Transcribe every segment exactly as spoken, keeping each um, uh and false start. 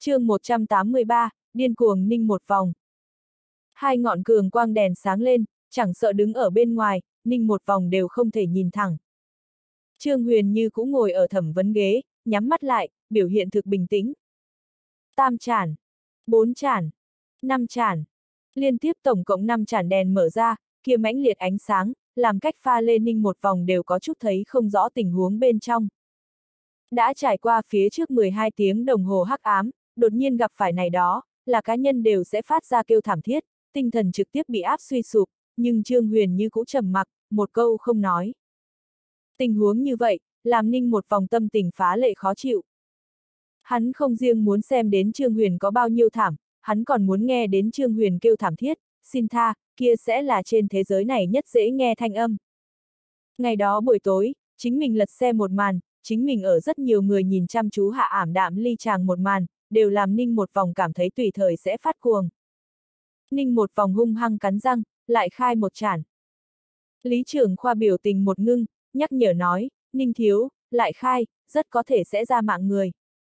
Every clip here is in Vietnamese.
Chương một trăm tám mươi ba, điên cuồng ninh một vòng. Hai ngọn cường quang đèn sáng lên, chẳng sợ đứng ở bên ngoài, ninh một vòng đều không thể nhìn thẳng. Trương Huyền Như cũng ngồi ở thẩm vấn ghế, nhắm mắt lại, biểu hiện thực bình tĩnh. Tam chản, bốn chản, năm chản. Liên tiếp tổng cộng năm chản đèn mở ra, kia mãnh liệt ánh sáng, làm cách pha lê ninh một vòng đều có chút thấy không rõ tình huống bên trong. Đã trải qua phía trước mười hai tiếng đồng hồ hắc ám, đột nhiên gặp phải này đó, là cá nhân đều sẽ phát ra kêu thảm thiết, tinh thần trực tiếp bị áp suy sụp, nhưng Trương Huyền Như cũng trầm mặc, một câu không nói. Tình huống như vậy, làm ninh một vòng tâm tình phá lệ khó chịu. Hắn không riêng muốn xem đến Trương Huyền có bao nhiêu thảm, hắn còn muốn nghe đến Trương Huyền kêu thảm thiết, xin tha, kia sẽ là trên thế giới này nhất dễ nghe thanh âm. Ngày đó buổi tối, chính mình lật xe một màn, chính mình ở rất nhiều người nhìn chăm chú hạ ảm đạm ly chàng một màn, đều làm ninh một vòng cảm thấy tùy thời sẽ phát cuồng. Ninh một vòng hung hăng cắn răng, lại khai một chản. Lý trưởng khoa biểu tình một ngưng, nhắc nhở nói, ninh thiếu, lại khai, rất có thể sẽ ra mạng người.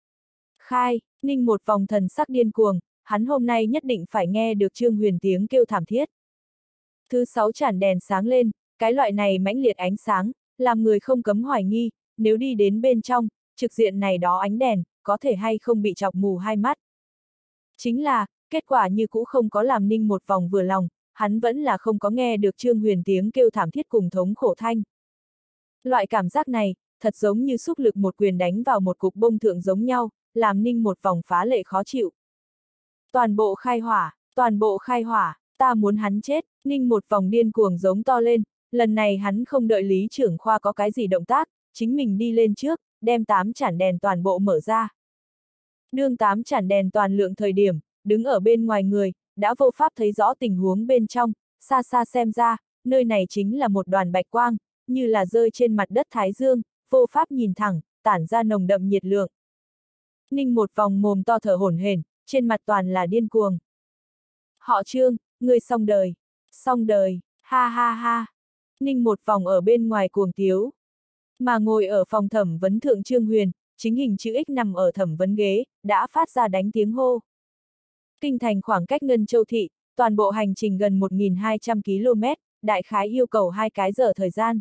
Khai, ninh một vòng thần sắc điên cuồng, hắn hôm nay nhất định phải nghe được Trương Huyền tiếng kêu thảm thiết. Thứ sáu chản đèn sáng lên, cái loại này mãnh liệt ánh sáng, làm người không cấm hoài nghi, nếu đi đến bên trong, trực diện này đó ánh đèn, có thể hay không bị chọc mù hai mắt. Chính là, kết quả như cũ không có làm ninh một vòng vừa lòng, hắn vẫn là không có nghe được Trương Huyền tiếng kêu thảm thiết cùng thống khổ thanh. Loại cảm giác này, thật giống như xúc lực một quyền đánh vào một cục bông thượng giống nhau, làm ninh một vòng phá lệ khó chịu. Toàn bộ khai hỏa, toàn bộ khai hỏa, ta muốn hắn chết, ninh một vòng điên cuồng giống to lên, lần này hắn không đợi Lý trưởng khoa có cái gì động tác, chính mình đi lên trước, đem tám chản đèn toàn bộ mở ra. Đương tám chản đèn toàn lượng thời điểm, đứng ở bên ngoài người, đã vô pháp thấy rõ tình huống bên trong, xa xa xem ra, nơi này chính là một đoàn bạch quang, như là rơi trên mặt đất thái dương, vô pháp nhìn thẳng, tản ra nồng đậm nhiệt lượng. Ninh một vòng mồm to thở hổn hển, trên mặt toàn là điên cuồng. Họ Trương, ngươi xong đời, xong đời, ha ha ha. Ninh một vòng ở bên ngoài cuồng tiếu. Mà ngồi ở phòng thẩm vấn thượng Trương Huyền, chính hình chữ X nằm ở thẩm vấn ghế, đã phát ra đánh tiếng hô. Kinh thành khoảng cách Ngân Châu Thị, toàn bộ hành trình gần một nghìn hai trăm ki lô mét, đại khái yêu cầu hai cái giờ thời gian.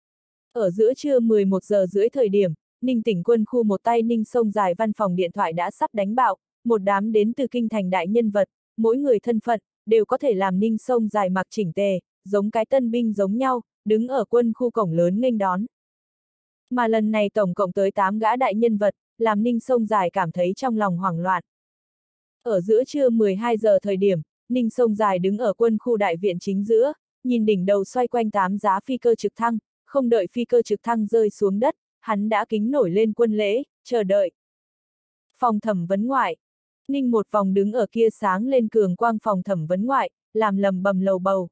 Ở giữa trưa mười một giờ rưỡi thời điểm, Ninh tỉnh quân khu một tay Ninh sông dài văn phòng điện thoại đã sắp đánh bạo, một đám đến từ kinh thành đại nhân vật, mỗi người thân phận, đều có thể làm Ninh sông dài mặc chỉnh tề, giống cái tân binh giống nhau, đứng ở quân khu cổng lớn nghênh đón. Mà lần này tổng cộng tới tám gã đại nhân vật, làm Ninh sông dài cảm thấy trong lòng hoảng loạn. Ở giữa trưa mười hai giờ thời điểm, Ninh sông dài đứng ở quân khu đại viện chính giữa, nhìn đỉnh đầu xoay quanh tám giá phi cơ trực thăng, không đợi phi cơ trực thăng rơi xuống đất, hắn đã kính nổi lên quân lễ, chờ đợi. Phòng thẩm vấn ngoại. Ninh một vòng đứng ở kia sáng lên cường quang phòng thẩm vấn ngoại, làm lầm bầm lầu bầu.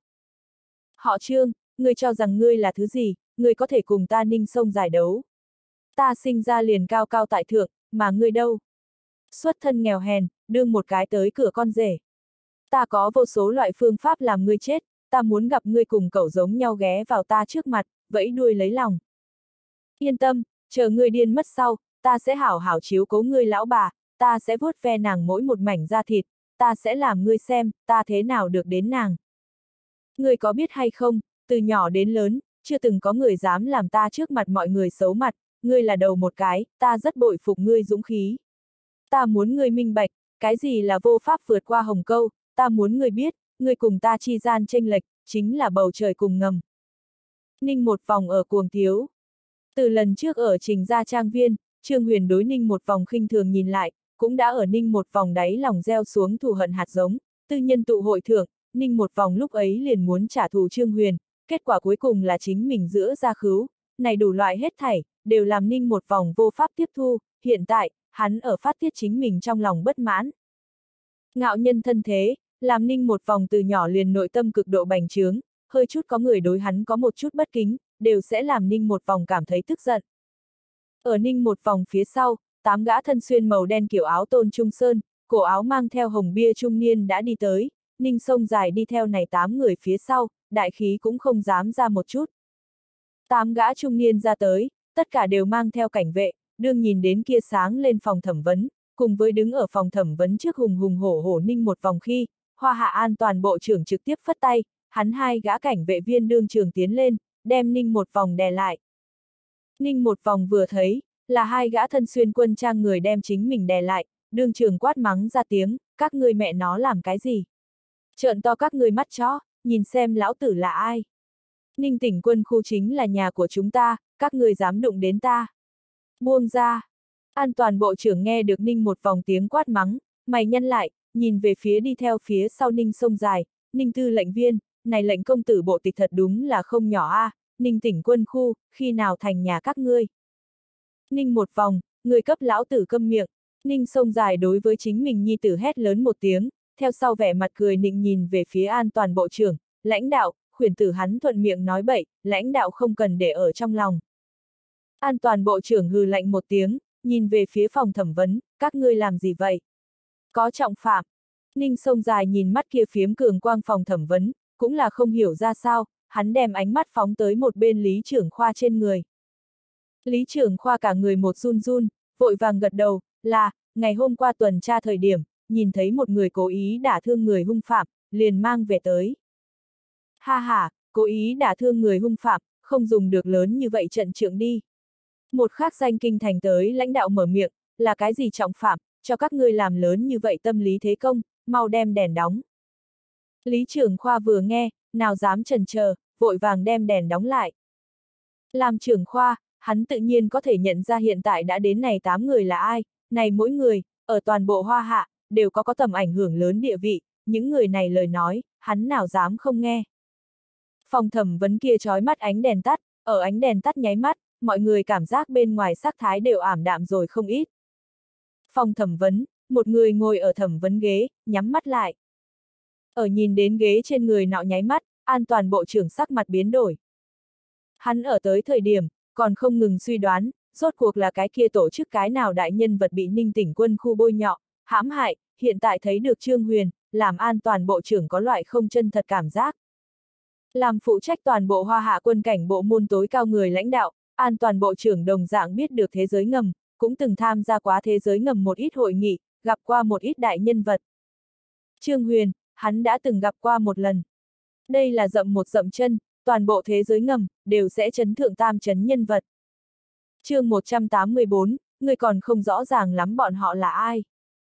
Họ Trương, ngươi cho rằng ngươi là thứ gì, ngươi có thể cùng ta Ninh sông giải đấu. Ta sinh ra liền cao cao tại thượng, mà ngươi đâu? Xuất thân nghèo hèn, đương một cái tới cửa con rể. Ta có vô số loại phương pháp làm ngươi chết, ta muốn gặp ngươi cùng cẩu giống nhau ghé vào ta trước mặt, vẫy đuôi lấy lòng. Yên tâm, chờ ngươi điên mất sau, ta sẽ hảo hảo chiếu cố ngươi lão bà, ta sẽ vuốt ve nàng mỗi một mảnh da thịt, ta sẽ làm ngươi xem, ta thế nào được đến nàng. Ngươi có biết hay không, từ nhỏ đến lớn, chưa từng có người dám làm ta trước mặt mọi người xấu mặt, ngươi là đầu một cái, ta rất bội phục ngươi dũng khí. Ta muốn ngươi minh bạch, cái gì là vô pháp vượt qua hồng câu, ta muốn ngươi biết, ngươi cùng ta chi gian chênh lệch, chính là bầu trời cùng ngầm. Ninh một vòng ở cuồng tiếu. Từ lần trước ở Trình Gia Trang Viên, Trương Huyền đối Ninh một vòng khinh thường nhìn lại, cũng đã ở Ninh một vòng đáy lòng gieo xuống thù hận hạt giống, tư nhân tụ hội thưởng, Ninh một vòng lúc ấy liền muốn trả thù Trương Huyền, kết quả cuối cùng là chính mình giữa ra khứu, này đủ loại hết thảy, đều làm Ninh một vòng vô pháp tiếp thu, hiện tại, hắn ở phát tiết chính mình trong lòng bất mãn. Ngạo nhân thân thế, làm Ninh một vòng từ nhỏ liền nội tâm cực độ bành trướng, hơi chút có người đối hắn có một chút bất kính, đều sẽ làm Ninh một vòng cảm thấy tức giận. Ở Ninh một vòng phía sau, tám gã thân xuyên màu đen kiểu áo tôn trung sơn, cổ áo mang theo hồng bia trung niên đã đi tới, Ninh sông dài đi theo này tám người phía sau, đại khí cũng không dám ra một chút. Tám gã trung niên ra tới, tất cả đều mang theo cảnh vệ, đương nhìn đến kia sáng lên phòng thẩm vấn, cùng với đứng ở phòng thẩm vấn trước hùng hùng hổ hổ Ninh một vòng khi, Hoa Hạ An toàn bộ trưởng trực tiếp phất tay, hắn hai gã cảnh vệ viên đương trường tiến lên, đem Ninh một vòng đè lại. Ninh một vòng vừa thấy, là hai gã thân xuyên quân trang người đem chính mình đè lại, đương trường quát mắng ra tiếng, các ngươi mẹ nó làm cái gì? Trợn to các ngươi mắt chó, nhìn xem lão tử là ai? Ninh tỉnh quân khu chính là nhà của chúng ta, các ngươi dám đụng đến ta. Buông ra. An toàn bộ trưởng nghe được Ninh một vòng tiếng quát mắng, mày nhăn lại, nhìn về phía đi theo phía sau Ninh sông dài, Ninh tư lệnh viên, này lệnh công tử bộ tịch thật đúng là không nhỏ a, à, Ninh tỉnh quân khu, khi nào thành nhà các ngươi? Ninh một vòng, người cấp lão tử câm miệng, Ninh sông dài đối với chính mình nhi tử hét lớn một tiếng, theo sau vẻ mặt cười nịnh nhìn về phía an toàn bộ trưởng, lãnh đạo, khuyển tử hắn thuận miệng nói bậy, lãnh đạo không cần để ở trong lòng. An toàn bộ trưởng hừ lạnh một tiếng, nhìn về phía phòng thẩm vấn, các ngươi làm gì vậy? Có trọng phạm. Ninh sông dài nhìn mắt kia phiếm cường quang phòng thẩm vấn, cũng là không hiểu ra sao, hắn đem ánh mắt phóng tới một bên lý trưởng khoa trên người. Lý trưởng khoa cả người một run run, vội vàng gật đầu, là, ngày hôm qua tuần tra thời điểm, nhìn thấy một người cố ý đả thương người hung phạm, liền mang về tới. Ha ha, cố ý đả thương người hung phạm, không dùng được lớn như vậy trận trượng đi. Một khác danh kinh thành tới lãnh đạo mở miệng, là cái gì trọng phạm, cho các ngươi làm lớn như vậy tâm lý thế công, mau đem đèn đóng. Lý trưởng khoa vừa nghe, nào dám chần chờ, vội vàng đem đèn đóng lại. Làm trưởng khoa, hắn tự nhiên có thể nhận ra hiện tại đã đến này tám người là ai, này mỗi người, ở toàn bộ Hoa Hạ, đều có có tầm ảnh hưởng lớn địa vị, những người này lời nói, hắn nào dám không nghe. Phòng thẩm vấn kia chói mắt ánh đèn tắt, ở ánh đèn tắt nháy mắt, mọi người cảm giác bên ngoài sắc thái đều ảm đạm rồi không ít. Phòng thẩm vấn, một người ngồi ở thẩm vấn ghế, nhắm mắt lại. Ở nhìn đến ghế trên người nọ nháy mắt, an toàn bộ trưởng sắc mặt biến đổi. Hắn ở tới thời điểm, còn không ngừng suy đoán, rốt cuộc là cái kia tổ chức cái nào đại nhân vật bị Ninh tỉnh quân khu bôi nhọ, hãm hại, hiện tại thấy được Trương Huyền, làm an toàn bộ trưởng có loại không chân thật cảm giác. Làm phụ trách toàn bộ Hoa Hạ quân cảnh bộ môn tối cao người lãnh đạo, an toàn bộ trưởng đồng dạng biết được thế giới ngầm, cũng từng tham gia quá thế giới ngầm một ít hội nghị, gặp qua một ít đại nhân vật. Trương Huyền, hắn đã từng gặp qua một lần. Đây là dậm một dậm chân, toàn bộ thế giới ngầm, đều sẽ chấn thượng tam chấn nhân vật. Chương một trăm tám mươi bốn, người còn không rõ ràng lắm bọn họ là ai.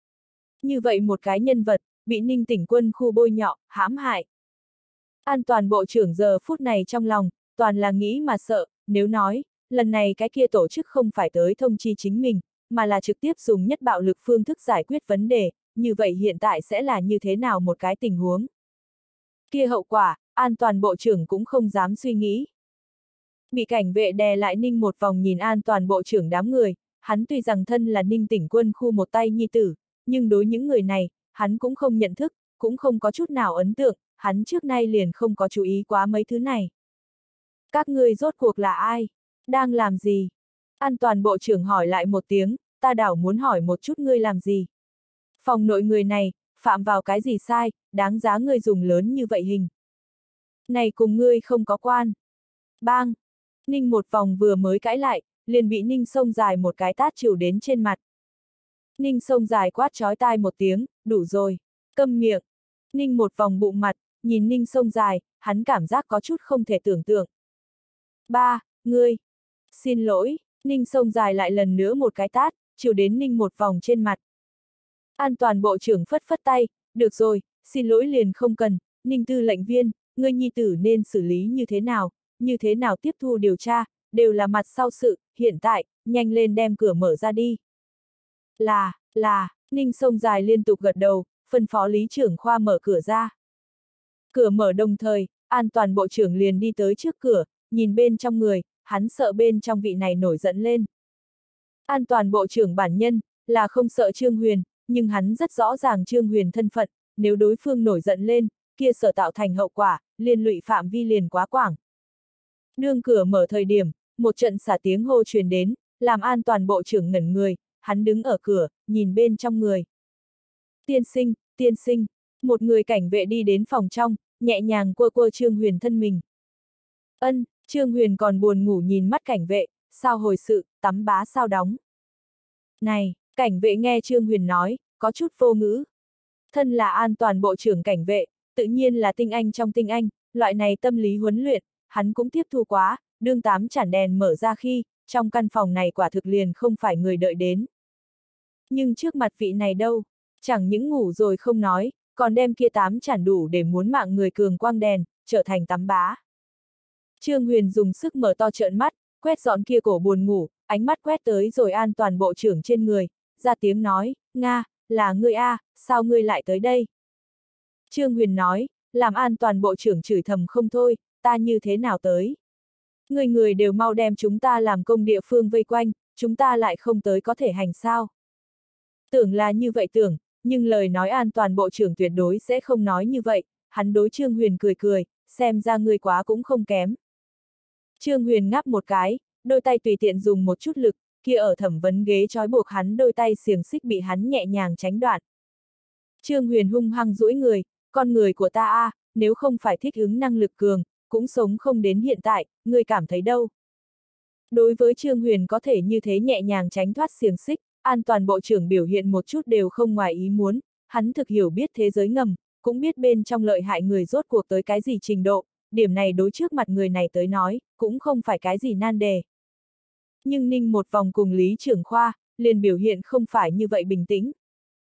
Như vậy một cái nhân vật, bị Ninh tỉnh quân khu bôi nhọ, hãm hại. An toàn bộ trưởng giờ phút này trong lòng, toàn là nghĩ mà sợ, nếu nói, lần này cái kia tổ chức không phải tới thông chi chính mình, mà là trực tiếp dùng nhất bạo lực phương thức giải quyết vấn đề, như vậy hiện tại sẽ là như thế nào một cái tình huống. Kia hậu quả, an toàn bộ trưởng cũng không dám suy nghĩ. Bị cảnh vệ đè lại Ninh một vòng nhìn an toàn bộ trưởng đám người, hắn tuy rằng thân là Ninh tỉnh quân khu một tay nhi tử, nhưng đối những người này, hắn cũng không nhận thức, cũng không có chút nào ấn tượng, hắn trước nay liền không có chú ý quá mấy thứ này. Các ngươi rốt cuộc là ai? Đang làm gì? An toàn bộ trưởng hỏi lại một tiếng, ta đảo muốn hỏi một chút ngươi làm gì? Phòng nội người này, phạm vào cái gì sai, đáng giá ngươi dùng lớn như vậy hình. Này cùng ngươi không có quan. Bang! Ninh một vòng vừa mới cãi lại, liền bị Ninh sông dài một cái tát chịu đến trên mặt. Ninh sông dài quát chói tai một tiếng, đủ rồi, câm miệng. Ninh một vòng bụng mặt, nhìn Ninh sông dài, hắn cảm giác có chút không thể tưởng tượng. Ba, ngươi. Xin lỗi, Ninh sông dài lại lần nữa một cái tát, chịu đến Ninh một vòng trên mặt. An toàn bộ trưởng phất phất tay, được rồi, xin lỗi liền không cần, Ninh tư lệnh viên, ngươi nhi tử nên xử lý như thế nào, như thế nào tiếp thu điều tra, đều là mặt sau sự, hiện tại, nhanh lên đem cửa mở ra đi. Là, là, Ninh sông dài liên tục gật đầu, phân phó lý trưởng khoa mở cửa ra. Cửa mở đồng thời, an toàn bộ trưởng liền đi tới trước cửa, nhìn bên trong người, hắn sợ bên trong vị này nổi giận lên. An toàn bộ trưởng bản nhân, là không sợ Trương Huyền, nhưng hắn rất rõ ràng Trương Huyền thân phận, nếu đối phương nổi giận lên, kia sở tạo thành hậu quả, liên lụy phạm vi liền quá quảng. Đương cửa mở thời điểm, một trận xả tiếng hô truyền đến, làm an toàn bộ trưởng ngẩn người, hắn đứng ở cửa, nhìn bên trong người. Tiên sinh, tiên sinh, một người cảnh vệ đi đến phòng trong, nhẹ nhàng quơ quơ Trương Huyền thân mình. Ân, Trương Huyền còn buồn ngủ nhìn mắt cảnh vệ, sao hồi sự, tắm bá sao đóng. Này, Cảnh vệ nghe Trương Huyền nói, có chút vô ngữ. Thân là an toàn bộ trưởng cảnh vệ, tự nhiên là tinh anh trong tinh anh, loại này tâm lý huấn luyện, hắn cũng tiếp thu quá, đương tám chản đèn mở ra khi, trong căn phòng này quả thực liền không phải người đợi đến. Nhưng trước mặt vị này đâu, chẳng những ngủ rồi không nói, còn đem kia tám chản đủ để muốn mạng người cường quang đèn, trở thành tắm bá. Trương Huyền dùng sức mở to trợn mắt, quét dọn kia cổ buồn ngủ, ánh mắt quét tới rồi an toàn bộ trưởng trên người, ra tiếng nói, Nga, là ngươi a, sao ngươi lại tới đây? Trương Huyền nói, làm an toàn bộ trưởng chửi thầm không thôi, ta như thế nào tới? Người người đều mau đem chúng ta làm công địa phương vây quanh, chúng ta lại không tới có thể hành sao? Tưởng là như vậy tưởng, nhưng lời nói an toàn bộ trưởng tuyệt đối sẽ không nói như vậy, hắn đối Trương Huyền cười cười, xem ra ngươi quá cũng không kém. Trương Huyền ngáp một cái, đôi tay tùy tiện dùng một chút lực, kia ở thẩm vấn ghế trói buộc hắn đôi tay xiềng xích bị hắn nhẹ nhàng tránh đoạn. Trương Huyền hung hăng duỗi người, con người của ta a, à, nếu không phải thích ứng năng lực cường, cũng sống không đến hiện tại, ngươi cảm thấy đâu? Đối với Trương Huyền có thể như thế nhẹ nhàng tránh thoát xiềng xích, an toàn bộ trưởng biểu hiện một chút đều không ngoài ý muốn, hắn thực hiểu biết thế giới ngầm, cũng biết bên trong lợi hại người rốt cuộc tới cái gì trình độ, điểm này đối trước mặt người này tới nói, cũng không phải cái gì nan đề. Nhưng Ninh một vòng cùng Lý Trưởng Khoa, liền biểu hiện không phải như vậy bình tĩnh.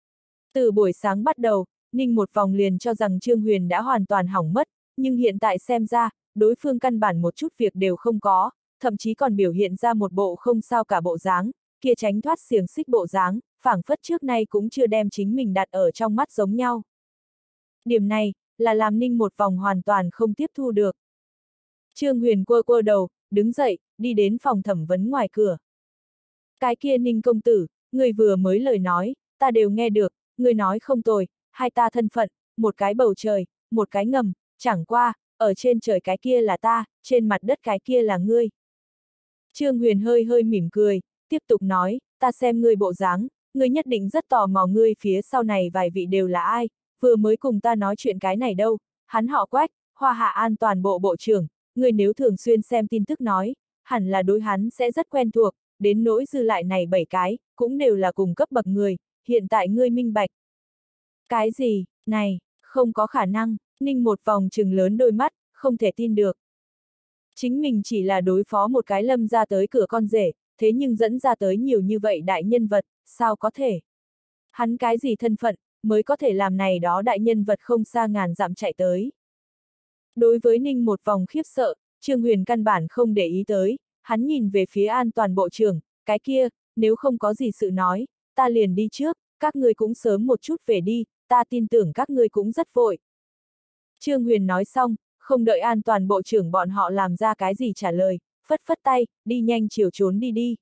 Từ buổi sáng bắt đầu, Ninh một vòng liền cho rằng Trương Huyền đã hoàn toàn hỏng mất, nhưng hiện tại xem ra, đối phương căn bản một chút việc đều không có, thậm chí còn biểu hiện ra một bộ không sao cả bộ dáng, kia tránh thoát xiềng xích bộ dáng, phảng phất trước nay cũng chưa đem chính mình đặt ở trong mắt giống nhau. Điểm này, là làm Ninh một vòng hoàn toàn không tiếp thu được. Trương Huyền quơ quơ đầu, đứng dậy, đi đến phòng thẩm vấn ngoài cửa. Cái kia Ninh công tử, người vừa mới lời nói, ta đều nghe được, người nói không tồi, hai ta thân phận, một cái bầu trời, một cái ngầm, chẳng qua, ở trên trời cái kia là ta, trên mặt đất cái kia là ngươi. Trương Huyền hơi hơi mỉm cười, tiếp tục nói, ta xem ngươi bộ dáng, ngươi nhất định rất tò mò ngươi phía sau này vài vị đều là ai, vừa mới cùng ta nói chuyện cái này đâu, hắn họ Quách, Hoa Hạ an toàn bộ bộ trưởng, ngươi nếu thường xuyên xem tin tức nói, hẳn là đối hắn sẽ rất quen thuộc, đến nỗi dư lại này bảy cái, cũng đều là cùng cấp bậc người, hiện tại ngươi minh bạch. Cái gì, này, không có khả năng, Ninh một vòng trừng lớn đôi mắt, không thể tin được. Chính mình chỉ là đối phó một cái lâm ra tới cửa con rể, thế nhưng dẫn ra tới nhiều như vậy đại nhân vật, sao có thể? Hắn cái gì thân phận, mới có thể làm này đó đại nhân vật không xa ngàn dặm chạy tới. Đối với Ninh một vòng khiếp sợ, Trương Huyền căn bản không để ý tới, hắn nhìn về phía an toàn bộ trưởng, cái kia, nếu không có gì sự nói, ta liền đi trước, các ngươi cũng sớm một chút về đi, ta tin tưởng các ngươi cũng rất vội. Trương Huyền nói xong, không đợi an toàn bộ trưởng bọn họ làm ra cái gì trả lời, phất phất tay, đi nhanh chiều trốn đi đi.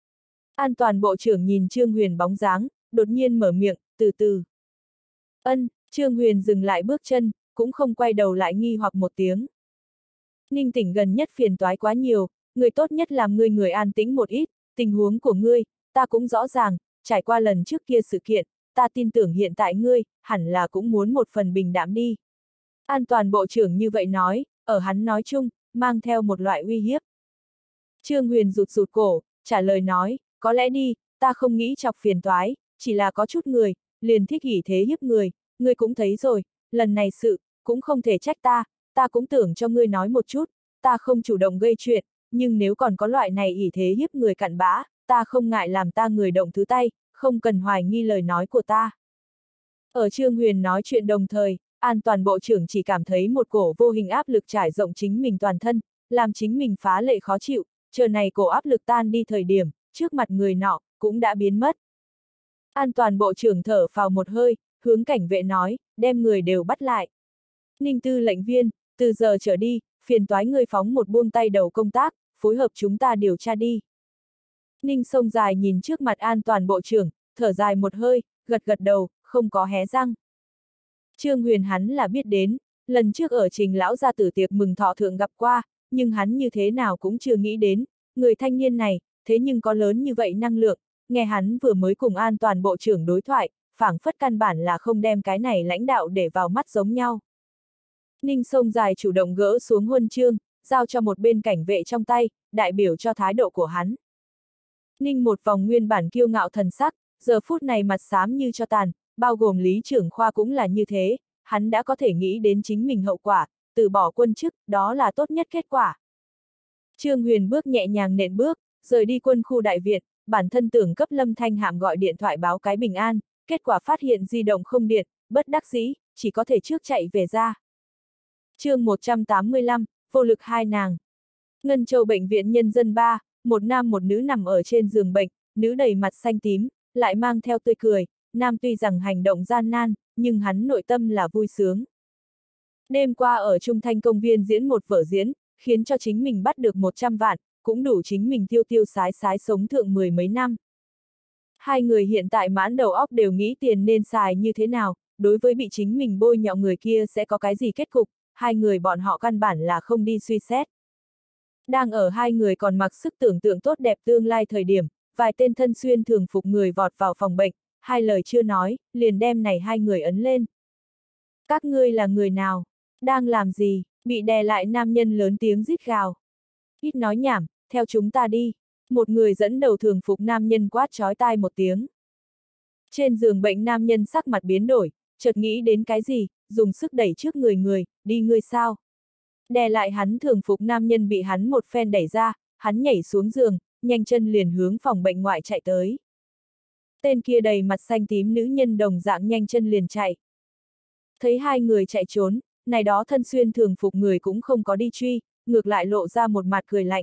An toàn bộ trưởng nhìn Trương Huyền bóng dáng, đột nhiên mở miệng, từ từ. Ân, Trương Huyền dừng lại bước chân, cũng không quay đầu lại nghi hoặc một tiếng. Ninh tỉnh gần nhất phiền toái quá nhiều, người tốt nhất làm ngươi người an tĩnh một ít, tình huống của ngươi, ta cũng rõ ràng, trải qua lần trước kia sự kiện, ta tin tưởng hiện tại ngươi, hẳn là cũng muốn một phần bình đạm đi. An toàn bộ trưởng như vậy nói, ở hắn nói chung, mang theo một loại uy hiếp. Trương Huyền rụt rụt cổ, trả lời nói, có lẽ đi, ta không nghĩ chọc phiền toái, chỉ là có chút người, liền thích ỷ thế hiếp người, ngươi cũng thấy rồi, lần này sự, cũng không thể trách ta, ta cũng tưởng cho ngươi nói một chút, ta không chủ động gây chuyện, nhưng nếu còn có loại này ỷ thế hiếp người cặn bã, ta không ngại làm ta người động thứ tay, không cần hoài nghi lời nói của ta. Ở Trương Huyền nói chuyện đồng thời, an toàn bộ trưởng chỉ cảm thấy một cổ vô hình áp lực trải rộng chính mình toàn thân, làm chính mình phá lệ khó chịu, chờ này cổ áp lực tan đi thời điểm, trước mặt người nọ, cũng đã biến mất. An toàn bộ trưởng thở phào một hơi, hướng cảnh vệ nói, đem người đều bắt lại. Ninh tư lệnh viên, từ giờ trở đi, phiền toái người phóng một buông tay đầu công tác, phối hợp chúng ta điều tra đi. Ninh sông dài nhìn trước mặt an toàn bộ trưởng, thở dài một hơi, gật gật đầu, không có hé răng. Trương Huyền hắn là biết đến, lần trước ở Trình lão gia tử tiệc mừng thọ thượng gặp qua, nhưng hắn như thế nào cũng chưa nghĩ đến, người thanh niên này, thế nhưng có lớn như vậy năng lượng, nghe hắn vừa mới cùng an toàn bộ trưởng đối thoại, phảng phất căn bản là không đem cái này lãnh đạo để vào mắt giống nhau. Ninh sông dài chủ động gỡ xuống huân chương, giao cho một bên cảnh vệ trong tay, đại biểu cho thái độ của hắn. Ninh một vòng nguyên bản kiêu ngạo thần sắc, giờ phút này mặt xám như cho tàn, bao gồm Lý trưởng khoa cũng là như thế, hắn đã có thể nghĩ đến chính mình hậu quả, từ bỏ quân chức, đó là tốt nhất kết quả. Trương Huyền bước nhẹ nhàng nện bước, rời đi quân khu đại viện, bản thân tưởng cấp Lâm Thanh Hạm gọi điện thoại báo cái bình an, kết quả phát hiện di động không điện, bất đắc dĩ, chỉ có thể trước chạy về ra. Chương một trăm tám mươi lăm, vô lực hai nàng. Ngân Châu Bệnh viện Nhân dân ba, một nam một nữ nằm ở trên giường bệnh, nữ đầy mặt xanh tím, lại mang theo tươi cười, nam tuy rằng hành động gian nan, nhưng hắn nội tâm là vui sướng. Đêm qua ở Trung Thanh công viên diễn một vở diễn, khiến cho chính mình bắt được một trăm vạn, cũng đủ chính mình tiêu tiêu sái sái sống thượng mười mấy năm. Hai người hiện tại mãn đầu óc đều nghĩ tiền nên xài như thế nào, đối với bị chính mình bôi nhọ người kia sẽ có cái gì kết cục, hai người bọn họ căn bản là không đi suy xét. Đang ở hai người còn mặc sức tưởng tượng tốt đẹp tương lai thời điểm, vài tên thân xuyên thường phục người vọt vào phòng bệnh, hai lời chưa nói, liền đem này hai người ấn lên. Các ngươi là người nào? Đang làm gì? Bị đè lại nam nhân lớn tiếng rít gào. Ít nói nhảm, theo chúng ta đi. Một người dẫn đầu thường phục nam nhân quát chói tai một tiếng. Trên giường bệnh nam nhân sắc mặt biến đổi, chợt nghĩ đến cái gì, dùng sức đẩy trước người người, đi ngươi sao? Đè lại hắn thường phục nam nhân bị hắn một phen đẩy ra, hắn nhảy xuống giường, nhanh chân liền hướng phòng bệnh ngoại chạy tới. Tên kia đầy mặt xanh tím nữ nhân đồng dạng nhanh chân liền chạy. Thấy hai người chạy trốn, này đó thân xuyên thường phục người cũng không có đi truy, ngược lại lộ ra một mặt cười lạnh.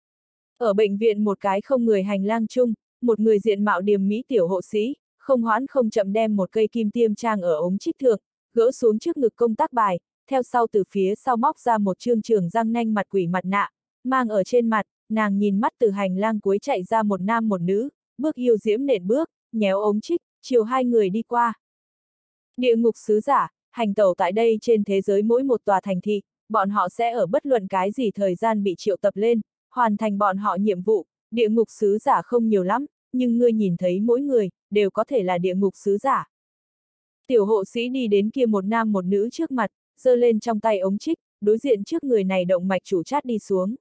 Ở bệnh viện một cái không người hành lang chung, một người diện mạo điềm mỹ tiểu hộ sĩ, không hoãn không chậm đem một cây kim tiêm trang ở ống trích thượng, gỡ xuống trước ngực công tác bài, theo sau từ phía sau móc ra một trương trường răng nanh mặt quỷ mặt nạ, mang ở trên mặt, nàng nhìn mắt từ hành lang cuối chạy ra một nam một nữ, bước yêu diễm nện bước, nhéo ống trích, chiều hai người đi qua. Địa ngục sứ giả, hành tẩu tại đây trên thế giới mỗi một tòa thành thị, bọn họ sẽ ở bất luận cái gì thời gian bị triệu tập lên, hoàn thành bọn họ nhiệm vụ, địa ngục sứ giả không nhiều lắm, nhưng ngươi nhìn thấy mỗi người, đều có thể là địa ngục sứ giả. Tiểu hộ sĩ đi đến kia một nam một nữ trước mặt, giơ lên trong tay ống trích, đối diện trước người này động mạch chủ chát đi xuống.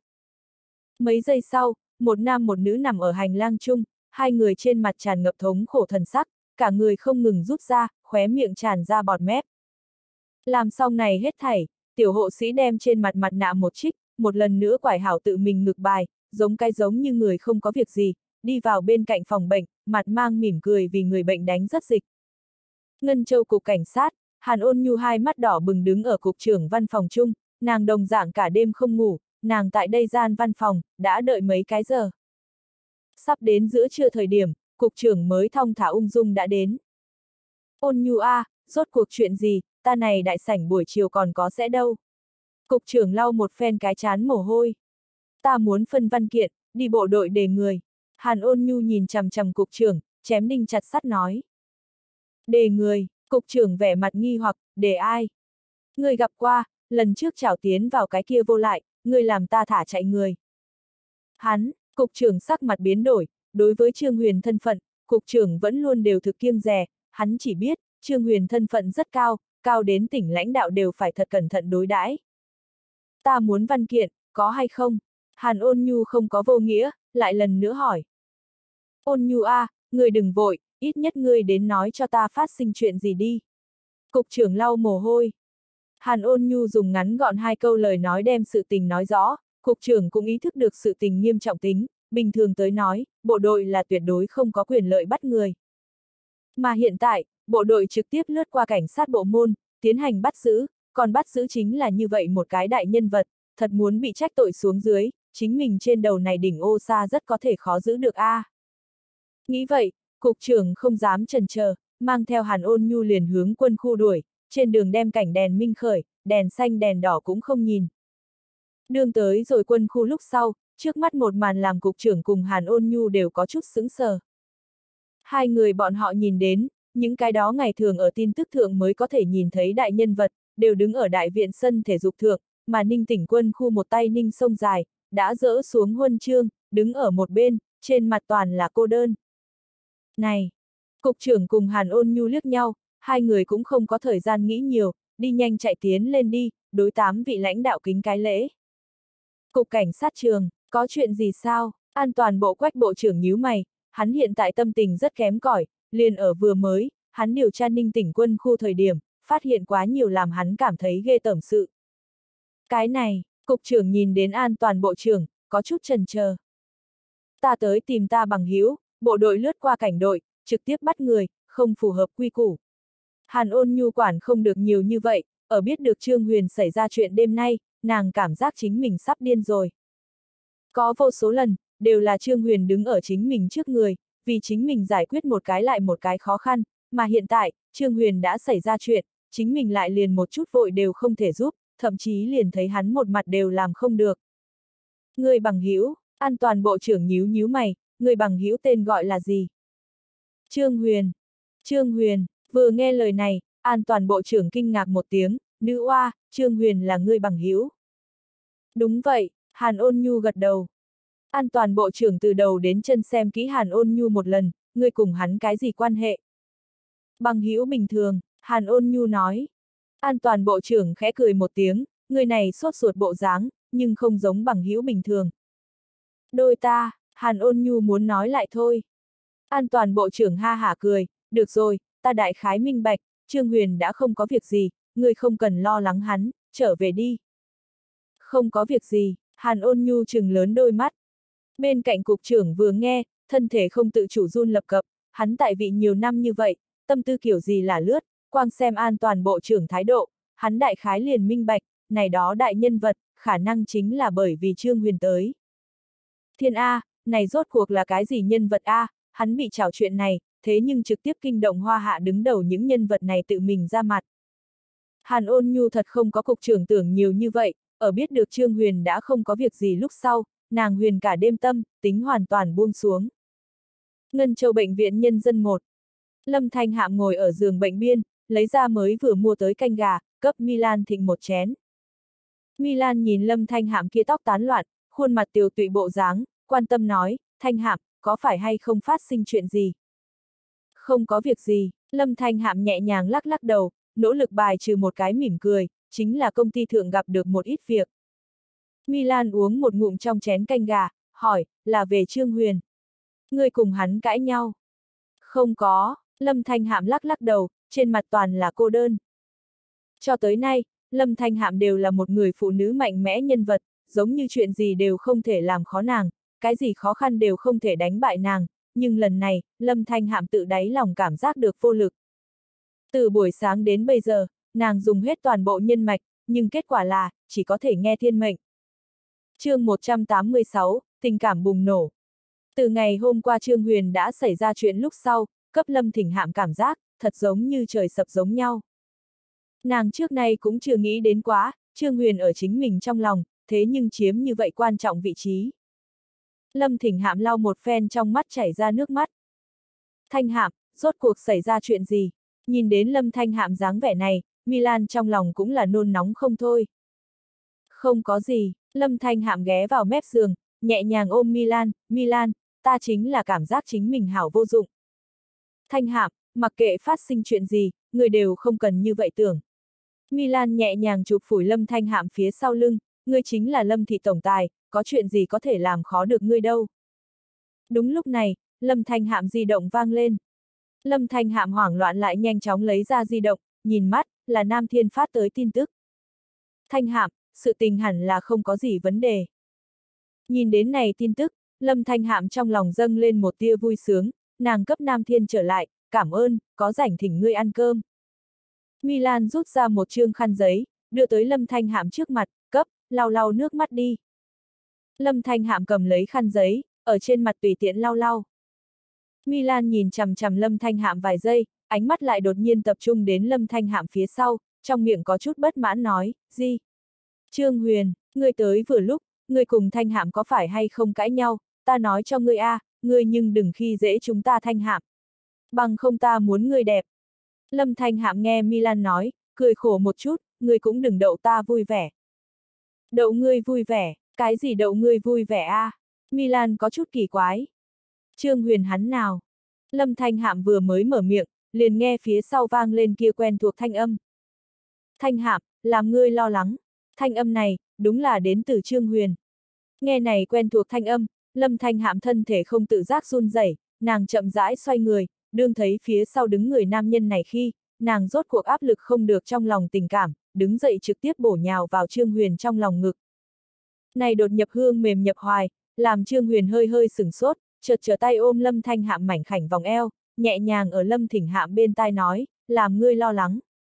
Mấy giây sau, một nam một nữ nằm ở hành lang chung, hai người trên mặt tràn ngập thống khổ thần sắc, cả người không ngừng rút ra, khóe miệng tràn ra bọt mép. Làm xong này hết thảy, tiểu hộ sĩ đem trên mặt mặt nạ một trích, một lần nữa quải hảo tự mình ngực bài, giống cái giống như người không có việc gì, đi vào bên cạnh phòng bệnh, mặt mang mỉm cười vì người bệnh đánh rất dịch. Ngân Châu cục cảnh sát, Hàn Ôn Nhu hai mắt đỏ bừng đứng ở cục trưởng văn phòng chung, nàng đồng dạng cả đêm không ngủ, nàng tại đây gian văn phòng, đã đợi mấy cái giờ. Sắp đến giữa trưa thời điểm, cục trưởng mới thong thả ung dung đã đến. Ôn Nhu a, rốt cuộc chuyện gì, ta này đại sảnh buổi chiều còn có sẽ đâu. Cục trưởng lau một phen cái chán mồ hôi. Ta muốn phân văn kiện, đi bộ đội đề người. Hàn Ôn Nhu nhìn chằm chằm cục trưởng, chém đinh chặt sắt nói. Đề người, cục trưởng vẻ mặt nghi hoặc, đề ai? Người gặp qua, lần trước chảo tiến vào cái kia vô lại, người làm ta thả chạy người. Hắn, cục trưởng sắc mặt biến đổi, đối với Trương Huyền thân phận, cục trưởng vẫn luôn đều thực kiêng dè, hắn chỉ biết, Trương Huyền thân phận rất cao, cao đến tỉnh lãnh đạo đều phải thật cẩn thận đối đãi. Ta muốn văn kiện, có hay không? Hàn Ôn Nhu không có vô nghĩa, lại lần nữa hỏi. Ôn Nhu a, người đừng vội, ít nhất ngươi đến nói cho ta phát sinh chuyện gì đi. Cục trưởng lau mồ hôi. Hàn Ôn Nhu dùng ngắn gọn hai câu lời nói đem sự tình nói rõ, cục trưởng cũng ý thức được sự tình nghiêm trọng tính, bình thường tới nói, bộ đội là tuyệt đối không có quyền lợi bắt người. Mà hiện tại, bộ đội trực tiếp lướt qua cảnh sát bộ môn, tiến hành bắt giữ, còn bắt giữ chính là như vậy một cái đại nhân vật, thật muốn bị trách tội xuống dưới, chính mình trên đầu này đỉnh ô sa rất có thể khó giữ được a. À. Nghĩ vậy, cục trưởng không dám chần chờ, mang theo Hàn Ôn Nhu liền hướng quân khu đuổi, trên đường đem cảnh đèn minh khởi, đèn xanh đèn đỏ cũng không nhìn. Đường tới rồi quân khu lúc sau, trước mắt một màn làm cục trưởng cùng Hàn Ôn Nhu đều có chút sững sờ. Hai người bọn họ nhìn đến, những cái đó ngày thường ở tin tức thượng mới có thể nhìn thấy đại nhân vật, đều đứng ở đại viện sân thể dục thượng, mà Ninh tỉnh quân khu một tay ninh sông dài, đã dỡ xuống huân chương, đứng ở một bên, trên mặt toàn là cô đơn. Này! Cục trưởng cùng Hàn Ôn Nhu liếc nhau, hai người cũng không có thời gian nghĩ nhiều, đi nhanh chạy tiến lên đi, đối tám vị lãnh đạo kính cái lễ. Cục cảnh sát trường, có chuyện gì sao? An toàn bộ Quách bộ trưởng nhíu mày, hắn hiện tại tâm tình rất kém cỏi, liền ở vừa mới, hắn điều tra Ninh tỉnh quân khu thời điểm, phát hiện quá nhiều làm hắn cảm thấy ghê tởm sự. Cái này, cục trưởng nhìn đến an toàn bộ trưởng, có chút chần chờ. Ta tới tìm ta bằng hữu, bộ đội lướt qua cảnh đội, trực tiếp bắt người, không phù hợp quy củ. Hàn Ôn Nhu quản không được nhiều như vậy, ở biết được Trương Huyền xảy ra chuyện đêm nay, nàng cảm giác chính mình sắp điên rồi. Có vô số lần, đều là Trương Huyền đứng ở chính mình trước người, vì chính mình giải quyết một cái lại một cái khó khăn, mà hiện tại, Trương Huyền đã xảy ra chuyện, chính mình lại liền một chút vội đều không thể giúp, thậm chí liền thấy hắn một mặt đều làm không được. Người bằng hữu, an toàn bộ trưởng nhíu nhíu mày, người bằng hữu tên gọi là gì? Trương Huyền. Trương Huyền, vừa nghe lời này, an toàn bộ trưởng kinh ngạc một tiếng, nữ oa, Trương Huyền là người bằng hữu. Đúng vậy, Hàn Ôn Nhu gật đầu. An toàn bộ trưởng từ đầu đến chân xem kỹ Hàn Ôn Nhu một lần, ngươi cùng hắn cái gì quan hệ? Bằng hữu bình thường, Hàn Ôn Nhu nói. An toàn bộ trưởng khẽ cười một tiếng, người này sốt ruột bộ dáng, nhưng không giống bằng hữu bình thường. Đôi ta, Hàn Ôn Nhu muốn nói lại thôi. An toàn bộ trưởng ha hả cười, được rồi, ta đại khái minh bạch, Trương Huyền đã không có việc gì, ngươi không cần lo lắng hắn, trở về đi. Không có việc gì, Hàn Ôn Nhu trừng lớn đôi mắt. Bên cạnh cục trưởng vừa nghe, thân thể không tự chủ run lập cập, hắn tại vị nhiều năm như vậy, tâm tư kiểu gì là lướt, quang xem an toàn bộ trưởng thái độ, hắn đại khái liền minh bạch, này đó đại nhân vật, khả năng chính là bởi vì Trương Huyền tới. Thiên A, này rốt cuộc là cái gì nhân vật A, hắn bị trảo chuyện này, thế nhưng trực tiếp kinh động Hoa Hạ đứng đầu những nhân vật này tự mình ra mặt. Hàn Ôn Nhu thật không có cục trưởng tưởng nhiều như vậy, ở biết được Trương Huyền đã không có việc gì lúc sau, nàng huyền cả đêm tâm, tính hoàn toàn buông xuống. Ngân Châu Bệnh viện Nhân dân một. Lâm Thanh Hạm ngồi ở giường bệnh biên, lấy ra mới vừa mua tới canh gà, cấp Milan thịnh một chén. Milan nhìn Lâm Thanh Hạm kia tóc tán loạn, khuôn mặt tiều tụy bộ dáng, quan tâm nói, Thanh Hạm, có phải hay không phát sinh chuyện gì? Không có việc gì, Lâm Thanh Hạm nhẹ nhàng lắc lắc đầu, nỗ lực bài trừ một cái mỉm cười, chính là công ty thượng gặp được một ít việc. Milan uống một ngụm trong chén canh gà, hỏi, là về Trương Huyền. Ngươi cùng hắn cãi nhau? Không có, Lâm Thanh Hạm lắc lắc đầu, trên mặt toàn là cô đơn. Cho tới nay, Lâm Thanh Hạm đều là một người phụ nữ mạnh mẽ nhân vật, giống như chuyện gì đều không thể làm khó nàng, cái gì khó khăn đều không thể đánh bại nàng, nhưng lần này, Lâm Thanh Hạm tự đáy lòng cảm giác được vô lực. Từ buổi sáng đến bây giờ, nàng dùng hết toàn bộ nhân mạch, nhưng kết quả là, chỉ có thể nghe thiên mệnh. Chương một trăm tám mươi sáu, tình cảm bùng nổ. Từ ngày hôm qua Trương Huyền đã xảy ra chuyện lúc sau, cấp Lâm Thỉnh Hạm cảm giác, thật giống như trời sập giống nhau. Nàng trước nay cũng chưa nghĩ đến quá, Trương Huyền ở chính mình trong lòng, thế nhưng chiếm như vậy quan trọng vị trí. Lâm Thỉnh Hạm lau một phen trong mắt chảy ra nước mắt. Thanh Hạm, rốt cuộc xảy ra chuyện gì? Nhìn đến Lâm Thanh Hạm dáng vẻ này, Milan trong lòng cũng là nôn nóng không thôi. Không có gì, Lâm Thanh Hạm ghé vào mép giường, nhẹ nhàng ôm Milan, Milan, ta chính là cảm giác chính mình hảo vô dụng. Thanh Hạm, mặc kệ phát sinh chuyện gì, người đều không cần như vậy tưởng. Milan nhẹ nhàng chụp phủi Lâm Thanh Hạm phía sau lưng, ngươi chính là Lâm thị tổng tài, có chuyện gì có thể làm khó được ngươi đâu. Đúng lúc này, Lâm Thanh Hạm di động vang lên. Lâm Thanh Hạm hoảng loạn lại nhanh chóng lấy ra di động, nhìn mắt, là Nam Thiên phát tới tin tức. Thanh Hạm, sự tình hẳn là không có gì vấn đề. Nhìn đến này tin tức, Lâm Thanh Hạm trong lòng dâng lên một tia vui sướng, nàng cấp Nam Thiên trở lại, cảm ơn, có rảnh thỉnh ngươi ăn cơm. Milan rút ra một trương khăn giấy, đưa tới Lâm Thanh Hạm trước mặt, cấp, lau lau nước mắt đi. Lâm Thanh Hạm cầm lấy khăn giấy, ở trên mặt tùy tiện lau lau. Milan nhìn chằm chằm Lâm Thanh Hạm vài giây, ánh mắt lại đột nhiên tập trung đến Lâm Thanh Hạm phía sau, trong miệng có chút bất mãn nói, gì? Trương Huyền, ngươi tới vừa lúc, ngươi cùng Thanh Hạm có phải hay không cãi nhau, ta nói cho ngươi a, à, ngươi nhưng đừng khi dễ chúng ta Thanh Hạm. Bằng không ta muốn ngươi đẹp. Lâm Thanh Hạm nghe Milan nói, cười khổ một chút, ngươi cũng đừng đậu ta vui vẻ. Đậu ngươi vui vẻ, cái gì đậu ngươi vui vẻ a? À? Milan có chút kỳ quái. Trương Huyền hắn nào? Lâm Thanh Hạm vừa mới mở miệng, liền nghe phía sau vang lên kia quen thuộc thanh âm. Thanh Hạm, làm ngươi lo lắng. Thanh âm này, đúng là đến từ Trương Huyền. Nghe này quen thuộc thanh âm, Lâm Thanh Hạm thân thể không tự giác run rẩy, nàng chậm rãi xoay người, đương thấy phía sau đứng người nam nhân này khi, nàng rốt cuộc áp lực không được trong lòng tình cảm, đứng dậy trực tiếp bổ nhào vào Trương Huyền trong lòng ngực. Này đột nhập hương mềm nhập hoài, làm Trương Huyền hơi hơi sửng sốt, chợt trở tay ôm Lâm Thanh Hạm mảnh khảnh vòng eo, nhẹ nhàng ở Lâm Thỉnh Hạm bên tai nói, làm ngươi lo lắng.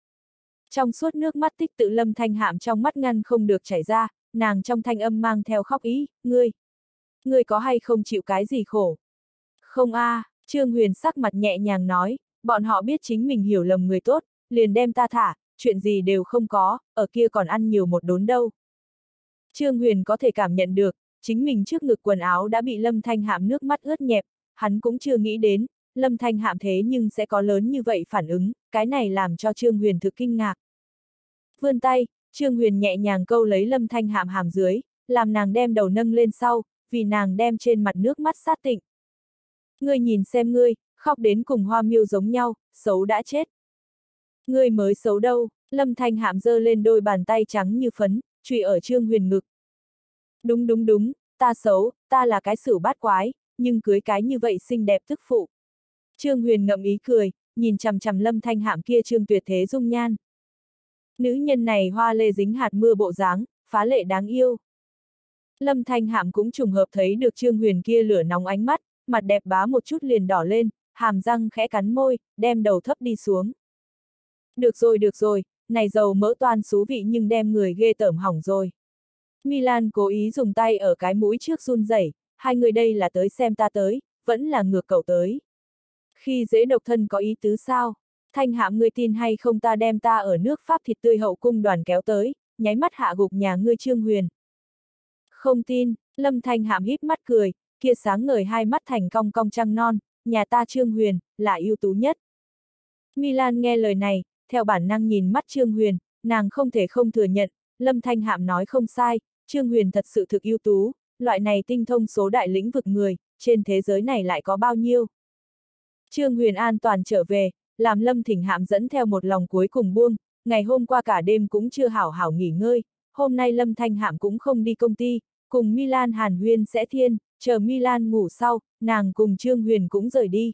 Trong suốt nước mắt tích tự Lâm Thanh Hạm trong mắt ngăn không được chảy ra, nàng trong thanh âm mang theo khóc ý, ngươi, ngươi có hay không chịu cái gì khổ? Không a, à, Trương Huyền sắc mặt nhẹ nhàng nói, bọn họ biết chính mình hiểu lầm người tốt, liền đem ta thả, chuyện gì đều không có, ở kia còn ăn nhiều một đốn đâu. Trương Huyền có thể cảm nhận được, chính mình trước ngực quần áo đã bị Lâm Thanh Hạm nước mắt ướt nhẹp, hắn cũng chưa nghĩ đến, Lâm Thanh Hạm thế nhưng sẽ có lớn như vậy phản ứng, cái này làm cho Trương Huyền thực kinh ngạc. Vươn tay, Trương Huyền nhẹ nhàng câu lấy Lâm Thanh Hạm hàm dưới, làm nàng đem đầu nâng lên sau, vì nàng đem trên mặt nước mắt sát tịnh. Ngươi nhìn xem ngươi, khóc đến cùng hoa miêu giống nhau, xấu đã chết. Ngươi mới xấu đâu, Lâm Thanh Hạm giơ lên đôi bàn tay trắng như phấn, chùy ở Trương Huyền ngực. Đúng đúng đúng, ta xấu, ta là cái xỉu bát quái, nhưng cưới cái như vậy xinh đẹp tức phụ. Trương Huyền ngậm ý cười, nhìn chằm chằm Lâm Thanh Hạm kia trương tuyệt thế dung nhan. Nữ nhân này hoa lê dính hạt mưa bộ dáng, phá lệ đáng yêu. Lâm Thanh Hạm cũng trùng hợp thấy được Trương Huyền kia lửa nóng ánh mắt, mặt đẹp bá một chút liền đỏ lên, hàm răng khẽ cắn môi, đem đầu thấp đi xuống. Được rồi được rồi, này dầu mỡ toan xú vị nhưng đem người ghê tởm hỏng rồi. Milan cố ý dùng tay ở cái mũi trước run rẩy, hai người đây là tới xem ta tới, vẫn là ngược cậu tới. Khi dễ độc thân có ý tứ sao? Thanh Hạm ngươi tin hay không ta đem ta ở nước Pháp thịt tươi hậu cung đoàn kéo tới, nháy mắt hạ gục nhà ngươi Trương Huyền. Không tin, Lâm Thanh Hạm híp mắt cười, kia sáng ngời hai mắt thành cong cong trăng non, nhà ta Trương Huyền, là ưu tú nhất. Milan nghe lời này, theo bản năng nhìn mắt Trương Huyền, nàng không thể không thừa nhận, Lâm Thanh Hạm nói không sai, Trương Huyền thật sự thực ưu tú, loại này tinh thông số đại lĩnh vực người, trên thế giới này lại có bao nhiêu. Trương Huyền an toàn trở về, làm Lâm Thỉnh Hạm dẫn theo một lòng cuối cùng buông, ngày hôm qua cả đêm cũng chưa hảo hảo nghỉ ngơi, hôm nay Lâm Thanh Hạm cũng không đi công ty, cùng Milan hàn huyên sẽ thiên, chờ Milan ngủ sau, nàng cùng Trương Huyền cũng rời đi.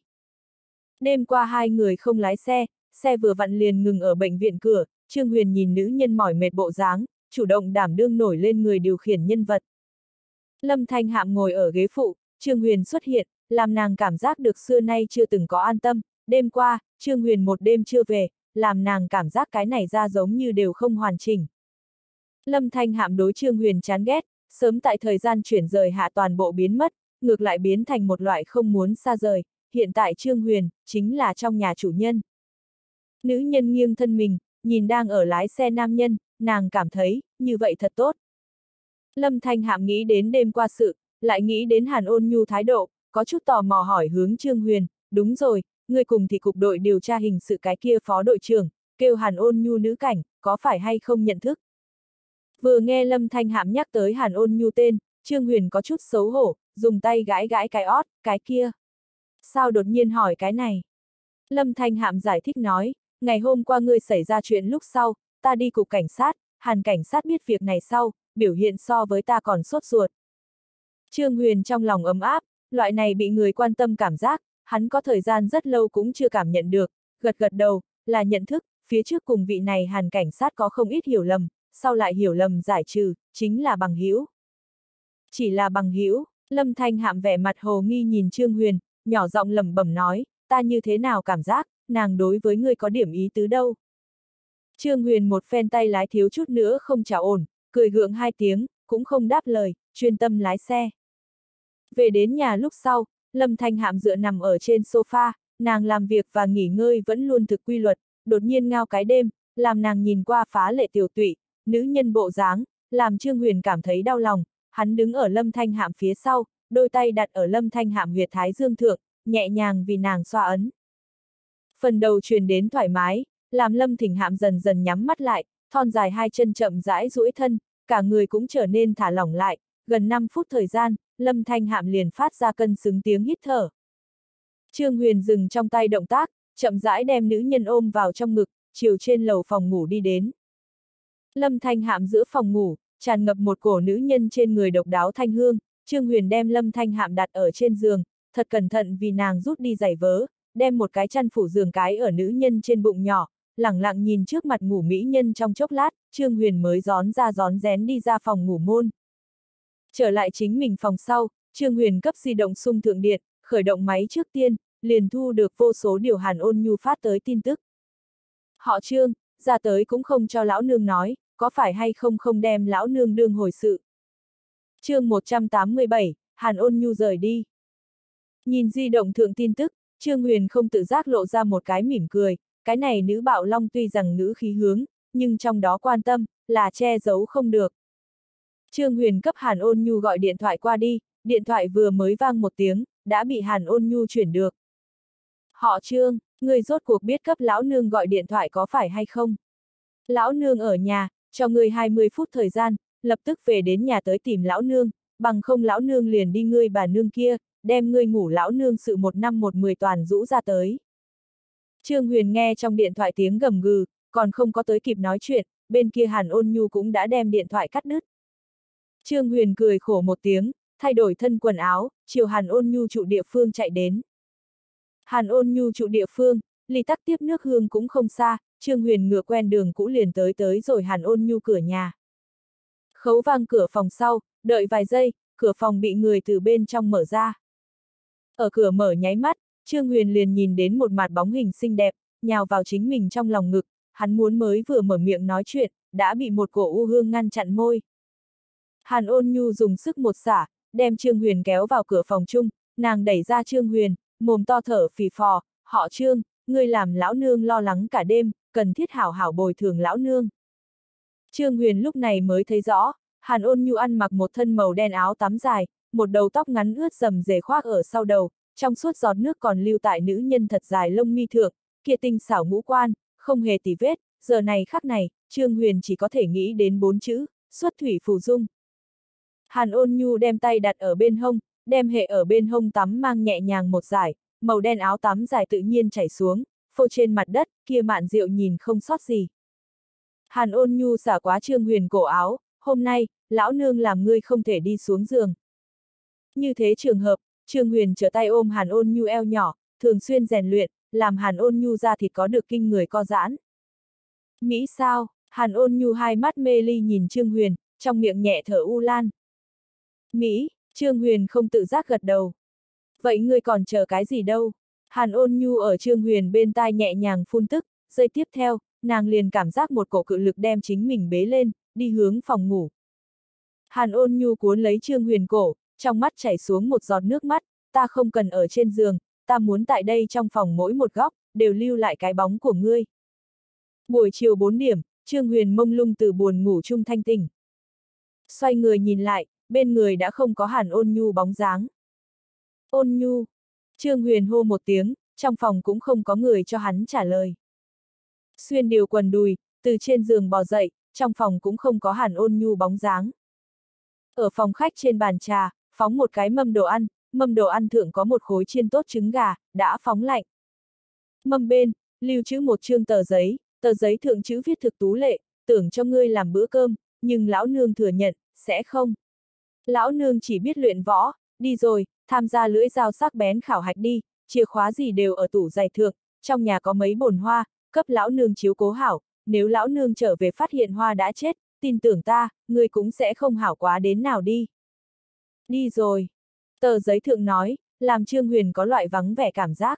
Đêm qua hai người không lái xe, xe vừa vặn liền ngừng ở bệnh viện cửa, Trương Huyền nhìn nữ nhân mỏi mệt bộ dáng, chủ động đảm đương nổi lên người điều khiển nhân vật. Lâm Thanh Hạm ngồi ở ghế phụ, Trương Huyền xuất hiện, làm nàng cảm giác được xưa nay chưa từng có an tâm, đêm qua, Trương Huyền một đêm chưa về, làm nàng cảm giác cái này ra giống như đều không hoàn chỉnh. Lâm Thanh Hạm đối Trương Huyền chán ghét, sớm tại thời gian chuyển rời hạ toàn bộ biến mất, ngược lại biến thành một loại không muốn xa rời, hiện tại Trương Huyền, chính là trong nhà chủ nhân. Nữ nhân nghiêng thân mình, nhìn đang ở lái xe nam nhân, nàng cảm thấy, như vậy thật tốt. Lâm Thanh Hạm nghĩ đến đêm qua sự, lại nghĩ đến Hàn Ôn Nhu thái độ, có chút tò mò hỏi hướng Trương Huyền, đúng rồi, người cùng thì cục đội điều tra hình sự cái kia phó đội trưởng, kêu Hàn Ôn Nhu nữ cảnh, có phải hay không nhận thức? Vừa nghe Lâm Thanh Hạm nhắc tới Hàn Ôn Nhu tên, Trương Huyền có chút xấu hổ, dùng tay gãi gãi cái ót, cái kia. Sao đột nhiên hỏi cái này? Lâm Thanh Hạm giải thích nói, ngày hôm qua ngươi xảy ra chuyện lúc sau, ta đi cục cảnh sát, Hàn cảnh sát biết việc này sau, biểu hiện so với ta còn sốt ruột. Trương Huyền trong lòng ấm áp, loại này bị người quan tâm cảm giác, hắn có thời gian rất lâu cũng chưa cảm nhận được, gật gật đầu, là nhận thức, phía trước cùng vị này Hàn cảnh sát có không ít hiểu lầm, sau lại hiểu lầm giải trừ, chính là bằng hữu. Chỉ là bằng hữu, Lâm Thanh Hạm vẻ mặt hồ nghi nhìn Trương Huyền, nhỏ giọng lẩm bẩm nói, ta như thế nào cảm giác, nàng đối với ngươi có điểm ý tứ đâu. Trương Huyền một phen tay lái thiếu chút nữa không trả ổn, cười gượng hai tiếng, cũng không đáp lời, chuyên tâm lái xe. Về đến nhà lúc sau, Lâm Thanh Hạm dựa nằm ở trên sofa, nàng làm việc và nghỉ ngơi vẫn luôn thực quy luật, đột nhiên ngao cái đêm, làm nàng nhìn qua phá lệ tiểu tụy, nữ nhân bộ dáng, làm Trương Huyền cảm thấy đau lòng, hắn đứng ở Lâm Thanh Hạm phía sau, đôi tay đặt ở Lâm Thanh Hạm huyệt thái dương thượng, nhẹ nhàng vì nàng xoa ấn. Phần đầu truyền đến thoải mái, làm Lâm Thỉnh Hạm dần dần nhắm mắt lại, thon dài hai chân chậm rãi duỗi thân, cả người cũng trở nên thả lỏng lại, gần năm phút thời gian, Lâm Thanh Hạm liền phát ra cân xứng tiếng hít thở. Trương Huyền dừng trong tay động tác, chậm rãi đem nữ nhân ôm vào trong ngực, chiều trên lầu phòng ngủ đi đến. Lâm Thanh Hạm giữa phòng ngủ, tràn ngập một cổ nữ nhân trên người độc đáo thanh hương, Trương Huyền đem Lâm Thanh Hạm đặt ở trên giường, thật cẩn thận vì nàng rút đi giày vớ, đem một cái chăn phủ giường cái ở nữ nhân trên bụng nhỏ, lẳng lặng nhìn trước mặt ngủ mỹ nhân trong chốc lát, Trương Huyền mới rón ra rón rén đi ra phòng ngủ môn. Trở lại chính mình phòng sau, Trương Huyền cấp di động xung thượng điện, khởi động máy trước tiên, liền thu được vô số điều Hàn Ôn Nhu phát tới tin tức. Họ Trương, ra tới cũng không cho lão nương nói, có phải hay không không đem lão nương đương hồi sự. Chương một trăm tám mươi bảy, Hàn Ôn Nhu rời đi. Nhìn di động thượng tin tức, Trương Huyền không tự giác lộ ra một cái mỉm cười, cái này nữ bạo long tuy rằng ngữ khí hướng, nhưng trong đó quan tâm, là che giấu không được. Trương Huyền cấp Hàn Ôn Nhu gọi điện thoại qua đi, điện thoại vừa mới vang một tiếng, đã bị Hàn Ôn Nhu chuyển được. Họ Trương, người rốt cuộc biết cấp lão nương gọi điện thoại có phải hay không? Lão nương ở nhà, cho người hai mươi phút thời gian, lập tức về đến nhà tới tìm lão nương, bằng không lão nương liền đi ngươi bà nương kia, đem ngươi ngủ lão nương sự một năm một mười toàn rũ ra tới. Trương Huyền nghe trong điện thoại tiếng gầm gừ, còn không có tới kịp nói chuyện, bên kia Hàn Ôn Nhu cũng đã đem điện thoại cắt đứt. Trương Huyền cười khổ một tiếng, thay đổi thân quần áo, chiều Hàn Ôn Nhu trụ địa phương chạy đến. Hàn Ôn Nhu trụ địa phương, ly tắc tiếp nước hương cũng không xa, Trương Huyền ngựa quen đường cũ liền tới tới rồi Hàn Ôn Nhu cửa nhà. Khấu vang cửa phòng sau, đợi vài giây, cửa phòng bị người từ bên trong mở ra. Ở cửa mở nháy mắt, Trương Huyền liền nhìn đến một mặt bóng hình xinh đẹp, nhào vào chính mình trong lòng ngực, hắn muốn mới vừa mở miệng nói chuyện, đã bị một cổ u hương ngăn chặn môi. Hàn Ôn Nhu dùng sức một xả, đem Trương Huyền kéo vào cửa phòng chung, nàng đẩy ra Trương Huyền, mồm to thở phì phò, họ Trương, ngươi làm lão nương lo lắng cả đêm, cần thiết hảo hảo bồi thường lão nương. Trương Huyền lúc này mới thấy rõ, Hàn Ôn Nhu ăn mặc một thân màu đen áo tắm dài, một đầu tóc ngắn ướt rầm rề khoác ở sau đầu, trong suốt giọt nước còn lưu tại nữ nhân thật dài lông mi thượng, kia tinh xảo ngũ quan, không hề tì vết, giờ này khắc này, Trương Huyền chỉ có thể nghĩ đến bốn chữ, xuất thủy phù dung. Hàn Ôn Nhu đem tay đặt ở bên hông, đem hệ ở bên hông tắm mang nhẹ nhàng một dải, màu đen áo tắm dài tự nhiên chảy xuống, phô trên mặt đất, kia mạn diệu nhìn không sót gì. Hàn Ôn Nhu xả quá Trương Huyền cổ áo, hôm nay, lão nương làm ngươi không thể đi xuống giường. Như thế trường hợp, Trương Huyền trở tay ôm Hàn Ôn Nhu eo nhỏ, thường xuyên rèn luyện, làm Hàn Ôn Nhu ra thịt có được kinh người co giãn. Mỹ sao? Hàn Ôn Nhu hai mắt mê ly nhìn Trương Huyền, trong miệng nhẹ thở u lan. Mỹ, Trương Huyền không tự giác gật đầu. Vậy ngươi còn chờ cái gì đâu? Hàn Ôn Nhu ở Trương Huyền bên tai nhẹ nhàng phun tức, giây tiếp theo, nàng liền cảm giác một cổ cự lực đem chính mình bế lên, đi hướng phòng ngủ. Hàn Ôn Nhu cuốn lấy Trương Huyền cổ, trong mắt chảy xuống một giọt nước mắt, ta không cần ở trên giường, ta muốn tại đây trong phòng mỗi một góc, đều lưu lại cái bóng của ngươi. Buổi chiều bốn điểm, Trương Huyền mông lung từ buồn ngủ chung thanh tỉnh. Xoay người nhìn lại, bên người đã không có Hàn Ôn Nhu bóng dáng. Ôn Nhu. Trương Huyền hô một tiếng, trong phòng cũng không có người cho hắn trả lời. Xuyên điều quần đùi, từ trên giường bò dậy, trong phòng cũng không có Hàn Ôn Nhu bóng dáng. Ở phòng khách trên bàn trà, phóng một cái mâm đồ ăn, mâm đồ ăn thượng có một khối chiên tốt trứng gà, đã phóng lạnh. Mâm bên, lưu trữ một chương tờ giấy, tờ giấy thượng chữ viết thực tú lệ, tưởng cho ngươi làm bữa cơm, nhưng lão nương thừa nhận, sẽ không. Lão nương chỉ biết luyện võ, đi rồi, tham gia lưỡi dao sắc bén khảo hạch đi, chìa khóa gì đều ở tủ giày thượng, trong nhà có mấy bồn hoa, cấp lão nương chiếu cố hảo, nếu lão nương trở về phát hiện hoa đã chết, tin tưởng ta, ngươi cũng sẽ không hảo quá đến nào đi. Đi rồi. Tờ giấy thượng nói, làm Trương Huyền có loại vắng vẻ cảm giác.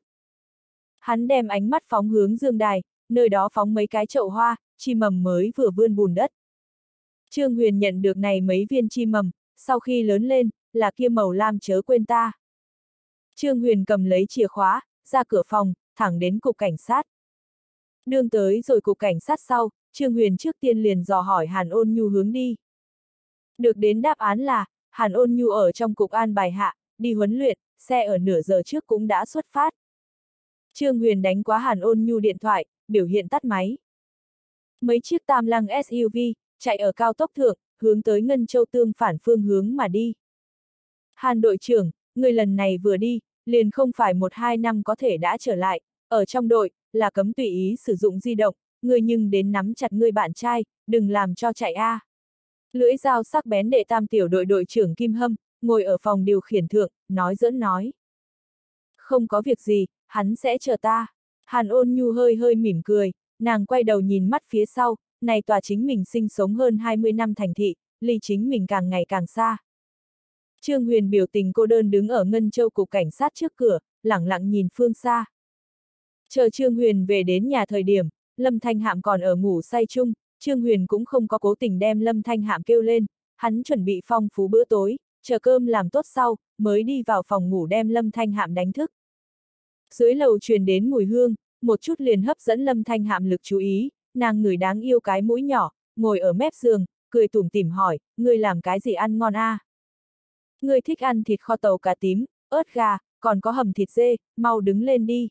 Hắn đem ánh mắt phóng hướng dương đài, nơi đó phóng mấy cái chậu hoa, chi mầm mới vừa vươn bùn đất. Trương Huyền nhận được này mấy viên chi mầm, sau khi lớn lên, là kia màu lam chớ quên ta. Trương Huyền cầm lấy chìa khóa, ra cửa phòng, thẳng đến cục cảnh sát. Đương tới rồi cục cảnh sát sau, Trương Huyền trước tiên liền dò hỏi Hàn Ôn Nhu hướng đi. Được đến đáp án là, Hàn Ôn Nhu ở trong cục an bài hạ, đi huấn luyện, xe ở nửa giờ trước cũng đã xuất phát. Trương Huyền đánh quá Hàn Ôn Nhu điện thoại, biểu hiện tắt máy. Mấy chiếc tam lăng ét u vê, chạy ở cao tốc thượng, hướng tới Ngân Châu tương phản phương hướng mà đi. Hàn đội trưởng, người lần này vừa đi, liền không phải một hai năm có thể đã trở lại, ở trong đội, là cấm tùy ý sử dụng di động, người nhưng đến nắm chặt người bạn trai, đừng làm cho chạy a. À. Lưỡi dao sắc bén đệ tam tiểu đội đội trưởng Kim Hâm, ngồi ở phòng điều khiển thượng, nói giỡn nói. Không có việc gì, hắn sẽ chờ ta. Hàn Ôn Nhu hơi hơi mỉm cười, nàng quay đầu nhìn mắt phía sau, này tòa chính mình sinh sống hơn hai mươi năm thành thị, ly chính mình càng ngày càng xa. Trương Huyền biểu tình cô đơn đứng ở Ngân Châu cục cảnh sát trước cửa, lẳng lặng nhìn phương xa. Chờ Trương Huyền về đến nhà thời điểm, Lâm Thanh Hạm còn ở ngủ say chung, Trương Huyền cũng không có cố tình đem Lâm Thanh Hạm kêu lên, hắn chuẩn bị phong phú bữa tối, chờ cơm làm tốt sau, mới đi vào phòng ngủ đem Lâm Thanh Hạm đánh thức. Dưới lầu truyền đến mùi hương, một chút liền hấp dẫn Lâm Thanh Hạm lực chú ý, nàng ngửi đáng yêu cái mũi nhỏ, ngồi ở mép giường, cười tủm tỉm hỏi, ngươi làm cái gì ăn ngon a? À? Ngươi thích ăn thịt kho tàu cá tím, ớt gà, còn có hầm thịt dê, mau đứng lên đi.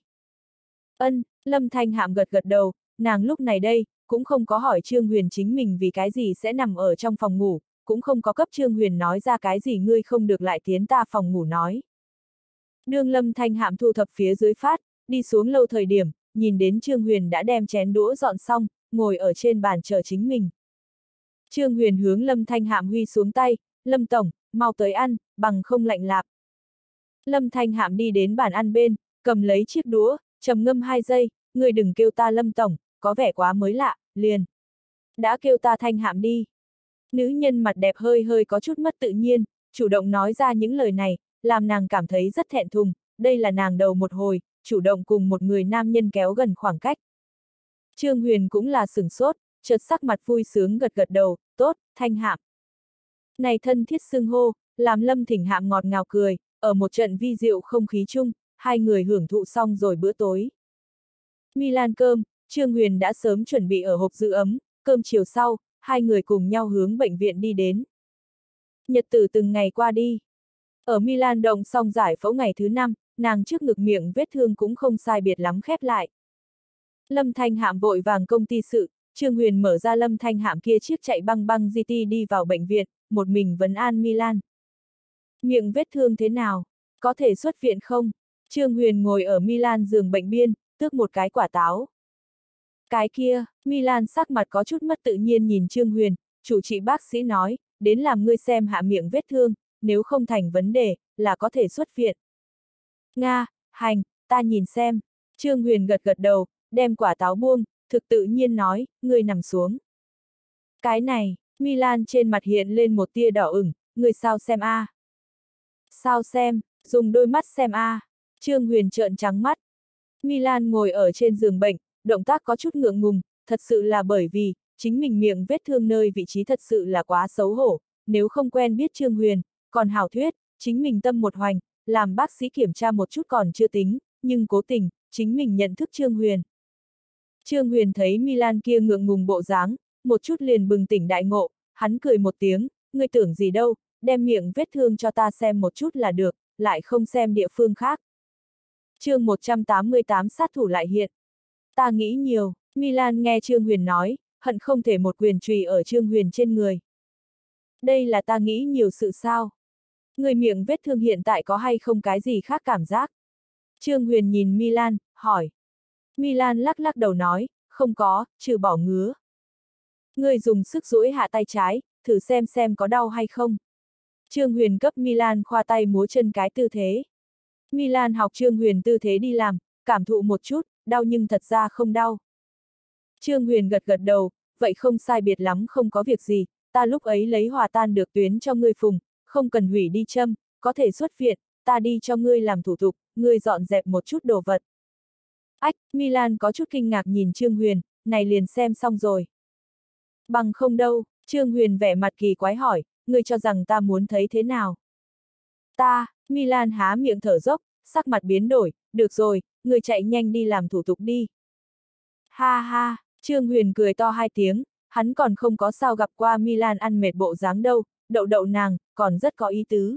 Ân, Lâm Thanh Hạm gật gật đầu, nàng lúc này đây, cũng không có hỏi Trương Huyền chính mình vì cái gì sẽ nằm ở trong phòng ngủ, cũng không có cấp Trương Huyền nói ra cái gì ngươi không được lại tiến ta phòng ngủ nói. Đương Lâm Thanh Hạm thu thập phía dưới phát, đi xuống lâu thời điểm, nhìn đến Trương Huyền đã đem chén đũa dọn xong, ngồi ở trên bàn chờ chính mình. Trương Huyền hướng Lâm Thanh Hạm huy xuống tay, Lâm Tổng, mau tới ăn, bằng không lạnh lạp. Lâm Thanh Hạm đi đến bàn ăn bên, cầm lấy chiếc đũa, trầm ngâm hai giây, người đừng kêu ta Lâm Tổng, có vẻ quá mới lạ, liền. Đã kêu ta Thanh Hạm đi. Nữ nhân mặt đẹp hơi hơi có chút mất tự nhiên, chủ động nói ra những lời này, làm nàng cảm thấy rất thẹn thùng, đây là nàng đầu một hồi, chủ động cùng một người nam nhân kéo gần khoảng cách. Trương Huyền cũng là sửng sốt, chợt sắc mặt vui sướng gật gật đầu, tốt, Thanh Hạm. Này thân thiết xưng hô, làm Lâm Thỉnh Hạm ngọt ngào cười, ở một trận vi diệu không khí chung, hai người hưởng thụ xong rồi bữa tối. Milan cơm, Trương Huyền đã sớm chuẩn bị ở hộp giữ ấm, cơm chiều sau, hai người cùng nhau hướng bệnh viện đi đến. Nhật tử từng ngày qua đi. Ở Milan động xong giải phẫu ngày thứ năm, nàng trước ngực miệng vết thương cũng không sai biệt lắm khép lại. Lâm Thanh Hạm vội vàng công ty sự, Trương Huyền mở ra Lâm Thanh Hạm kia chiếc chạy băng băng giê tê đi vào bệnh viện, một mình vấn an Milan. Miệng vết thương thế nào? Có thể xuất viện không? Trương Huyền ngồi ở Milan giường bệnh biên, tước một cái quả táo. Cái kia, Milan sắc mặt có chút mất tự nhiên nhìn Trương Huyền, chủ trị bác sĩ nói, đến làm ngươi xem hạ miệng vết thương, nếu không thành vấn đề, là có thể xuất viện. Nga, hành, ta nhìn xem. Trương Huyền gật gật đầu, đem quả táo buông, thực tự nhiên nói, ngươi nằm xuống. Cái này, Milan trên mặt hiện lên một tia đỏ ửng, ngươi sao xem a? À? Sao xem, dùng đôi mắt xem a. À? Trương Huyền trợn trắng mắt. Milan ngồi ở trên giường bệnh, động tác có chút ngượng ngùng, thật sự là bởi vì, chính mình miệng vết thương nơi vị trí thật sự là quá xấu hổ, nếu không quen biết Trương Huyền, còn hảo thuyết, chính mình tâm một hoành, làm bác sĩ kiểm tra một chút còn chưa tính, nhưng cố tình, chính mình nhận thức Trương Huyền. Trương Huyền thấy Milan kia ngượng ngùng bộ dáng, một chút liền bừng tỉnh đại ngộ, hắn cười một tiếng, ngươi tưởng gì đâu, đem miệng vết thương cho ta xem một chút là được, lại không xem địa phương khác. Chương một trăm tám mươi tám sát thủ lại hiện. Ta nghĩ nhiều, Milan nghe Trương Huyền nói, hận không thể một quyền chùy ở Trương Huyền trên người. Đây là ta nghĩ nhiều sự sao? Người miệng vết thương hiện tại có hay không cái gì khác cảm giác? Trương Huyền nhìn Milan, hỏi. Milan lắc lắc đầu nói, không có, trừ bỏ ngứa. Người dùng sức duỗi hạ tay trái, thử xem xem có đau hay không. Trương Huyền cấp Milan khoa tay múa chân cái tư thế. Milan học Trương Huyền tư thế đi làm, cảm thụ một chút, đau nhưng thật ra không đau. Trương Huyền gật gật đầu, vậy không sai biệt lắm không có việc gì, ta lúc ấy lấy hòa tan được tuyến cho ngươi phùng, không cần hủy đi châm, có thể xuất viện, ta đi cho ngươi làm thủ tục, ngươi dọn dẹp một chút đồ vật. Ách, Milan có chút kinh ngạc nhìn Trương Huyền, này liền xem xong rồi. Bằng không đâu, Trương Huyền vẻ mặt kỳ quái hỏi, ngươi cho rằng ta muốn thấy thế nào? Ta, Milan há miệng thở dốc, sắc mặt biến đổi, được rồi, ngươi chạy nhanh đi làm thủ tục đi. Ha ha, Trương Huyền cười to hai tiếng, hắn còn không có sao gặp qua Milan ăn mệt bộ dáng đâu, đậu đậu nàng, còn rất có ý tứ.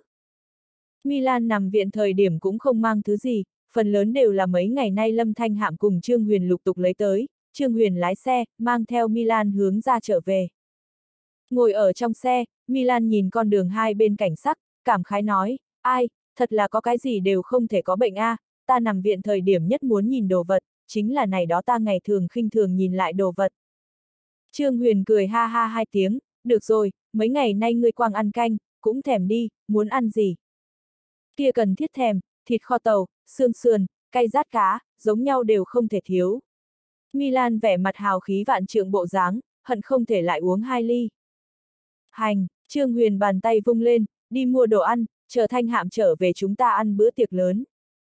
Milan nằm viện thời điểm cũng không mang thứ gì, phần lớn đều là mấy ngày nay Lâm Thanh Hạm cùng Trương Huyền lục tục lấy tới, Trương Huyền lái xe, mang theo Milan hướng ra trở về. Ngồi ở trong xe, Milan nhìn con đường hai bên cảnh sắc, cảm khái nói, ai, thật là có cái gì đều không thể có bệnh a, à, ta nằm viện thời điểm nhất muốn nhìn đồ vật, chính là này đó ta ngày thường khinh thường nhìn lại đồ vật. Trương Huyền cười ha ha hai tiếng, được rồi, mấy ngày nay ngươi quang ăn canh, cũng thèm đi, muốn ăn gì? Kia cần thiết thèm, thịt kho tàu, xương sườn, cay rát cá, giống nhau đều không thể thiếu. Milan vẻ mặt hào khí vạn trượng bộ dáng, hận không thể lại uống hai ly. Hành, Trương Huyền bàn tay vung lên, đi mua đồ ăn, chờ Thanh Hạm trở về chúng ta ăn bữa tiệc lớn.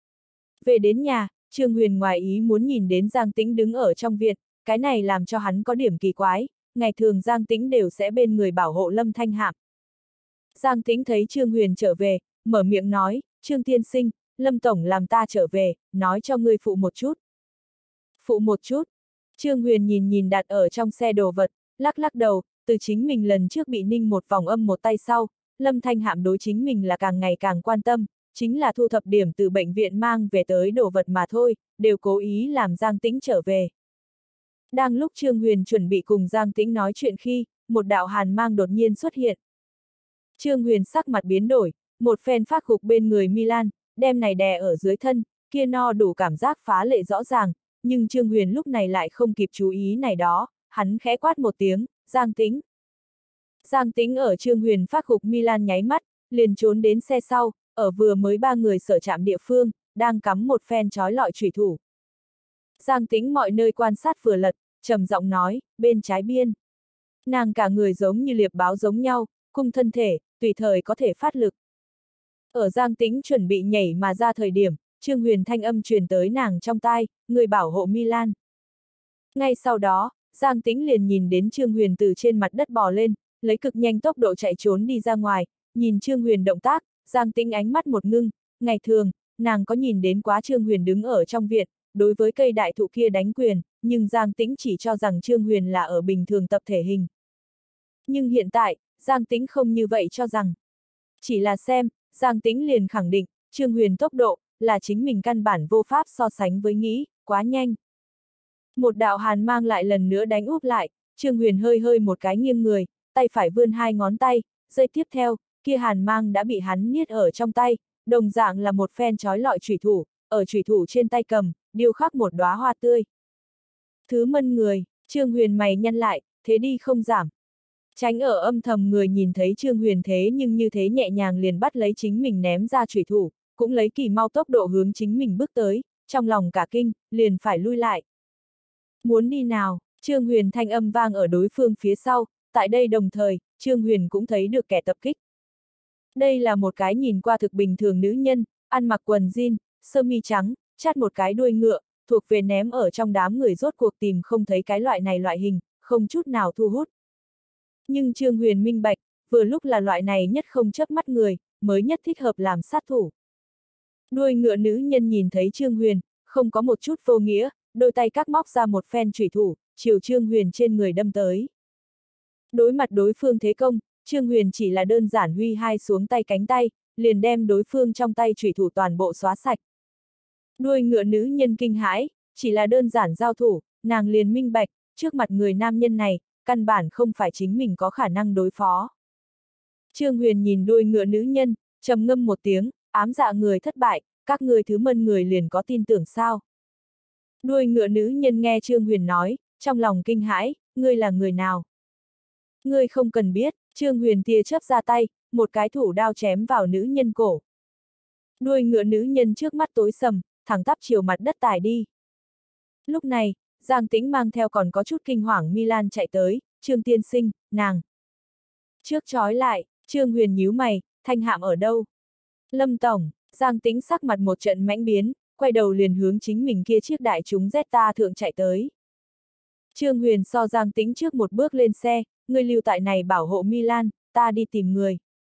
Về đến nhà, Trương Huyền ngoài ý muốn nhìn đến Giang Tĩnh đứng ở trong viện, cái này làm cho hắn có điểm kỳ quái, ngày thường Giang Tĩnh đều sẽ bên người bảo hộ Lâm Thanh Hạm. Giang Tĩnh thấy Trương Huyền trở về, mở miệng nói, Trương tiên sinh, Lâm Tổng làm ta trở về, nói cho ngươi phụ một chút. Phụ một chút. Trương Huyền nhìn nhìn đặt ở trong xe đồ vật, lắc lắc đầu, từ chính mình lần trước bị ninh một vòng âm một tay sau, Lâm Thanh Hạm đối chính mình là càng ngày càng quan tâm, chính là thu thập điểm từ bệnh viện mang về tới đồ vật mà thôi, đều cố ý làm Giang Tĩnh trở về. Đang lúc Trương Huyền chuẩn bị cùng Giang Tĩnh nói chuyện khi, một đạo hàn mang đột nhiên xuất hiện. Trương Huyền sắc mặt biến đổi, một phen phát gục bên người Milan, đem này đè ở dưới thân, kia no đủ cảm giác phá lệ rõ ràng, nhưng Trương Huyền lúc này lại không kịp chú ý này đó, hắn khẽ quát một tiếng, Giang Tĩnh. Giang Tĩnh ở Trương Huyền phát gục Milan nháy mắt, liền trốn đến xe sau, ở vừa mới ba người sở trạm địa phương, đang cắm một phen trói lọi chủy thủ. Giang Tĩnh mọi nơi quan sát vừa lật, trầm giọng nói, bên trái biên. Nàng cả người giống như liệp báo giống nhau, cung thân thể, tùy thời có thể phát lực. Ở Giang Tĩnh chuẩn bị nhảy mà ra thời điểm, Trương Huyền thanh âm truyền tới nàng trong tai, người bảo hộ Milan. Ngay sau đó, Giang Tĩnh liền nhìn đến Trương Huyền từ trên mặt đất bò lên, lấy cực nhanh tốc độ chạy trốn đi ra ngoài, nhìn Trương Huyền động tác, Giang Tĩnh ánh mắt một ngưng, ngày thường, nàng có nhìn đến quá Trương Huyền đứng ở trong viện, đối với cây đại thụ kia đánh quyền, nhưng Giang Tĩnh chỉ cho rằng Trương Huyền là ở bình thường tập thể hình. Nhưng hiện tại, Giang Tĩnh không như vậy cho rằng. Chỉ là xem, Giang Tĩnh liền khẳng định, Trương Huyền tốc độ, là chính mình căn bản vô pháp so sánh với nghĩ, quá nhanh. Một đạo hàn mang lại lần nữa đánh úp lại, Trương Huyền hơi hơi một cái nghiêng người, tay phải vươn hai ngón tay, giây tiếp theo, kia hàn mang đã bị hắn niết ở trong tay, đồng dạng là một phen trói lọi chủy thủ, ở chủy thủ trên tay cầm, điêu khắc một đóa hoa tươi. Thứ mân người, Trương Huyền mày nhăn lại, thế đi không giảm. Tránh ở âm thầm người nhìn thấy Trương Huyền thế nhưng như thế nhẹ nhàng liền bắt lấy chính mình ném ra chủy thủ, cũng lấy kỳ mau tốc độ hướng chính mình bước tới, trong lòng cả kinh, liền phải lui lại. Muốn đi nào? Trương Huyền thanh âm vang ở đối phương phía sau, tại đây đồng thời, Trương Huyền cũng thấy được kẻ tập kích. Đây là một cái nhìn qua thực bình thường nữ nhân, ăn mặc quần jean, sơ mi trắng, chát một cái đuôi ngựa, thuộc về ném ở trong đám người rốt cuộc tìm không thấy cái loại này loại hình, không chút nào thu hút. Nhưng Trương Huyền minh bạch, vừa lúc là loại này nhất không chớp mắt người, mới nhất thích hợp làm sát thủ. Đuôi ngựa nữ nhân nhìn thấy Trương Huyền, không có một chút vô nghĩa, đôi tay các móc ra một phen chủy thủ, chiều Trương Huyền trên người đâm tới. Đối mặt đối phương thế công, Trương Huyền chỉ là đơn giản huy hai xuống tay cánh tay, liền đem đối phương trong tay chủy thủ toàn bộ xóa sạch. Đuôi ngựa nữ nhân kinh hãi, chỉ là đơn giản giao thủ, nàng liền minh bạch, trước mặt người nam nhân này, căn bản không phải chính mình có khả năng đối phó. Trương Huyền nhìn đuôi ngựa nữ nhân, trầm ngâm một tiếng, ám dạ người thất bại, các người thứ mân người liền có tin tưởng sao. Đuôi ngựa nữ nhân nghe Trương Huyền nói, trong lòng kinh hãi, ngươi là người nào? Ngươi không cần biết, Trương Huyền tia chớp ra tay, một cái thủ đao chém vào nữ nhân cổ. Đuôi ngựa nữ nhân trước mắt tối sầm, thẳng tắp chiều mặt đất tải đi. Lúc này, Giang Tĩnh mang theo còn có chút kinh hoàng Milan chạy tới, Trương tiên sinh, nàng. Trước trói lại, Trương Huyền nhíu mày, Thanh Hạm ở đâu? Lâm Tổng, Giang Tĩnh sắc mặt một trận mãnh biến, quay đầu liền hướng chính mình kia chiếc đại chúng Zeta thượng chạy tới. Trương Huyền so Giang Tĩnh trước một bước lên xe, ngươi lưu tại này bảo hộ Milan, ta đi tìm người.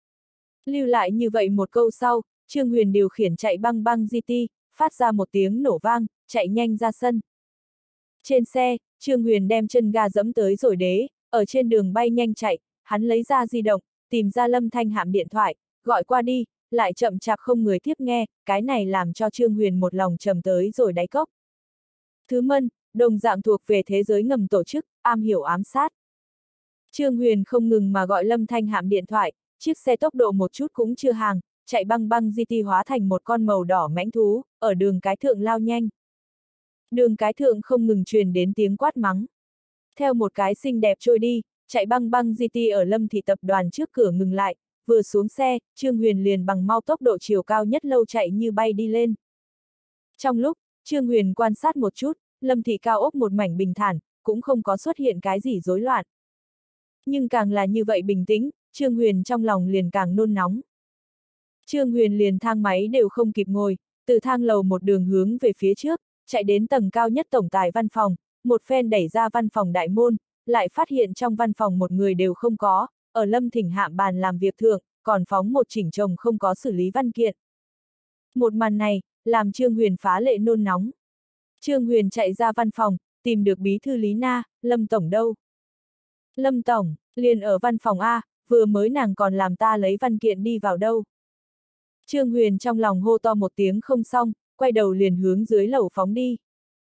Lưu lại như vậy một câu sau, Trương Huyền điều khiển chạy băng băng giê tê, phát ra một tiếng nổ vang, chạy nhanh ra sân. Trên xe, Trương Huyền đem chân ga dẫm tới rồi đế, ở trên đường bay nhanh chạy, hắn lấy ra di động, tìm ra Lâm Thanh Hạm điện thoại, gọi qua đi, lại chậm chạp không người tiếp nghe, cái này làm cho Trương Huyền một lòng trầm tới rồi đáy cốc. Thứ mân, đồng dạng thuộc về thế giới ngầm tổ chức, am hiểu ám sát. Trương Huyền không ngừng mà gọi Lâm Thanh Hạm điện thoại, chiếc xe tốc độ một chút cũng chưa hàng, chạy băng băng giê tê hóa thành một con màu đỏ mãnh thú, ở đường cái thượng lao nhanh. Đường cái thượng không ngừng truyền đến tiếng quát mắng. Theo một cái xinh đẹp trôi đi, chạy băng băng giê tê ở Lâm thị tập đoàn trước cửa ngừng lại, vừa xuống xe, Trương Huyền liền bằng mau tốc độ chiều cao nhất lâu chạy như bay đi lên. Trong lúc, Trương Huyền quan sát một chút, Lâm thị cao ốc một mảnh bình thản, cũng không có xuất hiện cái gì rối loạn. Nhưng càng là như vậy bình tĩnh, Trương Huyền trong lòng liền càng nôn nóng. Trương Huyền liền thang máy đều không kịp ngồi, từ thang lầu một đường hướng về phía trước, chạy đến tầng cao nhất tổng tài văn phòng, một phen đẩy ra văn phòng đại môn, lại phát hiện trong văn phòng một người đều không có, ở Lâm Thỉnh Hạm bàn làm việc thượng, còn phóng một chỉnh chồng không có xử lý văn kiện. Một màn này, làm Trương Huyền phá lệ nôn nóng. Trương Huyền chạy ra văn phòng, tìm được bí thư Lý Na, Lâm Tổng đâu? Lâm Tổng, liền ở văn phòng A, vừa mới nàng còn làm ta lấy văn kiện đi vào đâu. Trương Huyền trong lòng hô to một tiếng không xong, quay đầu liền hướng dưới lầu phóng đi.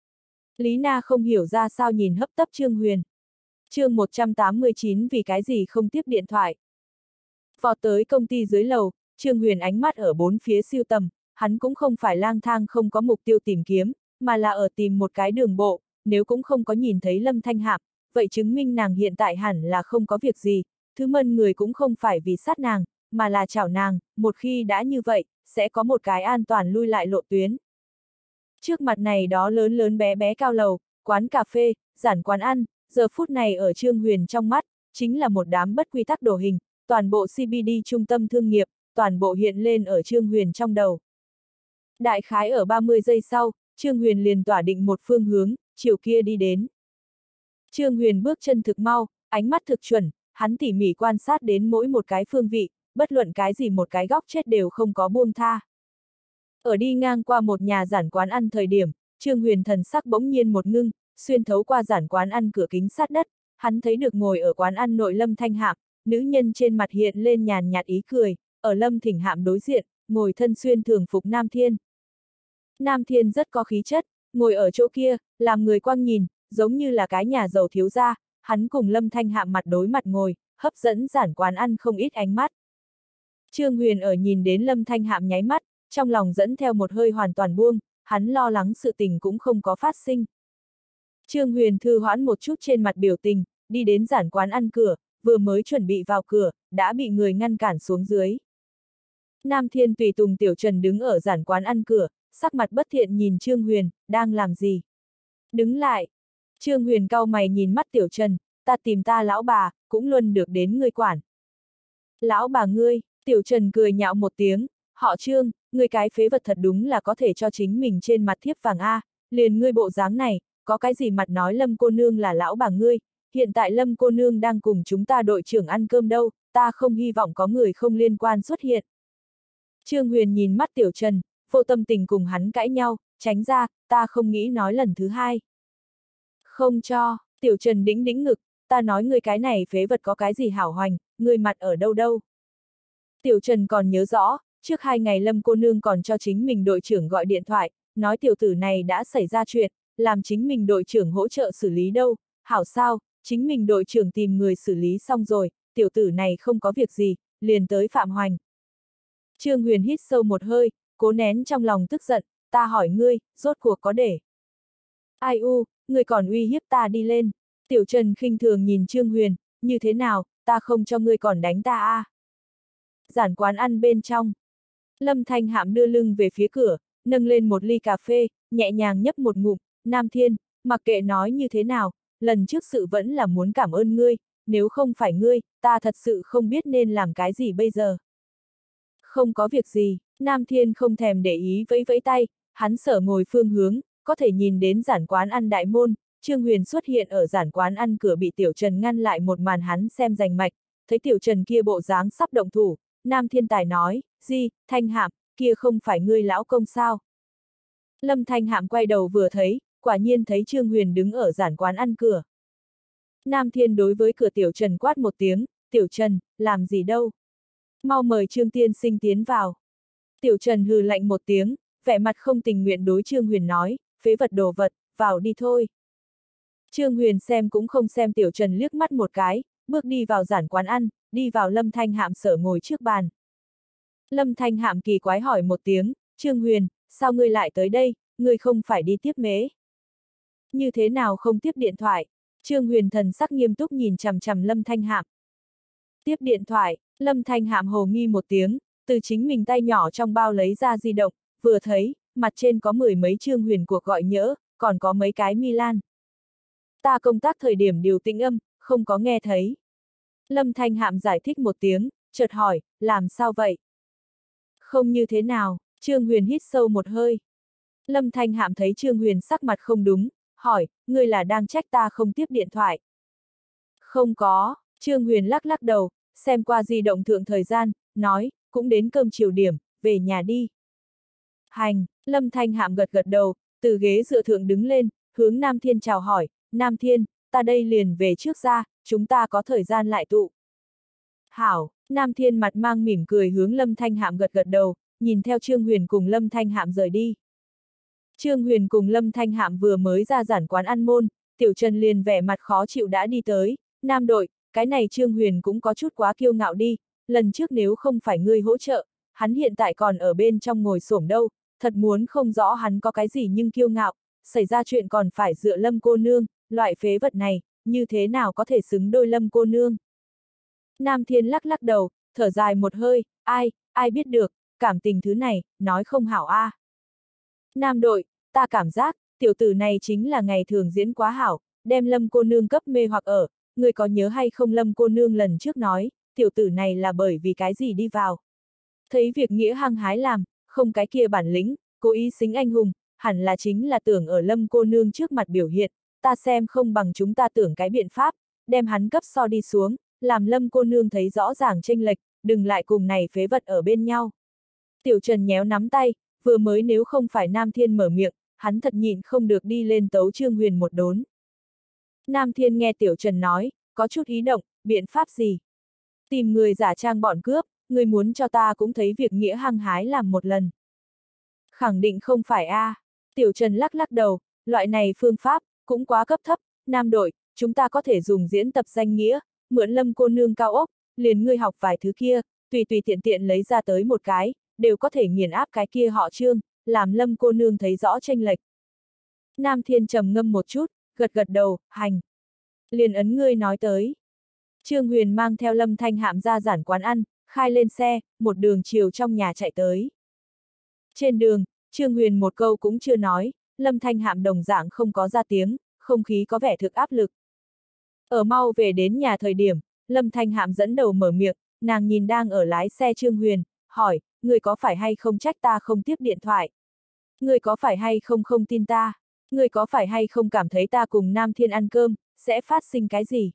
Lý Na không hiểu ra sao nhìn hấp tấp Trương Huyền. Chương một trăm tám mươi chín vì cái gì không tiếp điện thoại. Vọt tới công ty dưới lầu, Trương Huyền ánh mắt ở bốn phía siêu tầm, hắn cũng không phải lang thang không có mục tiêu tìm kiếm, mà là ở tìm một cái đường bộ, nếu cũng không có nhìn thấy Lâm Thanh Hạm, vậy chứng minh nàng hiện tại hẳn là không có việc gì, thứ mân người cũng không phải vì sát nàng, mà là chảo nàng, một khi đã như vậy, sẽ có một cái an toàn lui lại lộ tuyến. Trước mặt này đó lớn lớn bé bé cao lầu, quán cà phê, giản quán ăn, giờ phút này ở Trương Huyền trong mắt, chính là một đám bất quy tắc đồ hình, toàn bộ xê bê đê trung tâm thương nghiệp, toàn bộ hiện lên ở Trương Huyền trong đầu. Đại khái ở ba mươi giây sau, Trương Huyền liền tỏa định một phương hướng, chiều kia đi đến. Trương Huyền bước chân thực mau, ánh mắt thực chuẩn, hắn tỉ mỉ quan sát đến mỗi một cái phương vị, bất luận cái gì một cái góc chết đều không có buông tha. Ở đi ngang qua một nhà giản quán ăn thời điểm, Trương Huyền thần sắc bỗng nhiên một ngưng, xuyên thấu qua giản quán ăn cửa kính sát đất, hắn thấy được ngồi ở quán ăn nội Lâm Thanh Hạm, nữ nhân trên mặt hiện lên nhàn nhạt ý cười, ở Lâm Thỉnh Hạm đối diện, ngồi thân xuyên thường phục Nam Thiên. Nam Thiên rất có khí chất, ngồi ở chỗ kia, làm người quang nhìn, giống như là cái nhà giàu thiếu gia, hắn cùng Lâm Thanh Hạm mặt đối mặt ngồi, hấp dẫn giản quán ăn không ít ánh mắt. Trương Huyền ở nhìn đến Lâm Thanh Hạm nháy mắt, trong lòng dẫn theo một hơi hoàn toàn buông, hắn lo lắng sự tình cũng không có phát sinh. Trương Huyền thư hoãn một chút trên mặt biểu tình, đi đến giản quán ăn cửa, vừa mới chuẩn bị vào cửa, đã bị người ngăn cản xuống dưới. Nam Thiên tùy tùng Tiểu Trần đứng ở giản quán ăn cửa, sắc mặt bất thiện nhìn Trương Huyền, đang làm gì? Đứng lại! Trương Huyền cau mày nhìn mắt Tiểu Trần, ta tìm ta lão bà, cũng luôn được đến ngươi quản. Lão bà ngươi, Tiểu Trần cười nhạo một tiếng, họ Trương, ngươi cái phế vật thật đúng là có thể cho chính mình trên mặt thiếp vàng A, liền ngươi bộ dáng này, có cái gì mặt nói Lâm cô nương là lão bà ngươi, hiện tại Lâm cô nương đang cùng chúng ta đội trưởng ăn cơm đâu, ta không hy vọng có người không liên quan xuất hiện. Trương Huyền nhìn mắt Tiểu Trần, vô tâm tình cùng hắn cãi nhau, tránh ra, ta không nghĩ nói lần thứ hai. Không cho, Tiểu Trần đĩnh đĩnh ngực, ta nói ngươi cái này phế vật có cái gì hảo hoành, ngươi mặt ở đâu đâu. Tiểu Trần còn nhớ rõ, trước hai ngày Lâm cô nương còn cho chính mình đội trưởng gọi điện thoại, nói tiểu tử này đã xảy ra chuyện, làm chính mình đội trưởng hỗ trợ xử lý đâu, hảo sao, chính mình đội trưởng tìm người xử lý xong rồi, tiểu tử này không có việc gì, liền tới phạm hoành. Trương Huyền hít sâu một hơi, cố nén trong lòng tức giận, ta hỏi ngươi, rốt cuộc có để. Ai u, ngươi còn uy hiếp ta đi lên. Tiểu Trần khinh thường nhìn Trương Huyền, như thế nào, ta không cho ngươi còn đánh ta a? À? Giản quán ăn bên trong. Lâm Thanh Hạm đưa lưng về phía cửa, nâng lên một ly cà phê, nhẹ nhàng nhấp một ngụm, Nam Thiên, mặc kệ nói như thế nào, lần trước sự vẫn là muốn cảm ơn ngươi, nếu không phải ngươi, ta thật sự không biết nên làm cái gì bây giờ. Không có việc gì, Nam Thiên không thèm để ý vẫy vẫy tay, hắn sở ngồi phương hướng, có thể nhìn đến giản quán ăn đại môn, Trương Huyền xuất hiện ở giản quán ăn cửa bị Tiểu Trần ngăn lại một màn hắn xem rành mạch, thấy Tiểu Trần kia bộ dáng sắp động thủ, Nam Thiên Tài nói, gì, Thanh Hạm, kia không phải ngươi lão công sao? Lâm Thanh Hạm quay đầu vừa thấy, quả nhiên thấy Trương Huyền đứng ở giản quán ăn cửa. Nam Thiên đối với cửa Tiểu Trần quát một tiếng, Tiểu Trần, làm gì đâu? Mau mời Trương tiên sinh tiến vào. Tiểu Trần hừ lạnh một tiếng, vẻ mặt không tình nguyện đối Trương Huyền nói, phế vật đồ vật, vào đi thôi. Trương Huyền xem cũng không xem Tiểu Trần liếc mắt một cái, bước đi vào giản quán ăn, đi vào Lâm Thanh Hạm sở ngồi trước bàn. Lâm Thanh Hạm kỳ quái hỏi một tiếng, Trương Huyền, sao ngươi lại tới đây, ngươi không phải đi tiếp mế? Như thế nào không tiếp điện thoại? Trương Huyền thần sắc nghiêm túc nhìn chằm chằm Lâm Thanh Hạm. Tiếp điện thoại, Lâm Thanh Hạm hồ nghi một tiếng, từ chính mình tay nhỏ trong bao lấy ra di động, vừa thấy, mặt trên có mười mấy Trương Huyền cuộc gọi nhỡ, còn có mấy cái Milan. Ta công tác thời điểm điều tĩnh âm, không có nghe thấy. Lâm Thanh Hạm giải thích một tiếng, chợt hỏi, làm sao vậy? Không như thế nào, Trương Huyền hít sâu một hơi. Lâm Thanh Hạm thấy Trương Huyền sắc mặt không đúng, hỏi, ngươi là đang trách ta không tiếp điện thoại? Không có, Trương Huyền lắc lắc đầu, xem qua di động thượng thời gian, nói, cũng đến cơm chiều điểm, về nhà đi. Hành, Lâm Thanh Hạm gật gật đầu, từ ghế dựa thượng đứng lên, hướng Nam Thiên chào hỏi, Nam Thiên, ta đây liền về trước ra, chúng ta có thời gian lại tụ. Hảo, Nam Thiên mặt mang mỉm cười hướng Lâm Thanh Hạm gật gật đầu, nhìn theo Trương Huyền cùng Lâm Thanh Hạm rời đi. Trương Huyền cùng Lâm Thanh Hạm vừa mới ra giản quán ăn môn, Tiểu Trần liền vẻ mặt khó chịu đã đi tới, Nam đội, cái này Trương Huyền cũng có chút quá kiêu ngạo đi, lần trước nếu không phải ngươi hỗ trợ, hắn hiện tại còn ở bên trong ngồi xổm đâu, thật muốn không rõ hắn có cái gì nhưng kiêu ngạo, xảy ra chuyện còn phải dựa Lâm cô nương, loại phế vật này, như thế nào có thể xứng đôi Lâm cô nương. Nam Thiên lắc lắc đầu, thở dài một hơi, ai, ai biết được, cảm tình thứ này, nói không hảo a. À. Nam đội, ta cảm giác, tiểu tử này chính là ngày thường diễn quá hảo, đem Lâm cô nương cấp mê hoặc ở, người có nhớ hay không Lâm cô nương lần trước nói, tiểu tử này là bởi vì cái gì đi vào. Thấy việc nghĩa hăng hái làm, không cái kia bản lĩnh, cố ý xính anh hùng, hẳn là chính là tưởng ở Lâm cô nương trước mặt biểu hiện, ta xem không bằng chúng ta tưởng cái biện pháp, đem hắn cấp so đi xuống, làm Lâm cô nương thấy rõ ràng chênh lệch, đừng lại cùng này phế vật ở bên nhau. Tiểu Trần nhéo nắm tay, vừa mới nếu không phải Nam Thiên mở miệng, hắn thật nhịn không được đi lên tấu Trương Huyền một đốn. Nam Thiên nghe Tiểu Trần nói, có chút ý động, biện pháp gì? Tìm người giả trang bọn cướp, người muốn cho ta cũng thấy việc nghĩa hăng hái làm một lần. Khẳng định không phải a. À. Tiểu Trần lắc lắc đầu, loại này phương pháp, cũng quá cấp thấp, Nam đội, chúng ta có thể dùng diễn tập danh nghĩa, mượn Lâm cô nương cao ốc, liền ngươi học vài thứ kia, tùy tùy tiện tiện lấy ra tới một cái, đều có thể nghiền áp cái kia họ Trương, làm Lâm cô nương thấy rõ chênh lệch. Nam Thiên trầm ngâm một chút, gật gật đầu, hành. Liền ấn ngươi nói tới. Trương Huyền mang theo Lâm Thanh Hạm ra giản quán ăn, khai lên xe, một đường chiều trong nhà chạy tới. Trên đường, Trương Huyền một câu cũng chưa nói, Lâm Thanh Hạm đồng dạng không có ra tiếng, không khí có vẻ thực áp lực. Ở mau về đến nhà thời điểm, Lâm Thanh Hạm dẫn đầu mở miệng, nàng nhìn đang ở lái xe Trương Huyền, hỏi, người có phải hay không trách ta không tiếp điện thoại? Người có phải hay không không tin ta? Người có phải hay không cảm thấy ta cùng Nam Thiên ăn cơm, sẽ phát sinh cái gì?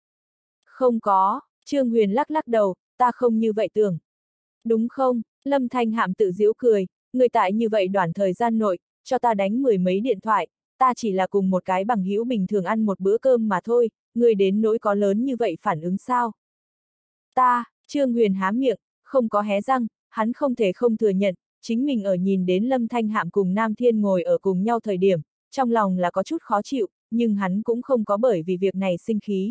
Không có, Trương Huyền lắc lắc đầu, ta không như vậy tưởng. Đúng không? Lâm Thanh Hạm tự giễu cười, người tại như vậy đoạn thời gian nội, cho ta đánh mười mấy điện thoại, ta chỉ là cùng một cái bằng hữu bình thường ăn một bữa cơm mà thôi, người đến nỗi có lớn như vậy phản ứng sao? Ta, Trương Huyền há miệng, không có hé răng, hắn không thể không thừa nhận, chính mình ở nhìn đến Lâm Thanh Hạm cùng Nam Thiên ngồi ở cùng nhau thời điểm, trong lòng là có chút khó chịu, nhưng hắn cũng không có bởi vì việc này sinh khí.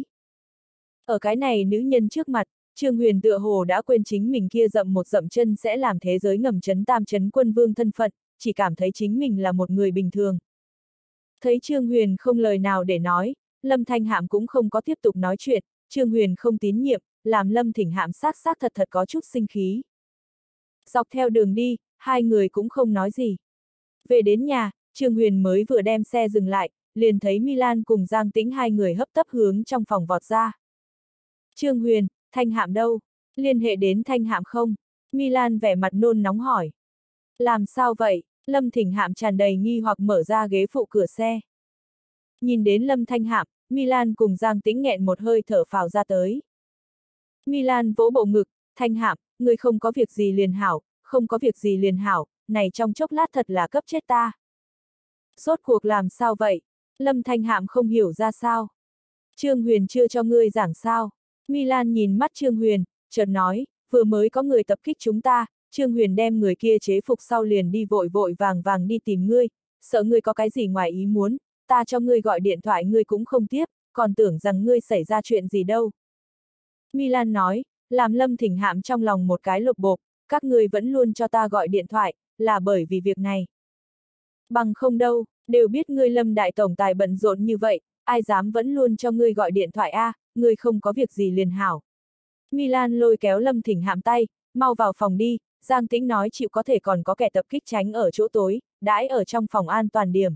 Ở cái này nữ nhân trước mặt, Trương Huyền tựa hồ đã quên chính mình kia dậm một dậm chân sẽ làm thế giới ngầm chấn tam chấn quân vương thân phận, chỉ cảm thấy chính mình là một người bình thường. Thấy Trương Huyền không lời nào để nói, Lâm Thanh Hạm cũng không có tiếp tục nói chuyện, Trương Huyền không tín nhiệm, làm Lâm Thỉnh Hạm xác xác thật thật có chút sinh khí. Dọc theo đường đi, hai người cũng không nói gì. Về đến nhà, Trương Huyền mới vừa đem xe dừng lại, liền thấy Milan cùng Giang Tĩnh hai người hấp tấp hướng trong phòng vọt ra. Trương Huyền, Thanh Hạm đâu? Liên hệ đến Thanh Hạm không? Milan vẻ mặt nôn nóng hỏi. Làm sao vậy? Lâm Thỉnh Hạm tràn đầy nghi hoặc mở ra ghế phụ cửa xe. Nhìn đến Lâm Thanh Hạm, Milan cùng Giang Tĩnh nghẹn một hơi thở phào ra tới. Milan vỗ bộ ngực, Thanh Hạm, người không có việc gì liền hảo, không có việc gì liền hảo, này trong chốc lát thật là cấp chết ta. Rốt cuộc làm sao vậy? Lâm Thanh Hạm không hiểu ra sao. Trương Huyền chưa cho ngươi giảng sao. Milan nhìn mắt Trương Huyền, chợt nói, vừa mới có người tập kích chúng ta, Trương Huyền đem người kia chế phục sau liền đi vội vội vàng vàng đi tìm ngươi, sợ ngươi có cái gì ngoài ý muốn, ta cho ngươi gọi điện thoại ngươi cũng không tiếp, còn tưởng rằng ngươi xảy ra chuyện gì đâu. Milan nói, làm Lâm Thỉnh Hạm trong lòng một cái lột bộp, các ngươi vẫn luôn cho ta gọi điện thoại, là bởi vì việc này. Bằng không đâu, đều biết ngươi Lâm đại tổng tài bận rộn như vậy, ai dám vẫn luôn cho ngươi gọi điện thoại a, à, ngươi không có việc gì liền hảo. Milan lôi kéo Lâm Thỉnh Hạm tay, mau vào phòng đi, Giang Tĩnh nói chịu có thể còn có kẻ tập kích tránh ở chỗ tối, đãi ở trong phòng an toàn điểm.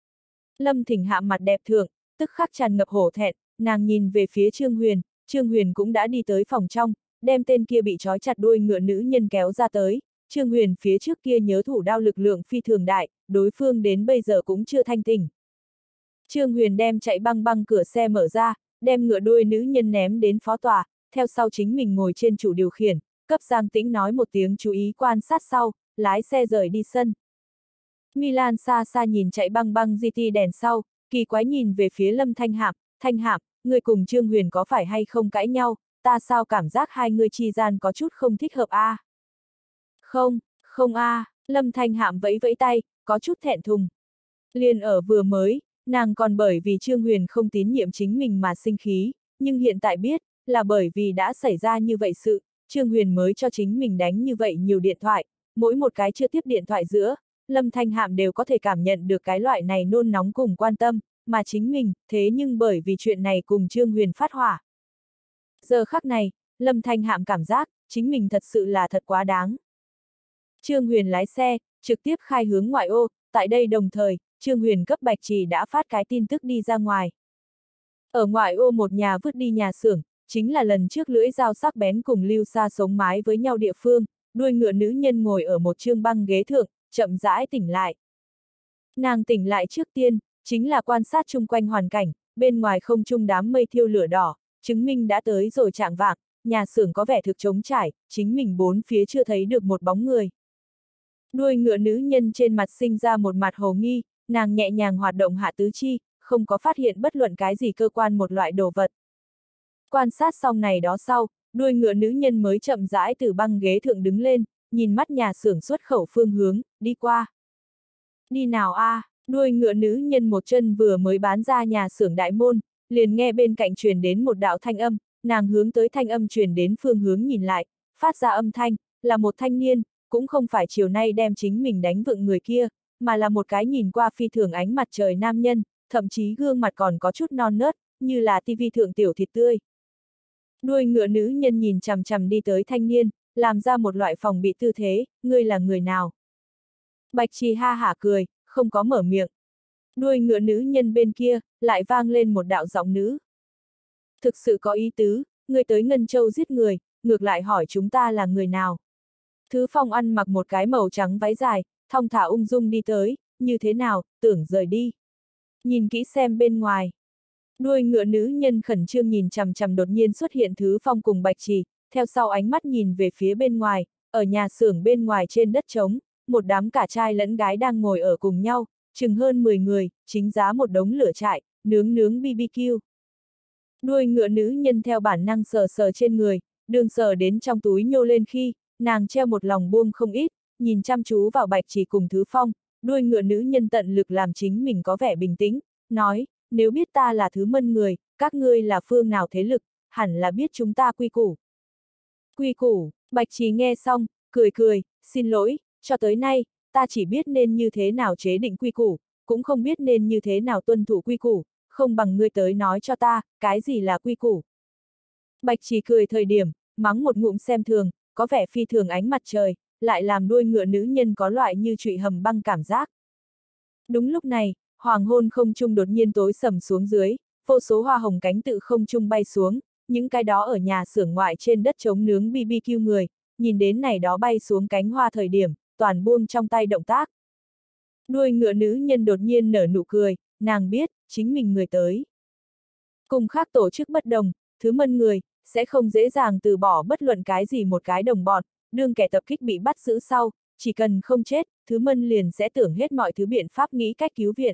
Lâm Thịnh Hạm mặt đẹp thượng, tức khắc tràn ngập hổ thẹn, nàng nhìn về phía Trương Huyền, Trương Huyền cũng đã đi tới phòng trong, đem tên kia bị trói chặt đuôi ngựa nữ nhân kéo ra tới. Trương Huyền phía trước kia nhớ thủ đao lực lượng phi thường đại, đối phương đến bây giờ cũng chưa thanh tỉnh. Trương Huyền đem chạy băng băng cửa xe mở ra, đem ngựa đuôi nữ nhân ném đến phó tòa, theo sau chính mình ngồi trên chủ điều khiển, cấp Giang Tĩnh nói một tiếng chú ý quan sát sau, lái xe rời đi sân. Milan xa xa nhìn chạy băng băng giê tê đèn sau, kỳ quái nhìn về phía Lâm Thanh Hạm, Thanh Hạm, người cùng Trương Huyền có phải hay không cãi nhau, ta sao cảm giác hai người chi gian có chút không thích hợp a? À? Không, không a, à, Lâm Thanh Hạm vẫy vẫy tay, có chút thẹn thùng. Liền ở vừa mới, nàng còn bởi vì Trương Huyền không tín nhiệm chính mình mà sinh khí, nhưng hiện tại biết, là bởi vì đã xảy ra như vậy sự, Trương Huyền mới cho chính mình đánh như vậy nhiều điện thoại, mỗi một cái chưa tiếp điện thoại giữa, Lâm Thanh Hạm đều có thể cảm nhận được cái loại này nôn nóng cùng quan tâm, mà chính mình, thế nhưng bởi vì chuyện này cùng Trương Huyền phát hỏa. Giờ khắc này, Lâm Thanh Hạm cảm giác, chính mình thật sự là thật quá đáng. Trương Huyền lái xe, trực tiếp khai hướng ngoại ô, tại đây đồng thời, Trương Huyền cấp Bạch Trì đã phát cái tin tức đi ra ngoài. Ở ngoại ô một nhà vứt đi nhà xưởng, chính là lần trước lưỡi dao sắc bén cùng Lưu Sa sống mái với nhau địa phương, đuôi ngựa nữ nhân ngồi ở một chương băng ghế thượng, chậm rãi tỉnh lại. Nàng tỉnh lại trước tiên, chính là quan sát chung quanh hoàn cảnh, bên ngoài không trung đám mây thiêu lửa đỏ, chứng minh đã tới rồi trạng vạng, nhà xưởng có vẻ thực trống trải, chính mình bốn phía chưa thấy được một bóng người. Đuôi ngựa nữ nhân trên mặt sinh ra một mặt hồ nghi, nàng nhẹ nhàng hoạt động hạ tứ chi, không có phát hiện bất luận cái gì cơ quan một loại đồ vật. Quan sát xong này đó sau, đuôi ngựa nữ nhân mới chậm rãi từ băng ghế thượng đứng lên, nhìn mắt nhà xưởng xuất khẩu phương hướng, đi qua. Đi nào a? À, đuôi ngựa nữ nhân một chân vừa mới bán ra nhà xưởng đại môn, liền nghe bên cạnh truyền đến một đạo thanh âm, nàng hướng tới thanh âm truyền đến phương hướng nhìn lại, phát ra âm thanh, là một thanh niên, cũng không phải chiều nay đem chính mình đánh vựng người kia, mà là một cái nhìn qua phi thường ánh mặt trời nam nhân, thậm chí gương mặt còn có chút non nớt, như là tivi thượng tiểu thịt tươi. Đuôi ngựa nữ nhân nhìn chằm chằm đi tới thanh niên, làm ra một loại phòng bị tư thế, ngươi là người nào? Bạch Trì ha hả cười, không có mở miệng. Đuôi ngựa nữ nhân bên kia, lại vang lên một đạo giọng nữ. Thực sự có ý tứ, ngươi tới Ngân Châu giết người, ngược lại hỏi chúng ta là người nào? Thứ Phong ăn mặc một cái màu trắng váy dài, thong thả ung dung đi tới, như thế nào, tưởng rời đi. Nhìn kỹ xem bên ngoài. Đuôi ngựa nữ nhân khẩn trương nhìn chằm chằm đột nhiên xuất hiện Thứ Phong cùng Bạch Trì, theo sau ánh mắt nhìn về phía bên ngoài, ở nhà xưởng bên ngoài trên đất trống, một đám cả trai lẫn gái đang ngồi ở cùng nhau, chừng hơn mười người, chính giá một đống lửa trại, nướng nướng bê bê kiu. Đuôi ngựa nữ nhân theo bản năng sờ sờ trên người, đường sờ đến trong túi nhô lên khi, nàng treo một lòng buông không ít, nhìn chăm chú vào Bạch Trì cùng Thứ Phong, đuôi ngựa nữ nhân tận lực làm chính mình có vẻ bình tĩnh, nói, nếu biết ta là Thứ Mân người, các ngươi là phương nào thế lực, hẳn là biết chúng ta quy củ. Quy củ, Bạch Trì nghe xong, cười cười, xin lỗi, cho tới nay, ta chỉ biết nên như thế nào chế định quy củ, cũng không biết nên như thế nào tuân thủ quy củ, không bằng ngươi tới nói cho ta, cái gì là quy củ. Bạch Trì cười thời điểm, mắng một ngụm xem thường, có vẻ phi thường ánh mặt trời, lại làm đuôi ngựa nữ nhân có loại như trụy hầm băng cảm giác. Đúng lúc này, hoàng hôn không trung đột nhiên tối sầm xuống dưới, vô số hoa hồng cánh tự không trung bay xuống, những cái đó ở nhà xưởng ngoại trên đất trống nướng bê bê kiu người, nhìn đến này đó bay xuống cánh hoa thời điểm, toàn buông trong tay động tác. Đuôi ngựa nữ nhân đột nhiên nở nụ cười, nàng biết, chính mình người tới. Cùng khác tổ chức bất đồng, Thứ Mân người, sẽ không dễ dàng từ bỏ bất luận cái gì một cái đồng bọn, đương kẻ tập kích bị bắt giữ sau, chỉ cần không chết, Thứ Mân liền sẽ tưởng hết mọi thứ biện pháp nghĩ cách cứu viện.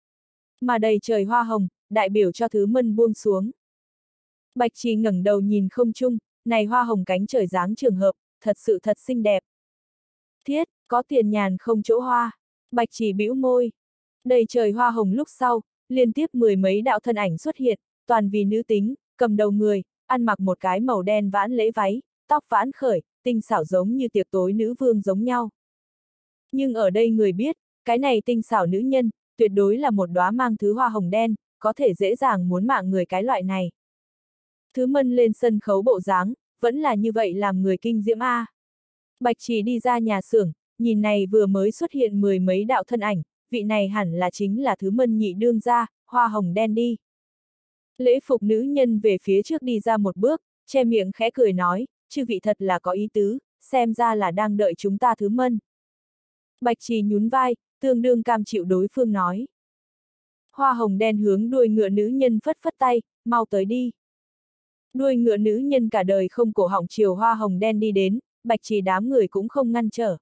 Mà đầy trời hoa hồng, đại biểu cho Thứ Mân buông xuống. Bạch Trì ngẩng đầu nhìn không trung, này hoa hồng cánh trời dáng trường hợp, thật sự thật xinh đẹp. Thiết, có tiền nhàn không chỗ hoa. Bạch Trì bĩu môi. Đầy trời hoa hồng lúc sau, liên tiếp mười mấy đạo thân ảnh xuất hiện, toàn vì nữ tính, cầm đầu người, ăn mặc một cái màu đen vãn lễ váy, tóc vãn khởi, tinh xảo giống như tiệc tối nữ vương giống nhau. Nhưng ở đây người biết, cái này tinh xảo nữ nhân, tuyệt đối là một đóa mang thứ hoa hồng đen, có thể dễ dàng muốn mạng người cái loại này. Thứ Mân lên sân khấu bộ dáng, vẫn là như vậy làm người kinh diễm a. Bạch Trì đi ra nhà xưởng, nhìn này vừa mới xuất hiện mười mấy đạo thân ảnh, vị này hẳn là chính là thứ Mân nhị đương gia, Hoa Hồng Đen đi. Lễ phục nữ nhân về phía trước đi ra một bước, che miệng khẽ cười nói, chư vị thật là có ý tứ, xem ra là đang đợi chúng ta thứ Mân. Bạch Trì nhún vai, tương đương cam chịu đối phương nói. Hoa Hồng Đen hướng đuôi ngựa nữ nhân phất phất tay, mau tới đi. Đuôi ngựa nữ nhân cả đời không cổ họng chiều Hoa Hồng Đen đi đến, Bạch Trì đám người cũng không ngăn trở.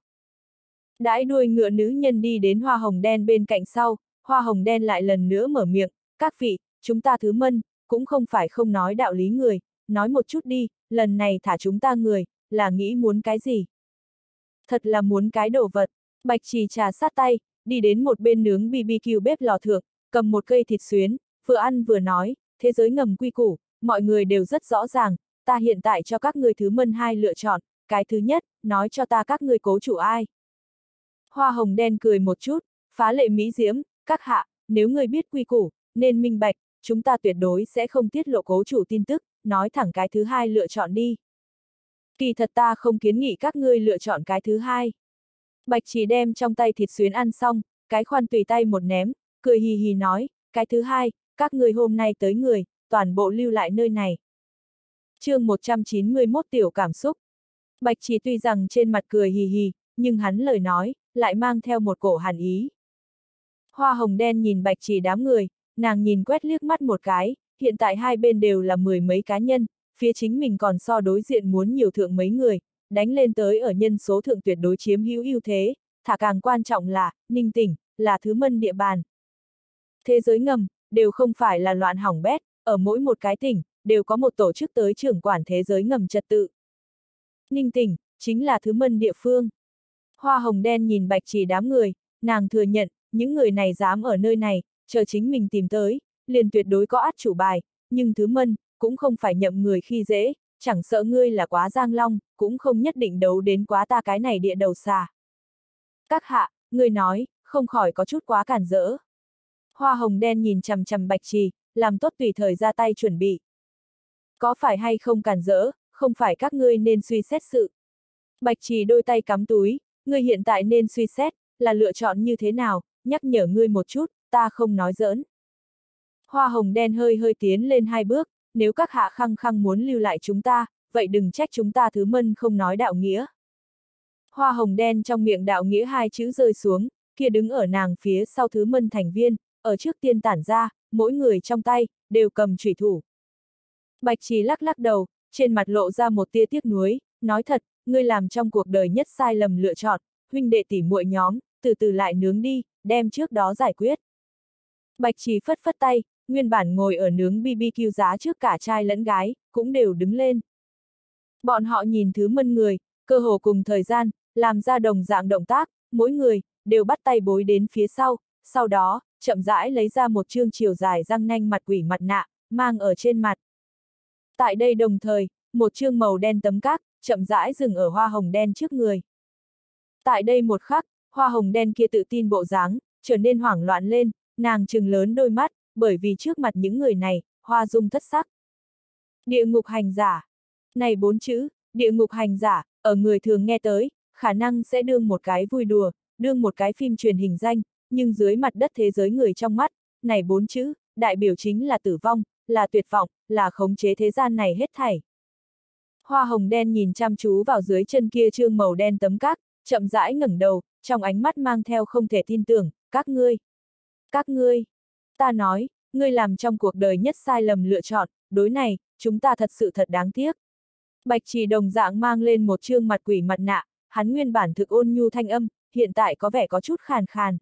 Đãi đuôi ngựa nữ nhân đi đến Hoa Hồng Đen bên cạnh sau, Hoa Hồng Đen lại lần nữa mở miệng, các vị, chúng ta thứ Mân, cũng không phải không nói đạo lý người, nói một chút đi, lần này thả chúng ta người, là nghĩ muốn cái gì? Thật là muốn cái đồ vật. Bạch Trì trà sát tay, đi đến một bên nướng bê bê kiu bếp lò thượng, cầm một cây thịt xuyến, vừa ăn vừa nói, thế giới ngầm quy củ, mọi người đều rất rõ ràng, ta hiện tại cho các người thứ Mân hai lựa chọn, cái thứ nhất, nói cho ta các người cố chủ ai. Hoa Hồng Đen cười một chút, phá lệ mỹ diễm, các hạ, nếu người biết quy củ, nên minh bạch, chúng ta tuyệt đối sẽ không tiết lộ cố chủ tin tức, nói thẳng cái thứ hai lựa chọn đi. Kỳ thật ta không kiến nghị các ngươi lựa chọn cái thứ hai. Bạch Trì đem trong tay thịt xuyến ăn xong, cái khoan tùy tay một ném, cười hì hì nói, cái thứ hai, các ngươi hôm nay tới người, toàn bộ lưu lại nơi này. chương một trăm chín mươi mốt tiểu cảm xúc. Bạch Trì tuy rằng trên mặt cười hì hì, nhưng hắn lời nói, lại mang theo một cổ hàn ý. Hoa Hồng Đen nhìn Bạch Trì đám người, nàng nhìn quét liếc mắt một cái, hiện tại hai bên đều là mười mấy cá nhân, phía chính mình còn so đối diện muốn nhiều thượng mấy người, đánh lên tới ở nhân số thượng tuyệt đối chiếm hữu ưu thế, thả càng quan trọng là, Ninh tỉnh, là thứ Mân địa bàn. Thế giới ngầm, đều không phải là loạn hỏng bét, ở mỗi một cái tỉnh, đều có một tổ chức tới trưởng quản thế giới ngầm trật tự. Ninh tỉnh, chính là thứ Mân địa phương. Hoa Hồng Đen nhìn Bạch Trì đám người, nàng thừa nhận, những người này dám ở nơi này, chờ chính mình tìm tới, liền tuyệt đối có át chủ bài, nhưng thứ Mân, cũng không phải nhậm người khi dễ, chẳng sợ ngươi là quá giang long, cũng không nhất định đấu đến quá ta cái này địa đầu xà. Các hạ, ngươi nói, không khỏi có chút quá cản rỡ. Hoa Hồng Đen nhìn chằm chằm Bạch Trì, làm tốt tùy thời ra tay chuẩn bị. Có phải hay không cản rỡ, không phải các ngươi nên suy xét sự. Bạch Trì đôi tay cắm túi, ngươi hiện tại nên suy xét, là lựa chọn như thế nào, nhắc nhở ngươi một chút, ta không nói giỡn. Hoa Hồng Đen hơi hơi tiến lên hai bước, nếu các hạ khăng khăng muốn lưu lại chúng ta, vậy đừng trách chúng ta thứ Mân không nói đạo nghĩa. Hoa Hồng Đen trong miệng đạo nghĩa hai chữ rơi xuống, kia đứng ở nàng phía sau thứ Mân thành viên, ở trước tiên tản ra, mỗi người trong tay, đều cầm chủy thủ. Bạch Trì lắc lắc đầu, trên mặt lộ ra một tia tiếc nuối, nói thật, ngươi làm trong cuộc đời nhất sai lầm lựa chọn, huynh đệ tỉ muội nhóm, từ từ lại nướng đi, đem trước đó giải quyết. Bạch Trì phất phất tay, nguyên bản ngồi ở nướng bê bê kiu giá trước cả trai lẫn gái, cũng đều đứng lên. Bọn họ nhìn thứ Mân người, cơ hồ cùng thời gian, làm ra đồng dạng động tác, mỗi người, đều bắt tay bối đến phía sau, sau đó, chậm rãi lấy ra một chương chiều dài răng nanh mặt quỷ mặt nạ, mang ở trên mặt. Tại đây đồng thời, một chương màu đen tấm cát, chậm rãi dừng ở Hoa Hồng Đen trước người. Tại đây một khắc, Hoa Hồng Đen kia tự tin bộ dáng, trở nên hoảng loạn lên, nàng trừng lớn đôi mắt, bởi vì trước mặt những người này, hoa dung thất sắc. Địa ngục hành giả. Này bốn chữ, địa ngục hành giả, ở người thường nghe tới, khả năng sẽ đương một cái vui đùa, đương một cái phim truyền hình danh, nhưng dưới mặt đất thế giới người trong mắt, này bốn chữ, đại biểu chính là tử vong, là tuyệt vọng, là khống chế thế gian này hết thảy. Hoa Hồng Đen nhìn chăm chú vào dưới chân kia trương màu đen tấm cát, chậm rãi ngẩng đầu, trong ánh mắt mang theo không thể tin tưởng, các ngươi. Các ngươi. Ta nói, ngươi làm trong cuộc đời nhất sai lầm lựa chọn, đối này, chúng ta thật sự thật đáng tiếc. Bạch Trì đồng dạng mang lên một trương mặt quỷ mặt nạ, hắn nguyên bản thực ôn nhu thanh âm, hiện tại có vẻ có chút khàn khàn.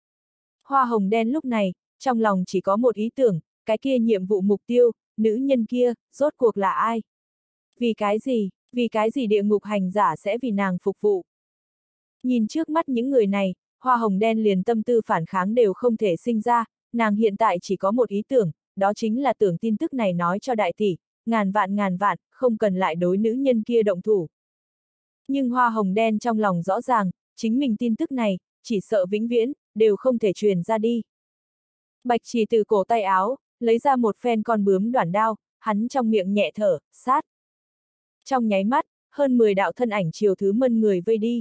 Hoa Hồng Đen lúc này, trong lòng chỉ có một ý tưởng, cái kia nhiệm vụ mục tiêu, nữ nhân kia, rốt cuộc là ai? Vì cái gì, vì cái gì địa ngục hành giả sẽ vì nàng phục vụ? Nhìn trước mắt những người này, Hoa Hồng Đen liền tâm tư phản kháng đều không thể sinh ra, nàng hiện tại chỉ có một ý tưởng, đó chính là tưởng tin tức này nói cho đại tỷ, ngàn vạn ngàn vạn, không cần lại đối nữ nhân kia động thủ. Nhưng Hoa Hồng Đen trong lòng rõ ràng, chính mình tin tức này, chỉ sợ vĩnh viễn, đều không thể truyền ra đi. Bạch Trì từ cổ tay áo, lấy ra một phen con bướm đoản đao, hắn trong miệng nhẹ thở, sát. Trong nháy mắt, hơn mười đạo thân ảnh chiều Thứ Mân người vây đi.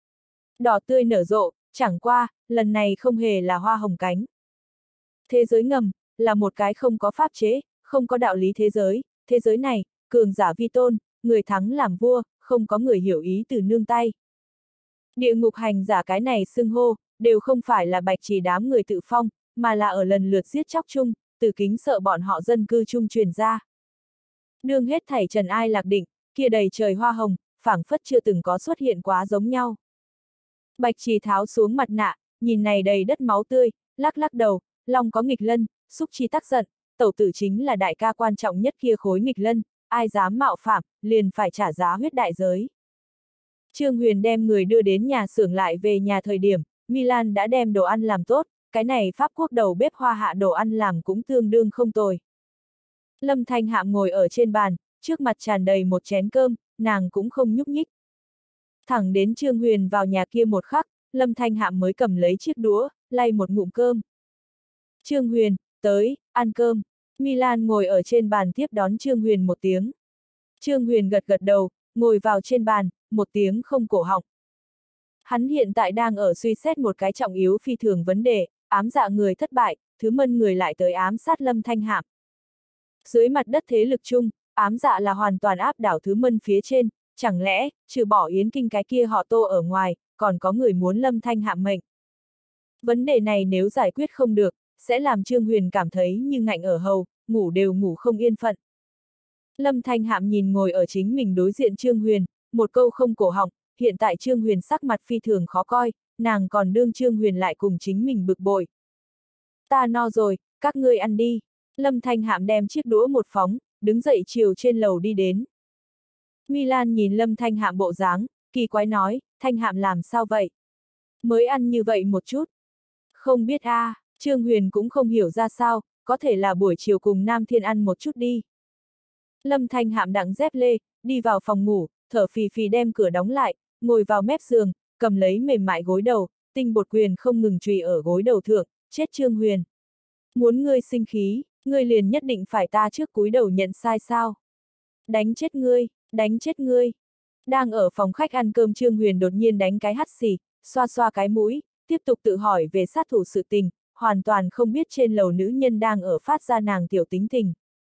Đỏ tươi nở rộ, chẳng qua, lần này không hề là hoa hồng cánh. Thế giới ngầm, là một cái không có pháp chế, không có đạo lý thế giới, thế giới này, cường giả vi tôn, người thắng làm vua, không có người hiểu ý từ nương tay. Địa ngục hành giả cái này xưng hô, đều không phải là Bạch Trì đám người tự phong, mà là ở lần lượt giết chóc chung, từ kính sợ bọn họ dân cư chung truyền ra. Đương hết thảy trần ai lạc định, kia đầy trời hoa hồng, phảng phất chưa từng có xuất hiện quá giống nhau. Bạch Trì tháo xuống mặt nạ, nhìn này đầy đất máu tươi, lắc lắc đầu, lòng có nghịch lân, xúc chi tắc giận, tẩu tử chính là đại ca quan trọng nhất kia khối nghịch lân, ai dám mạo phạm, liền phải trả giá huyết đại giới. Trương Huyền đem người đưa đến nhà xưởng lại về nhà thời điểm, Milan đã đem đồ ăn làm tốt, cái này Pháp quốc đầu bếp hoa hạ đồ ăn làm cũng tương đương không tồi. Lâm Thanh Hạm ngồi ở trên bàn, trước mặt tràn đầy một chén cơm, nàng cũng không nhúc nhích. Thẳng đến Trương Huyền vào nhà kia một khắc, Lâm Thanh Hạm mới cầm lấy chiếc đũa, lay một ngụm cơm. Trương Huyền, tới, ăn cơm. Milan ngồi ở trên bàn tiếp đón Trương Huyền một tiếng. Trương Huyền gật gật đầu, ngồi vào trên bàn, một tiếng không cổ họng. Hắn hiện tại đang ở suy xét một cái trọng yếu phi thường vấn đề, ám dạ người thất bại, Thứ Mân người lại tới ám sát Lâm Thanh Hạm. Dưới mặt đất thế lực chung, ám dạ là hoàn toàn áp đảo Thứ Mân phía trên, chẳng lẽ, trừ bỏ Yến Kinh cái kia họ Tô ở ngoài, còn có người muốn Lâm Thanh Hạm mệnh. Vấn đề này nếu giải quyết không được, sẽ làm Trương Huyền cảm thấy như ngạnh ở hầu, ngủ đều ngủ không yên phận. Lâm Thanh Hạm nhìn ngồi ở chính mình đối diện Trương Huyền, một câu không cổ họng, hiện tại Trương Huyền sắc mặt phi thường khó coi, nàng còn đương Trương Huyền lại cùng chính mình bực bội. Ta no rồi, các ngươi ăn đi. Lâm Thanh Hạm đem chiếc đũa một phóng, đứng dậy chiều trên lầu đi đến. Milan nhìn Lâm Thanh Hạm bộ dáng, kỳ quái nói, Thanh Hạm làm sao vậy? Mới ăn như vậy một chút. Không biết a, à, Trương Huyền cũng không hiểu ra sao, có thể là buổi chiều cùng Nam Thiên ăn một chút đi. Lâm Thanh Hạm đặng dép lê, đi vào phòng ngủ, thở phì phì đem cửa đóng lại, ngồi vào mép giường, cầm lấy mềm mại gối đầu, tinh bột quyền không ngừng chùy ở gối đầu thượng, chết Trương Huyền. Muốn ngươi sinh khí, ngươi liền nhất định phải ta trước cúi đầu nhận sai sao? Đánh chết ngươi, đánh chết ngươi. Đang ở phòng khách ăn cơm Trương Huyền đột nhiên đánh cái hắt xì, xoa xoa cái mũi, tiếp tục tự hỏi về sát thủ sự tình, hoàn toàn không biết trên lầu nữ nhân đang ở phát ra nàng tiểu tính tình.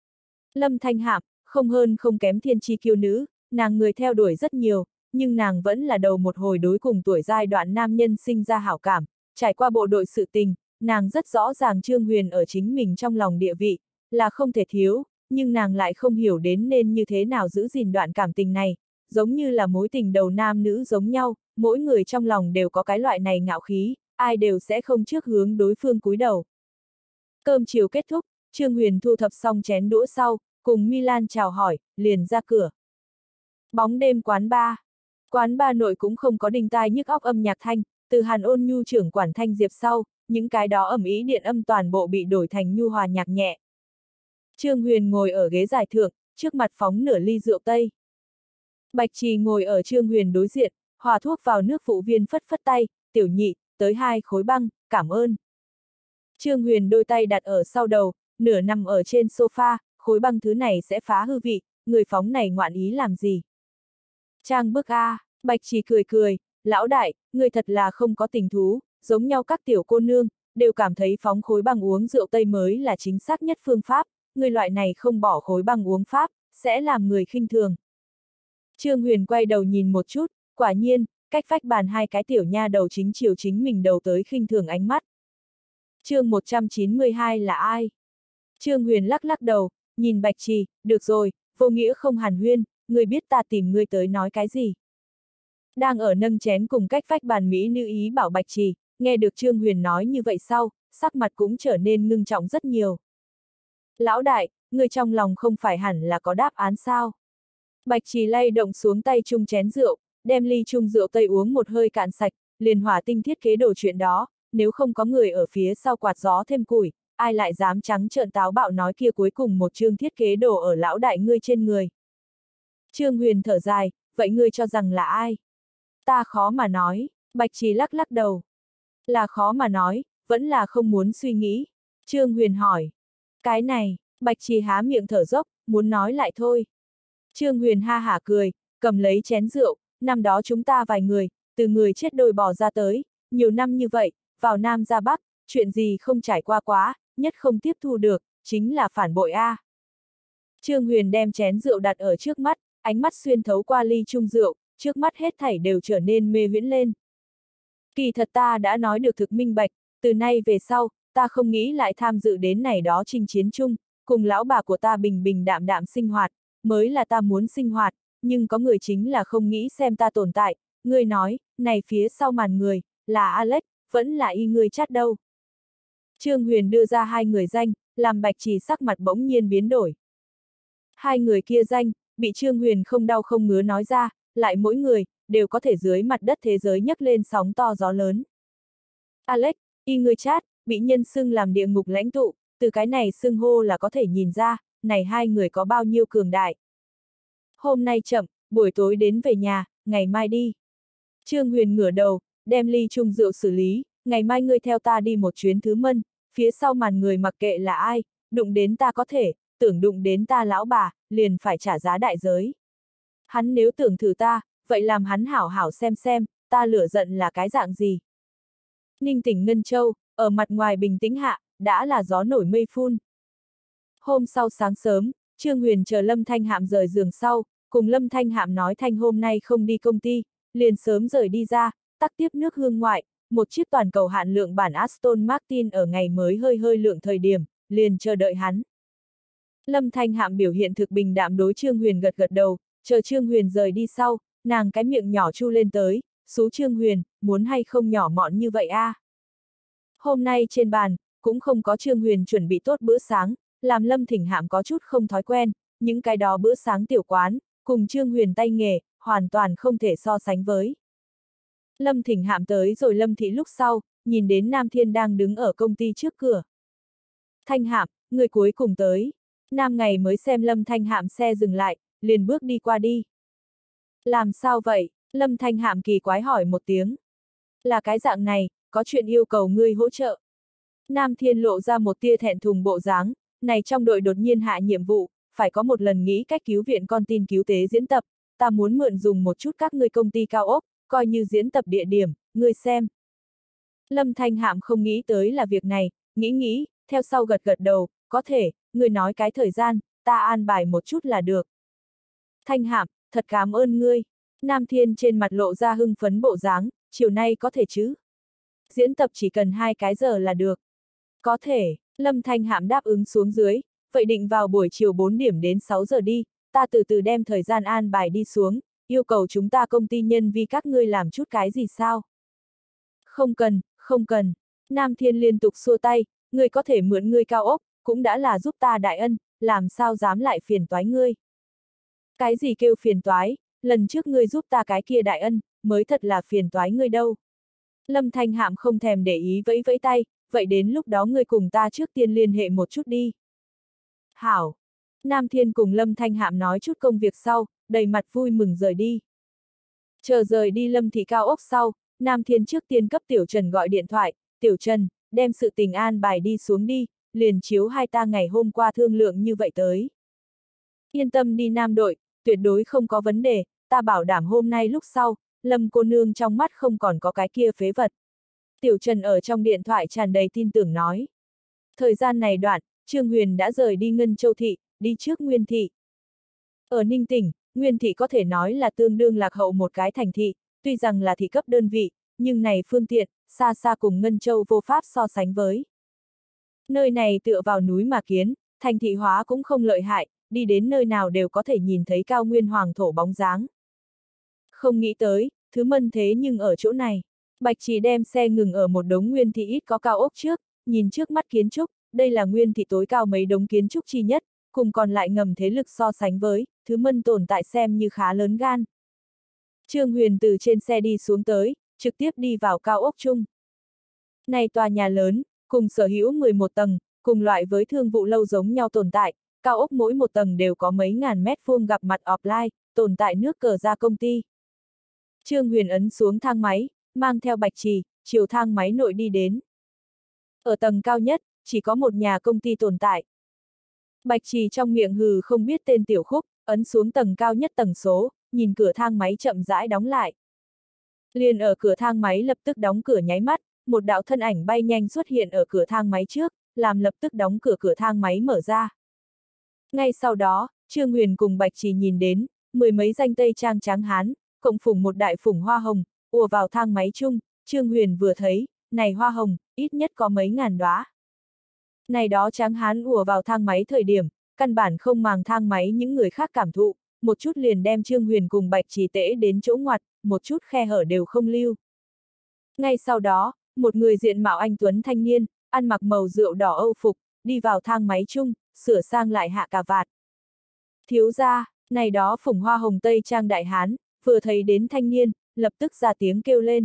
Lâm Thanh Hạm, không hơn không kém thiên chi kiêu nữ, nàng người theo đuổi rất nhiều, nhưng nàng vẫn là đầu một hồi đối cùng tuổi giai đoạn nam nhân sinh ra hảo cảm, trải qua bộ đội sự tình, nàng rất rõ ràng Trương Huyền ở chính mình trong lòng địa vị, là không thể thiếu, nhưng nàng lại không hiểu đến nên như thế nào giữ gìn đoạn cảm tình này, giống như là mối tình đầu nam nữ giống nhau, mỗi người trong lòng đều có cái loại này ngạo khí, ai đều sẽ không trước hướng đối phương cúi đầu. Cơm chiều kết thúc, Trương Huyền thu thập xong chén đũa sau, cùng Milan chào hỏi, liền ra cửa. Bóng đêm quán bar. Quán bar nội cũng không có đinh tai nhức óc âm nhạc thanh, từ Hàn Ôn Nhu trưởng quản thanh diệp sau, những cái đó ầm ĩ điện âm toàn bộ bị đổi thành nhu hòa nhạc nhẹ. Trương Huyền ngồi ở ghế giải thượng, trước mặt phóng nửa ly rượu tây. Bạch Trì ngồi ở Trương Huyền đối diện, hòa thuốc vào nước phụ viên phất phất tay, tiểu nhị, tới hai khối băng, cảm ơn. Trương Huyền đôi tay đặt ở sau đầu, nửa nằm ở trên sofa, khối băng thứ này sẽ phá hư vị, người phóng này ngoạn ý làm gì? Trang bức a, Bạch Trì cười cười, lão đại, người thật là không có tình thú, giống nhau các tiểu cô nương, đều cảm thấy phóng khối băng uống rượu tây mới là chính xác nhất phương pháp, người loại này không bỏ khối băng uống pháp, sẽ làm người khinh thường. Trương Huyền quay đầu nhìn một chút, quả nhiên, cách vách bàn hai cái tiểu nha đầu chính chiều chính mình đầu tới khinh thường ánh mắt. Chương một trăm chín mươi hai là ai? Trương Huyền lắc lắc đầu, nhìn Bạch Trì, được rồi, vô nghĩa không hàn huyên, người biết ta tìm ngươi tới nói cái gì. Đang ở nâng chén cùng cách vách bàn Mỹ nữ ý bảo Bạch Trì, nghe được Trương Huyền nói như vậy sau, sắc mặt cũng trở nên ngưng trọng rất nhiều. Lão đại, người trong lòng không phải hẳn là có đáp án sao? Bạch Trì lay động xuống tay chung chén rượu, đem ly chung rượu tây uống một hơi cạn sạch, liền hỏa tinh thiết kế đồ chuyện đó, nếu không có người ở phía sau quạt gió thêm củi, ai lại dám trắng trợn táo bạo nói kia cuối cùng một chương thiết kế đồ ở lão đại ngươi trên người. Trương Huyền thở dài, vậy ngươi cho rằng là ai? Ta khó mà nói, Bạch Trì lắc lắc đầu. Là khó mà nói, vẫn là không muốn suy nghĩ. Trương Huyền hỏi. Cái này, Bạch Trì há miệng thở dốc, muốn nói lại thôi. Trương Huyền ha hả cười, cầm lấy chén rượu, năm đó chúng ta vài người, từ người chết đôi bò ra tới, nhiều năm như vậy, vào Nam ra Bắc, chuyện gì không trải qua quá, nhất không tiếp thu được, chính là phản bội a. Trương Huyền đem chén rượu đặt ở trước mắt, ánh mắt xuyên thấu qua ly chung rượu, trước mắt hết thảy đều trở nên mê huyễn lên. Kỳ thật ta đã nói được thực minh bạch, từ nay về sau, ta không nghĩ lại tham dự đến này đó chinh chiến chung, cùng lão bà của ta bình bình đạm đạm sinh hoạt, mới là ta muốn sinh hoạt, nhưng có người chính là không nghĩ xem ta tồn tại, ngươi nói, này phía sau màn người, là Alex, vẫn là y ngươi chát đâu. Trương Huyền đưa ra hai người danh, làm Bạch Trì sắc mặt bỗng nhiên biến đổi. Hai người kia danh, bị Trương Huyền không đau không ngứa nói ra, lại mỗi người, đều có thể dưới mặt đất thế giới nhấc lên sóng to gió lớn. Alex, y ngươi chát, bị nhân xưng làm địa ngục lãnh tụ, từ cái này xưng hô là có thể nhìn ra, này hai người có bao nhiêu cường đại. Hôm nay chậm, buổi tối đến về nhà, ngày mai đi. Trương Huyền ngửa đầu, đem ly chung rượu xử lý, ngày mai ngươi theo ta đi một chuyến Thứ Mân, phía sau màn người mặc kệ là ai, đụng đến ta có thể, tưởng đụng đến ta lão bà, liền phải trả giá đại giới. Hắn nếu tưởng thử ta, vậy làm hắn hảo hảo xem xem, ta lửa giận là cái dạng gì. Ninh tỉnh Ngân Châu, ở mặt ngoài bình tĩnh hạ, đã là gió nổi mây phun. Hôm sau sáng sớm, Trương Huyền chờ Lâm Thanh Hạm rời giường sau, cùng Lâm Thanh Hạm nói Thanh hôm nay không đi công ty, liền sớm rời đi ra, tắc tiếp nước hương ngoại, một chiếc toàn cầu hạn lượng bản Aston Martin ở ngày mới hơi hơi lượng thời điểm, liền chờ đợi hắn. Lâm Thanh Hạm biểu hiện thực bình đạm đối Trương Huyền gật gật đầu, chờ Trương Huyền rời đi sau, nàng cái miệng nhỏ chu lên tới, xú Trương Huyền, muốn hay không nhỏ mọn như vậy a? À? Hôm nay trên bàn, cũng không có Trương Huyền chuẩn bị tốt bữa sáng, làm Lâm Thỉnh Hạm có chút không thói quen, những cái đó bữa sáng tiểu quán, cùng Trương Huyền tay nghề, hoàn toàn không thể so sánh với. Lâm Thỉnh Hạm tới rồi Lâm Thị lúc sau, nhìn đến Nam Thiên đang đứng ở công ty trước cửa. Thanh Hạm, người cuối cùng tới. Nam ngày mới xem Lâm Thanh Hạm xe dừng lại, liền bước đi qua đi. Làm sao vậy? Lâm Thanh Hạm kỳ quái hỏi một tiếng. Là cái dạng này, có chuyện yêu cầu ngươi hỗ trợ. Nam Thiên lộ ra một tia thẹn thùng bộ dáng, này trong đội đột nhiên hạ nhiệm vụ, phải có một lần nghĩ cách cứu viện con tin cứu tế diễn tập, ta muốn mượn dùng một chút các ngươi công ty cao ốc, coi như diễn tập địa điểm, ngươi xem. Lâm Thanh Hạm không nghĩ tới là việc này, nghĩ nghĩ, theo sau gật gật đầu, có thể, ngươi nói cái thời gian, ta an bài một chút là được. Thanh Hạm, thật cảm ơn ngươi. Nam Thiên trên mặt lộ ra hưng phấn bộ dáng, chiều nay có thể chứ? Diễn tập chỉ cần hai cái giờ là được. Có thể, Lâm Thanh Hạm đáp ứng xuống dưới, vậy định vào buổi chiều bốn điểm đến sáu giờ đi, ta từ từ đem thời gian an bài đi xuống, yêu cầu chúng ta công ty nhân vì các ngươi làm chút cái gì sao? Không cần, không cần. Nam Thiên liên tục xua tay, ngươi có thể mượn ngươi cao ốc, cũng đã là giúp ta đại ân, làm sao dám lại phiền toái ngươi. Cái gì kêu phiền toái, lần trước ngươi giúp ta cái kia đại ân, mới thật là phiền toái ngươi đâu. Lâm Thanh Hạm không thèm để ý vẫy vẫy tay, vậy đến lúc đó ngươi cùng ta trước tiên liên hệ một chút đi. Hảo. Nam Thiên cùng Lâm Thanh Hạm nói chút công việc sau, đầy mặt vui mừng rời đi. Chờ rời đi Lâm Thị cao ốc sau, Nam Thiên trước tiên cấp Tiểu Trần gọi điện thoại, Tiểu Trần, đem sự tình an bài đi xuống đi, liền chiếu hai ta ngày hôm qua thương lượng như vậy tới. Yên tâm đi Nam đội, tuyệt đối không có vấn đề, ta bảo đảm hôm nay lúc sau, Lâm cô nương trong mắt không còn có cái kia phế vật. Tiểu Trần ở trong điện thoại tràn đầy tin tưởng nói. Thời gian này đoạn, Trương Huyền đã rời đi Ngân Châu Thị, đi trước Nguyên Thị. Ở Ninh Tỉnh, Nguyên Thị có thể nói là tương đương lạc hậu một cái thành thị, tuy rằng là thị cấp đơn vị, nhưng này phương tiện, xa xa cùng Ngân Châu vô pháp so sánh với. Nơi này tựa vào núi mà kiến, thành thị hóa cũng không lợi hại, đi đến nơi nào đều có thể nhìn thấy cao nguyên hoàng thổ bóng dáng. Không nghĩ tới, Thứ Mân thế nhưng ở chỗ này. Bạch Trì đem xe ngừng ở một đống Nguyên Thị ít có cao ốc trước, nhìn trước mắt kiến trúc, đây là Nguyên Thị tối cao mấy đống kiến trúc chi nhất, cùng còn lại ngầm thế lực so sánh với, Thứ Mân tồn tại xem như khá lớn gan. Trương Huyền từ trên xe đi xuống tới, trực tiếp đi vào cao ốc chung. Này tòa nhà lớn, cùng sở hữu mười một tầng, cùng loại với thương vụ lâu giống nhau tồn tại, cao ốc mỗi một tầng đều có mấy ngàn mét vuông gặp mặt offline, tồn tại nước cờ ra công ty. Trương Huyền ấn xuống thang máy, mang theo Bạch Trì, chiều thang máy nội đi đến. Ở tầng cao nhất, chỉ có một nhà công ty tồn tại. Bạch Trì trong miệng hừ không biết tên tiểu khúc, ấn xuống tầng cao nhất tầng số, nhìn cửa thang máy chậm rãi đóng lại. Liền ở cửa thang máy lập tức đóng cửa nháy mắt, một đạo thân ảnh bay nhanh xuất hiện ở cửa thang máy trước, làm lập tức đóng cửa cửa thang máy mở ra. Ngay sau đó, Trương Huyền cùng Bạch Trì nhìn đến, mười mấy danh tây trang tráng hán, cộng phủng một đại phủng hoa hồng, ùa vào thang máy chung, Trương Huyền vừa thấy, này hoa hồng, ít nhất có mấy ngàn đóa. Này đó tráng hán ùa vào thang máy thời điểm, căn bản không màng thang máy những người khác cảm thụ, một chút liền đem Trương Huyền cùng Bạch Trì tễ đến chỗ ngoặt, một chút khe hở đều không lưu. Ngay sau đó, một người diện mạo anh tuấn thanh niên, ăn mặc màu rượu đỏ Âu phục, đi vào thang máy chung, sửa sang lại hạ cà vạt. Thiếu gia, này đó phủng hoa hồng tây trang đại hán, vừa thấy đến thanh niên, lập tức ra tiếng kêu lên.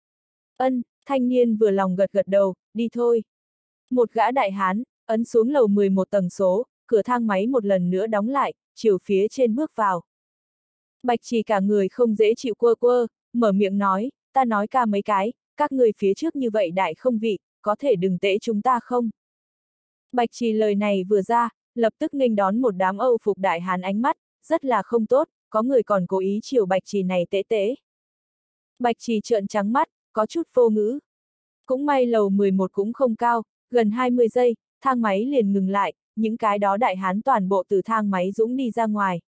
Ân, thanh niên vừa lòng gật gật đầu, đi thôi. Một gã đại hán, ấn xuống lầu mười một tầng số, cửa thang máy một lần nữa đóng lại, chiều phía trên bước vào. Bạch Trì cả người không dễ chịu quơ quơ, mở miệng nói, ta nói ca mấy cái, các người phía trước như vậy đại không vị, có thể đừng tễ chúng ta không? Bạch Trì lời này vừa ra, lập tức nghênh đón một đám Âu phục đại hán ánh mắt, rất là không tốt, có người còn cố ý chiều Bạch Trì này tễ tễ. Bạch Trì trợn trắng mắt, có chút vô ngữ. Cũng may lầu mười một cũng không cao, gần hai mươi giây, thang máy liền ngừng lại, những cái đó đại hán toàn bộ từ thang máy dũng đi ra ngoài.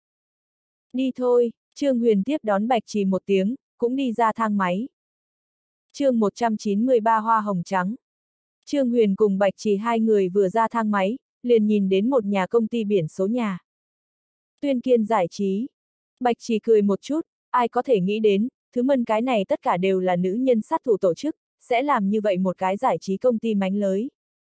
Đi thôi, Trương Huyền tiếp đón Bạch Trì một tiếng, cũng đi ra thang máy. Chương một trăm chín mươi ba Hoa hồng trắng. Trương Huyền cùng Bạch Trì hai người vừa ra thang máy, liền nhìn đến một nhà công ty biển số nhà. Tuyên Kiên giải trí. Bạch Trì cười một chút, ai có thể nghĩ đến, thứ mân cái này tất cả đều là nữ nhân sát thủ tổ chức, sẽ làm như vậy một cái giải trí công ty mánh lới.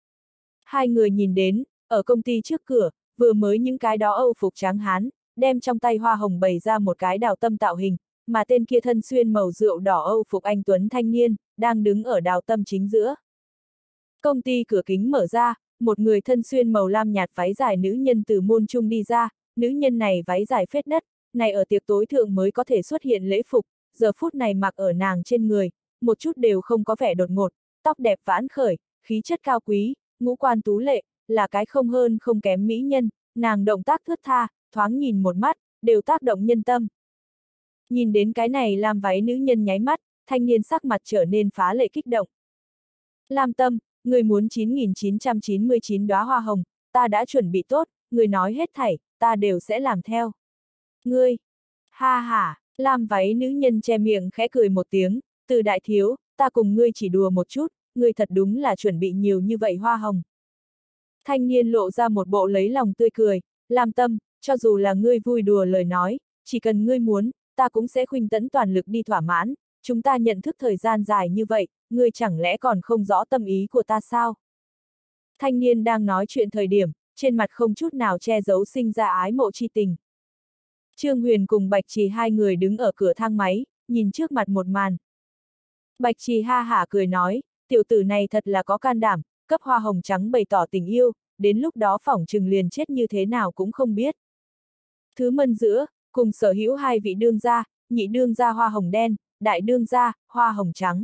Hai người nhìn đến, ở công ty trước cửa, vừa mới những cái đó Âu phục tráng hán, đem trong tay hoa hồng bày ra một cái đào tâm tạo hình, mà tên kia thân xuyên màu rượu đỏ Âu phục anh tuấn thanh niên, đang đứng ở đào tâm chính giữa. Công ty cửa kính mở ra, một người thân xuyên màu lam nhạt váy dài nữ nhân từ môn trung đi ra, nữ nhân này váy dài phết đất, này ở tiệc tối thượng mới có thể xuất hiện lễ phục, giờ phút này mặc ở nàng trên người, một chút đều không có vẻ đột ngột, tóc đẹp vãn khởi, khí chất cao quý, ngũ quan tú lệ, là cái không hơn không kém mỹ nhân, nàng động tác thướt tha, thoáng nhìn một mắt, đều tác động nhân tâm. Nhìn đến cái này làm váy nữ nhân nháy mắt, thanh niên sắc mặt trở nên phá lệ kích động. Lam Tâm, người muốn chín nghìn chín trăm chín mươi chín đóa hoa hồng, ta đã chuẩn bị tốt, người nói hết thảy, ta đều sẽ làm theo. Ngươi, ha ha, lam váy nữ nhân che miệng khẽ cười một tiếng, Từ đại thiếu, ta cùng ngươi chỉ đùa một chút, ngươi thật đúng là chuẩn bị nhiều như vậy hoa hồng. Thanh niên lộ ra một bộ lấy lòng tươi cười, Lam Tâm, cho dù là ngươi vui đùa lời nói, chỉ cần ngươi muốn, ta cũng sẽ khuynh tấn toàn lực đi thỏa mãn, chúng ta nhận thức thời gian dài như vậy, ngươi chẳng lẽ còn không rõ tâm ý của ta sao? Thanh niên đang nói chuyện thời điểm, trên mặt không chút nào che giấu sinh ra ái mộ chi tình. Trương Huyền cùng Bạch Trì hai người đứng ở cửa thang máy, nhìn trước mặt một màn. Bạch Trì ha hả cười nói, tiểu tử này thật là có can đảm, cấp hoa hồng trắng bày tỏ tình yêu, đến lúc đó phỏng chừng liền chết như thế nào cũng không biết. Thứ mân giữa, cùng sở hữu hai vị đương gia, nhị đương gia hoa hồng đen, đại đương gia, hoa hồng trắng.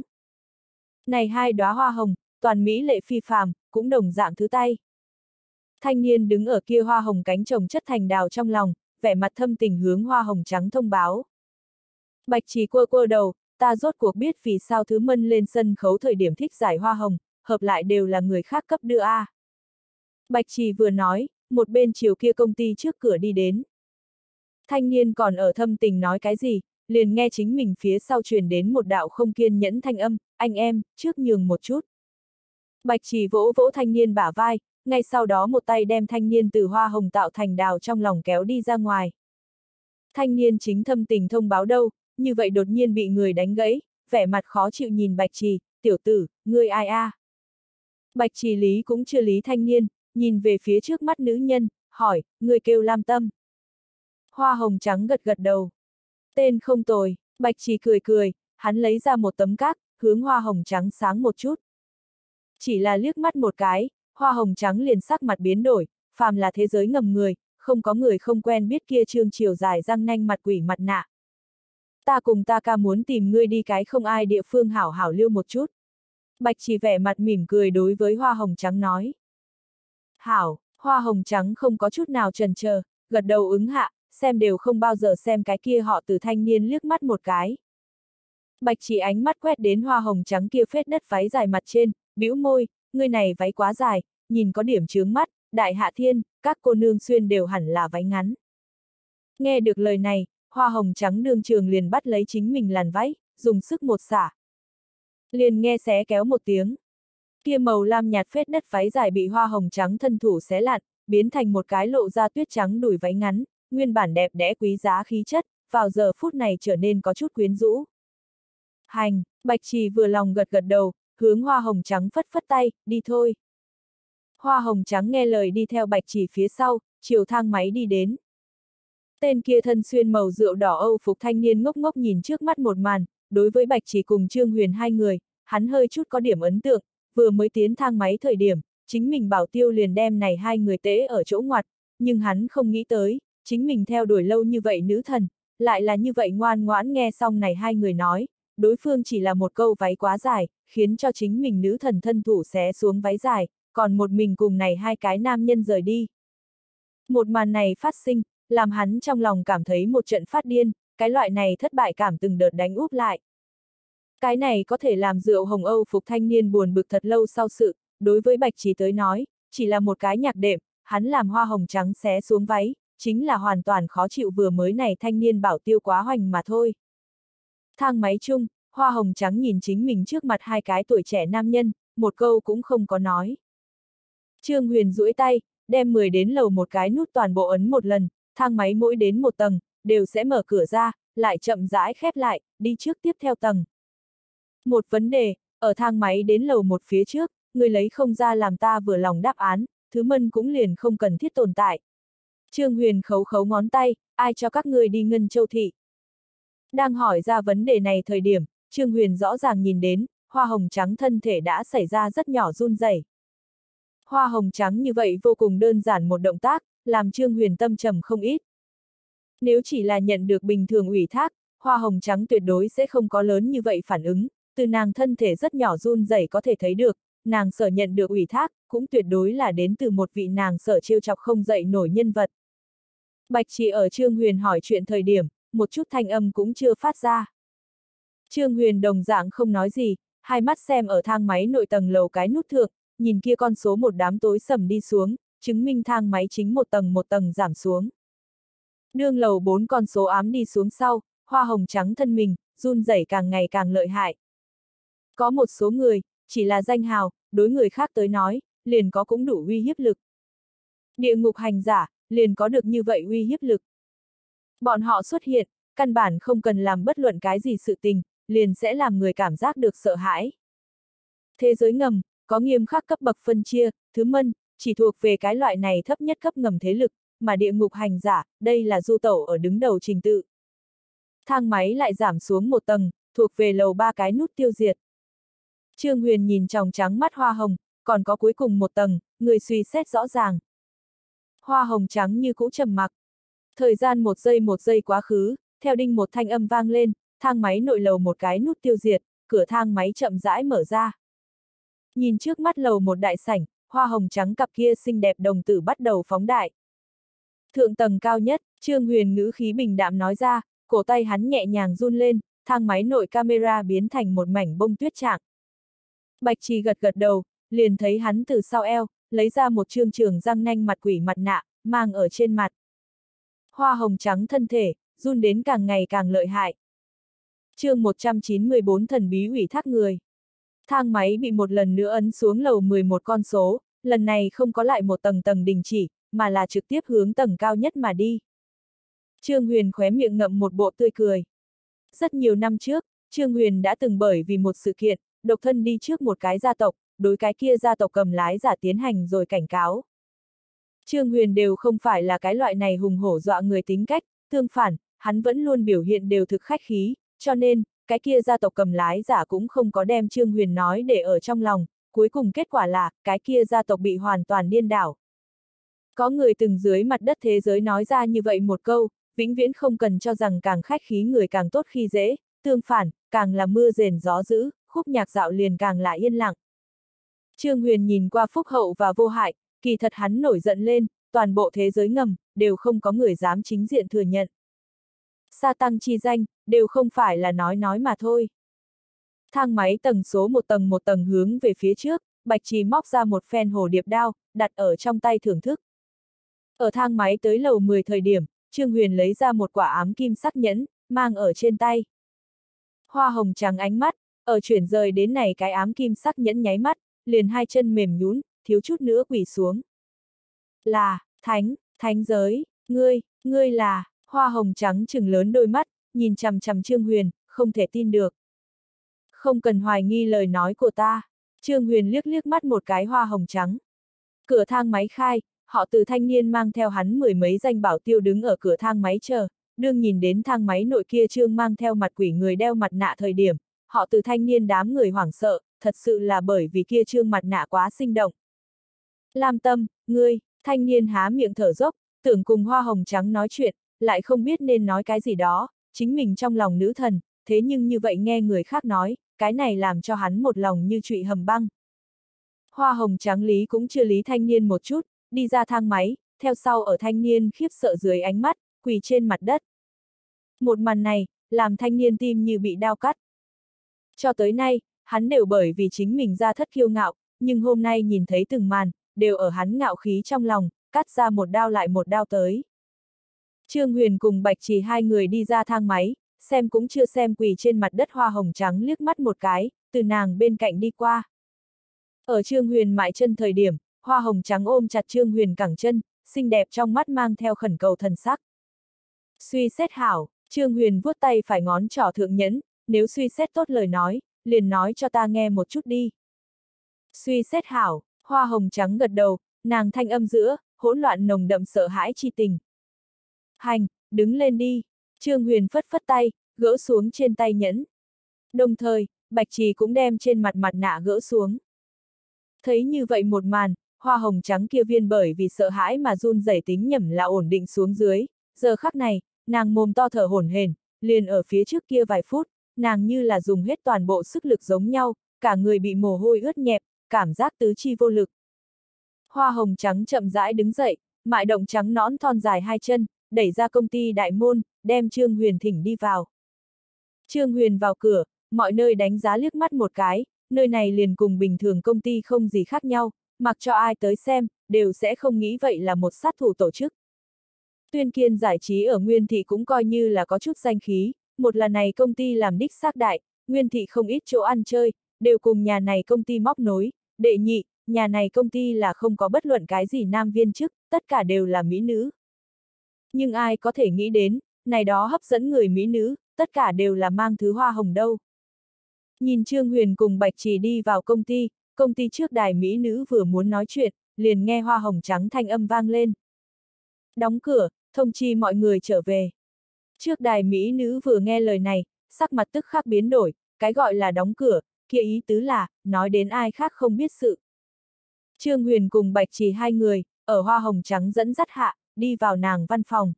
Này hai đóa hoa hồng, toàn mỹ lệ phi phàm, cũng đồng dạng thứ tay. Thanh niên đứng ở kia hoa hồng cánh trồng chất thành đào trong lòng, vẻ mặt thâm tình hướng hoa hồng trắng thông báo. Bạch Trì quơ quơ đầu, ta rốt cuộc biết vì sao thứ mân lên sân khấu thời điểm thích giải hoa hồng, hợp lại đều là người khác cấp đưa a. Bạch Trì vừa nói, một bên chiều kia công ty trước cửa đi đến. Thanh niên còn ở thâm tình nói cái gì, liền nghe chính mình phía sau truyền đến một đạo không kiên nhẫn thanh âm, anh em, trước nhường một chút. Bạch Trì vỗ vỗ thanh niên bả vai, ngay sau đó một tay đem thanh niên từ hoa hồng tạo thành đào trong lòng kéo đi ra ngoài. Thanh niên chính thâm tình thông báo đâu, như vậy đột nhiên bị người đánh gãy, vẻ mặt khó chịu nhìn Bạch Trì, tiểu tử, ngươi ai a? À? Bạch Trì lý cũng chưa lý thanh niên, nhìn về phía trước mắt nữ nhân, hỏi, ngươi kêu Lam Tâm. Hoa hồng trắng gật gật đầu. Tên không tồi, Bạch Trì cười cười, hắn lấy ra một tấm cát, hướng hoa hồng trắng sáng một chút. Chỉ là liếc mắt một cái, hoa hồng trắng liền sắc mặt biến đổi, phàm là thế giới ngầm người, không có người không quen biết kia trương chiều dài răng nanh mặt quỷ mặt nạ. Ta cùng ta ca muốn tìm ngươi đi cái không ai địa phương hảo hảo lưu một chút. Bạch Trì vẻ mặt mỉm cười đối với hoa hồng trắng nói. Hảo, hoa hồng trắng không có chút nào chần chờ, gật đầu ứng hạ, xem đều không bao giờ xem cái kia họ Từ thanh niên liếc mắt một cái. Bạch Chỉ ánh mắt quét đến hoa hồng trắng kia phết đất váy dài mặt trên, bĩu môi, ngươi này váy quá dài, nhìn có điểm chướng mắt, đại hạ thiên, các cô nương xuyên đều hẳn là váy ngắn. Nghe được lời này, hoa hồng trắng đương trường liền bắt lấy chính mình làn váy, dùng sức một xả. Liền nghe xé kéo một tiếng. Kia màu lam nhạt phết đất váy dài bị hoa hồng trắng thân thủ xé lạn, biến thành một cái lộ ra tuyết trắng đùi váy ngắn, nguyên bản đẹp đẽ quý giá khí chất, vào giờ phút này trở nên có chút quyến rũ. Hành, Bạch Trì vừa lòng gật gật đầu, hướng hoa hồng trắng phất phất tay, đi thôi. Hoa hồng trắng nghe lời đi theo Bạch Trì phía sau, chiều thang máy đi đến. Tên kia thân xuyên màu rượu đỏ Âu phục thanh niên ngốc ngốc nhìn trước mắt một màn, đối với Bạch Trì cùng Trương Huyền hai người, hắn hơi chút có điểm ấn tượng, vừa mới tiến thang máy thời điểm, chính mình bảo tiêu liền đem này hai người tễ ở chỗ ngoặt, nhưng hắn không nghĩ tới, chính mình theo đuổi lâu như vậy nữ thần, lại là như vậy ngoan ngoãn nghe xong này hai người nói, đối phương chỉ là một câu váy quá dài, khiến cho chính mình nữ thần thân thủ xé xuống váy dài, còn một mình cùng này hai cái nam nhân rời đi. Một màn này phát sinh, làm hắn trong lòng cảm thấy một trận phát điên, cái loại này thất bại cảm từng đợt đánh úp lại. Cái này có thể làm rượu hồng Âu phục thanh niên buồn bực thật lâu sau sự, đối với Bạch Trì tới nói, chỉ là một cái nhạc đệm, hắn làm hoa hồng trắng xé xuống váy, chính là hoàn toàn khó chịu vừa mới này thanh niên bảo tiêu quá hoành mà thôi. Thang máy chung, hoa hồng trắng nhìn chính mình trước mặt hai cái tuổi trẻ nam nhân, một câu cũng không có nói. Trương Huyền duỗi tay, đem mười đến lầu một cái nút toàn bộ ấn một lần, thang máy mỗi đến một tầng, đều sẽ mở cửa ra, lại chậm rãi khép lại, đi trước tiếp theo tầng. Một vấn đề, ở thang máy đến lầu một phía trước, người lấy không ra làm ta vừa lòng đáp án, thứ mân cũng liền không cần thiết tồn tại. Trương Huyền khấu khấu ngón tay, ai cho các ngươi đi Ngân Châu Thị? Đang hỏi ra vấn đề này thời điểm, Trương Huyền rõ ràng nhìn đến, hoa hồng trắng thân thể đã xảy ra rất nhỏ run rẩy. Hoa hồng trắng như vậy vô cùng đơn giản một động tác, làm Trương Huyền tâm trầm không ít. Nếu chỉ là nhận được bình thường ủy thác, hoa hồng trắng tuyệt đối sẽ không có lớn như vậy phản ứng, từ nàng thân thể rất nhỏ run rẩy có thể thấy được, nàng sở nhận được ủy thác, cũng tuyệt đối là đến từ một vị nàng sở trêu chọc không dậy nổi nhân vật. Bạch Trì ở Trương Huyền hỏi chuyện thời điểm, một chút thanh âm cũng chưa phát ra. Trương Huyền đồng dạng không nói gì, hai mắt xem ở thang máy nội tầng lầu cái nút thượng, nhìn kia con số một đám tối sầm đi xuống, chứng minh thang máy chính một tầng một tầng giảm xuống. Đương lầu bốn con số ám đi xuống sau, hoa hồng trắng thân mình, run rẩy càng ngày càng lợi hại. Có một số người, chỉ là danh hào, đối người khác tới nói, liền có cũng đủ uy hiếp lực. Địa ngục hành giả, liền có được như vậy uy hiếp lực. Bọn họ xuất hiện, căn bản không cần làm bất luận cái gì sự tình, liền sẽ làm người cảm giác được sợ hãi. Thế giới ngầm, có nghiêm khắc cấp bậc phân chia, thứ mân, chỉ thuộc về cái loại này thấp nhất cấp ngầm thế lực, mà địa ngục hành giả, đây là du tẩu ở đứng đầu trình tự. Thang máy lại giảm xuống một tầng, thuộc về lầu ba cái nút tiêu diệt. Trương Huyền nhìn tròng trắng mắt hoa hồng, còn có cuối cùng một tầng, người suy xét rõ ràng. Hoa hồng trắng như cũ trầm mặc. Thời gian một giây một giây quá khứ, theo đinh một thanh âm vang lên, thang máy nội lầu một cái nút tiêu diệt, cửa thang máy chậm rãi mở ra. Nhìn trước mắt lầu một đại sảnh, hoa hồng trắng cặp kia xinh đẹp đồng tử bắt đầu phóng đại. Thượng tầng cao nhất, Trương Huyền ngữ khí bình đạm nói ra, cổ tay hắn nhẹ nhàng run lên, thang máy nội camera biến thành một mảnh bông tuyết trạng. Bạch Trì gật gật đầu, liền thấy hắn từ sau eo, lấy ra một trương trường răng nanh mặt quỷ mặt nạ, mang ở trên mặt. Hoa hồng trắng thân thể, run đến càng ngày càng lợi hại. Chương một trăm chín mươi bốn thần bí ủy thác người. Thang máy bị một lần nữa ấn xuống lầu mười một con số, lần này không có lại một tầng tầng đình chỉ, mà là trực tiếp hướng tầng cao nhất mà đi. Trương Huyền khóe miệng ngậm một bộ tươi cười. Rất nhiều năm trước, Trương Huyền đã từng bởi vì một sự kiện, độc thân đi trước một cái gia tộc, đối cái kia gia tộc cầm lái giả tiến hành rồi cảnh cáo. Trương Huyền đều không phải là cái loại này hùng hổ dọa người tính cách, tương phản, hắn vẫn luôn biểu hiện đều thực khách khí, cho nên, cái kia gia tộc cầm lái giả cũng không có đem Trương Huyền nói để ở trong lòng, cuối cùng kết quả là, cái kia gia tộc bị hoàn toàn điên đảo. Có người từng dưới mặt đất thế giới nói ra như vậy một câu, vĩnh viễn không cần cho rằng càng khách khí người càng tốt khi dễ, tương phản, càng là mưa rền gió dữ, khúc nhạc dạo liền càng là yên lặng. Trương Huyền nhìn qua phúc hậu và vô hại, kỳ thật hắn nổi giận lên, toàn bộ thế giới ngầm, đều không có người dám chính diện thừa nhận. Sa tăng chi danh, đều không phải là nói nói mà thôi. Thang máy tầng số một tầng một tầng hướng về phía trước, Bạch Trì móc ra một phen hồ điệp đao, đặt ở trong tay thưởng thức. Ở thang máy tới lầu mười thời điểm, Trương Huyền lấy ra một quả ám kim sắc nhẫn, mang ở trên tay. Hoa hồng trắng ánh mắt, ở chuyển rời đến này cái ám kim sắc nhẫn nháy mắt, liền hai chân mềm nhũn, thiếu chút nữa quỳ xuống. Là, thánh, thánh giới, ngươi, ngươi là, hoa hồng trắng trừng lớn đôi mắt, nhìn chằm chằm Trương Huyền, không thể tin được. Không cần hoài nghi lời nói của ta, Trương Huyền liếc liếc mắt một cái hoa hồng trắng. Cửa thang máy khai, họ Từ thanh niên mang theo hắn mười mấy danh bảo tiêu đứng ở cửa thang máy chờ, đương nhìn đến thang máy nội kia Trương mang theo mặt quỷ người đeo mặt nạ thời điểm, họ Từ thanh niên đám người hoảng sợ, thật sự là bởi vì kia Trương mặt nạ quá sinh động. Lam Tâm, ngươi, thanh niên há miệng thở dốc, tưởng cùng hoa hồng trắng nói chuyện, lại không biết nên nói cái gì đó, chính mình trong lòng nữ thần, thế nhưng như vậy nghe người khác nói, cái này làm cho hắn một lòng như trụy hầm băng. Hoa hồng trắng lý cũng chưa lý thanh niên một chút, đi ra thang máy, theo sau ở thanh niên khiếp sợ dưới ánh mắt, quỳ trên mặt đất. Một màn này, làm thanh niên tim như bị đao cắt. Cho tới nay, hắn đều bởi vì chính mình ra thất kiêu ngạo, nhưng hôm nay nhìn thấy từng màn, đều ở hắn ngạo khí trong lòng, cắt ra một đao lại một đao tới. Trương Huyền cùng Bạch Trì hai người đi ra thang máy, xem cũng chưa xem quỳ trên mặt đất hoa hồng trắng liếc mắt một cái, từ nàng bên cạnh đi qua. Ở Trương Huyền mại chân thời điểm, hoa hồng trắng ôm chặt Trương Huyền cẳng chân, xinh đẹp trong mắt mang theo khẩn cầu thần sắc. Suy xét hảo, Trương Huyền vuốt tay phải ngón trỏ thượng nhẫn, nếu suy xét tốt lời nói, liền nói cho ta nghe một chút đi. Suy xét hảo, hoa hồng trắng gật đầu, nàng thanh âm giữa, hỗn loạn nồng đậm sợ hãi chi tình. Hành, đứng lên đi, Trương Huyền phất phất tay, gỡ xuống trên tay nhẫn. Đồng thời, Bạch Trì cũng đem trên mặt mặt nạ gỡ xuống. Thấy như vậy một màn, hoa hồng trắng kia viên bởi vì sợ hãi mà run rẩy tính nhẩm là ổn định xuống dưới, giờ khắc này, nàng mồm to thở hổn hển, liền ở phía trước kia vài phút, nàng như là dùng hết toàn bộ sức lực giống nhau, cả người bị mồ hôi ướt nhẹp, cảm giác tứ chi vô lực. Hoa hồng trắng chậm rãi đứng dậy, mại động trắng nõn thon dài hai chân, đẩy ra công ty đại môn, đem Trương Huyền thỉnh đi vào. Trương Huyền vào cửa, mọi nơi đánh giá liếc mắt một cái, nơi này liền cùng bình thường công ty không gì khác nhau, mặc cho ai tới xem, đều sẽ không nghĩ vậy là một sát thủ tổ chức. Tuyên Kiên giải trí ở Nguyên Thị cũng coi như là có chút danh khí, một là này công ty làm đích xác đại, Nguyên Thị không ít chỗ ăn chơi, đều cùng nhà này công ty móc nối, đệ nhị, nhà này công ty là không có bất luận cái gì nam viên chức, tất cả đều là mỹ nữ. Nhưng ai có thể nghĩ đến, này đó hấp dẫn người mỹ nữ, tất cả đều là mang thứ hoa hồng đâu. Nhìn Trương Huyền cùng Bạch Trì đi vào công ty, công ty trước đài mỹ nữ vừa muốn nói chuyện, liền nghe hoa hồng trắng thanh âm vang lên. Đóng cửa, thông chi mọi người trở về. Trước đài mỹ nữ vừa nghe lời này, sắc mặt tức khắc biến đổi, cái gọi là đóng cửa, kia ý tứ là, nói đến ai khác không biết sự. Trương Huyền cùng Bạch Trì hai người, ở hoa hồng trắng dẫn dắt hạ, đi vào nàng văn phòng.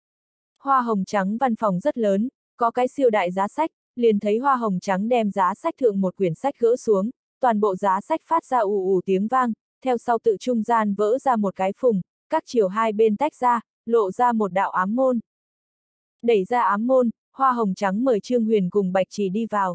Hoa hồng trắng văn phòng rất lớn, có cái siêu đại giá sách, liền thấy hoa hồng trắng đem giá sách thượng một quyển sách gỡ xuống, toàn bộ giá sách phát ra ù ù tiếng vang, theo sau tự trung gian vỡ ra một cái phùng, các chiều hai bên tách ra, lộ ra một đạo ám môn. Đẩy ra ám môn, hoa hồng trắng mời Trương Huyền cùng Bạch Trì đi vào.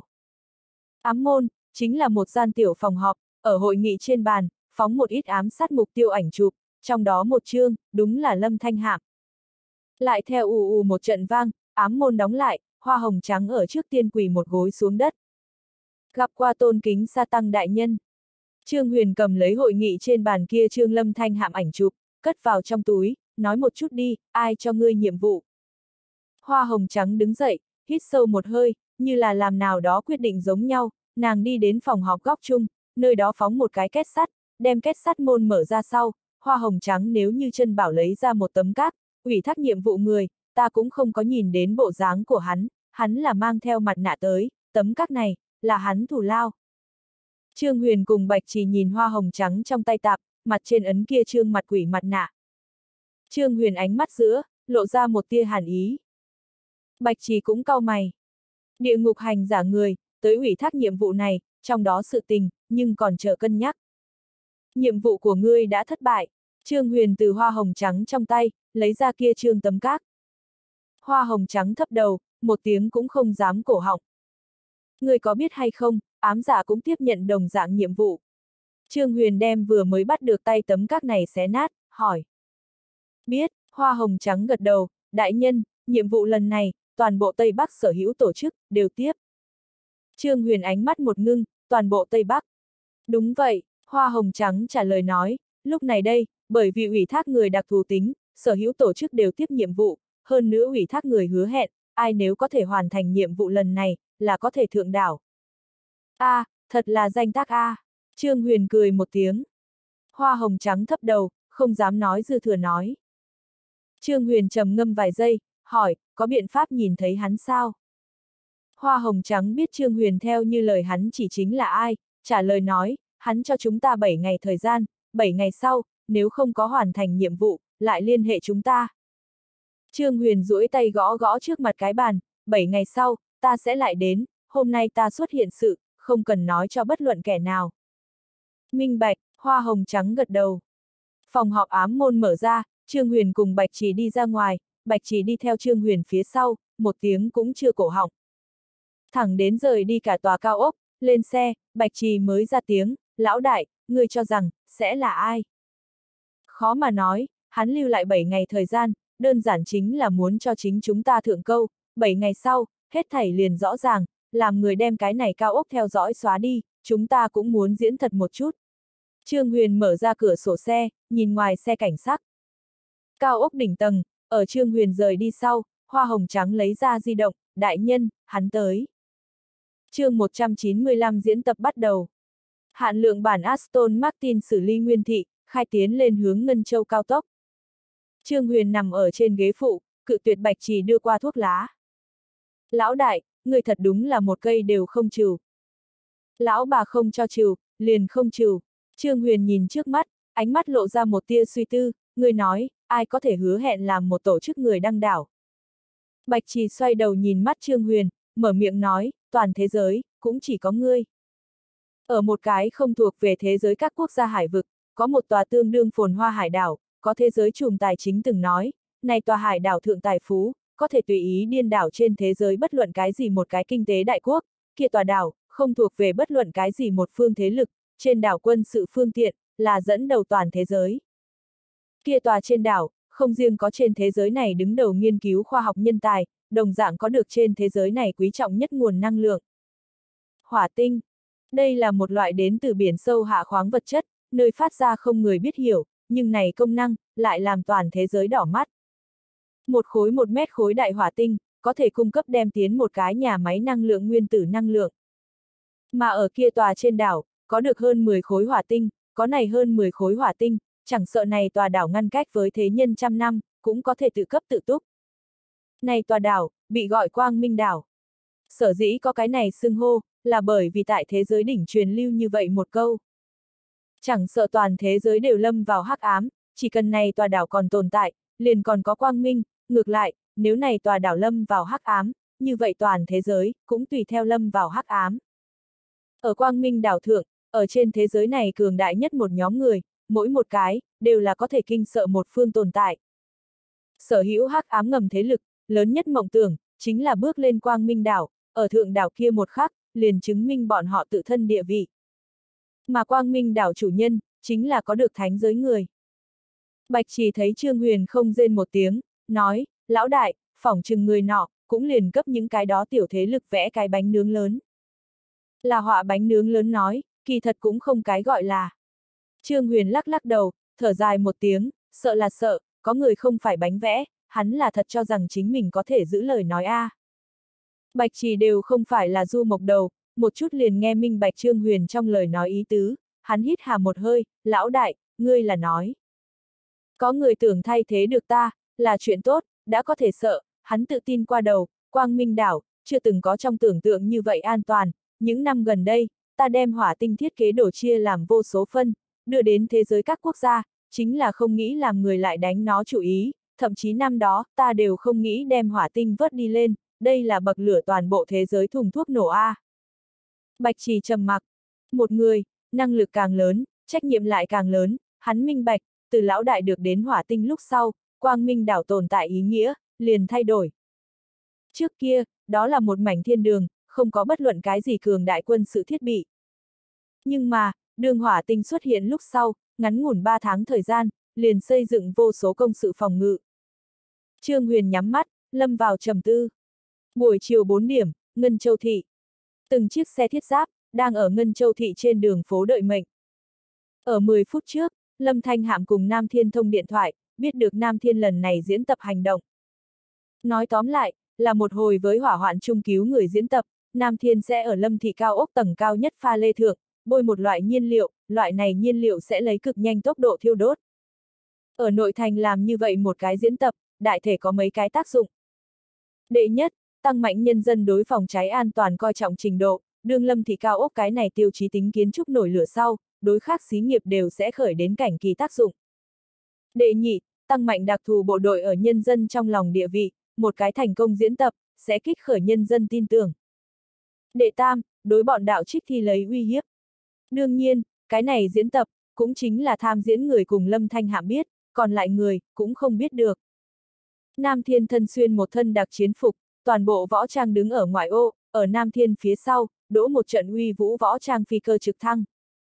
Ám môn, chính là một gian tiểu phòng họp, ở hội nghị trên bàn, phóng một ít ám sát mục tiêu ảnh chụp, trong đó một chương, đúng là Lâm Thanh Hạm. Lại theo ù ù một trận vang, ám môn đóng lại, hoa hồng trắng ở trước tiên quỳ một gối xuống đất. Gặp qua tôn kính sa tăng đại nhân. Trương Huyền cầm lấy hội nghị trên bàn kia chương Lâm Thanh Hạm ảnh chụp, cất vào trong túi, nói một chút đi, ai cho ngươi nhiệm vụ. Hoa hồng trắng đứng dậy, hít sâu một hơi, như là làm nào đó quyết định giống nhau, nàng đi đến phòng họp góc chung, nơi đó phóng một cái két sắt, đem két sắt môn mở ra sau, hoa hồng trắng nếu như chân bảo lấy ra một tấm cát, ủy thác nhiệm vụ người, ta cũng không có nhìn đến bộ dáng của hắn, hắn là mang theo mặt nạ tới, tấm cát này, là hắn thù lao. Trương Huyền cùng Bạch Trì nhìn hoa hồng trắng trong tay tạp, mặt trên ấn kia trương mặt quỷ mặt nạ. Trương Huyền ánh mắt giữa, lộ ra một tia hàn ý. Bạch Trì cũng cau mày. Địa ngục hành giả người, tới ủy thác nhiệm vụ này, trong đó sự tình, nhưng còn chờ cân nhắc. Nhiệm vụ của ngươi đã thất bại. Trương Huyền từ hoa hồng trắng trong tay, lấy ra kia trương tấm các. Hoa hồng trắng thấp đầu, một tiếng cũng không dám cổ họng. Ngươi có biết hay không, ám giả cũng tiếp nhận đồng dạng nhiệm vụ. Trương Huyền đem vừa mới bắt được tay tấm các này xé nát, hỏi. Biết, hoa hồng trắng gật đầu, đại nhân, nhiệm vụ lần này, toàn bộ Tây Bắc sở hữu tổ chức, đều tiếp. Trương Huyền ánh mắt một ngưng, toàn bộ Tây Bắc. Đúng vậy, hoa hồng trắng trả lời nói, lúc này đây, bởi vì ủy thác người đặc thù tính, sở hữu tổ chức đều tiếp nhiệm vụ, hơn nữa ủy thác người hứa hẹn, ai nếu có thể hoàn thành nhiệm vụ lần này, là có thể thượng đảo. A, à, thật là danh tác A. À. Trương Huyền cười một tiếng. Hoa hồng trắng thấp đầu, không dám nói dư thừa nói. Trương Huyền trầm ngâm vài giây, hỏi, có biện pháp nhìn thấy hắn sao? Hoa hồng trắng biết Trương Huyền theo như lời hắn chỉ chính là ai, trả lời nói, hắn cho chúng ta bảy ngày thời gian, bảy ngày sau, nếu không có hoàn thành nhiệm vụ, lại liên hệ chúng ta. Trương Huyền duỗi tay gõ gõ trước mặt cái bàn, bảy ngày sau, ta sẽ lại đến, hôm nay ta xuất hiện sự, không cần nói cho bất luận kẻ nào. Minh bạch, hoa hồng trắng gật đầu. Phòng họp ám môn mở ra, Trương Huyền cùng Bạch Trì đi ra ngoài, Bạch Trì đi theo Trương Huyền phía sau, một tiếng cũng chưa cổ họng. Thẳng đến rời đi cả tòa cao ốc, lên xe, Bạch Trì mới ra tiếng, lão đại, ngươi cho rằng, sẽ là ai? Khó mà nói, hắn lưu lại bảy ngày thời gian, đơn giản chính là muốn cho chính chúng ta thượng câu, bảy ngày sau, hết thảy liền rõ ràng, làm người đem cái này cao ốc theo dõi xóa đi, chúng ta cũng muốn diễn thật một chút. Trương Huyền mở ra cửa sổ xe, nhìn ngoài xe cảnh sát. Cao ốc đỉnh tầng, ở Trương Huyền rời đi sau, hoa hồng trắng lấy ra di động, đại nhân, hắn tới. Chương một trăm chín mươi lăm diễn tập bắt đầu. Hạn lượng bản Aston Martin xử lý nguyên thị, khai tiến lên hướng Ngân Châu cao tốc. Trương Huyền nằm ở trên ghế phụ, cự tuyệt Bạch Trì đưa qua thuốc lá. Lão đại, người thật đúng là một cây đều không trừ. Lão bà không cho trừ, liền không trừ. Trương Huyền nhìn trước mắt, ánh mắt lộ ra một tia suy tư, người nói, ai có thể hứa hẹn làm một tổ chức người đăng đảo. Bạch Trì xoay đầu nhìn mắt Trương Huyền, mở miệng nói, toàn thế giới, cũng chỉ có ngươi. Ở một cái không thuộc về thế giới các quốc gia hải vực, có một tòa tương đương phồn hoa hải đảo, có thế giới trùm tài chính từng nói, này tòa hải đảo thượng tài phú, có thể tùy ý điên đảo trên thế giới bất luận cái gì một cái kinh tế đại quốc, kia tòa đảo, không thuộc về bất luận cái gì một phương thế lực, trên đảo quân sự phương tiện, là dẫn đầu toàn thế giới. Kia tòa trên đảo, không riêng có trên thế giới này đứng đầu nghiên cứu khoa học nhân tài, đồng dạng có được trên thế giới này quý trọng nhất nguồn năng lượng. Hỏa tinh. Đây là một loại đến từ biển sâu hạ khoáng vật chất, nơi phát ra không người biết hiểu, nhưng này công năng, lại làm toàn thế giới đỏ mắt. Một khối một mét khối đại hỏa tinh, có thể cung cấp đem tiến một cái nhà máy năng lượng nguyên tử năng lượng. Mà ở kia tòa trên đảo, có được hơn mười khối hỏa tinh, có này hơn mười khối hỏa tinh, chẳng sợ này tòa đảo ngăn cách với thế nhân trăm năm, cũng có thể tự cấp tự túc. Này tòa đảo, bị gọi Quang Minh đảo. Sở dĩ có cái này xưng hô, là bởi vì tại thế giới đỉnh truyền lưu như vậy một câu. Chẳng sợ toàn thế giới đều lâm vào hắc ám, chỉ cần này tòa đảo còn tồn tại, liền còn có quang minh, ngược lại, nếu này tòa đảo lâm vào hắc ám, như vậy toàn thế giới, cũng tùy theo lâm vào hắc ám. Ở Quang Minh đảo thượng, ở trên thế giới này cường đại nhất một nhóm người, mỗi một cái, đều là có thể kinh sợ một phương tồn tại. Sở hữu hắc ám ngầm thế lực, lớn nhất mộng tưởng, chính là bước lên Quang Minh đảo, ở thượng đảo kia một khắc, liền chứng minh bọn họ tự thân địa vị. Mà Quang Minh đảo chủ nhân, chính là có được thánh giới người. Bạch Trì thấy Trương Huyền không rên một tiếng, nói, lão đại, phỏng chừng người nọ, cũng liền cấp những cái đó tiểu thế lực vẽ cái bánh nướng lớn. Là họa bánh nướng lớn nói, kỳ thật cũng không cái gọi là. Trương Huyền lắc lắc đầu, thở dài một tiếng, sợ là sợ, có người không phải bánh vẽ, hắn là thật cho rằng chính mình có thể giữ lời nói a. À. Bạch Trì đều không phải là du mộc đầu, một chút liền nghe minh bạch Trương Huyền trong lời nói ý tứ, hắn hít hà một hơi, lão đại, ngươi là nói. Có người tưởng thay thế được ta, là chuyện tốt, đã có thể sợ, hắn tự tin qua đầu, Quang Minh đảo, chưa từng có trong tưởng tượng như vậy an toàn, những năm gần đây, ta đem hỏa tinh thiết kế đổ chia làm vô số phân, đưa đến thế giới các quốc gia, chính là không nghĩ làm người lại đánh nó chủ ý, thậm chí năm đó, ta đều không nghĩ đem hỏa tinh vớt đi lên, đây là bậc lửa toàn bộ thế giới thùng thuốc nổ A. Bạch Trì trầm mặc, một người, năng lực càng lớn, trách nhiệm lại càng lớn, hắn minh bạch, từ lão đại được đến hỏa tinh lúc sau, quang minh đảo tồn tại ý nghĩa, liền thay đổi. Trước kia, đó là một mảnh thiên đường, không có bất luận cái gì cường đại quân sự thiết bị. Nhưng mà, đường hỏa tinh xuất hiện lúc sau, ngắn ngủn ba tháng thời gian, liền xây dựng vô số công sự phòng ngự. Trương Huyền nhắm mắt, lâm vào trầm tư. Buổi chiều bốn điểm, Ngân Châu Thị. Từng chiếc xe thiết giáp, đang ở Ngân Châu Thị trên đường phố đợi mệnh. Ở mười phút trước, Lâm Thanh Hạm cùng Nam Thiên thông điện thoại, biết được Nam Thiên lần này diễn tập hành động. Nói tóm lại, là một hồi với hỏa hoạn chung cứu người diễn tập, Nam Thiên sẽ ở Lâm Thị cao ốc tầng cao nhất pha lê thượng, bôi một loại nhiên liệu, loại này nhiên liệu sẽ lấy cực nhanh tốc độ thiêu đốt. Ở nội thành làm như vậy một cái diễn tập, đại thể có mấy cái tác dụng. Đệ nhất, tăng mạnh nhân dân đối phòng cháy an toàn coi trọng trình độ, đương Lâm Thị cao ốc cái này tiêu chí tính kiến trúc nổi lửa sau, đối khác xí nghiệp đều sẽ khởi đến cảnh kỳ tác dụng. Đệ nhị, tăng mạnh đặc thù bộ đội ở nhân dân trong lòng địa vị, một cái thành công diễn tập, sẽ kích khởi nhân dân tin tưởng. Đệ tam, đối bọn đạo trích thi lấy uy hiếp. Đương nhiên, cái này diễn tập, cũng chính là tham diễn người cùng Lâm Thanh Hạm biết, còn lại người, cũng không biết được. Nam Thiên thân xuyên một thân đặc chiến phục, toàn bộ võ trang đứng ở ngoại ô, ở Nam Thiên phía sau, đỗ một trận uy vũ võ trang phi cơ trực thăng.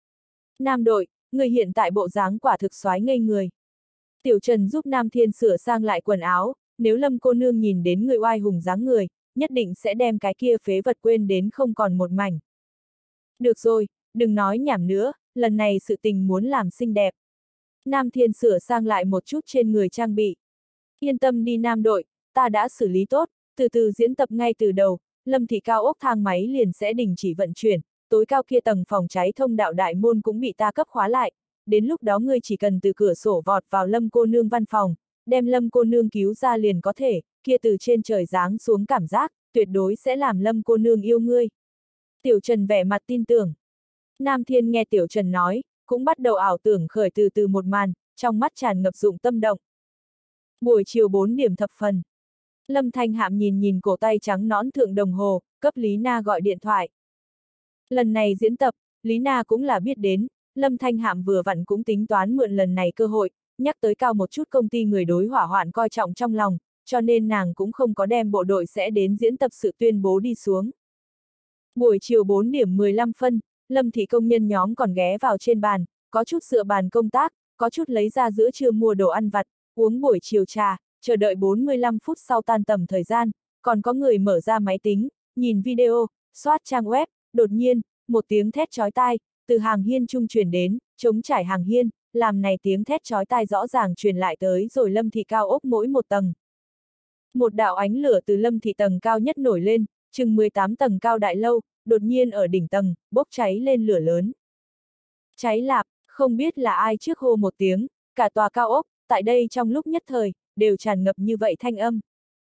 Nam đội, người hiện tại bộ dáng quả thực soái ngây người. Tiểu Trần giúp Nam Thiên sửa sang lại quần áo, nếu Lâm cô nương nhìn đến người oai hùng dáng người, nhất định sẽ đem cái kia phế vật quên đến không còn một mảnh. Được rồi, đừng nói nhảm nữa, lần này sự tình muốn làm xinh đẹp. Nam Thiên sửa sang lại một chút trên người trang bị. Yên tâm đi Nam đội, ta đã xử lý tốt, từ từ diễn tập ngay từ đầu, Lâm Thị cao ốc thang máy liền sẽ đình chỉ vận chuyển, tối cao kia tầng phòng cháy thông đạo đại môn cũng bị ta cấp khóa lại, đến lúc đó ngươi chỉ cần từ cửa sổ vọt vào Lâm cô nương văn phòng, đem Lâm cô nương cứu ra liền có thể, kia từ trên trời giáng xuống cảm giác, tuyệt đối sẽ làm Lâm cô nương yêu ngươi. Tiểu Trần vẻ mặt tin tưởng. Nam Thiên nghe Tiểu Trần nói, cũng bắt đầu ảo tưởng khởi từ từ một màn, trong mắt tràn ngập dụng tâm động. Buổi chiều bốn điểm thập phần. Lâm Thanh Hạm nhìn nhìn cổ tay trắng nõn thượng đồng hồ, cấp Lý Na gọi điện thoại. Lần này diễn tập, Lý Na cũng là biết đến, Lâm Thanh Hạm vừa vặn cũng tính toán mượn lần này cơ hội, nhắc tới cao một chút công ty người đối hỏa hoạn coi trọng trong lòng, cho nên nàng cũng không có đem bộ đội sẽ đến diễn tập sự tuyên bố đi xuống. Buổi chiều bốn điểm mười lăm phân, Lâm Thị công nhân nhóm còn ghé vào trên bàn, có chút dựa bàn công tác, có chút lấy ra giữa trưa mua đồ ăn vặt, uống buổi chiều trà, chờ đợi bốn mươi lăm phút sau tan tầm thời gian, còn có người mở ra máy tính, nhìn video, soát trang web, đột nhiên, một tiếng thét chói tai, từ hàng hiên trung truyền đến, chống trải hàng hiên, làm này tiếng thét chói tai rõ ràng truyền lại tới rồi Lâm Thị cao ốc mỗi một tầng. Một đạo ánh lửa từ Lâm Thị tầng cao nhất nổi lên, chừng mười tám tầng cao đại lâu, đột nhiên ở đỉnh tầng, bốc cháy lên lửa lớn. Cháy lạp, không biết là ai trước hô một tiếng, cả tòa cao ốc, tại đây trong lúc nhất thời, đều tràn ngập như vậy thanh âm.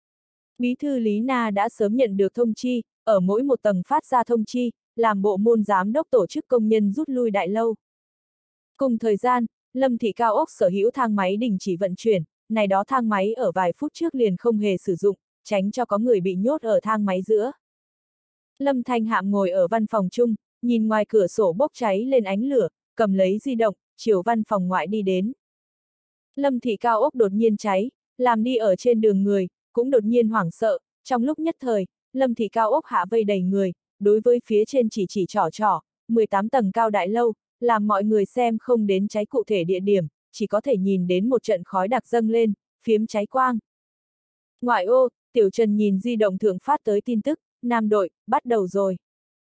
Bí thư Lý Na đã sớm nhận được thông chi, ở mỗi một tầng phát ra thông chi, làm bộ môn giám đốc tổ chức công nhân rút lui đại lâu. Cùng thời gian, Lâm Thị cao ốc sở hữu thang máy đình chỉ vận chuyển, này đó thang máy ở vài phút trước liền không hề sử dụng, tránh cho có người bị nhốt ở thang máy giữa. Lâm Thanh Hạm ngồi ở văn phòng chung, nhìn ngoài cửa sổ bốc cháy lên ánh lửa, cầm lấy di động, chiều văn phòng ngoại đi đến. Lâm Thị cao ốc đột nhiên cháy, làm đi ở trên đường người, cũng đột nhiên hoảng sợ, trong lúc nhất thời, Lâm Thị cao ốc hạ vây đầy người, đối với phía trên chỉ chỉ trỏ trỏ, mười tám tầng cao đại lâu, làm mọi người xem không đến cháy cụ thể địa điểm, chỉ có thể nhìn đến một trận khói đặc dâng lên, phiếm cháy quang. Ngoại ô, Tiểu Trần nhìn di động thượng phát tới tin tức, Nam đội, bắt đầu rồi.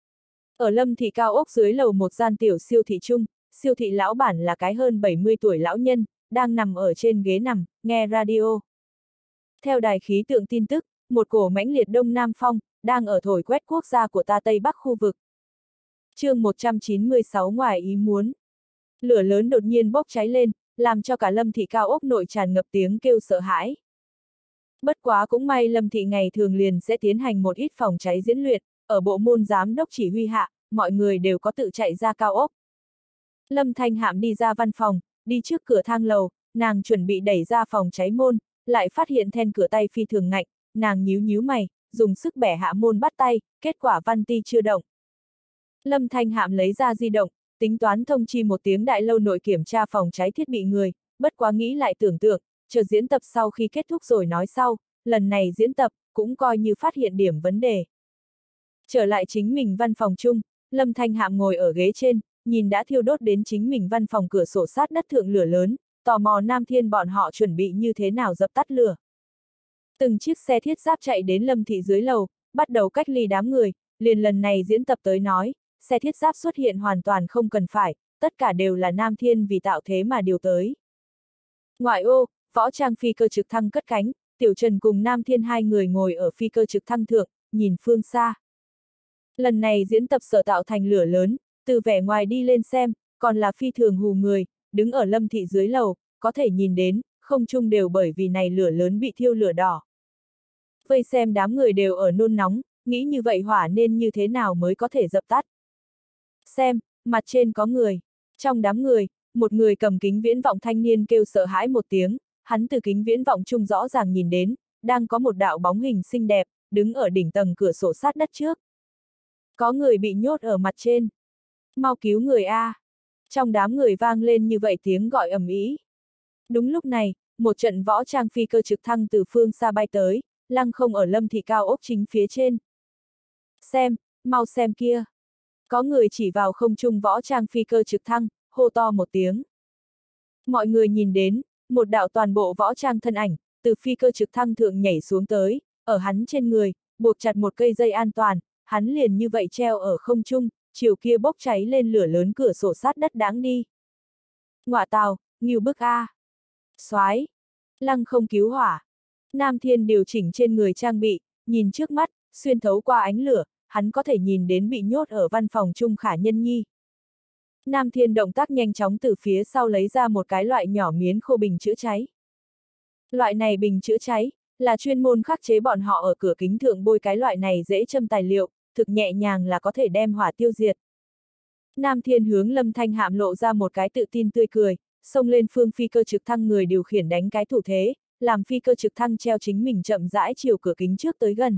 Ở Lâm Thị cao ốc dưới lầu một gian tiểu siêu thị chung, siêu thị lão bản là cái hơn bảy mươi tuổi lão nhân, đang nằm ở trên ghế nằm, nghe radio. Theo đài khí tượng tin tức, một cổ mãnh liệt đông nam phong, đang ở thổi quét quốc gia của ta Tây Bắc khu vực. Chương một trăm chín mươi sáu ngoài ý muốn. Lửa lớn đột nhiên bốc cháy lên, làm cho cả Lâm Thị cao ốc nội tràn ngập tiếng kêu sợ hãi. Bất quá cũng may Lâm Thị ngày thường liền sẽ tiến hành một ít phòng cháy diễn luyện, ở bộ môn giám đốc chỉ huy hạ, mọi người đều có tự chạy ra cao ốc. Lâm Thanh Hạm đi ra văn phòng, đi trước cửa thang lầu, nàng chuẩn bị đẩy ra phòng cháy môn, lại phát hiện then cửa tay phi thường ngạnh, nàng nhíu nhíu mày, dùng sức bẻ hạ môn bắt tay, kết quả văn ti chưa động. Lâm Thanh Hạm lấy ra di động, tính toán thông chi một tiếng đại lâu nội kiểm tra phòng cháy thiết bị người, bất quá nghĩ lại tưởng tượng, chờ diễn tập sau khi kết thúc rồi nói sau, lần này diễn tập, cũng coi như phát hiện điểm vấn đề. Trở lại chính mình văn phòng chung, Lâm Thanh Hạm ngồi ở ghế trên, nhìn đã thiêu đốt đến chính mình văn phòng cửa sổ sát đất thượng lửa lớn, tò mò Nam Thiên bọn họ chuẩn bị như thế nào dập tắt lửa. Từng chiếc xe thiết giáp chạy đến Lâm thị dưới lầu, bắt đầu cách ly đám người, liền lần này diễn tập tới nói, xe thiết giáp xuất hiện hoàn toàn không cần phải, tất cả đều là Nam Thiên vì tạo thế mà điều tới. Ngoại ô, võ trang phi cơ trực thăng cất cánh, Tiểu Trần cùng Nam Thiên hai người ngồi ở phi cơ trực thăng thượng, nhìn phương xa. Lần này diễn tập sở tạo thành lửa lớn, từ vẻ ngoài đi lên xem, còn là phi thường hù người, đứng ở Lâm thị dưới lầu, có thể nhìn đến, không trung đều bởi vì này lửa lớn bị thiêu lửa đỏ. Vây xem đám người đều ở nôn nóng, nghĩ như vậy hỏa nên như thế nào mới có thể dập tắt. Xem, mặt trên có người. Trong đám người, một người cầm kính viễn vọng thanh niên kêu sợ hãi một tiếng, hắn từ kính viễn vọng chung rõ ràng nhìn đến, đang có một đạo bóng hình xinh đẹp, đứng ở đỉnh tầng cửa sổ sát đất trước. Có người bị nhốt ở mặt trên. Mau cứu người A. Trong đám người vang lên như vậy tiếng gọi ầm ĩ. Đúng lúc này, một trận võ trang phi cơ trực thăng từ phương xa bay tới, lăng không ở Lâm thị cao ốc chính phía trên. Xem, mau xem kia. Có người chỉ vào không trung võ trang phi cơ trực thăng, hô to một tiếng. Mọi người nhìn đến, một đạo toàn bộ võ trang thân ảnh, từ phi cơ trực thăng thượng nhảy xuống tới, ở hắn trên người, buộc chặt một cây dây an toàn, hắn liền như vậy treo ở không trung, chiều kia bốc cháy lên lửa lớn cửa sổ sát đất đáng đi. Ngọa tào, nghiêu bức A. Soái, lăng không cứu hỏa. Nam Thiên điều chỉnh trên người trang bị, nhìn trước mắt, xuyên thấu qua ánh lửa, hắn có thể nhìn đến bị nhốt ở văn phòng chung Khả Nhân Nhi. Nam Thiên động tác nhanh chóng từ phía sau lấy ra một cái loại nhỏ miến khô bình chữa cháy. Loại này bình chữa cháy, là chuyên môn khắc chế bọn họ ở cửa kính thượng bôi cái loại này dễ châm tài liệu, thực nhẹ nhàng là có thể đem hỏa tiêu diệt. Nam Thiên hướng Lâm Thanh Hạm lộ ra một cái tự tin tươi cười, xông lên phương phi cơ trực thăng người điều khiển đánh cái thủ thế, làm phi cơ trực thăng treo chính mình chậm rãi chiều cửa kính trước tới gần.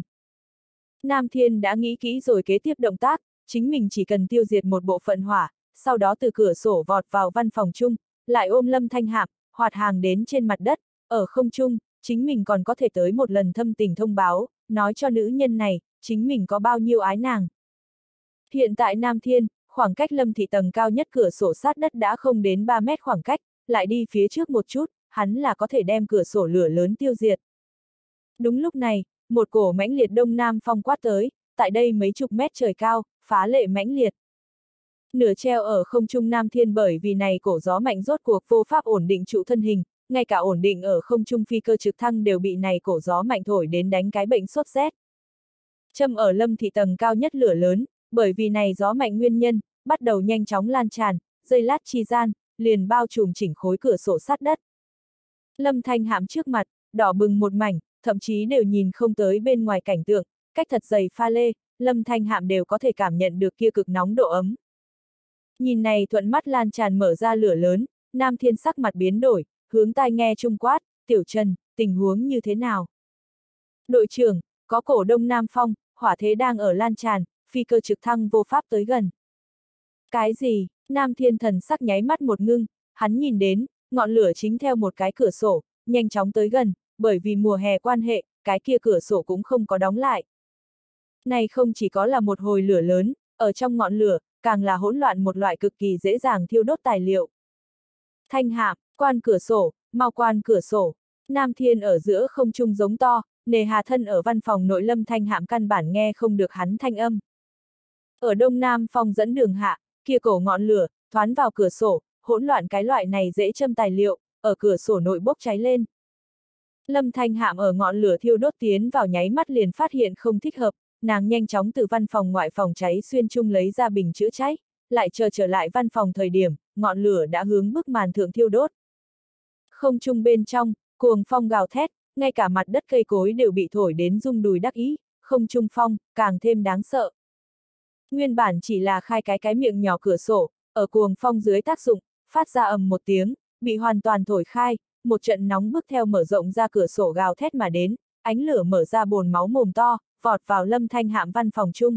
Nam Thiên đã nghĩ kỹ rồi kế tiếp động tác, chính mình chỉ cần tiêu diệt một bộ phận hỏa, sau đó từ cửa sổ vọt vào văn phòng chung, lại ôm Lâm Thanh Hạm, hoạt hàng đến trên mặt đất, ở không trung, chính mình còn có thể tới một lần thâm tình thông báo, nói cho nữ nhân này, chính mình có bao nhiêu ái nàng. Hiện tại Nam Thiên, khoảng cách Lâm thị tầng cao nhất cửa sổ sát đất đã không đến ba mét khoảng cách, lại đi phía trước một chút, hắn là có thể đem cửa sổ lửa lớn tiêu diệt. Đúng lúc này, một cổ mãnh liệt đông nam phong quát tới, tại đây mấy chục mét trời cao, phá lệ mãnh liệt. Nửa treo ở không trung Nam Thiên bởi vì này cổ gió mạnh rốt cuộc vô pháp ổn định trụ thân hình, ngay cả ổn định ở không trung phi cơ trực thăng đều bị này cổ gió mạnh thổi đến đánh cái bệnh sốt rét. Châm ở Lâm thị tầng cao nhất lửa lớn, bởi vì này gió mạnh nguyên nhân, bắt đầu nhanh chóng lan tràn, giây lát chi gian, liền bao trùm chỉnh khối cửa sổ sát đất. Lâm Thanh Hạm trước mặt, đỏ bừng một mảnh, thậm chí đều nhìn không tới bên ngoài cảnh tượng, cách thật dày pha lê, Lâm Thanh Hạm đều có thể cảm nhận được kia cực nóng độ ấm. Nhìn này thuận mắt lan tràn mở ra lửa lớn, Nam Thiên sắc mặt biến đổi, hướng tai nghe trung quát, Tiểu Trần, tình huống như thế nào? Đội trưởng, có cổ đông nam phong, hỏa thế đang ở lan tràn, phi cơ trực thăng vô pháp tới gần. Cái gì? Nam Thiên thần sắc nháy mắt một ngưng, hắn nhìn đến, ngọn lửa chính theo một cái cửa sổ, nhanh chóng tới gần, bởi vì mùa hè quan hệ, cái kia cửa sổ cũng không có đóng lại. Này không chỉ có là một hồi lửa lớn, ở trong ngọn lửa, càng là hỗn loạn một loại cực kỳ dễ dàng thiêu đốt tài liệu. Thanh Hạm, quan cửa sổ, mau quan cửa sổ. Nam Thiên ở giữa không trung giống to, nề hà thân ở văn phòng nội Lâm Thanh Hạm căn bản nghe không được hắn thanh âm. Ở đông nam phong dẫn đường hạ, kia cổ ngọn lửa, thoán vào cửa sổ, hỗn loạn cái loại này dễ châm tài liệu, ở cửa sổ nội bốc cháy lên. Lâm Thanh Hạm ở ngọn lửa thiêu đốt tiến vào nháy mắt liền phát hiện không thích hợp, nàng nhanh chóng từ văn phòng ngoại phòng cháy xuyên chung lấy ra bình chữa cháy, lại chờ trở lại văn phòng thời điểm, ngọn lửa đã hướng bức màn thượng thiêu đốt. Không trung bên trong, cuồng phong gào thét, ngay cả mặt đất cây cối đều bị thổi đến rung đùi đắc ý, không trung phong, càng thêm đáng sợ. Nguyên bản chỉ là khai cái cái miệng nhỏ cửa sổ, ở cuồng phong dưới tác dụng, phát ra ầm một tiếng, bị hoàn toàn thổi khai, một trận nóng bức theo mở rộng ra cửa sổ gào thét mà đến, ánh lửa mở ra bồn máu mồm to, vọt vào Lâm Thanh Hạm văn phòng chung.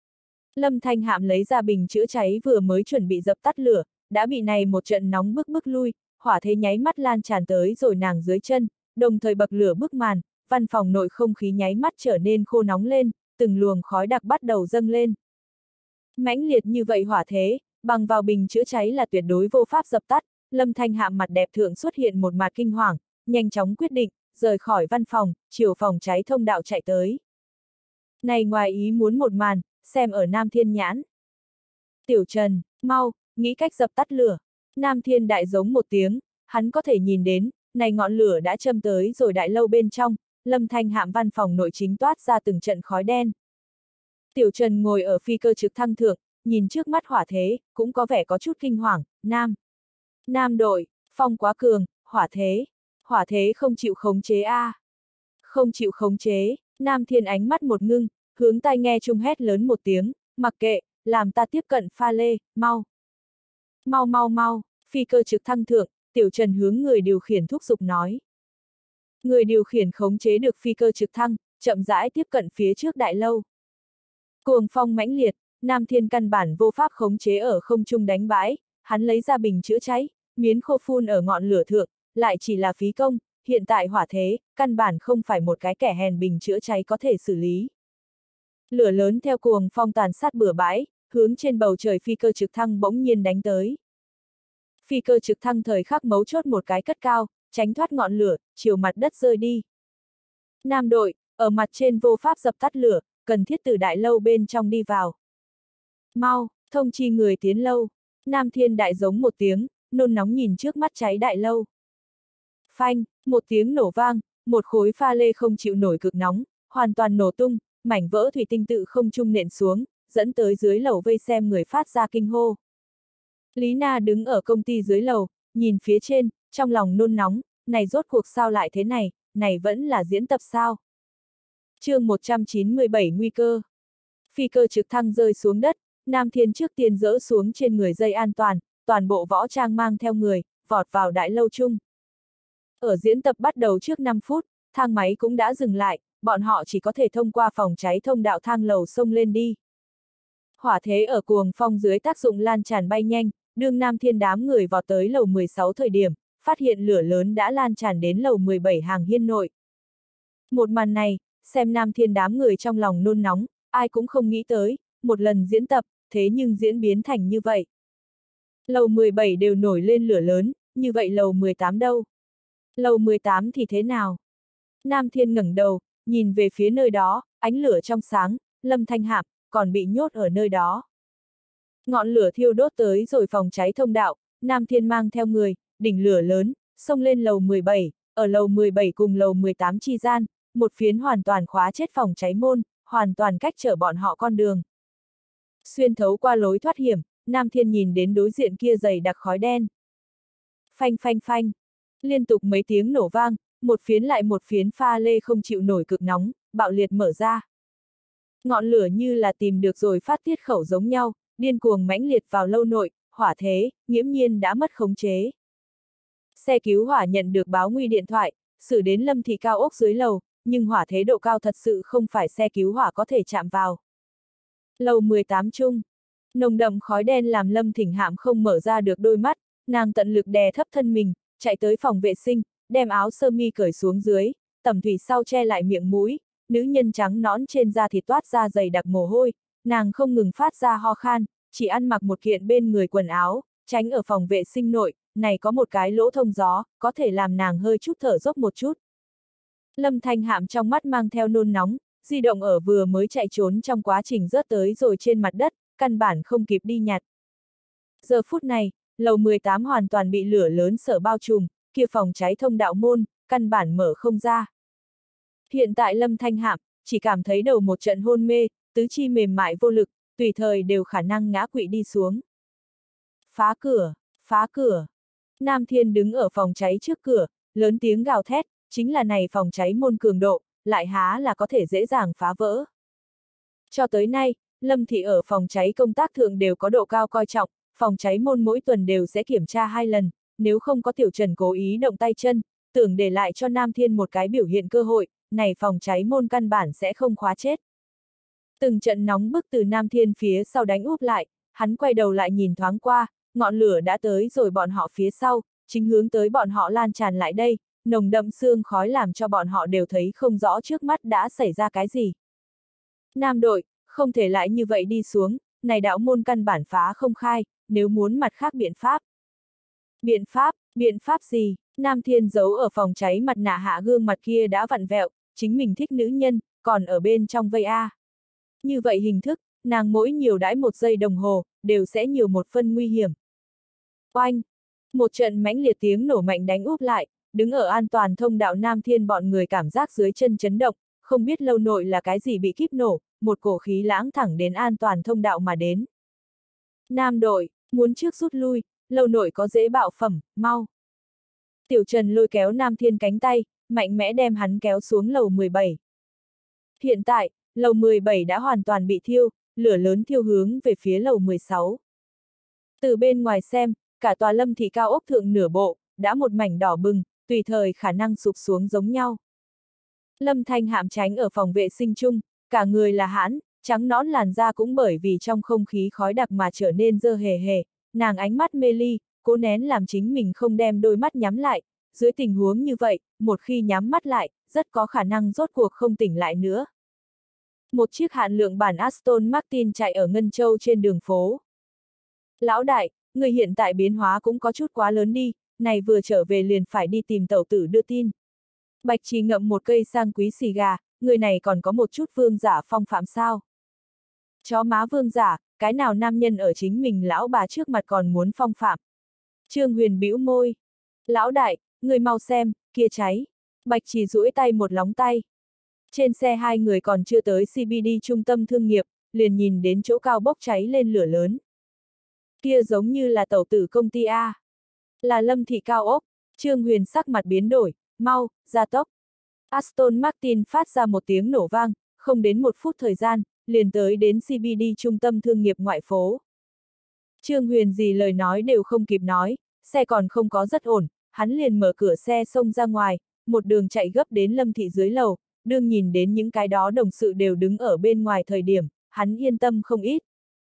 Lâm Thanh Hạm lấy ra bình chữa cháy vừa mới chuẩn bị dập tắt lửa, đã bị này một trận nóng bức bức lui, hỏa thế nháy mắt lan tràn tới rồi nàng dưới chân, đồng thời bậc lửa bức màn, văn phòng nội không khí nháy mắt trở nên khô nóng lên, từng luồng khói đặc bắt đầu dâng lên. Mãnh liệt như vậy hỏa thế, bằng vào bình chữa cháy là tuyệt đối vô pháp dập tắt, Lâm Thanh Hạm mặt đẹp thượng xuất hiện một mặt kinh hoàng, nhanh chóng quyết định, rời khỏi văn phòng, chiều phòng cháy thông đạo chạy tới. Này ngoài ý muốn một màn, xem ở Nam Thiên nhãn. Tiểu Trần, mau, nghĩ cách dập tắt lửa. Nam Thiên đại giống một tiếng, hắn có thể nhìn đến, này ngọn lửa đã châm tới rồi đại lâu bên trong, Lâm Thanh Hạm văn phòng nội chính toát ra từng trận khói đen. Tiểu Trần ngồi ở phi cơ trực thăng thượng, nhìn trước mắt hỏa thế, cũng có vẻ có chút kinh hoàng, Nam. Nam đội, phong quá cường, hỏa thế. Hỏa thế không chịu khống chế a, à. Không chịu khống chế, Nam Thiên ánh mắt một ngưng, hướng tai nghe trung hét lớn một tiếng, mặc kệ, làm ta tiếp cận pha lê, mau. Mau mau mau, phi cơ trực thăng thượng, Tiểu Trần hướng người điều khiển thúc giục nói. Người điều khiển khống chế được phi cơ trực thăng, chậm rãi tiếp cận phía trước đại lâu. Cuồng phong mãnh liệt, Nam Thiên căn bản vô pháp khống chế ở không trung đánh bãi, hắn lấy ra bình chữa cháy, miến khô phun ở ngọn lửa thượng, lại chỉ là phí công, hiện tại hỏa thế, căn bản không phải một cái kẻ hèn bình chữa cháy có thể xử lý. Lửa lớn theo cuồng phong tàn sát bừa bãi, hướng trên bầu trời phi cơ trực thăng bỗng nhiên đánh tới. Phi cơ trực thăng thời khắc mấu chốt một cái cất cao, tránh thoát ngọn lửa, chiều mặt đất rơi đi. Nam đội, ở mặt trên vô pháp dập tắt lửa, cần thiết từ đại lâu bên trong đi vào. Mau, thông chi người tiến lâu. Nam Thiên đại giống một tiếng, nôn nóng nhìn trước mắt cháy đại lâu. Phanh, một tiếng nổ vang, một khối pha lê không chịu nổi cực nóng, hoàn toàn nổ tung, mảnh vỡ thủy tinh tự không trung nện xuống, dẫn tới dưới lầu vây xem người phát ra kinh hô. Lý Na đứng ở công ty dưới lầu, nhìn phía trên, trong lòng nôn nóng, này rốt cuộc sao lại thế này, này vẫn là diễn tập sao? Chương một trăm chín mươi bảy nguy cơ. Phi cơ trực thăng rơi xuống đất, Nam Thiên trước tiên dỡ xuống trên người dây an toàn, toàn bộ võ trang mang theo người, vọt vào đại lâu chung. Ở diễn tập bắt đầu trước năm phút, thang máy cũng đã dừng lại, bọn họ chỉ có thể thông qua phòng cháy thông đạo thang lầu xông lên đi. Hỏa thế ở cuồng phong dưới tác dụng lan tràn bay nhanh, đương Nam Thiên đám người vọt tới lầu mười sáu thời điểm, phát hiện lửa lớn đã lan tràn đến lầu mười bảy hàng hiên nội. Một màn này, xem Nam Thiên đám người trong lòng nôn nóng, ai cũng không nghĩ tới, một lần diễn tập, thế nhưng diễn biến thành như vậy. Lầu mười bảy đều nổi lên lửa lớn, như vậy lầu mười tám đâu? Lầu mười tám thì thế nào? Nam Thiên ngẩng đầu, nhìn về phía nơi đó, ánh lửa trong sáng, Lâm Thanh Hạm, còn bị nhốt ở nơi đó. Ngọn lửa thiêu đốt tới rồi phòng cháy thông đạo, Nam Thiên mang theo người, đỉnh lửa lớn, xông lên lầu mười bảy, ở lầu mười bảy cùng lầu mười tám chi gian, một phiến hoàn toàn khóa chết phòng cháy môn, hoàn toàn cách trở bọn họ con đường. Xuyên thấu qua lối thoát hiểm, Nam Thiên nhìn đến đối diện kia dày đặc khói đen. Phanh phanh phanh, liên tục mấy tiếng nổ vang, một phiến lại một phiến pha lê không chịu nổi cực nóng, bạo liệt mở ra. Ngọn lửa như là tìm được rồi phát tiết khẩu giống nhau, điên cuồng mãnh liệt vào lâu nội, hỏa thế, nghiễm nhiên đã mất khống chế. Xe cứu hỏa nhận được báo nguy điện thoại, xử đến Lâm thị cao ốc dưới lầu, nhưng hỏa thế độ cao thật sự không phải xe cứu hỏa có thể chạm vào. Lầu mười tám chung, nồng đậm khói đen làm Lâm Thỉnh Hạm không mở ra được đôi mắt, nàng tận lực đè thấp thân mình, chạy tới phòng vệ sinh, đem áo sơ mi cởi xuống dưới, tẩm thủy sau che lại miệng mũi, nữ nhân trắng nõn trên da thịt toát ra dày đặc mồ hôi, nàng không ngừng phát ra ho khan, chỉ ăn mặc một kiện bên người quần áo, tránh ở phòng vệ sinh nội, này có một cái lỗ thông gió, có thể làm nàng hơi chút thở dốc một chút. Lâm Thanh Hạm trong mắt mang theo nôn nóng, di động ở vừa mới chạy trốn trong quá trình rớt tới rồi trên mặt đất, căn bản không kịp đi nhặt. Giờ phút này, lầu mười tám hoàn toàn bị lửa lớn sở bao trùm, kia phòng cháy thông đạo môn, căn bản mở không ra. Hiện tại Lâm Thanh Hạm, chỉ cảm thấy đầu một trận hôn mê, tứ chi mềm mại vô lực, tùy thời đều khả năng ngã quỵ đi xuống. Phá cửa, phá cửa. Nam Thiên đứng ở phòng cháy trước cửa, lớn tiếng gào thét, chính là này phòng cháy môn cường độ, lại há là có thể dễ dàng phá vỡ. Cho tới nay, Lâm Thị ở phòng cháy công tác thượng đều có độ cao coi trọng, phòng cháy môn mỗi tuần đều sẽ kiểm tra hai lần, nếu không có Tiểu Trần cố ý động tay chân, tưởng để lại cho Nam Thiên một cái biểu hiện cơ hội, này phòng cháy môn căn bản sẽ không khóa chết. Từng trận nóng bức từ Nam Thiên phía sau đánh úp lại, hắn quay đầu lại nhìn thoáng qua, ngọn lửa đã tới rồi bọn họ phía sau, chính hướng tới bọn họ lan tràn lại đây, nồng đậm sương khói làm cho bọn họ đều thấy không rõ trước mắt đã xảy ra cái gì. Nam đội, không thể lại như vậy đi xuống, này đạo môn căn bản phá không khai, nếu muốn mặt khác biện pháp. Biện pháp, biện pháp gì? Nam Thiên giấu ở phòng cháy mặt nạ hạ gương mặt kia đã vặn vẹo, chính mình thích nữ nhân, còn ở bên trong vây A. Như vậy hình thức, nàng mỗi nhiều đãi một giây đồng hồ, đều sẽ nhiều một phân nguy hiểm. Oanh! Một trận mãnh liệt tiếng nổ mạnh đánh úp lại, đứng ở an toàn thông đạo Nam Thiên bọn người cảm giác dưới chân chấn động, không biết lâu nội là cái gì bị kíp nổ, một cổ khí lãng thẳng đến an toàn thông đạo mà đến. Nam đội, muốn trước rút lui, lâu nội có dễ bạo phẩm, mau. Tiểu Trần lôi kéo Nam Thiên cánh tay, mạnh mẽ đem hắn kéo xuống lầu mười bảy. Hiện tại, lầu mười bảy đã hoàn toàn bị thiêu, lửa lớn thiêu hướng về phía lầu mười sáu. Từ bên ngoài xem, cả tòa Lâm thị cao ốc thượng nửa bộ, đã một mảnh đỏ bừng, tùy thời khả năng sụp xuống giống nhau. Lâm Thanh hạm tránh ở phòng vệ sinh chung, cả người là hãn, trắng nõn làn da cũng bởi vì trong không khí khói đặc mà trở nên dơ hề hề, nàng ánh mắt mê ly, cố nén làm chính mình không đem đôi mắt nhắm lại, dưới tình huống như vậy, một khi nhắm mắt lại, rất có khả năng rốt cuộc không tỉnh lại nữa. Một chiếc hạn lượng bản Aston Martin chạy ở Ngân Châu trên đường phố. Lão đại, người hiện tại biến hóa cũng có chút quá lớn đi, này vừa trở về liền phải đi tìm tẩu tử đưa tin. Bạch Trì ngậm một cây sang quý xì gà, người này còn có một chút vương giả phong phạm sao? Chó má vương giả, cái nào nam nhân ở chính mình lão bà trước mặt còn muốn phong phạm? Trương Huyền bĩu môi. Lão đại, người mau xem, kia cháy. Bạch Trì duỗi tay một lóng tay. Trên xe hai người còn chưa tới xê bê đê trung tâm thương nghiệp, liền nhìn đến chỗ cao bốc cháy lên lửa lớn. Kia giống như là tẩu tử công ty A. Là Lâm thị cao ốc. Trương Huyền sắc mặt biến đổi, mau, gia tốc. Aston Martin phát ra một tiếng nổ vang, không đến một phút thời gian, liền tới đến xê bê đê trung tâm thương nghiệp ngoại phố. Trương Huyền gì lời nói đều không kịp nói, xe còn không có rất ổn, hắn liền mở cửa xe xông ra ngoài, một đường chạy gấp đến Lâm thị dưới lầu, đương nhìn đến những cái đó đồng sự đều đứng ở bên ngoài thời điểm, hắn yên tâm không ít.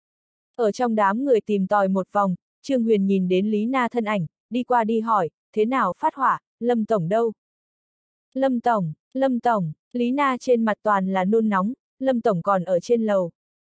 Ở trong đám người tìm tòi một vòng, Trương Huyền nhìn đến Lý Na thân ảnh, đi qua đi hỏi, thế nào phát hỏa, Lâm Tổng đâu? Lâm Tổng, Lâm Tổng, Lý Na trên mặt toàn là nôn nóng, Lâm Tổng còn ở trên lầu.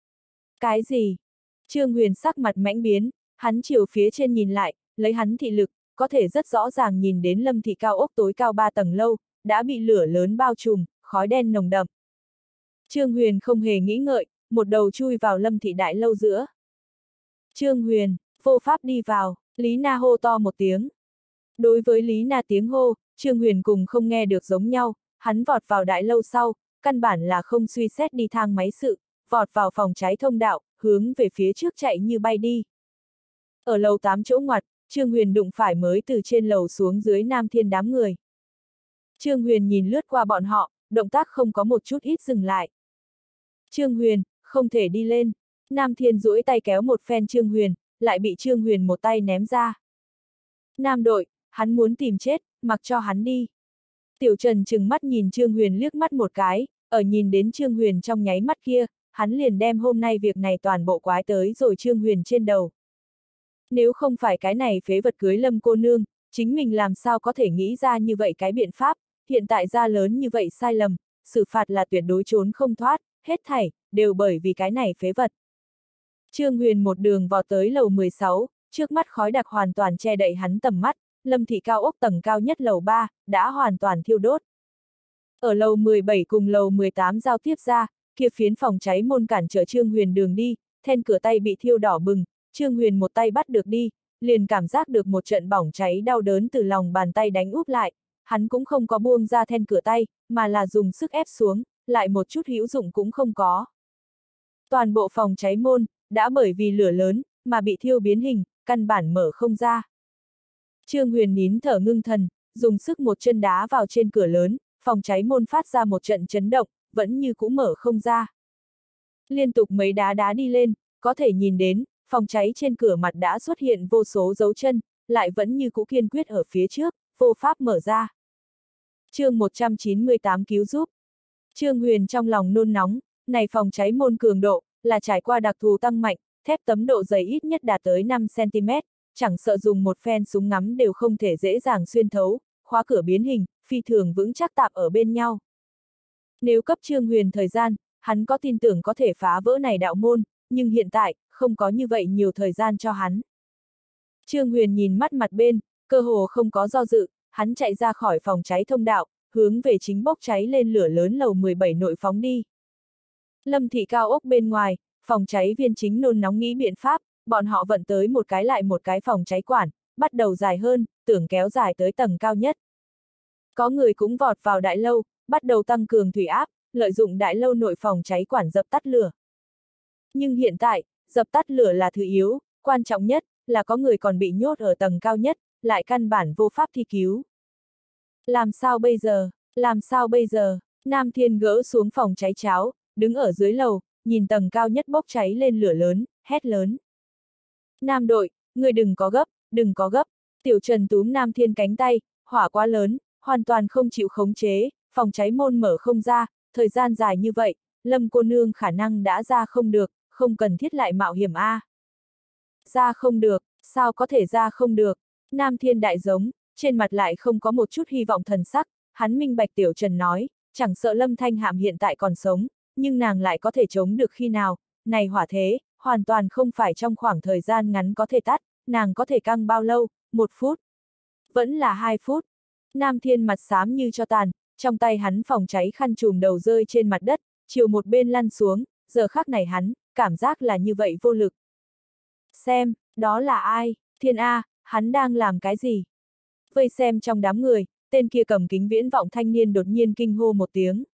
Cái gì? Trương Huyền sắc mặt mãnh biến, hắn chiều phía trên nhìn lại, lấy hắn thị lực, có thể rất rõ ràng nhìn đến Lâm thị cao ốc tối cao ba tầng lâu, đã bị lửa lớn bao trùm, khói đen nồng đậm. Trương Huyền không hề nghĩ ngợi, một đầu chui vào Lâm thị đại lâu giữa. Trương Huyền, vô pháp đi vào, Lý Na hô to một tiếng. Đối với Lý Na tiếng hô, Trương Huyền cùng không nghe được giống nhau, hắn vọt vào đại lâu sau, căn bản là không suy xét đi thang máy sự, vọt vào phòng cháy thông đạo, hướng về phía trước chạy như bay đi. Ở lầu tám chỗ ngoặt, Trương Huyền đụng phải mới từ trên lầu xuống dưới Nam Thiên đám người. Trương Huyền nhìn lướt qua bọn họ, động tác không có một chút ít dừng lại. Trương Huyền, không thể đi lên. Nam Thiên duỗi tay kéo một phen Trương Huyền, lại bị Trương Huyền một tay ném ra. Nam đội, hắn muốn tìm chết, mặc cho hắn đi. Tiểu Trần trừng mắt nhìn Trương Huyền liếc mắt một cái, ở nhìn đến Trương Huyền trong nháy mắt kia, hắn liền đem hôm nay việc này toàn bộ quái tới rồi Trương Huyền trên đầu. Nếu không phải cái này phế vật cưới Lâm cô nương, chính mình làm sao có thể nghĩ ra như vậy cái biện pháp, hiện tại ra lớn như vậy sai lầm, xử phạt là tuyệt đối trốn không thoát, hết thảy, đều bởi vì cái này phế vật. Trương Huyền một đường vào tới lầu mười sáu, trước mắt khói đặc hoàn toàn che đậy hắn tầm mắt, Lâm thị cao ốc tầng cao nhất lầu ba, đã hoàn toàn thiêu đốt. Ở lầu mười bảy cùng lầu mười tám giao tiếp ra, kia phiến phòng cháy môn cản trở Trương Huyền đường đi, then cửa tay bị thiêu đỏ bừng, Trương Huyền một tay bắt được đi, liền cảm giác được một trận bỏng cháy đau đớn từ lòng bàn tay đánh úp lại, hắn cũng không có buông ra then cửa tay, mà là dùng sức ép xuống, lại một chút hữu dụng cũng không có. Toàn bộ phòng cháy môn, đã bởi vì lửa lớn, mà bị thiêu biến hình, căn bản mở không ra. Trương Huyền nín thở ngưng thần, dùng sức một chân đá vào trên cửa lớn, phòng cháy môn phát ra một trận chấn động, vẫn như cũ mở không ra. Liên tục mấy đá đá đi lên, có thể nhìn đến, phòng cháy trên cửa mặt đã xuất hiện vô số dấu chân, lại vẫn như cũ kiên quyết ở phía trước, vô pháp mở ra. Chương một trăm chín mươi tám cứu giúp. Trương Huyền trong lòng nôn nóng, này phòng cháy môn cường độ, là trải qua đặc thù tăng mạnh, thép tấm độ dày ít nhất đạt tới năm xăng ti mét, chẳng sợ dùng một phen súng ngắm đều không thể dễ dàng xuyên thấu, khóa cửa biến hình, phi thường vững chắc tạp ở bên nhau. Nếu cấp Trương Huyền thời gian, hắn có tin tưởng có thể phá vỡ này đạo môn, nhưng hiện tại, không có như vậy nhiều thời gian cho hắn. Trương Huyền nhìn mắt mặt bên, cơ hồ không có do dự, hắn chạy ra khỏi phòng cháy thông đạo, hướng về chính bốc cháy lên lửa lớn lầu mười bảy nội phóng đi. Lâm thị cao ốc bên ngoài, phòng cháy viên chính nôn nóng nghĩ biện pháp, bọn họ vận tới một cái lại một cái phòng cháy quản, bắt đầu dài hơn, tưởng kéo dài tới tầng cao nhất. Có người cũng vọt vào đại lâu, bắt đầu tăng cường thủy áp, lợi dụng đại lâu nội phòng cháy quản dập tắt lửa. Nhưng hiện tại, dập tắt lửa là thứ yếu, quan trọng nhất là có người còn bị nhốt ở tầng cao nhất, lại căn bản vô pháp thi cứu. Làm sao bây giờ? Làm sao bây giờ? Nam Thiên gỡ xuống phòng cháy cháo, đứng ở dưới lầu, nhìn tầng cao nhất bốc cháy lên lửa lớn, hét lớn. Nam đội, người đừng có gấp, đừng có gấp. Tiểu Trần túm Nam Thiên cánh tay, hỏa quá lớn, hoàn toàn không chịu khống chế, phòng cháy môn mở không ra, thời gian dài như vậy, Lâm cô nương khả năng đã ra không được, không cần thiết lại mạo hiểm a. À. Ra không được, sao có thể ra không được? Nam Thiên đại giống, trên mặt lại không có một chút hy vọng thần sắc, hắn minh bạch Tiểu Trần nói, chẳng sợ Lâm Thanh Hạm hiện tại còn sống, nhưng nàng lại có thể chống được khi nào, này hỏa thế, hoàn toàn không phải trong khoảng thời gian ngắn có thể tắt, nàng có thể căng bao lâu, một phút, vẫn là hai phút. Nam Thiên mặt xám như cho tàn, trong tay hắn phòng cháy khăn trùm đầu rơi trên mặt đất, chiều một bên lăn xuống, giờ khắc này hắn, cảm giác là như vậy vô lực. Xem, đó là ai? Thiên A, hắn đang làm cái gì? Vây xem trong đám người, tên kia cầm kính viễn vọng thanh niên đột nhiên kinh hô một tiếng.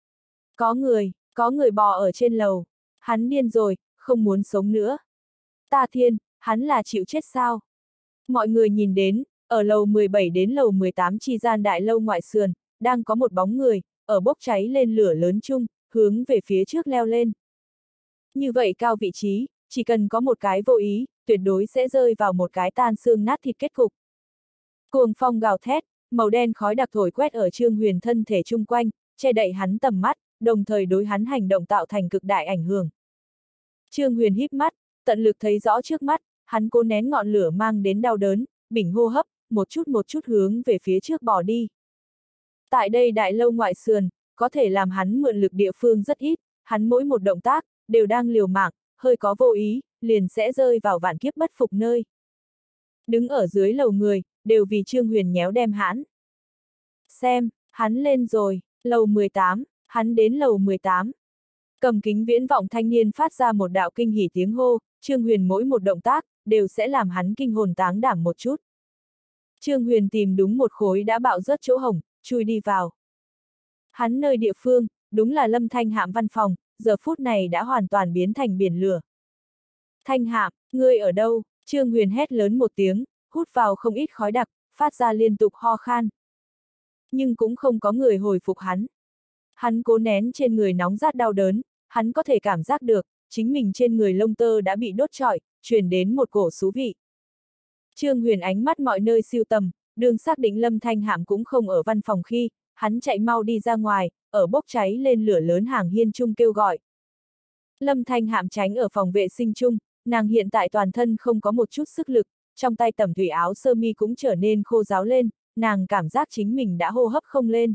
Có người, có người bò ở trên lầu. Hắn điên rồi, không muốn sống nữa. Ta thiên, hắn là chịu chết sao? Mọi người nhìn đến, ở lầu mười bảy đến lầu mười tám chi gian đại lâu ngoại sườn, đang có một bóng người, ở bốc cháy lên lửa lớn chung, hướng về phía trước leo lên. Như vậy cao vị trí, chỉ cần có một cái vô ý, tuyệt đối sẽ rơi vào một cái tan xương nát thịt kết cục. Cuồng phong gào thét, màu đen khói đặc thổi quét ở Trương Huyền thân thể chung quanh, che đậy hắn tầm mắt, đồng thời đối hắn hành động tạo thành cực đại ảnh hưởng. Trương Huyền híp mắt, tận lực thấy rõ trước mắt, hắn cố nén ngọn lửa mang đến đau đớn, bình hô hấp, một chút một chút hướng về phía trước bỏ đi. Tại đây đại lâu ngoại sườn, có thể làm hắn mượn lực địa phương rất ít, hắn mỗi một động tác, đều đang liều mạng, hơi có vô ý, liền sẽ rơi vào vạn kiếp bất phục nơi. Đứng ở dưới lầu người, đều vì Trương Huyền nhéo đem hãn. Xem, hắn lên rồi, lầu mười tám, hắn đến lầu mười tám. Cầm kính viễn vọng thanh niên phát ra một đạo kinh hỉ tiếng hô, Trương Huyền mỗi một động tác, đều sẽ làm hắn kinh hồn táng đảm một chút. Trương Huyền tìm đúng một khối đã bạo rớt chỗ hổng, chui đi vào. Hắn nơi địa phương, đúng là Lâm Thanh Hạm văn phòng, giờ phút này đã hoàn toàn biến thành biển lửa. Thanh Hạm, ngươi ở đâu? Trương Huyền hét lớn một tiếng, hút vào không ít khói đặc, phát ra liên tục ho khan. Nhưng cũng không có người hồi phục hắn. Hắn cố nén trên người nóng rát đau đớn, hắn có thể cảm giác được, chính mình trên người lông tơ đã bị đốt trọi, truyền đến một cổ xú vị. Trương Huyền ánh mắt mọi nơi siêu tầm, đường xác định Lâm Thanh Hạm cũng không ở văn phòng khi, hắn chạy mau đi ra ngoài, ở bốc cháy lên lửa lớn hàng hiên chung kêu gọi. Lâm Thanh Hạm tránh ở phòng vệ sinh chung, nàng hiện tại toàn thân không có một chút sức lực, trong tay tẩm thủy áo sơ mi cũng trở nên khô ráo lên, nàng cảm giác chính mình đã hô hấp không lên.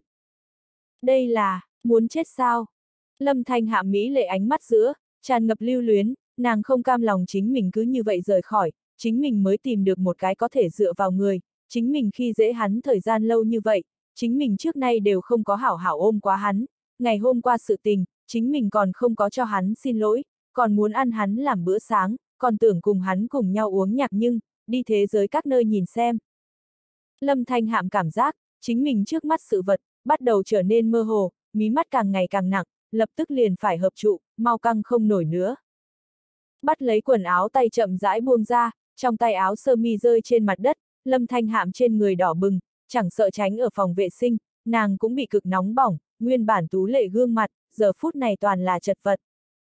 Đây là, muốn chết sao? Lâm Thanh Hạm mỹ lệ ánh mắt giữa, tràn ngập lưu luyến, nàng không cam lòng chính mình cứ như vậy rời khỏi, chính mình mới tìm được một cái có thể dựa vào người, chính mình khi dễ hắn thời gian lâu như vậy, chính mình trước nay đều không có hảo hảo ôm quá hắn, ngày hôm qua sự tình, chính mình còn không có cho hắn xin lỗi, còn muốn ăn hắn làm bữa sáng, còn tưởng cùng hắn cùng nhau uống nhạc nhưng, đi thế giới các nơi nhìn xem. Lâm Thanh Hạm cảm giác, chính mình trước mắt sự vật, bắt đầu trở nên mơ hồ, mí mắt càng ngày càng nặng, lập tức liền phải hợp trụ, mau căng không nổi nữa. Bắt lấy quần áo tay chậm rãi buông ra, trong tay áo sơ mi rơi trên mặt đất, Lâm Thanh Hạm trên người đỏ bừng, chẳng sợ tránh ở phòng vệ sinh, nàng cũng bị cực nóng bỏng, nguyên bản tú lệ gương mặt, giờ phút này toàn là chật vật.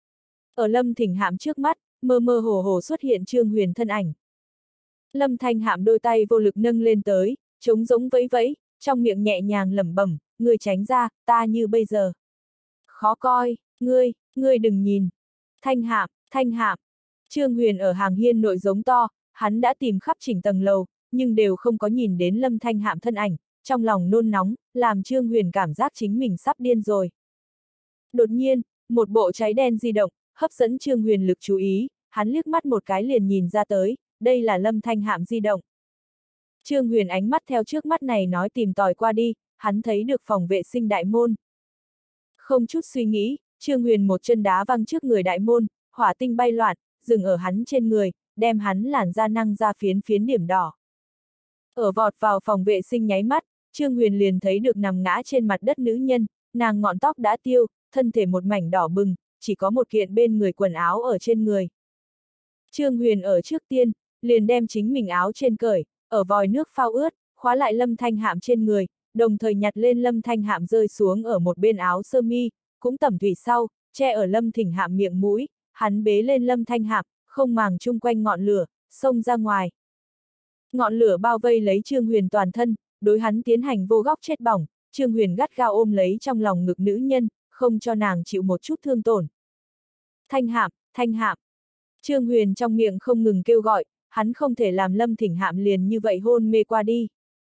Ở Lâm Thỉnh Hạm trước mắt, mơ mơ hồ hồ xuất hiện Trương Huyền thân ảnh. Lâm Thanh Hạm đôi tay vô lực nâng lên tới, trống giống vẫy vẫy, trong miệng nhẹ nhàng lẩm bẩm, ngươi tránh ra, ta như bây giờ. Khó coi, ngươi, ngươi đừng nhìn. Thanh Hạm, Thanh Hạm. Trương Huyền ở hàng hiên nội giống to, hắn đã tìm khắp chỉnh tầng lầu, nhưng đều không có nhìn đến Lâm Thanh Hạm thân ảnh, trong lòng nôn nóng, làm Trương Huyền cảm giác chính mình sắp điên rồi. Đột nhiên, một bộ cháy đen di động, hấp dẫn Trương Huyền lực chú ý, hắn liếc mắt một cái liền nhìn ra tới, đây là Lâm Thanh Hạm di động. Trương Huyền ánh mắt theo trước mắt này nói tìm tòi qua đi, hắn thấy được phòng vệ sinh đại môn. Không chút suy nghĩ, Trương Huyền một chân đá văng trước người đại môn, hỏa tinh bay loạn, dừng ở hắn trên người, đem hắn làn da năng ra phiến phiến điểm đỏ. Ở vọt vào phòng vệ sinh nháy mắt, Trương Huyền liền thấy được nằm ngã trên mặt đất nữ nhân, nàng ngọn tóc đã tiêu, thân thể một mảnh đỏ bừng, chỉ có một kiện bên người quần áo ở trên người. Trương Huyền ở trước tiên, liền đem chính mình áo trên cởi, ở vòi nước phao ướt, khóa lại Lâm Thanh Hạm trên người, đồng thời nhặt lên Lâm Thanh Hạm rơi xuống ở một bên áo sơ mi, cũng tẩm thủy sau, che ở Lâm Thỉnh Hạm miệng mũi, hắn bế lên Lâm Thanh Hạm, không màng chung quanh ngọn lửa, xông ra ngoài. Ngọn lửa bao vây lấy Trương Huyền toàn thân, đối hắn tiến hành vô góc chết bỏng, Trương Huyền gắt gao ôm lấy trong lòng ngực nữ nhân, không cho nàng chịu một chút thương tổn. Thanh Hạm, Thanh Hạm. Trương Huyền trong miệng không ngừng kêu gọi, hắn không thể làm Lâm Thỉnh Hạm liền như vậy hôn mê qua đi.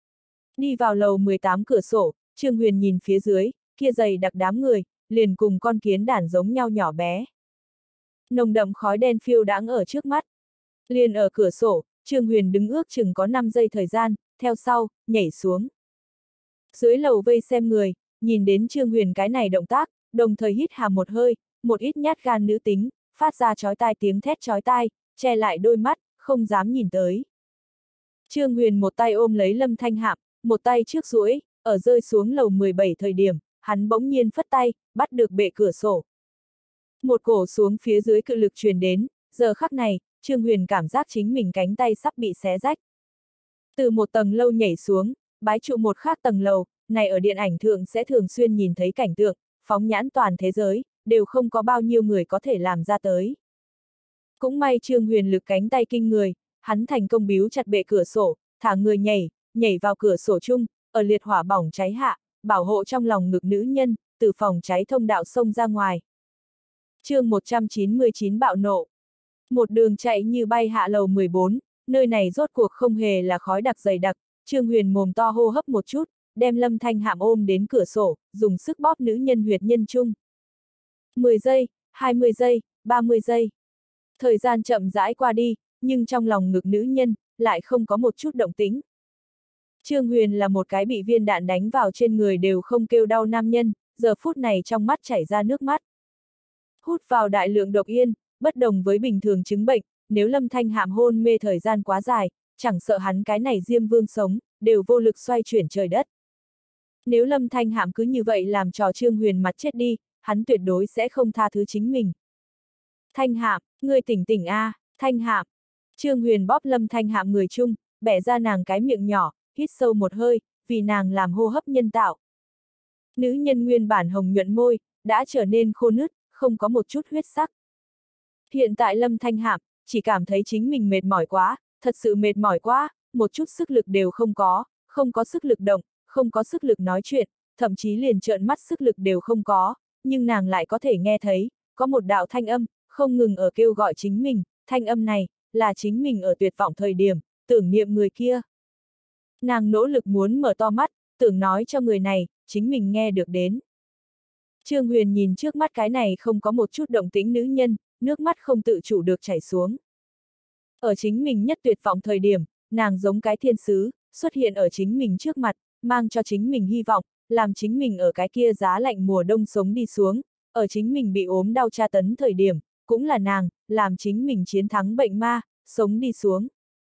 Đi vào lầu mười tám cửa sổ, Trương Huyền nhìn phía dưới, kia dày đặc đám người, liền cùng con kiến đản giống nhau nhỏ bé. Nồng đậm khói đen phiêu đãng ở trước mắt. Liền ở cửa sổ, Trương Huyền đứng ước chừng có năm giây thời gian, theo sau, nhảy xuống. Dưới lầu vây xem người, nhìn đến Trương Huyền cái này động tác, đồng thời hít hà một hơi, một ít nhát gan nữ tính, phát ra chói tai tiếng thét chói tai, che lại đôi mắt, không dám nhìn tới. Trương Huyền một tay ôm lấy Lâm Thanh Hạm, một tay trước duỗi, ở rơi xuống lầu mười bảy thời điểm, hắn bỗng nhiên phất tay, bắt được bệ cửa sổ. Một cổ xuống phía dưới cự lực truyền đến, giờ khắc này, Trương Huyền cảm giác chính mình cánh tay sắp bị xé rách. Từ một tầng lâu nhảy xuống, bái trụ một khác tầng lầu, này ở điện ảnh thượng sẽ thường xuyên nhìn thấy cảnh tượng, phóng nhãn toàn thế giới, đều không có bao nhiêu người có thể làm ra tới. Cũng may Trương Huyền lực cánh tay kinh người, hắn thành công bíu chặt bệ cửa sổ, thả người nhảy, nhảy vào cửa sổ chung, ở liệt hỏa bỏng cháy hạ, bảo hộ trong lòng ngực nữ nhân, từ phòng cháy thông đạo xông ra ngoài. Chương một trăm chín mươi chín bạo nộ. Một đường chạy như bay hạ lầu mười bốn, nơi này rốt cuộc không hề là khói đặc dày đặc, Trương Huyền mồm to hô hấp một chút, đem Lâm Thanh Hạm ôm đến cửa sổ, dùng sức bóp nữ nhân huyệt nhân chung. mười giây, hai mươi giây, ba mươi giây. Thời gian chậm rãi qua đi, nhưng trong lòng ngực nữ nhân, lại không có một chút động tĩnh. Trương Huyền là một cái bị viên đạn đánh vào trên người đều không kêu đau nam nhân, giờ phút này trong mắt chảy ra nước mắt. Hút vào đại lượng độc yên, bất đồng với bình thường chứng bệnh, nếu Lâm Thanh Hạm hôn mê thời gian quá dài, chẳng sợ hắn cái này Diêm Vương sống, đều vô lực xoay chuyển trời đất. Nếu Lâm Thanh Hạm cứ như vậy làm trò Trương Huyền mặt chết đi, hắn tuyệt đối sẽ không tha thứ chính mình. Thanh Hạm, ngươi tỉnh tỉnh a, à, Thanh Hạm. Trương Huyền bóp Lâm Thanh Hạm người chung, bẻ ra nàng cái miệng nhỏ, hít sâu một hơi, vì nàng làm hô hấp nhân tạo. Nữ nhân nguyên bản hồng nhuận môi, đã trở nên khô nứt, không có một chút huyết sắc. Hiện tại Lâm Thanh Hạm, chỉ cảm thấy chính mình mệt mỏi quá, thật sự mệt mỏi quá, một chút sức lực đều không có, không có sức lực động, không có sức lực nói chuyện, thậm chí liền trợn mắt sức lực đều không có, nhưng nàng lại có thể nghe thấy, có một đạo thanh âm, không ngừng ở kêu gọi chính mình, thanh âm này, là chính mình ở tuyệt vọng thời điểm, tưởng niệm người kia. Nàng nỗ lực muốn mở to mắt, tưởng nói cho người này, chính mình nghe được đến. Trương Huyền nhìn trước mắt cái này không có một chút động tĩnh nữ nhân, nước mắt không tự chủ được chảy xuống. Ở chính mình nhất tuyệt vọng thời điểm, nàng giống cái thiên sứ, xuất hiện ở chính mình trước mặt, mang cho chính mình hy vọng, làm chính mình ở cái kia giá lạnh mùa đông sống đi xuống, ở chính mình bị ốm đau tra tấn thời điểm, cũng là nàng, làm chính mình chiến thắng bệnh ma, sống đi xuống.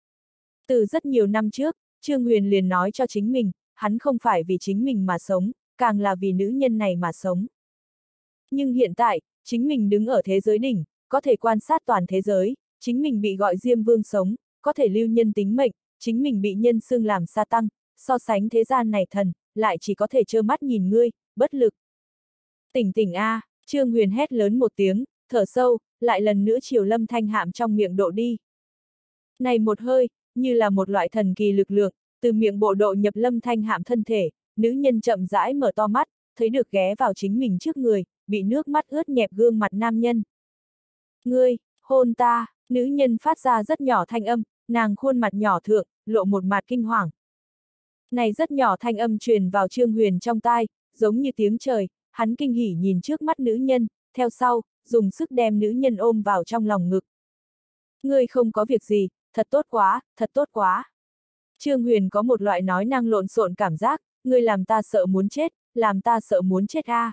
Từ rất nhiều năm trước, Trương Huyền liền nói cho chính mình, hắn không phải vì chính mình mà sống, càng là vì nữ nhân này mà sống. Nhưng hiện tại, chính mình đứng ở thế giới đỉnh, có thể quan sát toàn thế giới, chính mình bị gọi Diêm Vương sống, có thể lưu nhân tính mệnh, chính mình bị nhân xưng làm sa tăng, so sánh thế gian này thần, lại chỉ có thể trơ mắt nhìn ngươi, bất lực. Tỉnh tỉnh a, à, Trương Huyền hét lớn một tiếng, thở sâu, lại lần nữa chiều Lâm Thanh Hạm trong miệng độ đi. Này một hơi, như là một loại thần kỳ lực lượng, từ miệng bộ độ nhập Lâm Thanh Hạm thân thể, nữ nhân chậm rãi mở to mắt, thấy được ghé vào chính mình trước người, bị nước mắt ướt nhẹp gương mặt nam nhân. Ngươi, hôn ta, nữ nhân phát ra rất nhỏ thanh âm, nàng khuôn mặt nhỏ thượng, lộ một mặt kinh hoàng. Này rất nhỏ thanh âm truyền vào Trương Huyền trong tai, giống như tiếng trời, hắn kinh hỉ nhìn trước mắt nữ nhân, theo sau, dùng sức đem nữ nhân ôm vào trong lòng ngực. Ngươi không có việc gì, thật tốt quá, thật tốt quá. Trương Huyền có một loại nói năng lộn xộn cảm giác, ngươi làm ta sợ muốn chết, làm ta sợ muốn chết a. À.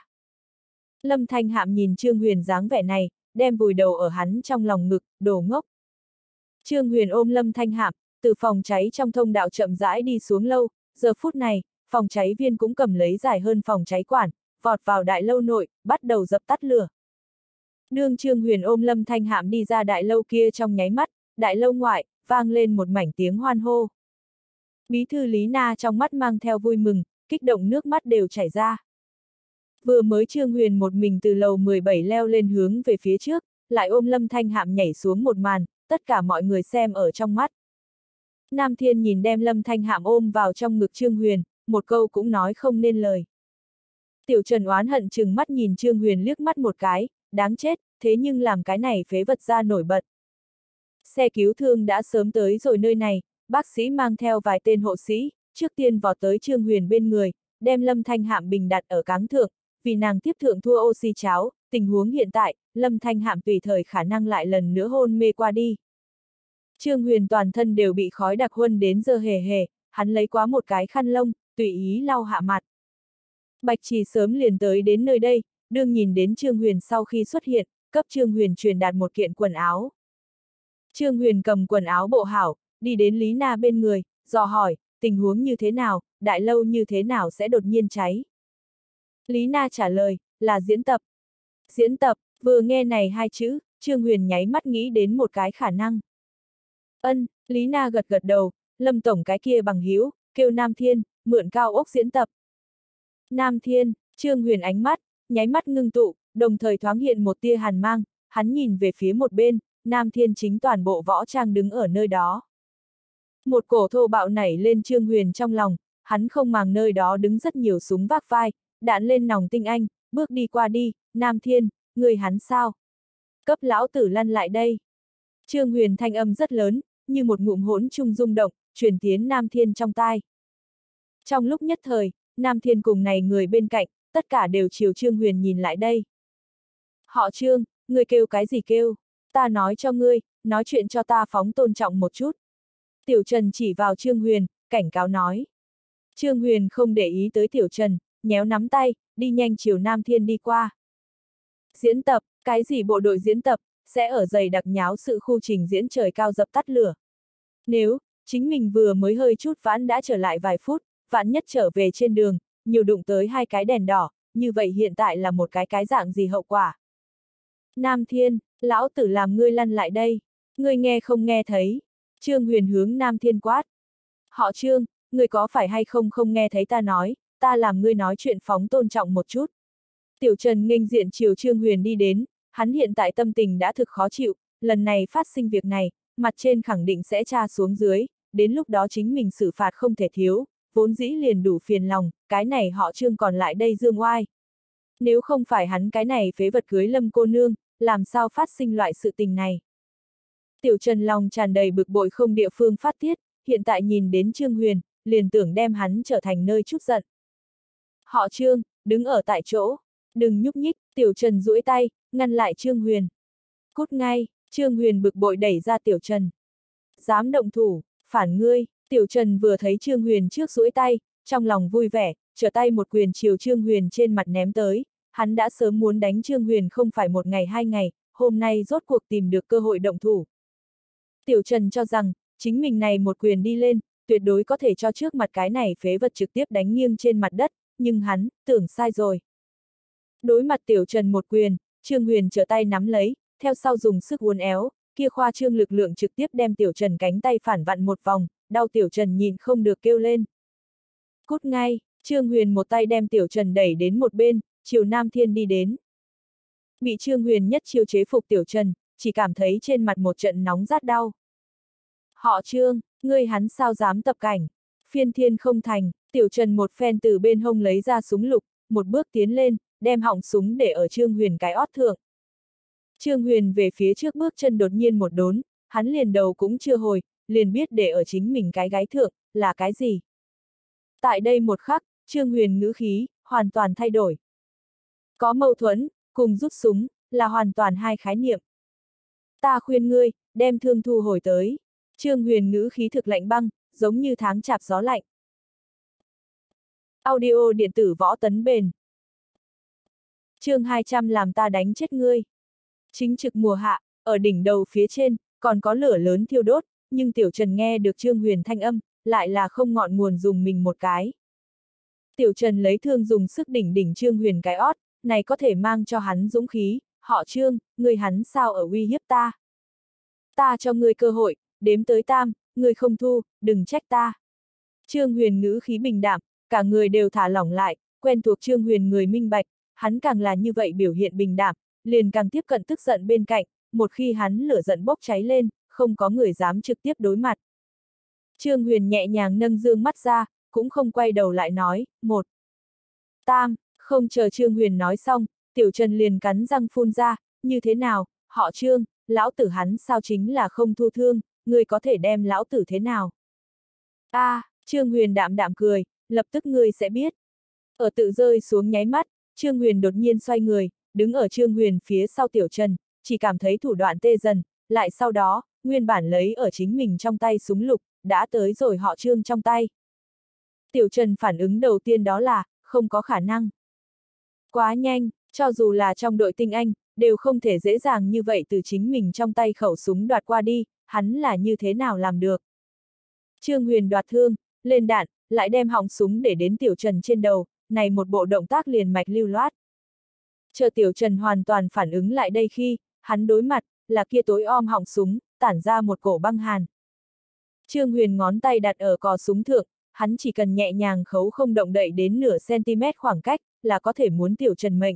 Lâm Thanh Hạm nhìn Trương Huyền dáng vẻ này, đem vùi đầu ở hắn trong lòng ngực, đồ ngốc. Trương Huyền ôm Lâm Thanh Hạm, từ phòng cháy trong thông đạo chậm rãi đi xuống lâu, giờ phút này, phòng cháy viên cũng cầm lấy dài hơn phòng cháy quản, vọt vào đại lâu nội, bắt đầu dập tắt lửa. Đương Trương Huyền ôm Lâm Thanh Hạm đi ra đại lâu kia trong nháy mắt, đại lâu ngoại, vang lên một mảnh tiếng hoan hô. Bí thư Lý Na trong mắt mang theo vui mừng, kích động nước mắt đều chảy ra. Vừa mới Trương Huyền một mình từ lầu mười bảy leo lên hướng về phía trước, lại ôm Lâm Thanh Hạm nhảy xuống một màn, tất cả mọi người xem ở trong mắt. Nam Thiên nhìn đem Lâm Thanh Hạm ôm vào trong ngực Trương Huyền, một câu cũng nói không nên lời. Tiểu Trần oán hận chừng mắt nhìn Trương Huyền liếc mắt một cái, đáng chết, thế nhưng làm cái này phế vật ra nổi bật. Xe cứu thương đã sớm tới rồi nơi này, bác sĩ mang theo vài tên hộ sĩ, trước tiên vọt tới Trương Huyền bên người, đem Lâm Thanh Hạm bình đặt ở cáng thượng, vì nàng tiếp thượng thua oxy cháo, tình huống hiện tại, Lâm Thanh Hạm tùy thời khả năng lại lần nữa hôn mê qua đi. Trương Huyền toàn thân đều bị khói đặc huân đến giờ hề hề, hắn lấy quá một cái khăn lông, tùy ý lau hạ mặt. Bạch Trì sớm liền tới đến nơi đây, đương nhìn đến Trương Huyền sau khi xuất hiện, cấp Trương Huyền truyền đạt một kiện quần áo. Trương Huyền cầm quần áo bộ hảo, đi đến Lý Na bên người, dò hỏi, tình huống như thế nào, đại lâu như thế nào sẽ đột nhiên cháy. Lý Na trả lời, là diễn tập. Diễn tập, vừa nghe này hai chữ, Trương Huyền nháy mắt nghĩ đến một cái khả năng. Ân, Lý Na gật gật đầu, Lâm tổng cái kia bằng hữu, kêu Nam Thiên, mượn cao ốc diễn tập. Nam Thiên, Trương Huyền ánh mắt, nháy mắt ngưng tụ, đồng thời thoáng hiện một tia hàn mang, hắn nhìn về phía một bên, Nam Thiên chính toàn bộ võ trang đứng ở nơi đó. Một cổ thô bạo nảy lên Trương Huyền trong lòng, hắn không màng nơi đó đứng rất nhiều súng vác vai, đạn lên nòng tinh anh, bước đi qua đi, Nam Thiên, người hắn sao? Cấp lão tử lăn lại đây. Trương Huyền thanh âm rất lớn, như một ngụm hỗn trung rung động, truyền tiến Nam Thiên trong tai. Trong lúc nhất thời, Nam Thiên cùng này người bên cạnh, tất cả đều chiều Trương Huyền nhìn lại đây. Họ Trương, người kêu cái gì kêu? Ta nói cho ngươi, nói chuyện cho ta phóng tôn trọng một chút. Tiểu Trần chỉ vào Trương Huyền, cảnh cáo nói. Trương Huyền không để ý tới Tiểu Trần, nhéo nắm tay, đi nhanh chiều Nam Thiên đi qua. Diễn tập, cái gì bộ đội diễn tập, sẽ ở dày đặc nháo sự khu trình diễn trời cao dập tắt lửa. Nếu, chính mình vừa mới hơi chút vãn đã trở lại vài phút, vãn nhất trở về trên đường, nhiều đụng tới hai cái đèn đỏ, như vậy hiện tại là một cái cái dạng gì hậu quả. Nam Thiên, lão tử làm ngươi lăn lại đây, ngươi nghe không nghe thấy. Trương Huyền hướng Nam Thiên quát. Họ Trương, ngươi có phải hay không không nghe thấy ta nói, ta làm ngươi nói chuyện phóng tôn trọng một chút. Tiểu Trần nghênh diện chiều Trương Huyền đi đến, hắn hiện tại tâm tình đã thực khó chịu, lần này phát sinh việc này, mặt trên khẳng định sẽ tra xuống dưới, đến lúc đó chính mình xử phạt không thể thiếu, vốn dĩ liền đủ phiền lòng, cái này họ Trương còn lại đây dương oai. Nếu không phải hắn cái này phế vật cưới Lâm cô nương, làm sao phát sinh loại sự tình này. Tiểu Trần lòng tràn đầy bực bội không địa phương phát tiết, hiện tại nhìn đến Trương Huyền, liền tưởng đem hắn trở thành nơi chút giận. Họ Trương, đứng ở tại chỗ, đừng nhúc nhích, Tiểu Trần duỗi tay, ngăn lại Trương Huyền. Cút ngay, Trương Huyền bực bội đẩy ra Tiểu Trần. Dám động thủ, phản ngươi, Tiểu Trần vừa thấy Trương Huyền trước duỗi tay, trong lòng vui vẻ, trở tay một quyền chiều Trương Huyền trên mặt ném tới, hắn đã sớm muốn đánh Trương Huyền không phải một ngày hai ngày, hôm nay rốt cuộc tìm được cơ hội động thủ. Tiểu Trần cho rằng, chính mình này một quyền đi lên, tuyệt đối có thể cho trước mặt cái này phế vật trực tiếp đánh nghiêng trên mặt đất, nhưng hắn, tưởng sai rồi. Đối mặt Tiểu Trần một quyền, Trương Huyền trở tay nắm lấy, theo sau dùng sức uốn éo, kia khoa trương lực lượng trực tiếp đem Tiểu Trần cánh tay phản vặn một vòng, đau Tiểu Trần nhìn không được kêu lên. Cút ngay, Trương Huyền một tay đem Tiểu Trần đẩy đến một bên, chiều Nam Thiên đi đến. Bị Trương Huyền nhất chiêu chế phục Tiểu Trần, chỉ cảm thấy trên mặt một trận nóng rát đau. Họ Trương, ngươi hắn sao dám tập cảnh, phiên thiên không thành, Tiểu Trần một phen từ bên hông lấy ra súng lục, một bước tiến lên, đem họng súng để ở Trương Huyền cái ót thượng. Trương Huyền về phía trước bước chân đột nhiên một đốn, hắn liền đầu cũng chưa hồi, liền biết để ở chính mình cái gái thượng, là cái gì. Tại đây một khắc, Trương Huyền ngữ khí, hoàn toàn thay đổi. Có mâu thuẫn, cùng rút súng, là hoàn toàn hai khái niệm. Ta khuyên ngươi, đem thương thu hồi tới. Trương Huyền ngữ khí thực lạnh băng, giống như tháng chạp gió lạnh. Audio điện tử võ tấn bền. Chương hai trăm làm ta đánh chết ngươi. Chính trực mùa hạ, ở đỉnh đầu phía trên, còn có lửa lớn thiêu đốt, nhưng Tiểu Trần nghe được Trương Huyền thanh âm, lại là không ngọn nguồn dùng mình một cái. Tiểu Trần lấy thương dùng sức đỉnh đỉnh Trương Huyền cái ót, này có thể mang cho hắn dũng khí, họ Trương, người hắn sao ở uy hiếp ta. Ta cho ngươi cơ hội, đếm tới tam, ngươi không thu, đừng trách ta. Trương Huyền ngữ khí bình đạm, cả người đều thả lỏng lại, quen thuộc Trương Huyền người minh bạch, hắn càng là như vậy biểu hiện bình đạm, liền càng tiếp cận tức giận bên cạnh, một khi hắn lửa giận bốc cháy lên, không có người dám trực tiếp đối mặt. Trương Huyền nhẹ nhàng nâng dương mắt ra, cũng không quay đầu lại nói, một. Tam, không chờ Trương Huyền nói xong, Tiểu Trần liền cắn răng phun ra, như thế nào, họ Trương, lão tử hắn sao chính là không thu thương, ngươi có thể đem lão tử thế nào? A, à, Trương Huyền đạm đạm cười, lập tức ngươi sẽ biết. Ở tự rơi xuống nháy mắt, Trương Huyền đột nhiên xoay người, đứng ở Trương Huyền phía sau Tiểu Trần, chỉ cảm thấy thủ đoạn tê dần, lại sau đó, nguyên bản lấy ở chính mình trong tay súng lục, đã tới rồi họ Trương trong tay. Tiểu Trần phản ứng đầu tiên đó là, không có khả năng. Quá nhanh, cho dù là trong đội tinh anh, đều không thể dễ dàng như vậy từ chính mình trong tay khẩu súng đoạt qua đi, hắn là như thế nào làm được. Trương Huyền đoạt thương, lên đạn, lại đem họng súng để đến Tiểu Trần trên đầu, này một bộ động tác liền mạch lưu loát. Chờ Tiểu Trần hoàn toàn phản ứng lại đây khi, hắn đối mặt, là kia tối om họng súng, tản ra một cổ băng hàn. Trương Huyền ngón tay đặt ở cò súng thượng, hắn chỉ cần nhẹ nhàng khấu không động đậy đến nửa cm khoảng cách, là có thể muốn Tiểu Trần mệnh.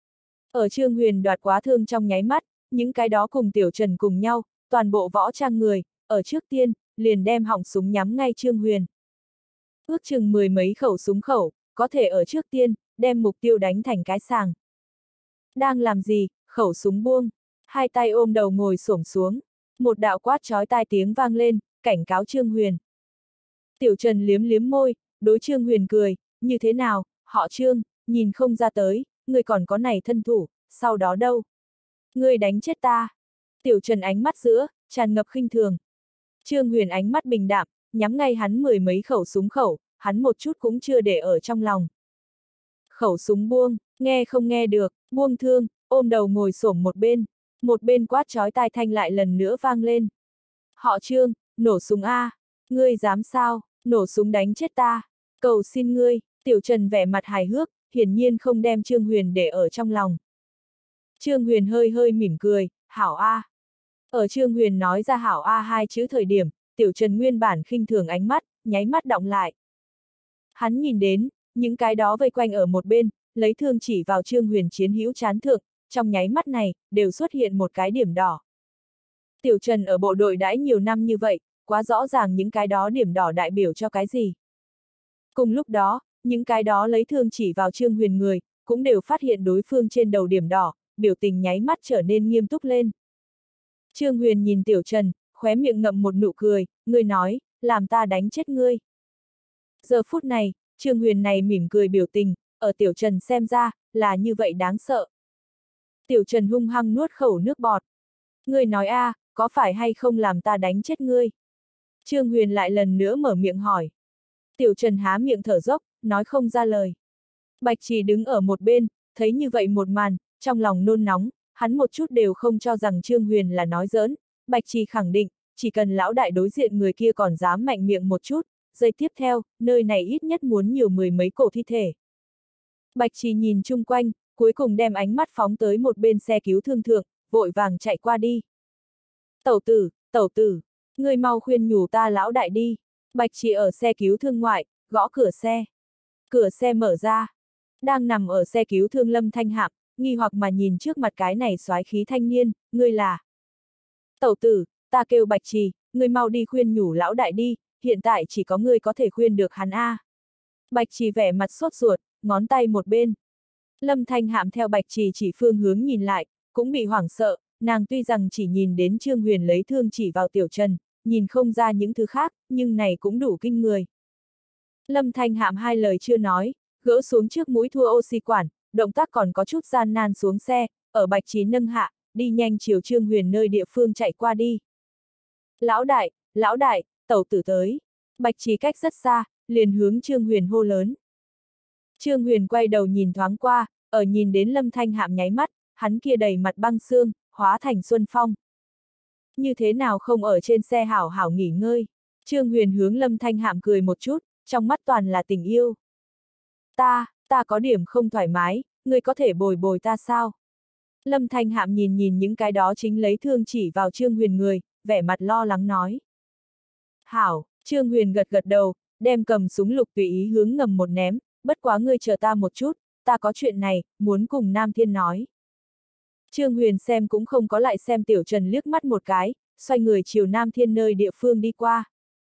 Ở Trương Huyền đoạt quá thương trong nháy mắt, những cái đó cùng Tiểu Trần cùng nhau, toàn bộ võ trang người, ở trước tiên, liền đem họng súng nhắm ngay Trương Huyền. Ước chừng mười mấy khẩu súng khẩu, có thể ở trước tiên, đem mục tiêu đánh thành cái sàng. Đang làm gì, khẩu súng buông, hai tay ôm đầu ngồi xổm xuống, một đạo quát chói tai tiếng vang lên, cảnh cáo Trương Huyền. Tiểu Trần liếm liếm môi, đối Trương Huyền cười, như thế nào, họ Trương, nhìn không ra tới, người còn có này thân thủ, sau đó đâu? Ngươi đánh chết ta. Tiểu Trần ánh mắt giữa, tràn ngập khinh thường. Trương Huyền ánh mắt bình đạm, nhắm ngay hắn mười mấy khẩu súng khẩu, hắn một chút cũng chưa để ở trong lòng. Khẩu súng buông, nghe không nghe được, buông thương, ôm đầu ngồi xổm một bên, một bên quát chói tai thanh lại lần nữa vang lên. Họ Trương, nổ súng a, ngươi dám sao, nổ súng đánh chết ta, cầu xin ngươi. Tiểu Trần vẻ mặt hài hước, hiển nhiên không đem Trương Huyền để ở trong lòng. Trương Huyền hơi hơi mỉm cười, hảo a. Ở Trương Huyền nói ra hảo a hai chữ thời điểm, Tiểu Trần nguyên bản khinh thường ánh mắt, nháy mắt đọng lại. Hắn nhìn đến, những cái đó vây quanh ở một bên, lấy thương chỉ vào Trương Huyền chiến hữu chán thượng, trong nháy mắt này, đều xuất hiện một cái điểm đỏ. Tiểu Trần ở bộ đội đãi nhiều năm như vậy, quá rõ ràng những cái đó điểm đỏ đại biểu cho cái gì. Cùng lúc đó, những cái đó lấy thương chỉ vào Trương Huyền người, cũng đều phát hiện đối phương trên đầu điểm đỏ, biểu tình nháy mắt trở nên nghiêm túc lên. Trương Huyền nhìn Tiểu Trần, khóe miệng ngậm một nụ cười, ngươi nói, làm ta đánh chết ngươi. Giờ phút này, Trương Huyền này mỉm cười biểu tình, ở Tiểu Trần xem ra, là như vậy đáng sợ. Tiểu Trần hung hăng nuốt khẩu nước bọt. Ngươi nói a, à, có phải hay không làm ta đánh chết ngươi? Trương Huyền lại lần nữa mở miệng hỏi. Tiểu Trần há miệng thở dốc, nói không ra lời. Bạch Trì đứng ở một bên, thấy như vậy một màn, trong lòng nôn nóng, hắn một chút đều không cho rằng Trương Huyền là nói giỡn. Bạch Trì khẳng định, chỉ cần lão đại đối diện người kia còn dám mạnh miệng một chút, giây tiếp theo, nơi này ít nhất muốn nhiều mười mấy cổ thi thể. Bạch Trì nhìn chung quanh, cuối cùng đem ánh mắt phóng tới một bên xe cứu thương thượng, vội vàng chạy qua đi. Tẩu tử, tẩu tử, ngươi mau khuyên nhủ ta lão đại đi. Bạch Trì ở xe cứu thương ngoại, gõ cửa xe. Cửa xe mở ra. Đang nằm ở xe cứu thương Lâm Thanh Hạm, nghi hoặc mà nhìn trước mặt cái này soái khí thanh niên, ngươi là. Tẩu tử, ta kêu Bạch Trì, ngươi mau đi khuyên nhủ lão đại đi, hiện tại chỉ có ngươi có thể khuyên được hắn a. Bạch Trì vẻ mặt sốt ruột, ngón tay một bên. Lâm Thanh Hạm theo Bạch Trì chỉ phương hướng nhìn lại, cũng bị hoảng sợ, nàng tuy rằng chỉ nhìn đến Trương Huyền lấy thương chỉ vào Tiểu Trần, nhìn không ra những thứ khác, nhưng này cũng đủ kinh người. Lâm Thanh Hạm hai lời chưa nói, gỡ xuống trước mũi thua oxy quản, động tác còn có chút gian nan xuống xe, ở Bạch Trí nâng hạ, đi nhanh chiều Trương Huyền nơi địa phương chạy qua đi. Lão đại, lão đại, tẩu tử tới. Bạch Trí cách rất xa, liền hướng Trương Huyền hô lớn. Trương Huyền quay đầu nhìn thoáng qua, ở nhìn đến Lâm Thanh Hạm nháy mắt, hắn kia đầy mặt băng xương, hóa thành xuân phong. Như thế nào không ở trên xe hảo hảo nghỉ ngơi? Trương Huyền hướng Lâm Thanh Hạm cười một chút, trong mắt toàn là tình yêu. Ta, ta có điểm không thoải mái, ngươi có thể bồi bồi ta sao? Lâm Thanh Hạm nhìn nhìn những cái đó chính lấy thương chỉ vào Trương Huyền người, vẻ mặt lo lắng nói. Hảo, Trương Huyền gật gật đầu, đem cầm súng lục tùy ý hướng ngầm một ném, bất quá ngươi chờ ta một chút, ta có chuyện này, muốn cùng Nam Thiên nói. Trương Huyền xem cũng không có lại xem Tiểu Trần liếc mắt một cái, xoay người chiều Nam Thiên nơi địa phương đi qua.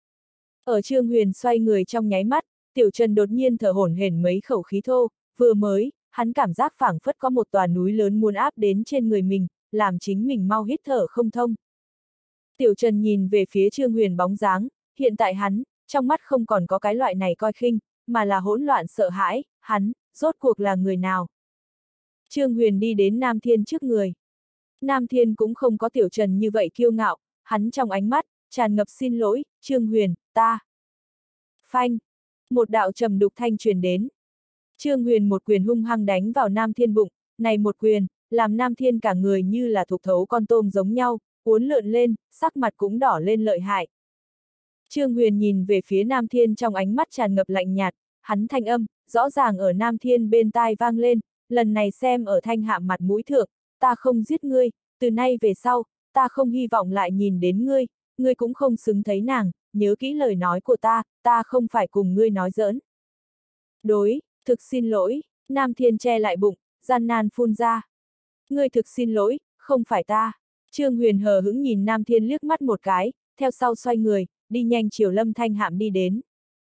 Ở Trương Huyền xoay người trong nháy mắt, Tiểu Trần đột nhiên thở hổn hển mấy khẩu khí thô, vừa mới, hắn cảm giác phảng phất có một tòa núi lớn muốn áp đến trên người mình, làm chính mình mau hít thở không thông. Tiểu Trần nhìn về phía Trương Huyền bóng dáng, hiện tại hắn, trong mắt không còn có cái loại này coi khinh, mà là hỗn loạn sợ hãi, hắn, rốt cuộc là người nào. Trương Huyền đi đến Nam Thiên trước người. Nam Thiên cũng không có Tiểu Trần như vậy kiêu ngạo, hắn trong ánh mắt, tràn ngập xin lỗi, Trương Huyền, ta. Phanh. Một đạo trầm đục thanh truyền đến. Trương Huyền một quyền hung hăng đánh vào Nam Thiên bụng, này một quyền, làm Nam Thiên cả người như là thục thấu con tôm giống nhau, uốn lượn lên, sắc mặt cũng đỏ lên lợi hại. Trương Huyền nhìn về phía Nam Thiên trong ánh mắt tràn ngập lạnh nhạt, hắn thanh âm, rõ ràng ở Nam Thiên bên tai vang lên, lần này xem ở Thanh Hạm mặt mũi thượng, ta không giết ngươi, từ nay về sau, ta không hy vọng lại nhìn đến ngươi, ngươi cũng không xứng thấy nàng, nhớ kỹ lời nói của ta, ta không phải cùng ngươi nói giỡn. Đối, thực xin lỗi, Nam Thiên che lại bụng, gian nan phun ra. Ngươi thực xin lỗi, không phải ta. Trương Huyền hờ hững nhìn Nam Thiên liếc mắt một cái, theo sau xoay người, đi nhanh chiều Lâm Thanh Hạm đi đến.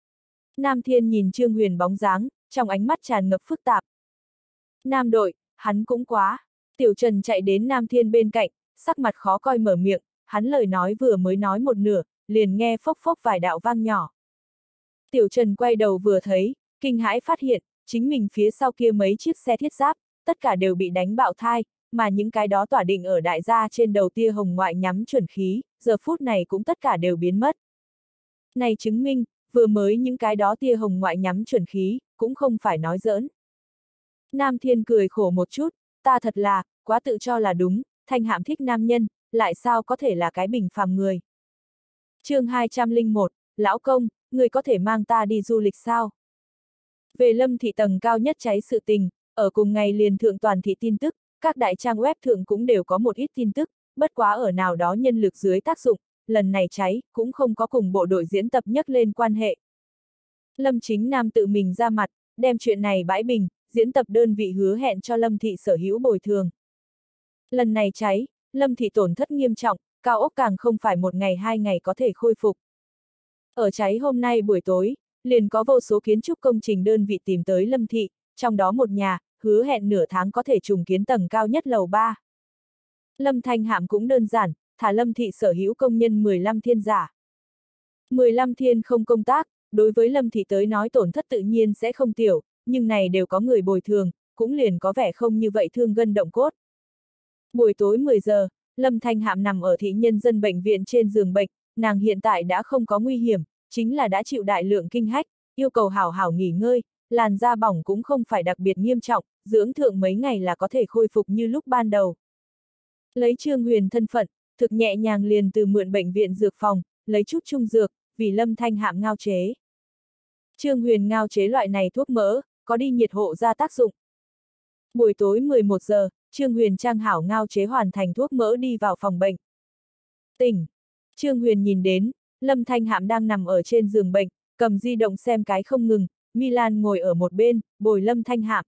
Nam Thiên nhìn Trương Huyền bóng dáng, trong ánh mắt tràn ngập phức tạp. Nam đội, hắn cũng quá. Tiểu Trần chạy đến Nam Thiên bên cạnh, sắc mặt khó coi mở miệng, hắn lời nói vừa mới nói một nửa, liền nghe phốc phốc vài đạo vang nhỏ. Tiểu Trần quay đầu vừa thấy, kinh hãi phát hiện, chính mình phía sau kia mấy chiếc xe thiết giáp, tất cả đều bị đánh bạo thai, mà những cái đó tỏa định ở đại gia trên đầu tia hồng ngoại nhắm chuẩn khí, giờ phút này cũng tất cả đều biến mất. Này chứng minh, vừa mới những cái đó tia hồng ngoại nhắm chuẩn khí, cũng không phải nói giỡn. Nam Thiên cười khổ một chút, ta thật là, quá tự cho là đúng, Thanh Hạm thích nam nhân, lại sao có thể là cái bình phàm người. Chương hai trăm lẻ một, Lão Công, người có thể mang ta đi du lịch sao? Về Lâm thị tầng cao nhất cháy sự tình, ở cùng ngày liền thượng toàn thị tin tức, các đại trang web thượng cũng đều có một ít tin tức, bất quá ở nào đó nhân lực dưới tác dụng, lần này cháy, cũng không có cùng bộ đội diễn tập nhắc lên quan hệ. Lâm Chính Nam tự mình ra mặt, đem chuyện này bãi bình, diễn tập đơn vị hứa hẹn cho Lâm thị sở hữu bồi thường. Lần này cháy, Lâm thị tổn thất nghiêm trọng, cao ốc càng không phải một ngày hai ngày có thể khôi phục. Ở cháy hôm nay buổi tối, liền có vô số kiến trúc công trình đơn vị tìm tới Lâm thị, trong đó một nhà, hứa hẹn nửa tháng có thể trùng kiến tầng cao nhất lầu ba. Lâm Thanh Hạm cũng đơn giản, thả Lâm thị sở hữu công nhân mười lăm thiên giả. mười lăm thiên không công tác, đối với Lâm thị tới nói tổn thất tự nhiên sẽ không tiểu, nhưng này đều có người bồi thường, cũng liền có vẻ không như vậy thương gân động cốt. Buổi tối mười giờ, Lâm Thanh Hạm nằm ở thị nhân dân bệnh viện trên giường bệnh, nàng hiện tại đã không có nguy hiểm, chính là đã chịu đại lượng kinh hách, yêu cầu hảo hảo nghỉ ngơi, làn da bỏng cũng không phải đặc biệt nghiêm trọng, dưỡng thượng mấy ngày là có thể khôi phục như lúc ban đầu. Lấy Trương Huyền thân phận, thực nhẹ nhàng liền từ mượn bệnh viện dược phòng, lấy chút trung dược, vì Lâm Thanh Hạm ngao chế. Trương Huyền ngao chế loại này thuốc mỡ, có đi nhiệt hộ ra tác dụng. Buổi tối mười một giờ, Trương Huyền trang hảo ngao chế hoàn thành thuốc mỡ đi vào phòng bệnh. Tỉnh! Trương Huyền nhìn đến, Lâm Thanh Hạm đang nằm ở trên giường bệnh, cầm di động xem cái không ngừng, Milan ngồi ở một bên, bồi Lâm Thanh Hạm.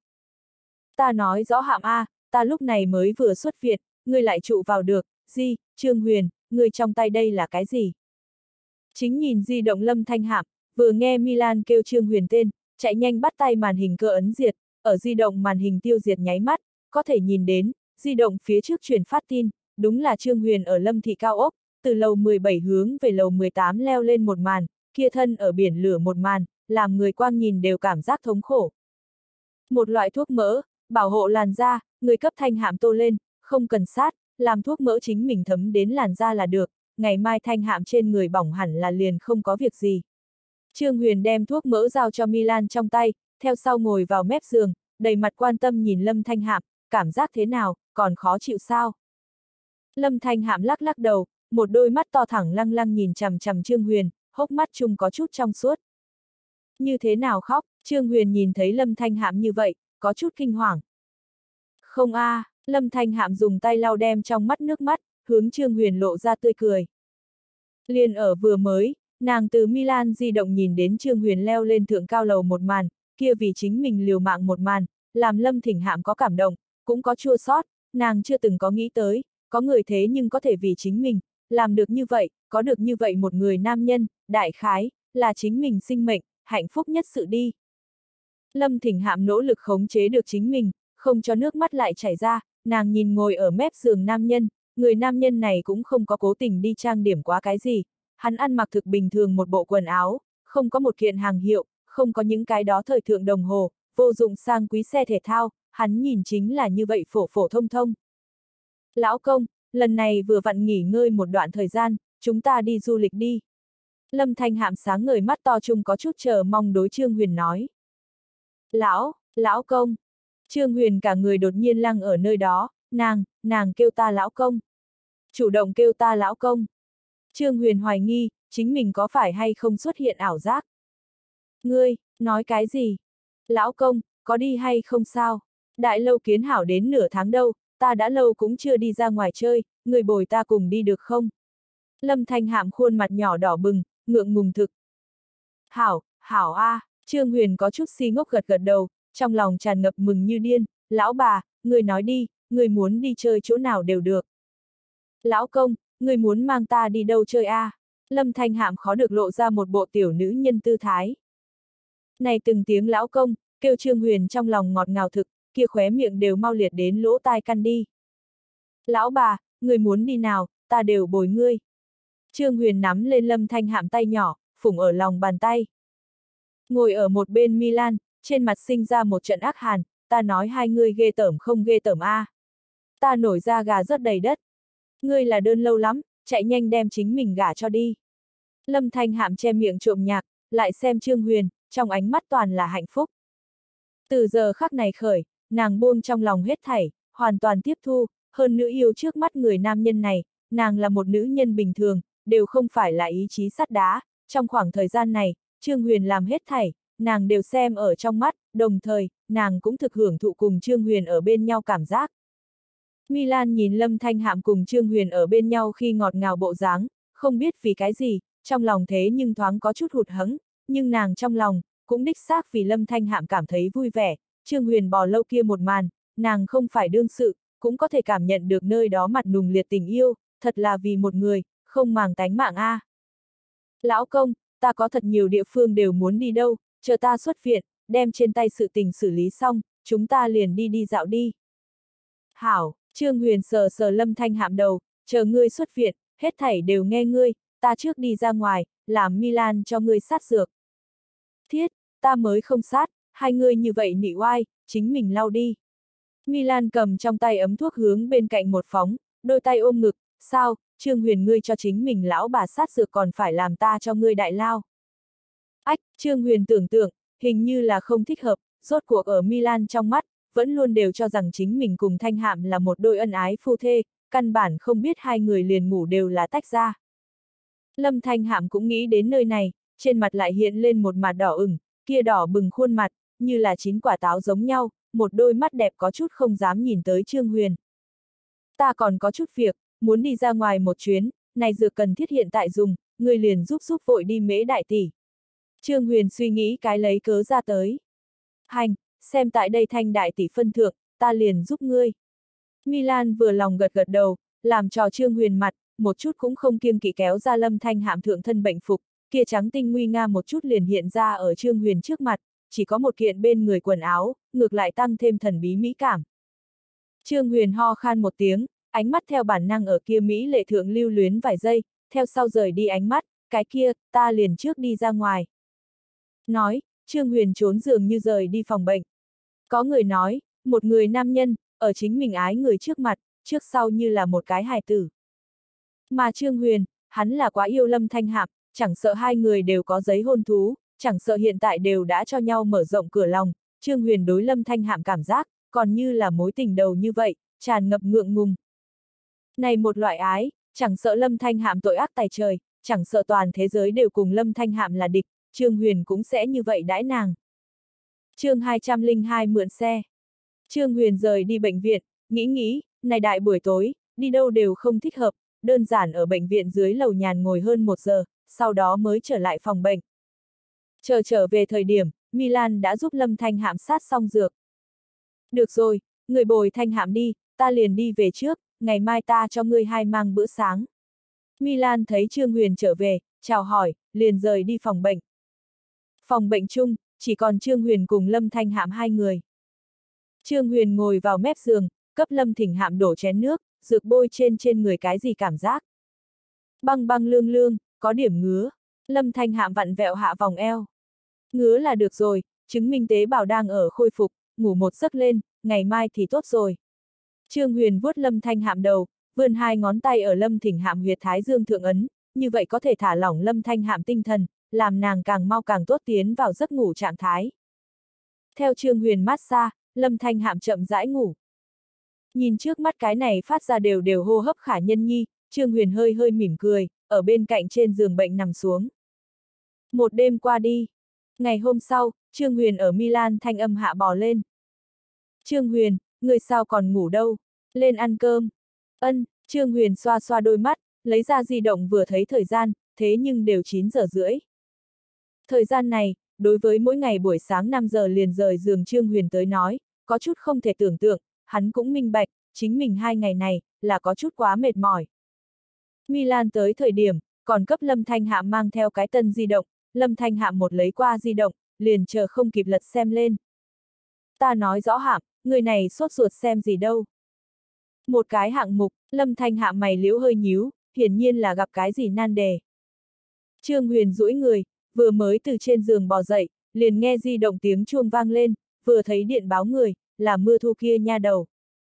Ta nói rõ Hạm A, ta lúc này mới vừa xuất viện, ngươi lại trụ vào được, di, Trương Huyền, ngươi trong tay đây là cái gì? Chính nhìn di động Lâm Thanh Hạm, vừa nghe Milan kêu Trương Huyền tên, chạy nhanh bắt tay màn hình cơ ấn diệt, ở di động màn hình tiêu diệt nháy mắt, có thể nhìn đến, di động phía trước truyền phát tin, đúng là Trương Huyền ở Lâm thị cao ốc, từ lầu mười bảy hướng về lầu mười tám leo lên một màn, kia thân ở biển lửa một màn, làm người quang nhìn đều cảm giác thống khổ. Một loại thuốc mỡ, bảo hộ làn da, người cấp Thanh Hạm tô lên, không cần sát, làm thuốc mỡ chính mình thấm đến làn da là được, ngày mai Thanh Hạm trên người bỏng hẳn là liền không có việc gì. Trương Huyền đem thuốc mỡ giao cho Milan trong tay, theo sau ngồi vào mép giường, đầy mặt quan tâm nhìn Lâm Thanh Hạm, cảm giác thế nào, còn khó chịu sao? Lâm Thanh Hạm lắc lắc đầu, một đôi mắt to thẳng lăng lăng nhìn chằm chằm Trương Huyền, hốc mắt chung có chút trong suốt. Như thế nào khóc? Trương Huyền nhìn thấy Lâm Thanh Hạm như vậy, có chút kinh hoàng. Không a, à, Lâm Thanh Hạm dùng tay lau đem trong mắt nước mắt, hướng Trương Huyền lộ ra tươi cười. Liền ở vừa mới, nàng từ Milan di động nhìn đến Trương Huyền leo lên thượng cao lầu một màn, kia vì chính mình liều mạng một màn, làm Lâm Thỉnh Hạm có cảm động, cũng có chua xót, nàng chưa từng có nghĩ tới, có người thế nhưng có thể vì chính mình, làm được như vậy, có được như vậy một người nam nhân, đại khái, là chính mình sinh mệnh, hạnh phúc nhất sự đi. Lâm Thỉnh Hạm nỗ lực khống chế được chính mình, không cho nước mắt lại chảy ra, nàng nhìn ngồi ở mép giường nam nhân, người nam nhân này cũng không có cố tình đi trang điểm quá cái gì, hắn ăn mặc thực bình thường một bộ quần áo, không có một kiện hàng hiệu, không có những cái đó thời thượng đồng hồ, vô dụng sang quý xe thể thao, hắn nhìn chính là như vậy phổ phổ thông thông. Lão công, lần này vừa vặn nghỉ ngơi một đoạn thời gian, chúng ta đi du lịch đi. Lâm Thanh Hạm sáng ngời mắt to chung có chút chờ mong đối Trương Huyền nói. Lão, lão công. Trương Huyền cả người đột nhiên lăng ở nơi đó, nàng, nàng kêu ta lão công. Chủ động kêu ta lão công. Trương Huyền hoài nghi, chính mình có phải hay không xuất hiện ảo giác. Ngươi, nói cái gì? Lão công, có đi hay không sao? Đại lâu kiến hảo đến nửa tháng đâu, ta đã lâu cũng chưa đi ra ngoài chơi, người bồi ta cùng đi được không? Lâm Thanh Hạm khuôn mặt nhỏ đỏ bừng, ngượng ngùng thực. Hảo, hảo a, à, Trương Huyền có chút si ngốc gật gật đầu, trong lòng tràn ngập mừng như điên, lão bà, người nói đi, người muốn đi chơi chỗ nào đều được. Lão công, người muốn mang ta đi đâu chơi a? À? Lâm Thanh Hạm khó được lộ ra một bộ tiểu nữ nhân tư thái. Này từng tiếng lão công, kêu Trương Huyền trong lòng ngọt ngào thực, kia khóe miệng đều mau liệt đến lỗ tai căn đi. Lão bà, người muốn đi nào, ta đều bồi ngươi. Trương Huyền nắm lên Lâm Thanh Hạm tay nhỏ, phủng ở lòng bàn tay. Ngồi ở một bên Milan, trên mặt sinh ra một trận ác hàn, ta nói hai ngươi ghê tởm không ghê tởm a. À. Ta nổi da gà rất đầy đất. Ngươi là đơn lâu lắm, chạy nhanh đem chính mình gả cho đi. Lâm Thanh Hạm che miệng trộm nhạc, lại xem Trương Huyền, trong ánh mắt toàn là hạnh phúc. Từ giờ khắc này khởi, nàng buông trong lòng hết thảy, hoàn toàn tiếp thu, hơn nữa yêu trước mắt người nam nhân này, nàng là một nữ nhân bình thường, đều không phải là ý chí sắt đá, trong khoảng thời gian này, Trương Huyền làm hết thảy, nàng đều xem ở trong mắt, đồng thời, nàng cũng thực hưởng thụ cùng Trương Huyền ở bên nhau cảm giác. Milan nhìn Lâm Thanh Hạm cùng Trương Huyền ở bên nhau khi ngọt ngào bộ dáng, không biết vì cái gì, trong lòng thế nhưng thoáng có chút hụt hẫng, nhưng nàng trong lòng, cũng đích xác vì Lâm Thanh Hạm cảm thấy vui vẻ, Trương Huyền bò lâu kia một màn, nàng không phải đương sự, cũng có thể cảm nhận được nơi đó mặt nùng liệt tình yêu, thật là vì một người, không màng tánh mạng a. À. Lão công, ta có thật nhiều địa phương đều muốn đi đâu, chờ ta xuất viện, đem trên tay sự tình xử lý xong, chúng ta liền đi đi dạo đi. Hảo, Trương Huyền sờ sờ Lâm Thanh Hạm đầu, chờ ngươi xuất viện, hết thảy đều nghe ngươi, ta trước đi ra ngoài, làm Milan cho ngươi sát dược. Thiết, ta mới không sát, hai ngươi như vậy nị oai, chính mình lau đi. Milan cầm trong tay ấm thuốc hướng bên cạnh một phóng, đôi tay ôm ngực, sao, Trương Huyền ngươi cho chính mình lão bà sát dược còn phải làm ta cho ngươi đại lao. Ách, Trương Huyền tưởng tượng, hình như là không thích hợp, rốt cuộc ở Milan trong mắt, vẫn luôn đều cho rằng chính mình cùng Thanh Hạm là một đôi ân ái phu thê, căn bản không biết hai người liền ngủ đều là tách ra. Lâm Thanh Hạm cũng nghĩ đến nơi này, trên mặt lại hiện lên một mặt đỏ ửng, kia đỏ bừng khuôn mặt, như là chín quả táo giống nhau, một đôi mắt đẹp có chút không dám nhìn tới Trương Huyền. Ta còn có chút việc, muốn đi ra ngoài một chuyến, này dược cần thiết hiện tại dùng, người liền giúp giúp vội đi Mễ đại tỷ. Trương Huyền suy nghĩ cái lấy cớ ra tới. Hành, xem tại đây Thanh đại tỷ phân thượng, ta liền giúp ngươi. Milan vừa lòng gật gật đầu, làm trò Trương Huyền mặt, một chút cũng không kiêng kỵ kéo ra Lâm Thanh Hạm thượng thân bệnh phục, kia trắng tinh nguy nga một chút liền hiện ra ở Trương Huyền trước mặt, chỉ có một kiện bên người quần áo, ngược lại tăng thêm thần bí mỹ cảm. Trương Huyền ho khan một tiếng, ánh mắt theo bản năng ở kia Mỹ lệ thượng lưu luyến vài giây, theo sau rời đi ánh mắt, cái kia, ta liền trước đi ra ngoài. Nói, Trương Huyền trốn giường như rời đi phòng bệnh. Có người nói, một người nam nhân, ở chính mình ái người trước mặt, trước sau như là một cái hài tử. Mà Trương Huyền, hắn là quá yêu Lâm Thanh Hạm, chẳng sợ hai người đều có giấy hôn thú, chẳng sợ hiện tại đều đã cho nhau mở rộng cửa lòng, Trương Huyền đối Lâm Thanh Hạm cảm giác, còn như là mối tình đầu như vậy, tràn ngập ngượng ngùng. Này một loại ái, chẳng sợ Lâm Thanh Hạm tội ác tày trời, chẳng sợ toàn thế giới đều cùng Lâm Thanh Hạm là địch, Trương Huyền cũng sẽ như vậy đãi nàng. Chương hai trăm lẻ hai mượn xe. Trương Huyền rời đi bệnh viện, nghĩ nghĩ, này đại buổi tối, đi đâu đều không thích hợp, đơn giản ở bệnh viện dưới lầu nhàn ngồi hơn một giờ, sau đó mới trở lại phòng bệnh. Chờ trở về thời điểm, Milan đã giúp Lâm Thanh Hạm sát xong dược. Được rồi, người bồi Thanh Hạm đi, ta liền đi về trước, ngày mai ta cho ngươi hai mang bữa sáng. Milan thấy Trương Huyền trở về, chào hỏi, liền rời đi phòng bệnh. Phòng bệnh chung, chỉ còn Trương Huyền cùng Lâm Thanh Hạm hai người. Trương Huyền ngồi vào mép giường, cấp Lâm Thỉnh Hạm đổ chén nước, dược bôi trên trên người cái gì cảm giác. Băng băng lương lương, có điểm ngứa. Lâm Thanh Hạm vặn vẹo hạ vòng eo. Ngứa là được rồi, chứng minh tế bào đang ở khôi phục, ngủ một giấc lên, ngày mai thì tốt rồi. Trương Huyền vuốt Lâm Thanh Hạm đầu, vươn hai ngón tay ở Lâm Thỉnh Hạm huyệt thái dương thượng ấn, như vậy có thể thả lỏng Lâm Thanh Hạm tinh thần, làm nàng càng mau càng tốt tiến vào giấc ngủ trạng thái. Theo Trương Huyền massage, Lâm Thanh Hạm chậm rãi ngủ. Nhìn trước mắt cái này phát ra đều đều hô hấp khả nhân nhi, Trương Huyền hơi hơi mỉm cười, ở bên cạnh trên giường bệnh nằm xuống. Một đêm qua đi. Ngày hôm sau, Trương Huyền ở Milan thanh âm hạ bò lên. Trương Huyền, người sao còn ngủ đâu? Lên ăn cơm. Ân, Trương Huyền xoa xoa đôi mắt, lấy ra di động vừa thấy thời gian, thế nhưng đều chín giờ rưỡi. Thời gian này, đối với mỗi ngày buổi sáng năm giờ liền rời giường Trương Huyền tới nói, có chút không thể tưởng tượng, hắn cũng minh bạch, chính mình hai ngày này, là có chút quá mệt mỏi. Milan tới thời điểm, còn cấp Lâm Thanh Hạm mang theo cái tân di động, Lâm Thanh Hạm một lấy qua di động, liền chờ không kịp lật xem lên. Ta nói rõ Hạm, người này sốt ruột xem gì đâu. Một cái hạng mục, Lâm Thanh Hạm mày liễu hơi nhíu, hiển nhiên là gặp cái gì nan đề. Trương Huyền duỗi người, vừa mới từ trên giường bò dậy, liền nghe di động tiếng chuông vang lên, vừa thấy điện báo người, là Mưa Thu kia nha đầu.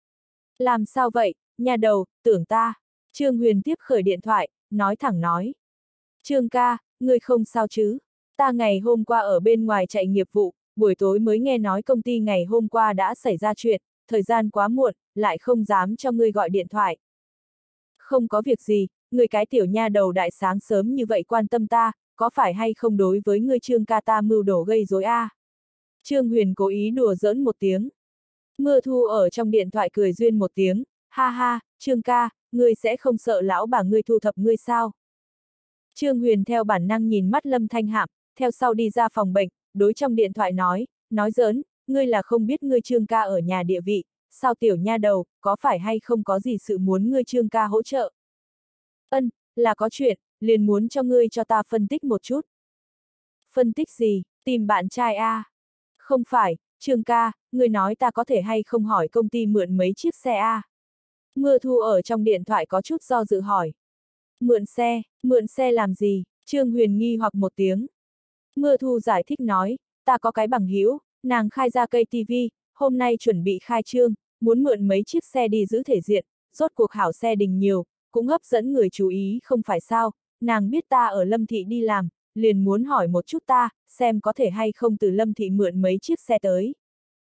Làm sao vậy, nha đầu, tưởng ta. Trương Huyền tiếp khởi điện thoại, nói thẳng nói. Trương ca, ngươi không sao chứ? Ta ngày hôm qua ở bên ngoài chạy nghiệp vụ, buổi tối mới nghe nói công ty ngày hôm qua đã xảy ra chuyện, thời gian quá muộn, lại không dám cho ngươi gọi điện thoại. Không có việc gì, ngươi cái tiểu nha đầu đại sáng sớm như vậy quan tâm ta, có phải hay không đối với ngươi Trương ca ta mưu đồ gây rối a? À? Trương Huyền cố ý đùa giỡn một tiếng. Mưa Thu ở trong điện thoại cười duyên một tiếng, ha ha, Trương ca, ngươi sẽ không sợ lão bà ngươi thu thập ngươi sao? Trương Huyền theo bản năng nhìn mắt Lâm Thanh Hạm, theo sau đi ra phòng bệnh, đối trong điện thoại nói, nói giỡn, ngươi là không biết ngươi Trương ca ở nhà địa vị, sao tiểu nha đầu, có phải hay không có gì sự muốn ngươi Trương ca hỗ trợ? Ân, là có chuyện, liền muốn cho ngươi cho ta phân tích một chút. Phân tích gì, tìm bạn trai a? À? Không phải, Trương ca, ngươi nói ta có thể hay không hỏi công ty mượn mấy chiếc xe a? À? Mưa Thu ở trong điện thoại có chút do dự hỏi. Mượn xe, mượn xe làm gì? Trương Huyền nghi hoặc một tiếng. Mưa Thu giải thích nói, ta có cái bằng hữu, nàng khai ra cây ti vi, hôm nay chuẩn bị khai trương, muốn mượn mấy chiếc xe đi giữ thể diện, rốt cuộc hảo xe đình nhiều, cũng hấp dẫn người chú ý không phải sao, nàng biết ta ở Lâm Thị đi làm, liền muốn hỏi một chút ta, xem có thể hay không từ Lâm Thị mượn mấy chiếc xe tới.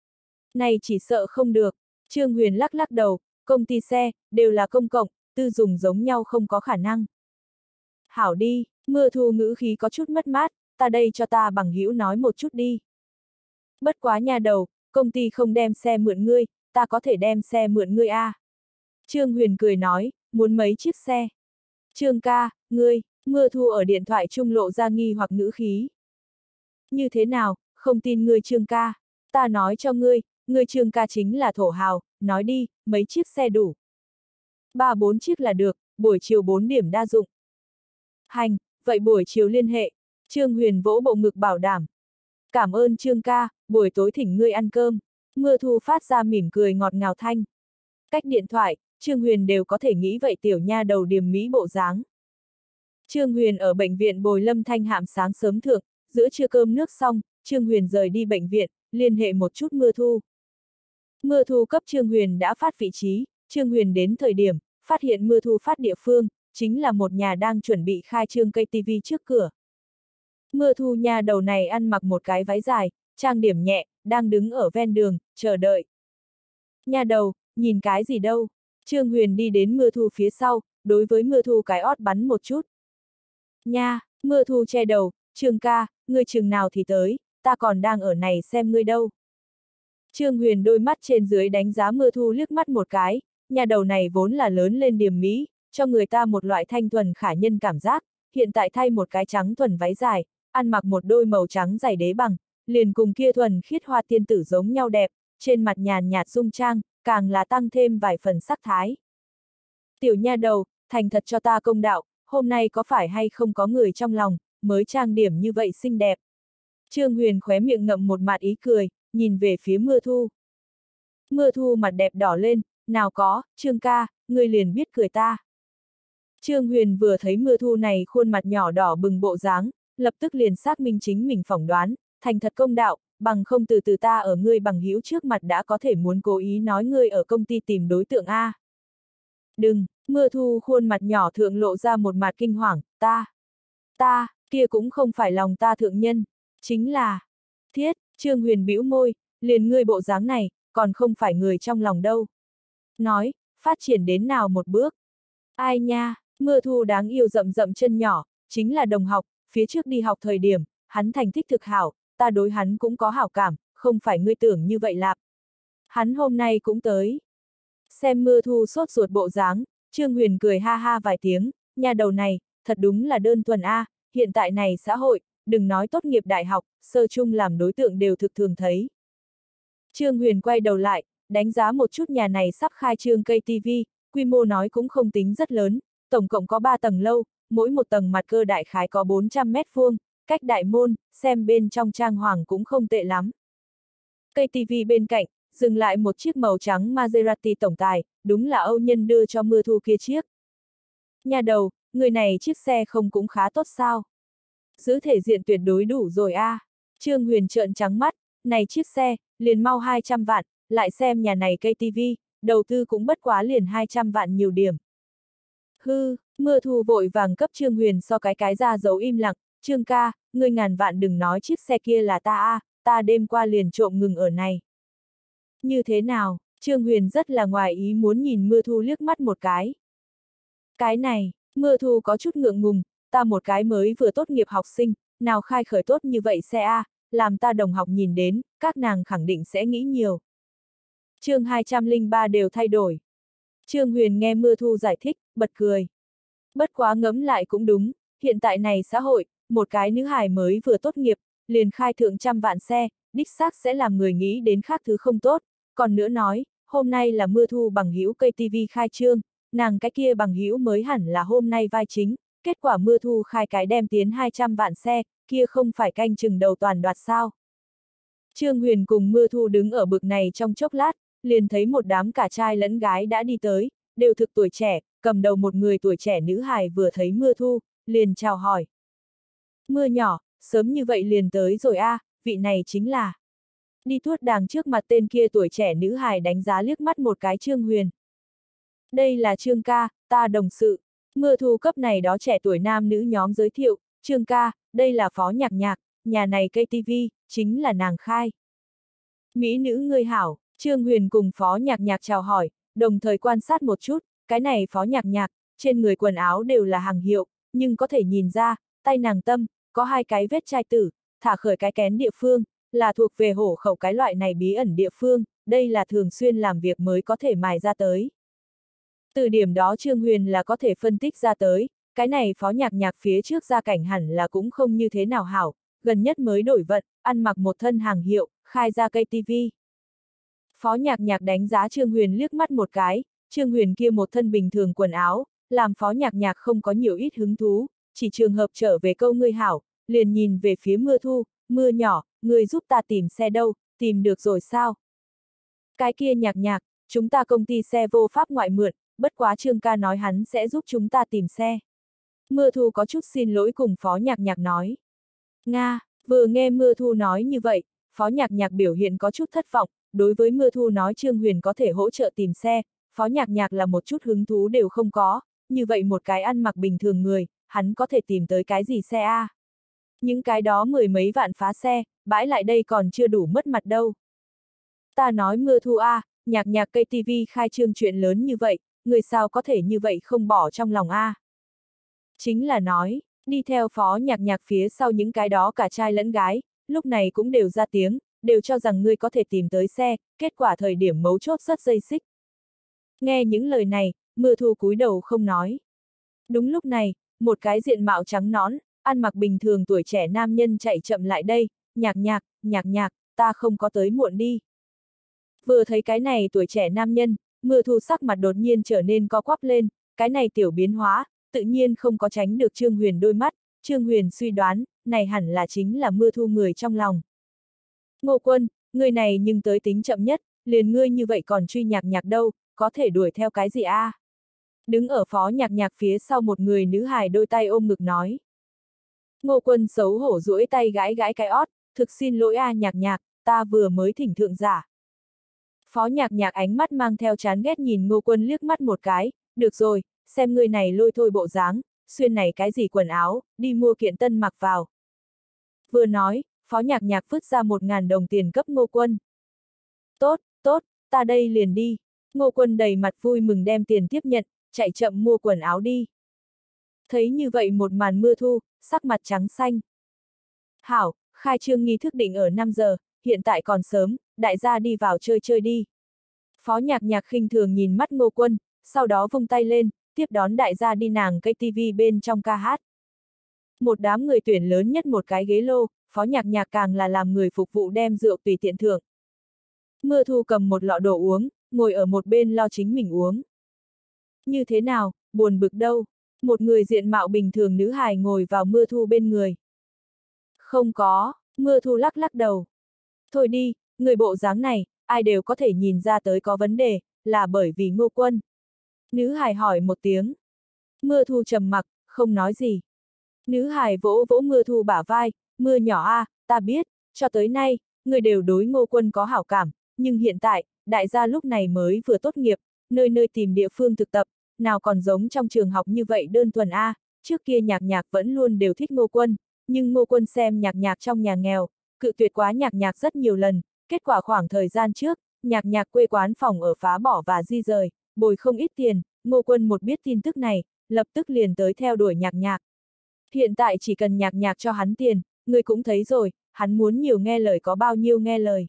Này chỉ sợ không được, Trương Huyền lắc lắc đầu, công ty xe, đều là công cộng, tư dùng giống nhau không có khả năng. Hảo đi, Mưa Thu ngữ khí có chút mất mát, ta đây cho ta bằng hữu nói một chút đi. Bất quá nha đầu, công ty không đem xe mượn ngươi, ta có thể đem xe mượn ngươi a. À. Trương Huyền cười nói, muốn mấy chiếc xe. Trương ca, ngươi, Mưa Thu ở điện thoại trung lộ ra nghi hoặc ngữ khí. Như thế nào, không tin ngươi Trương ca, ta nói cho ngươi, ngươi Trương ca chính là thổ hào, nói đi, mấy chiếc xe đủ. Ba bốn chiếc là được, buổi chiều bốn điểm đa dụng. Hành, vậy buổi chiều liên hệ, Trương Huyền vỗ bộ ngực bảo đảm. Cảm ơn Trương ca, buổi tối thỉnh ngươi ăn cơm. Mưa Thu phát ra mỉm cười ngọt ngào thanh. Cách điện thoại, Trương Huyền đều có thể nghĩ vậy tiểu nha đầu điềm mỹ bộ dáng. Trương Huyền ở bệnh viện bồi Lâm Thanh Hạm sáng sớm thượng, giữa trưa cơm nước xong, Trương Huyền rời đi bệnh viện, liên hệ một chút Mưa Thu. Mưa Thu cấp Trương Huyền đã phát vị trí, Trương Huyền đến thời điểm, phát hiện Mưa Thu phát địa phương, chính là một nhà đang chuẩn bị khai trương cây ti vi trước cửa. Mưa Thu nha đầu này ăn mặc một cái váy dài, trang điểm nhẹ, đang đứng ở ven đường, chờ đợi. Nha đầu, nhìn cái gì đâu? Trương Huyền đi đến Mưa Thu phía sau, đối với Mưa Thu cái ót bắn một chút. Nha, Mưa Thu che đầu, Trương ca, ngươi chừng nào thì tới, ta còn đang ở này xem ngươi đâu. Trương Huyền đôi mắt trên dưới đánh giá Mưa Thu liếc mắt một cái, nhà đầu này vốn là lớn lên điềm mỹ, cho người ta một loại thanh thuần khả nhân cảm giác, hiện tại thay một cái trắng thuần váy dài, ăn mặc một đôi màu trắng giày đế bằng, liền cùng kia thuần khiết hoa tiên tử giống nhau đẹp, trên mặt nhàn nhạt dung trang, càng là tăng thêm vài phần sắc thái. Tiểu nha đầu, thành thật cho ta công đạo, hôm nay có phải hay không có người trong lòng, mới trang điểm như vậy xinh đẹp. Trương Huyền khóe miệng ngậm một mặt ý cười, nhìn về phía Mưa Thu. Mưa Thu mặt đẹp đỏ lên, nào có, Trương ca, ngươi liền biết cười ta. Trương Huyền vừa thấy Mưa Thu này khuôn mặt nhỏ đỏ bừng bộ dáng, lập tức liền xác minh chính mình phỏng đoán, thành thật công đạo, bằng không từ từ ta ở ngươi bằng hữu trước mặt đã có thể muốn cố ý nói ngươi ở công ty tìm đối tượng A. Đừng, Mưa Thu khuôn mặt nhỏ thượng lộ ra một mặt kinh hoàng, ta, ta, kia cũng không phải lòng ta thượng nhân, chính là, thiết, Trương Huyền bĩu môi, liền ngươi bộ dáng này, còn không phải người trong lòng đâu. Nói, phát triển đến nào một bước. Ai nha, Mưa Thu đáng yêu rậm rậm chân nhỏ, chính là đồng học, phía trước đi học thời điểm, hắn thành tích thực hảo, ta đối hắn cũng có hảo cảm, không phải ngươi tưởng như vậy lạp. Hắn hôm nay cũng tới. Xem Mưa Thu sốt ruột bộ dáng, Trương Huyền cười ha ha vài tiếng, nhà đầu này, thật đúng là đơn thuần A, hiện tại này xã hội, đừng nói tốt nghiệp đại học, sơ chung làm đối tượng đều thực thường thấy. Trương Huyền quay đầu lại, đánh giá một chút nhà này sắp khai trương cây ti vi, quy mô nói cũng không tính rất lớn, tổng cộng có ba tầng lâu, mỗi một tầng mặt cơ đại khái có bốn trăm mét vuông, cách đại môn, xem bên trong trang hoàng cũng không tệ lắm. Cây ti vi bên cạnh, dừng lại một chiếc màu trắng Maserati tổng tài, đúng là Âu Nhân đưa cho Mưa Thu kia chiếc. Nhà đầu, người này chiếc xe không cũng khá tốt sao? Giữ thể diện tuyệt đối đủ rồi a. À. Trương Huyền trợn trắng mắt, này chiếc xe, liền mau hai trăm vạn, lại xem nhà này cây ti vi, đầu tư cũng bất quá liền hai trăm vạn nhiều điểm. Hư, Mưa Thu vội vàng cấp Trương Huyền so cái cái ra dấu im lặng, Trương ca, ngươi ngàn vạn đừng nói chiếc xe kia là ta a, à, ta đêm qua liền trộm ngừng ở này. Như thế nào, Trương Huyền rất là ngoài ý muốn nhìn Mưa Thu liếc mắt một cái. Cái này, Mưa Thu có chút ngượng ngùng, ta một cái mới vừa tốt nghiệp học sinh, nào khai khởi tốt như vậy xe a, à, làm ta đồng học nhìn đến, các nàng khẳng định sẽ nghĩ nhiều. Chương hai trăm lẻ ba đều thay đổi. Trương Huyền nghe Mưa Thu giải thích, bật cười. Bất quá ngẫm lại cũng đúng, hiện tại này xã hội, một cái nữ hài mới vừa tốt nghiệp, liền khai thượng trăm vạn xe, đích xác sẽ làm người nghĩ đến khác thứ không tốt, còn nữa nói, hôm nay là Mưa Thu bằng hữu cây ti vi khai trương, nàng cái kia bằng hữu mới hẳn là hôm nay vai chính, kết quả Mưa Thu khai cái đem tiến hai trăm vạn xe, kia không phải canh chừng đầu toàn đoạt sao. Trương Huyền cùng Mưa Thu đứng ở bực này trong chốc lát, liền thấy một đám cả trai lẫn gái đã đi tới, đều thực tuổi trẻ, cầm đầu một người tuổi trẻ nữ hài vừa thấy Mưa Thu, liền chào hỏi. Mưa nhỏ, sớm như vậy liền tới rồi a, à, vị này chính là. Đi tuốt đàng trước mặt tên kia tuổi trẻ nữ hài đánh giá liếc mắt một cái Trương Huyền. Đây là Trương ca, ta đồng sự. Mưa Thu cấp này đó trẻ tuổi nam nữ nhóm giới thiệu, Trương ca, đây là Phó Nhạc Nhạc, nhà này cây ti vi, chính là nàng khai. Mỹ nữ ngươi hảo, Trương Huyền cùng Phó Nhạc Nhạc chào hỏi, đồng thời quan sát một chút, cái này Phó Nhạc Nhạc, trên người quần áo đều là hàng hiệu, nhưng có thể nhìn ra, tay nàng tâm, có hai cái vết chai tử, thả khởi cái kén địa phương, là thuộc về hổ khẩu cái loại này bí ẩn địa phương, đây là thường xuyên làm việc mới có thể mài ra tới. Từ điểm đó Trương Huyền là có thể phân tích ra tới, cái này Phó Nhạc Nhạc phía trước gia cảnh hẳn là cũng không như thế nào hảo, gần nhất mới đổi vận, ăn mặc một thân hàng hiệu, khai ra cây ti vi. Phó Nhạc Nhạc đánh giá Trương Huyền liếc mắt một cái, Trương Huyền kia một thân bình thường quần áo, làm Phó Nhạc Nhạc không có nhiều ít hứng thú, chỉ trường hợp trở về câu ngươi hảo, liền nhìn về phía Mưa Thu, Mưa nhỏ, ngươi giúp ta tìm xe đâu, tìm được rồi sao? Cái kia Nhạc Nhạc, chúng ta công ty xe vô pháp ngoại mượn, bất quá Trương ca nói hắn sẽ giúp chúng ta tìm xe. Mưa Thu có chút xin lỗi cùng Phó Nhạc Nhạc nói. Nga, vừa nghe Mưa Thu nói như vậy, Phó Nhạc Nhạc biểu hiện có chút thất vọng, đối với Mưa Thu nói Trương Huyền có thể hỗ trợ tìm xe, Phó Nhạc Nhạc là một chút hứng thú đều không có, như vậy một cái ăn mặc bình thường người, hắn có thể tìm tới cái gì xe a? À? Những cái đó mười mấy vạn phá xe, bãi lại đây còn chưa đủ mất mặt đâu. Ta nói Mưa Thu a, à, Nhạc Nhạc cây ti vi khai trương chuyện lớn như vậy, người sao có thể như vậy không bỏ trong lòng a? À? Chính là nói, đi theo Phó Nhạc Nhạc phía sau những cái đó cả trai lẫn gái, lúc này cũng đều ra tiếng, đều cho rằng ngươi có thể tìm tới xe, kết quả thời điểm mấu chốt rất dây xích. Nghe những lời này, Mưa Thu cúi đầu không nói. Đúng lúc này, một cái diện mạo trắng nõn, ăn mặc bình thường tuổi trẻ nam nhân chạy chậm lại đây, Nhạc Nhạc, Nhạc Nhạc, ta không có tới muộn đi. Vừa thấy cái này tuổi trẻ nam nhân, Mưa Thu sắc mặt đột nhiên trở nên co quắp lên, cái này tiểu biến hóa, tự nhiên không có tránh được Trương Huyền đôi mắt, Trương Huyền suy đoán, này hẳn là chính là Mưa Thu người trong lòng. Ngô Quân, người này nhưng tới tính chậm nhất, liền ngươi như vậy còn truy Nhạc Nhạc đâu, có thể đuổi theo cái gì a? À? Đứng ở Phó Nhạc Nhạc phía sau một người nữ hài đôi tay ôm ngực nói. Ngô Quân xấu hổ duỗi tay gãi gãi cái ót, thực xin lỗi a à, Nhạc Nhạc, ta vừa mới thỉnh thượng giả. Phó Nhạc Nhạc ánh mắt mang theo chán ghét nhìn Ngô Quân liếc mắt một cái, được rồi, xem ngươi này lôi thôi bộ dáng, xuyên này cái gì quần áo, đi mua kiện tân mặc vào. Vừa nói, Phó Nhạc Nhạc vứt ra một ngàn đồng tiền cấp Ngô Quân. Tốt, tốt, ta đây liền đi. Ngô Quân đầy mặt vui mừng đem tiền tiếp nhận, chạy chậm mua quần áo đi. Thấy như vậy một màn Mưa Thu, sắc mặt trắng xanh. Hảo, khai trương nghi thức định ở năm giờ, hiện tại còn sớm, đại gia đi vào chơi chơi đi. Phó Nhạc Nhạc khinh thường nhìn mắt Ngô Quân, sau đó vung tay lên, tiếp đón đại gia đi nàng cây tivi bên trong ca hát. Một đám người tuyển lớn nhất một cái ghế lô, Phó Nhạc Nhạc càng là làm người phục vụ đem rượu tùy tiện thưởng. Mưa Thu cầm một lọ đồ uống, ngồi ở một bên lo chính mình uống. Như thế nào, buồn bực đâu? Một người diện mạo bình thường nữ hài ngồi vào Mưa Thu bên người. Không có, Mưa Thu lắc lắc đầu. Thôi đi, người bộ dáng này, ai đều có thể nhìn ra tới có vấn đề, là bởi vì Ngô Quân. Nữ hài hỏi một tiếng. Mưa Thu trầm mặc, không nói gì. Nữ hài vỗ vỗ Mưa Thu bả vai, Mưa nhỏ a, à, ta biết, cho tới nay, người đều đối Ngô Quân có hảo cảm, nhưng hiện tại, đại gia lúc này mới vừa tốt nghiệp, nơi nơi tìm địa phương thực tập, nào còn giống trong trường học như vậy đơn thuần a, à, trước kia Nhạc Nhạc vẫn luôn đều thích Ngô Quân, nhưng Ngô Quân xem Nhạc Nhạc trong nhà nghèo, cự tuyệt quá Nhạc Nhạc rất nhiều lần, kết quả khoảng thời gian trước, Nhạc Nhạc quê quán phòng ở phá bỏ và di rời, bồi không ít tiền, Ngô Quân một biết tin tức này, lập tức liền tới theo đuổi Nhạc Nhạc. Hiện tại chỉ cần Nhạc Nhạc cho hắn tiền, người cũng thấy rồi, hắn muốn nhiều nghe lời có bao nhiêu nghe lời.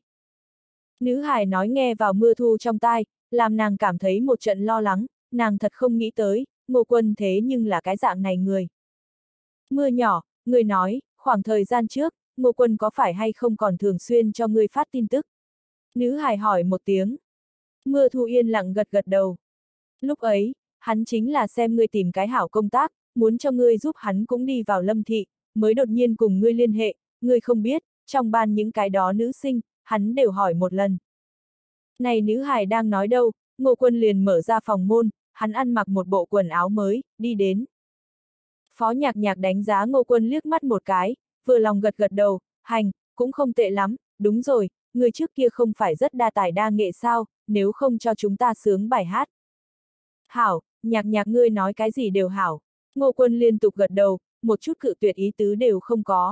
Nữ hài nói nghe vào Mưa Thu trong tai, làm nàng cảm thấy một trận lo lắng, nàng thật không nghĩ tới, Ngô Quân thế nhưng là cái dạng này người. Mưa nhỏ, người nói, khoảng thời gian trước, Ngô Quân có phải hay không còn thường xuyên cho ngươi phát tin tức? Nữ hài hỏi một tiếng. Mưa Thu yên lặng gật gật đầu. Lúc ấy, hắn chính là xem ngươi tìm cái hảo công tác, muốn cho ngươi giúp hắn cũng đi vào Lâm thị, mới đột nhiên cùng ngươi liên hệ, ngươi không biết, trong ban những cái đó nữ sinh, hắn đều hỏi một lần. Này nữ hài đang nói đâu, Ngô Quân liền mở ra phòng môn, hắn ăn mặc một bộ quần áo mới, đi đến. Phó Nhạc Nhạc đánh giá Ngô Quân liếc mắt một cái, vừa lòng gật gật đầu, hành, cũng không tệ lắm, đúng rồi, người trước kia không phải rất đa tài đa nghệ sao, nếu không cho chúng ta sướng bài hát. Hảo, Nhạc Nhạc ngươi nói cái gì đều hảo. Ngô Quân liên tục gật đầu, một chút cự tuyệt ý tứ đều không có.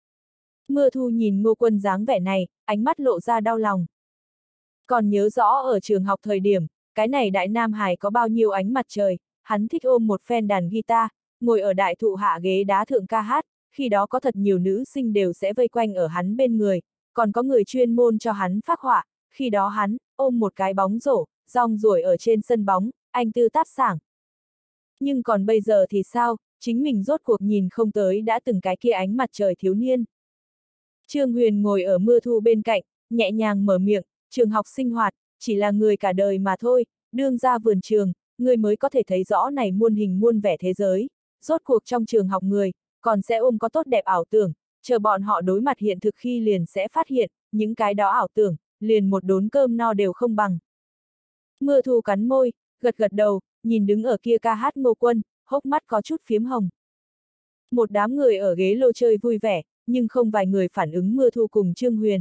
Mưa Thu nhìn Ngô Quân dáng vẻ này, ánh mắt lộ ra đau lòng. Còn nhớ rõ ở trường học thời điểm, cái này đại nam hải có bao nhiêu ánh mặt trời, hắn thích ôm một phen đàn guitar, ngồi ở đại thụ hạ ghế đá thượng ca hát, khi đó có thật nhiều nữ sinh đều sẽ vây quanh ở hắn bên người, còn có người chuyên môn cho hắn phác họa, khi đó hắn, ôm một cái bóng rổ, rong ruổi ở trên sân bóng, anh tư táp sảng. Nhưng còn bây giờ thì sao, chính mình rốt cuộc nhìn không tới đã từng cái kia ánh mặt trời thiếu niên. Trương Huyền ngồi ở Mưa Thu bên cạnh, nhẹ nhàng mở miệng, trường học sinh hoạt, chỉ là người cả đời mà thôi, đương ra vườn trường, người mới có thể thấy rõ này muôn hình muôn vẻ thế giới, rốt cuộc trong trường học người, còn sẽ ôm có tốt đẹp ảo tưởng, chờ bọn họ đối mặt hiện thực khi liền sẽ phát hiện, những cái đó ảo tưởng, liền một đốn cơm no đều không bằng. Mưa Thu cắn môi, gật gật đầu, nhìn đứng ở kia ca hát Ngô Quân, hốc mắt có chút phiếm hồng. Một đám người ở ghế lô chơi vui vẻ, nhưng không vài người phản ứng Mưa Thu cùng Trương Huyền.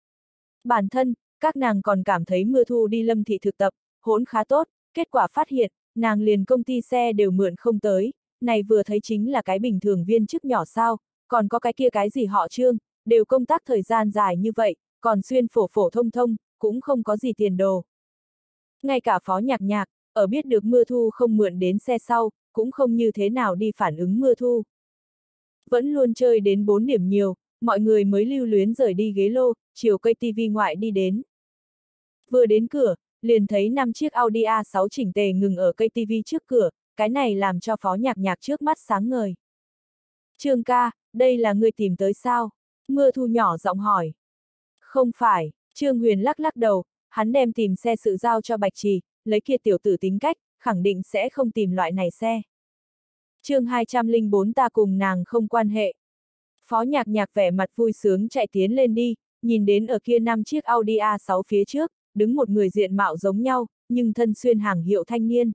Bản thân, các nàng còn cảm thấy Mưa Thu đi Lâm thị thực tập, hỗn khá tốt, kết quả phát hiện, nàng liền công ty xe đều mượn không tới, này vừa thấy chính là cái bình thường viên chức nhỏ sao, còn có cái kia cái gì họ Trương, đều công tác thời gian dài như vậy, còn xuyên phổ phổ thông thông, cũng không có gì tiền đồ. Ngay cả Phó Nhạc Nhạc, ở biết được Mưa Thu không mượn đến xe sau, cũng không như thế nào đi phản ứng Mưa Thu. Vẫn luôn chơi đến bốn điểm nhiều, mọi người mới lưu luyến rời đi ghế lô, chiều cây tivi ngoại đi đến. Vừa đến cửa, liền thấy năm chiếc Audi a sáu chỉnh tề ngừng ở cây tivi trước cửa, cái này làm cho Phó Nhạc Nhạc trước mắt sáng ngời. Trương ca, đây là người tìm tới sao? Mưa Thu nhỏ giọng hỏi. Không phải, Trương Huyền lắc lắc đầu, hắn đem tìm xe sự giao cho Bạch Trì, lấy kia tiểu tử tính cách, khẳng định sẽ không tìm loại này xe. chương hai trăm lẻ bốn ta cùng nàng không quan hệ. Phó Nhạc Nhạc vẻ mặt vui sướng chạy tiến lên đi, nhìn đến ở kia năm chiếc Audi a sáu phía trước, đứng một người diện mạo giống nhau, nhưng thân xuyên hàng hiệu thanh niên.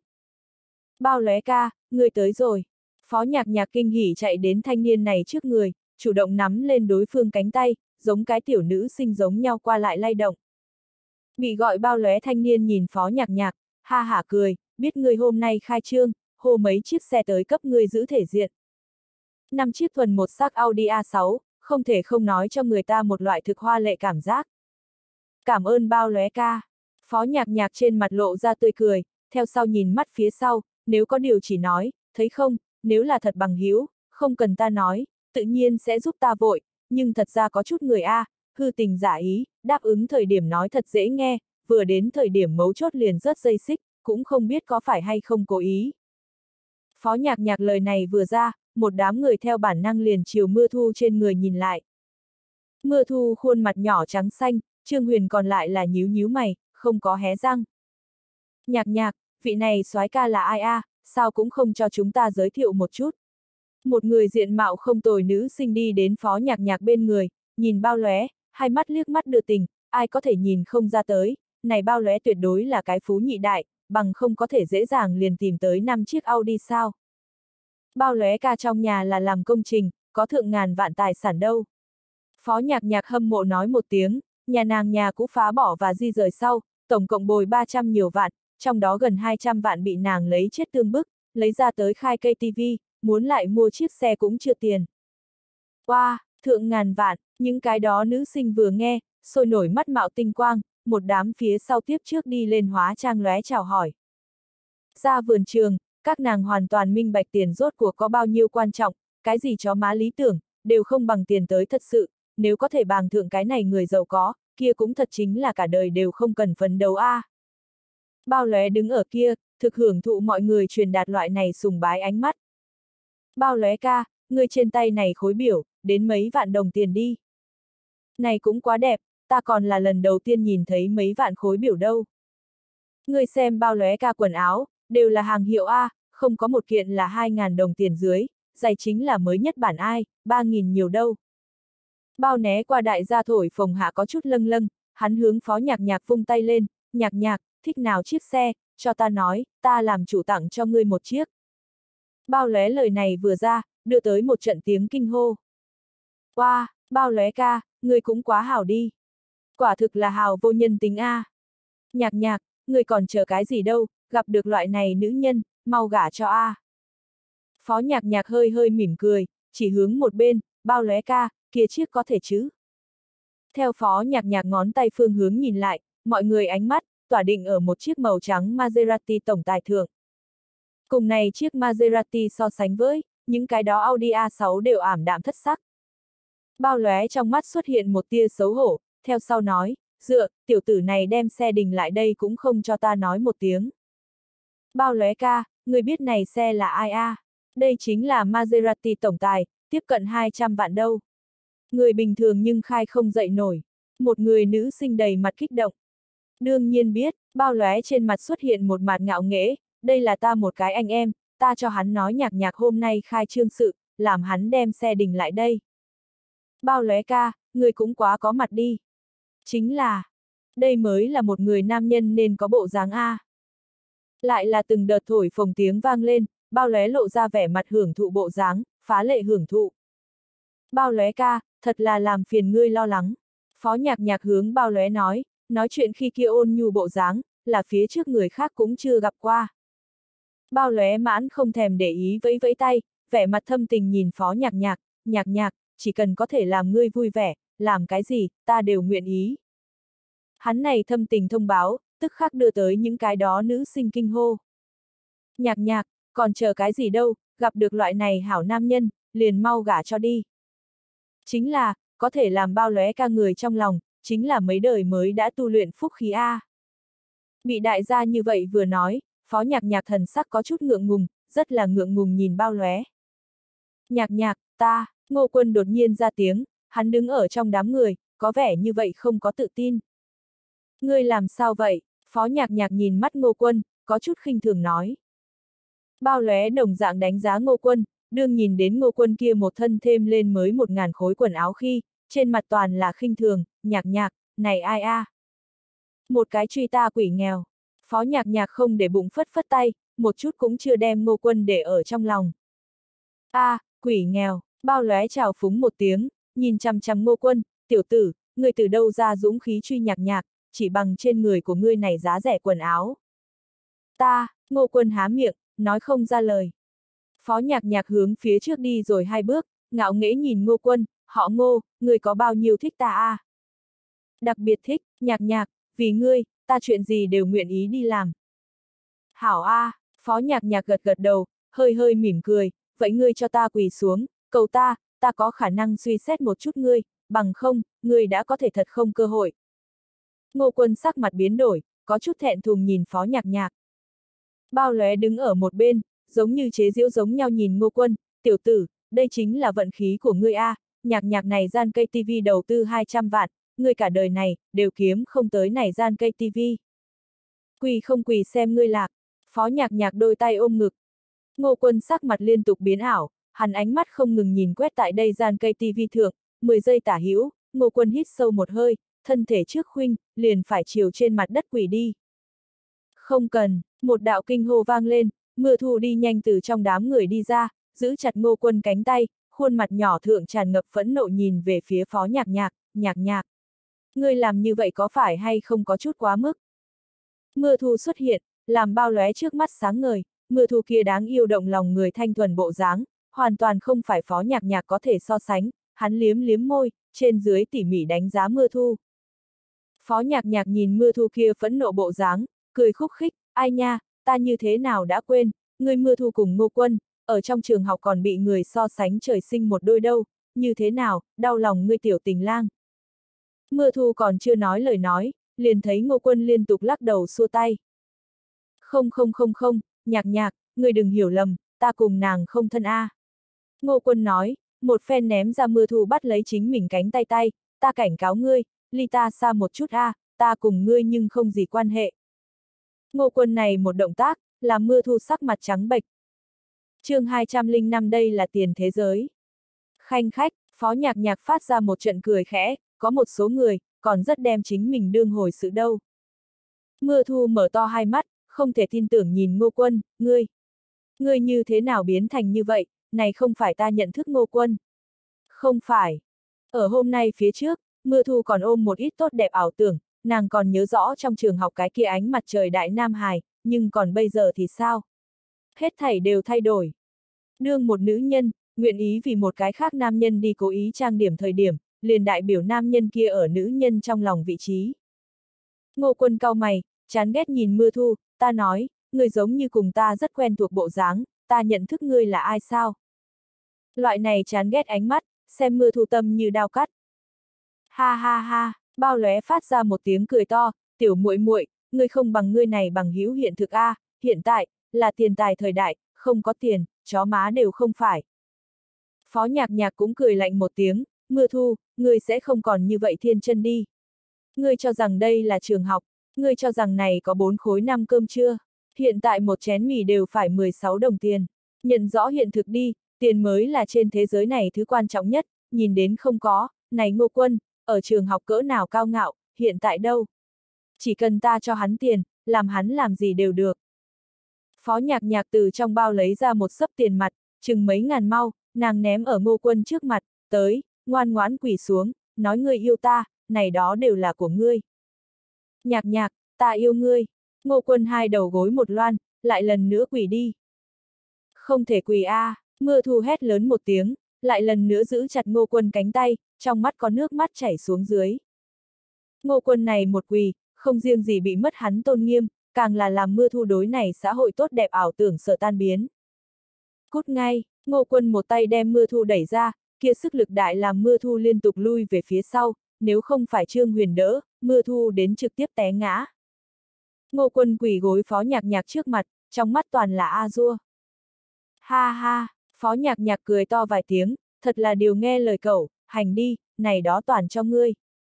Bao lóe ca, người tới rồi. Phó Nhạc Nhạc kinh hỉ chạy đến thanh niên này trước người, chủ động nắm lên đối phương cánh tay, giống cái tiểu nữ sinh giống nhau qua lại lay động. Bị gọi bao lóe thanh niên nhìn Phó Nhạc Nhạc, ha hả cười, biết người hôm nay khai trương, hô mấy chiếc xe tới cấp người giữ thể diện. Năm chiếc thuần một sắc Audi a sáu, không thể không nói cho người ta một loại thực hoa lệ cảm giác. Cảm ơn bao lóe ca. Phó Nhạc Nhạc trên mặt lộ ra tươi cười, theo sau nhìn mắt phía sau, nếu có điều chỉ nói, thấy không, nếu là thật bằng hữu, không cần ta nói, tự nhiên sẽ giúp ta vội, nhưng thật ra có chút người a, hư tình giả ý, đáp ứng thời điểm nói thật dễ nghe, vừa đến thời điểm mấu chốt liền rớt dây xích, cũng không biết có phải hay không cố ý. Phó Nhạc Nhạc lời này vừa ra, một đám người theo bản năng liền chiều Mưa Thu trên người nhìn lại. Mưa Thu khuôn mặt nhỏ trắng xanh, Trương Huyền còn lại là nhíu nhíu mày, không có hé răng. Nhạc Nhạc, vị này soái ca là ai a, sao cũng không cho chúng ta giới thiệu một chút. Một người diện mạo không tồi nữ sinh đi đến Phó Nhạc Nhạc bên người, nhìn bao lóe, hai mắt liếc mắt đưa tình, ai có thể nhìn không ra tới, này bao lóe tuyệt đối là cái phú nhị đại, bằng không có thể dễ dàng liền tìm tới năm chiếc Audi sao. Bao lóe ca trong nhà là làm công trình, có thượng ngàn vạn tài sản đâu. Phó Nhạc Nhạc hâm mộ nói một tiếng, nhà nàng nhà cũ phá bỏ và di rời sau, tổng cộng bồi ba trăm nhiều vạn, trong đó gần hai trăm vạn bị nàng lấy chết tương bức, lấy ra tới khai cây tivi, muốn lại mua chiếc xe cũng chưa tiền. Wow, thượng ngàn vạn, những cái đó nữ sinh vừa nghe, sôi nổi mắt mạo tinh quang, một đám phía sau tiếp trước đi lên hóa trang lóe chào hỏi. Ra vườn trường, các nàng hoàn toàn minh bạch tiền rốt cuộc có bao nhiêu quan trọng, cái gì chó má lý tưởng, đều không bằng tiền tới thật sự, nếu có thể bàng thượng cái này người giàu có, kia cũng thật chính là cả đời đều không cần phấn đấu a. À. Bao lóe đứng ở kia, thực hưởng thụ mọi người truyền đạt loại này sùng bái ánh mắt. Bao lóe ca, người trên tay này khối biểu, đến mấy vạn đồng tiền đi. Này cũng quá đẹp, ta còn là lần đầu tiên nhìn thấy mấy vạn khối biểu đâu. Người xem bao lóe ca quần áo, đều là hàng hiệu A, không có một kiện là hai ngàn đồng tiền dưới, giày chính là mới nhất bản ai, ba nghìn nhiều đâu. Bao né qua đại gia thổi phồng hạ có chút lâng lâng, hắn hướng Phó Nhạc Nhạc vung tay lên, Nhạc Nhạc, thích nào chiếc xe, cho ta nói, ta làm chủ tặng cho ngươi một chiếc. Bao lóe lời này vừa ra, đưa tới một trận tiếng kinh hô. Wow, bao lóe ca, ngươi cũng quá hảo đi. Quả thực là hào vô nhân tính a. Nhạc Nhạc, ngươi còn chờ cái gì đâu, gặp được loại này nữ nhân, mau gả cho a. Phó Nhạc Nhạc hơi hơi mỉm cười, chỉ hướng một bên, bao lóe ca, kia chiếc có thể chứ. Theo Phó Nhạc Nhạc ngón tay phương hướng nhìn lại, mọi người ánh mắt, tỏa định ở một chiếc màu trắng Maserati tổng tài thượng. Cùng này chiếc Maserati so sánh với, những cái đó Audi a sáu đều ảm đạm thất sắc. Bao lóe trong mắt xuất hiện một tia xấu hổ, theo sau nói, dựa, tiểu tử này đem xe đình lại đây cũng không cho ta nói một tiếng. Bao lóe ca, người biết này xe là ai a? À? Đây chính là Maserati tổng tài, tiếp cận hai trăm vạn đâu. Người bình thường nhưng khai không dậy nổi. Một người nữ sinh đầy mặt kích động. Đương nhiên biết, bao lóe trên mặt xuất hiện một mặt ngạo nghễ, đây là ta một cái anh em, ta cho hắn nói Nhạc Nhạc hôm nay khai trương sự, làm hắn đem xe đình lại đây. Bao lóe ca, người cũng quá có mặt đi. Chính là, đây mới là một người nam nhân nên có bộ dáng A. Lại là từng đợt thổi phồng tiếng vang lên, Bao Lóe lộ ra vẻ mặt hưởng thụ bộ dáng, phá lệ hưởng thụ. Bao Lóe ca, thật là làm phiền ngươi lo lắng. Phó Nhạc Nhạc hướng Bao Lóe nói, nói chuyện khi kia ôn nhu bộ dáng, là phía trước người khác cũng chưa gặp qua. Bao Lóe mãn không thèm để ý vẫy vẫy tay, vẻ mặt thâm tình nhìn Phó Nhạc Nhạc, Nhạc Nhạc, chỉ cần có thể làm ngươi vui vẻ, làm cái gì, ta đều nguyện ý. Hắn này thâm tình thông báo, tức khắc đưa tới những cái đó nữ sinh kinh hô. Nhạc Nhạc, còn chờ cái gì đâu, gặp được loại này hảo nam nhân, liền mau gả cho đi. Chính là, có thể làm Bao Lóe ca người trong lòng, chính là mấy đời mới đã tu luyện phúc khí A. Bị đại gia như vậy vừa nói, Phó Nhạc Nhạc thần sắc có chút ngượng ngùng, rất là ngượng ngùng nhìn Bao Lóe. Nhạc Nhạc, ta, Ngô Quân đột nhiên ra tiếng, hắn đứng ở trong đám người, có vẻ như vậy không có tự tin. Ngươi làm sao vậy? Phó Nhạc Nhạc nhìn mắt Ngô Quân, có chút khinh thường nói. Bao Lóe đồng dạng đánh giá Ngô Quân, đương nhìn đến Ngô Quân kia một thân thêm lên mới một ngàn khối quần áo khi, trên mặt toàn là khinh thường, Nhạc Nhạc, này ai a? À? Một cái truy ta quỷ nghèo. Phó Nhạc Nhạc không để bụng phất phất tay, một chút cũng chưa đem Ngô Quân để ở trong lòng. A, à, quỷ nghèo, Bao Lóe chào phúng một tiếng, nhìn chằm chằm Ngô Quân, tiểu tử, ngươi từ đâu ra dũng khí truy Nhạc Nhạc, chỉ bằng trên người của ngươi này giá rẻ quần áo. Ta, Ngô Quân há miệng, nói không ra lời. Phó Nhạc Nhạc hướng phía trước đi rồi hai bước, ngạo nghễ nhìn Ngô Quân, họ Ngô, ngươi có bao nhiêu thích ta a? À? Đặc biệt thích, Nhạc Nhạc, vì ngươi, ta chuyện gì đều nguyện ý đi làm. Hảo a, à, Phó Nhạc Nhạc gật gật đầu, hơi hơi mỉm cười, vậy ngươi cho ta quỳ xuống, cầu ta, ta có khả năng suy xét một chút ngươi, bằng không, ngươi đã có thể thật không cơ hội. Ngô Quân sắc mặt biến đổi, có chút thẹn thùng nhìn Phó Nhạc Nhạc. Bao Lóe đứng ở một bên, giống như chế giễu giống nhau nhìn Ngô Quân, tiểu tử, đây chính là vận khí của ngươi a, Nhạc Nhạc này gian cây tivi đầu tư hai trăm vạn, ngươi cả đời này, đều kiếm không tới này gian cây tivi. Quỳ không quỳ xem ngươi lạc, Phó Nhạc Nhạc đôi tay ôm ngực. Ngô Quân sắc mặt liên tục biến ảo, hắn ánh mắt không ngừng nhìn quét tại đây gian cây tivi thượng, mười giây tả hữu, Ngô Quân hít sâu một hơi, thân thể trước khuynh, liền phải chiều trên mặt đất quỳ đi. Không cần, một đạo kinh hô vang lên, Mưa Thu đi nhanh từ trong đám người đi ra, giữ chặt Ngô Quân cánh tay, khuôn mặt nhỏ thượng tràn ngập phẫn nộ nhìn về phía Phó Nhạc Nhạc, Nhạc Nhạc. Ngươi làm như vậy có phải hay không có chút quá mức? Mưa Thu xuất hiện, làm Bao Lóe trước mắt sáng ngời, Mưa Thu kia đáng yêu động lòng người thanh thuần bộ dáng, hoàn toàn không phải Phó Nhạc Nhạc có thể so sánh, hắn liếm liếm môi, trên dưới tỉ mỉ đánh giá Mưa Thu. Phó Nhạc Nhạc nhìn Mưa Thu kia phẫn nộ bộ dáng, cười khúc khích, ai nha, ta như thế nào đã quên, ngươi Mưa Thu cùng Ngô Quân, ở trong trường học còn bị người so sánh trời sinh một đôi đâu, như thế nào, đau lòng ngươi tiểu tình lang. Mưa Thu còn chưa nói lời nói, liền thấy Ngô Quân liên tục lắc đầu xua tay. Không không không không, Nhạc Nhạc, ngươi đừng hiểu lầm, ta cùng nàng không thân a. À. Ngô Quân nói, một phen ném ra Mưa Thu bắt lấy chính mình cánh tay tay, ta cảnh cáo ngươi, ly ta xa một chút a, à, ta cùng ngươi nhưng không gì quan hệ. Ngô Quân này một động tác, làm Mưa Thu sắc mặt trắng bệch. Chương hai trăm lẻ năm đây là tiền thế giới. Khanh khách, Phó Nhạc Nhạc phát ra một trận cười khẽ, có một số người, còn rất đem chính mình đương hồi sự đâu. Mưa Thu mở to hai mắt, không thể tin tưởng nhìn Ngô Quân, ngươi. Ngươi như thế nào biến thành như vậy, này không phải ta nhận thức Ngô Quân. Không phải. Ở hôm nay phía trước, Mưa Thu còn ôm một ít tốt đẹp ảo tưởng, nàng còn nhớ rõ trong trường học cái kia ánh mặt trời đại nam hài, nhưng còn bây giờ thì sao? Hết thảy đều thay đổi. Đương một nữ nhân, nguyện ý vì một cái khác nam nhân đi cố ý trang điểm thời điểm, liền đại biểu nam nhân kia ở nữ nhân trong lòng vị trí. Ngô Quân cau mày, chán ghét nhìn Mưa Thu, ta nói, ngươi giống như cùng ta rất quen thuộc bộ dáng, ta nhận thức ngươi là ai sao? Loại này chán ghét ánh mắt, xem Mưa Thu tâm như đao cắt. Ha ha ha, Bao Lóe phát ra một tiếng cười to, tiểu muội muội, ngươi không bằng ngươi này bằng hữu hiện thực a, à, hiện tại, là tiền tài thời đại, không có tiền, chó má đều không phải. Phó Nhạc Nhạc cũng cười lạnh một tiếng, Mưa Thu, ngươi sẽ không còn như vậy thiên chân đi. Ngươi cho rằng đây là trường học, ngươi cho rằng này có bốn khối năm cơm chưa? Hiện tại một chén mì đều phải mười sáu đồng tiền. Nhận rõ hiện thực đi, tiền mới là trên thế giới này thứ quan trọng nhất, nhìn đến không có, này Ngô Quân, ở trường học cỡ nào cao ngạo, hiện tại đâu? Chỉ cần ta cho hắn tiền, làm hắn làm gì đều được. Phó Nhạc Nhạc từ trong bao lấy ra một xấp tiền mặt, chừng mấy ngàn mau, nàng ném ở Ngô Quân trước mặt, tới, ngoan ngoãn quỳ xuống, nói ngươi yêu ta, này đó đều là của ngươi. Nhạc Nhạc, ta yêu ngươi. Ngô Quân hai đầu gối một loan, lại lần nữa quỳ đi. Không thể quỳ a, à. Mưa Thu hét lớn một tiếng, lại lần nữa giữ chặt Ngô Quân cánh tay, trong mắt có nước mắt chảy xuống dưới. Ngô Quân này một quỳ, không riêng gì bị mất hắn tôn nghiêm, càng là làm Mưa Thu đối này xã hội tốt đẹp ảo tưởng sợ tan biến. Cút ngay, Ngô Quân một tay đem Mưa Thu đẩy ra, kia sức lực đại làm Mưa Thu liên tục lui về phía sau, nếu không phải Trương Huyền đỡ, Mưa Thu đến trực tiếp té ngã. Ngô Quân quỳ gối Phó Nhạc Nhạc trước mặt, trong mắt toàn là a dua. Ha ha, Phó Nhạc Nhạc cười to vài tiếng, thật là điều nghe lời cậu, hành đi, này đó toàn cho ngươi.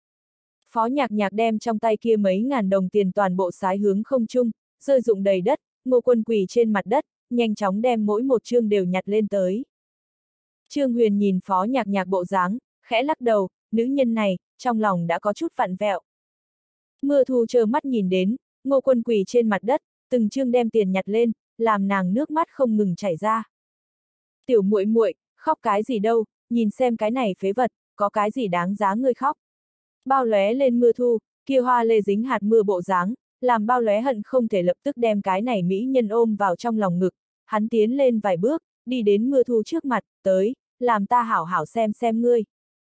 Phó Nhạc Nhạc đem trong tay kia mấy ngàn đồng tiền toàn bộ sái hướng không trung, rơi rụng đầy đất, Ngô Quân quỳ trên mặt đất, nhanh chóng đem mỗi một chương đều nhặt lên tới. Trương Huyền nhìn Phó Nhạc Nhạc bộ dáng, khẽ lắc đầu, nữ nhân này, trong lòng đã có chút vặn vẹo. Mưa Thu trơ mắt nhìn đến, Ngô Quân quỳ trên mặt đất, từng chương đem tiền nhặt lên, làm nàng nước mắt không ngừng chảy ra. Tiểu muội muội, khóc cái gì đâu, nhìn xem cái này phế vật, có cái gì đáng giá ngươi khóc. Bao lóe lên Mưa Thu, kia hoa lê dính hạt mưa bộ dáng, làm bao lóe hận không thể lập tức đem cái này mỹ nhân ôm vào trong lòng ngực, hắn tiến lên vài bước, đi đến Mưa Thu trước mặt, tới, làm ta hảo hảo xem xem ngươi.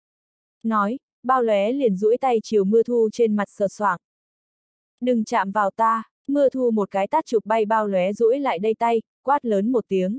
Nói, bao lóe liền duỗi tay chiều Mưa Thu trên mặt sờ soạng. Đừng chạm vào ta, Mưa Thu một cái tát chụp bay bao lóe duỗi lại đây tay, quát lớn một tiếng.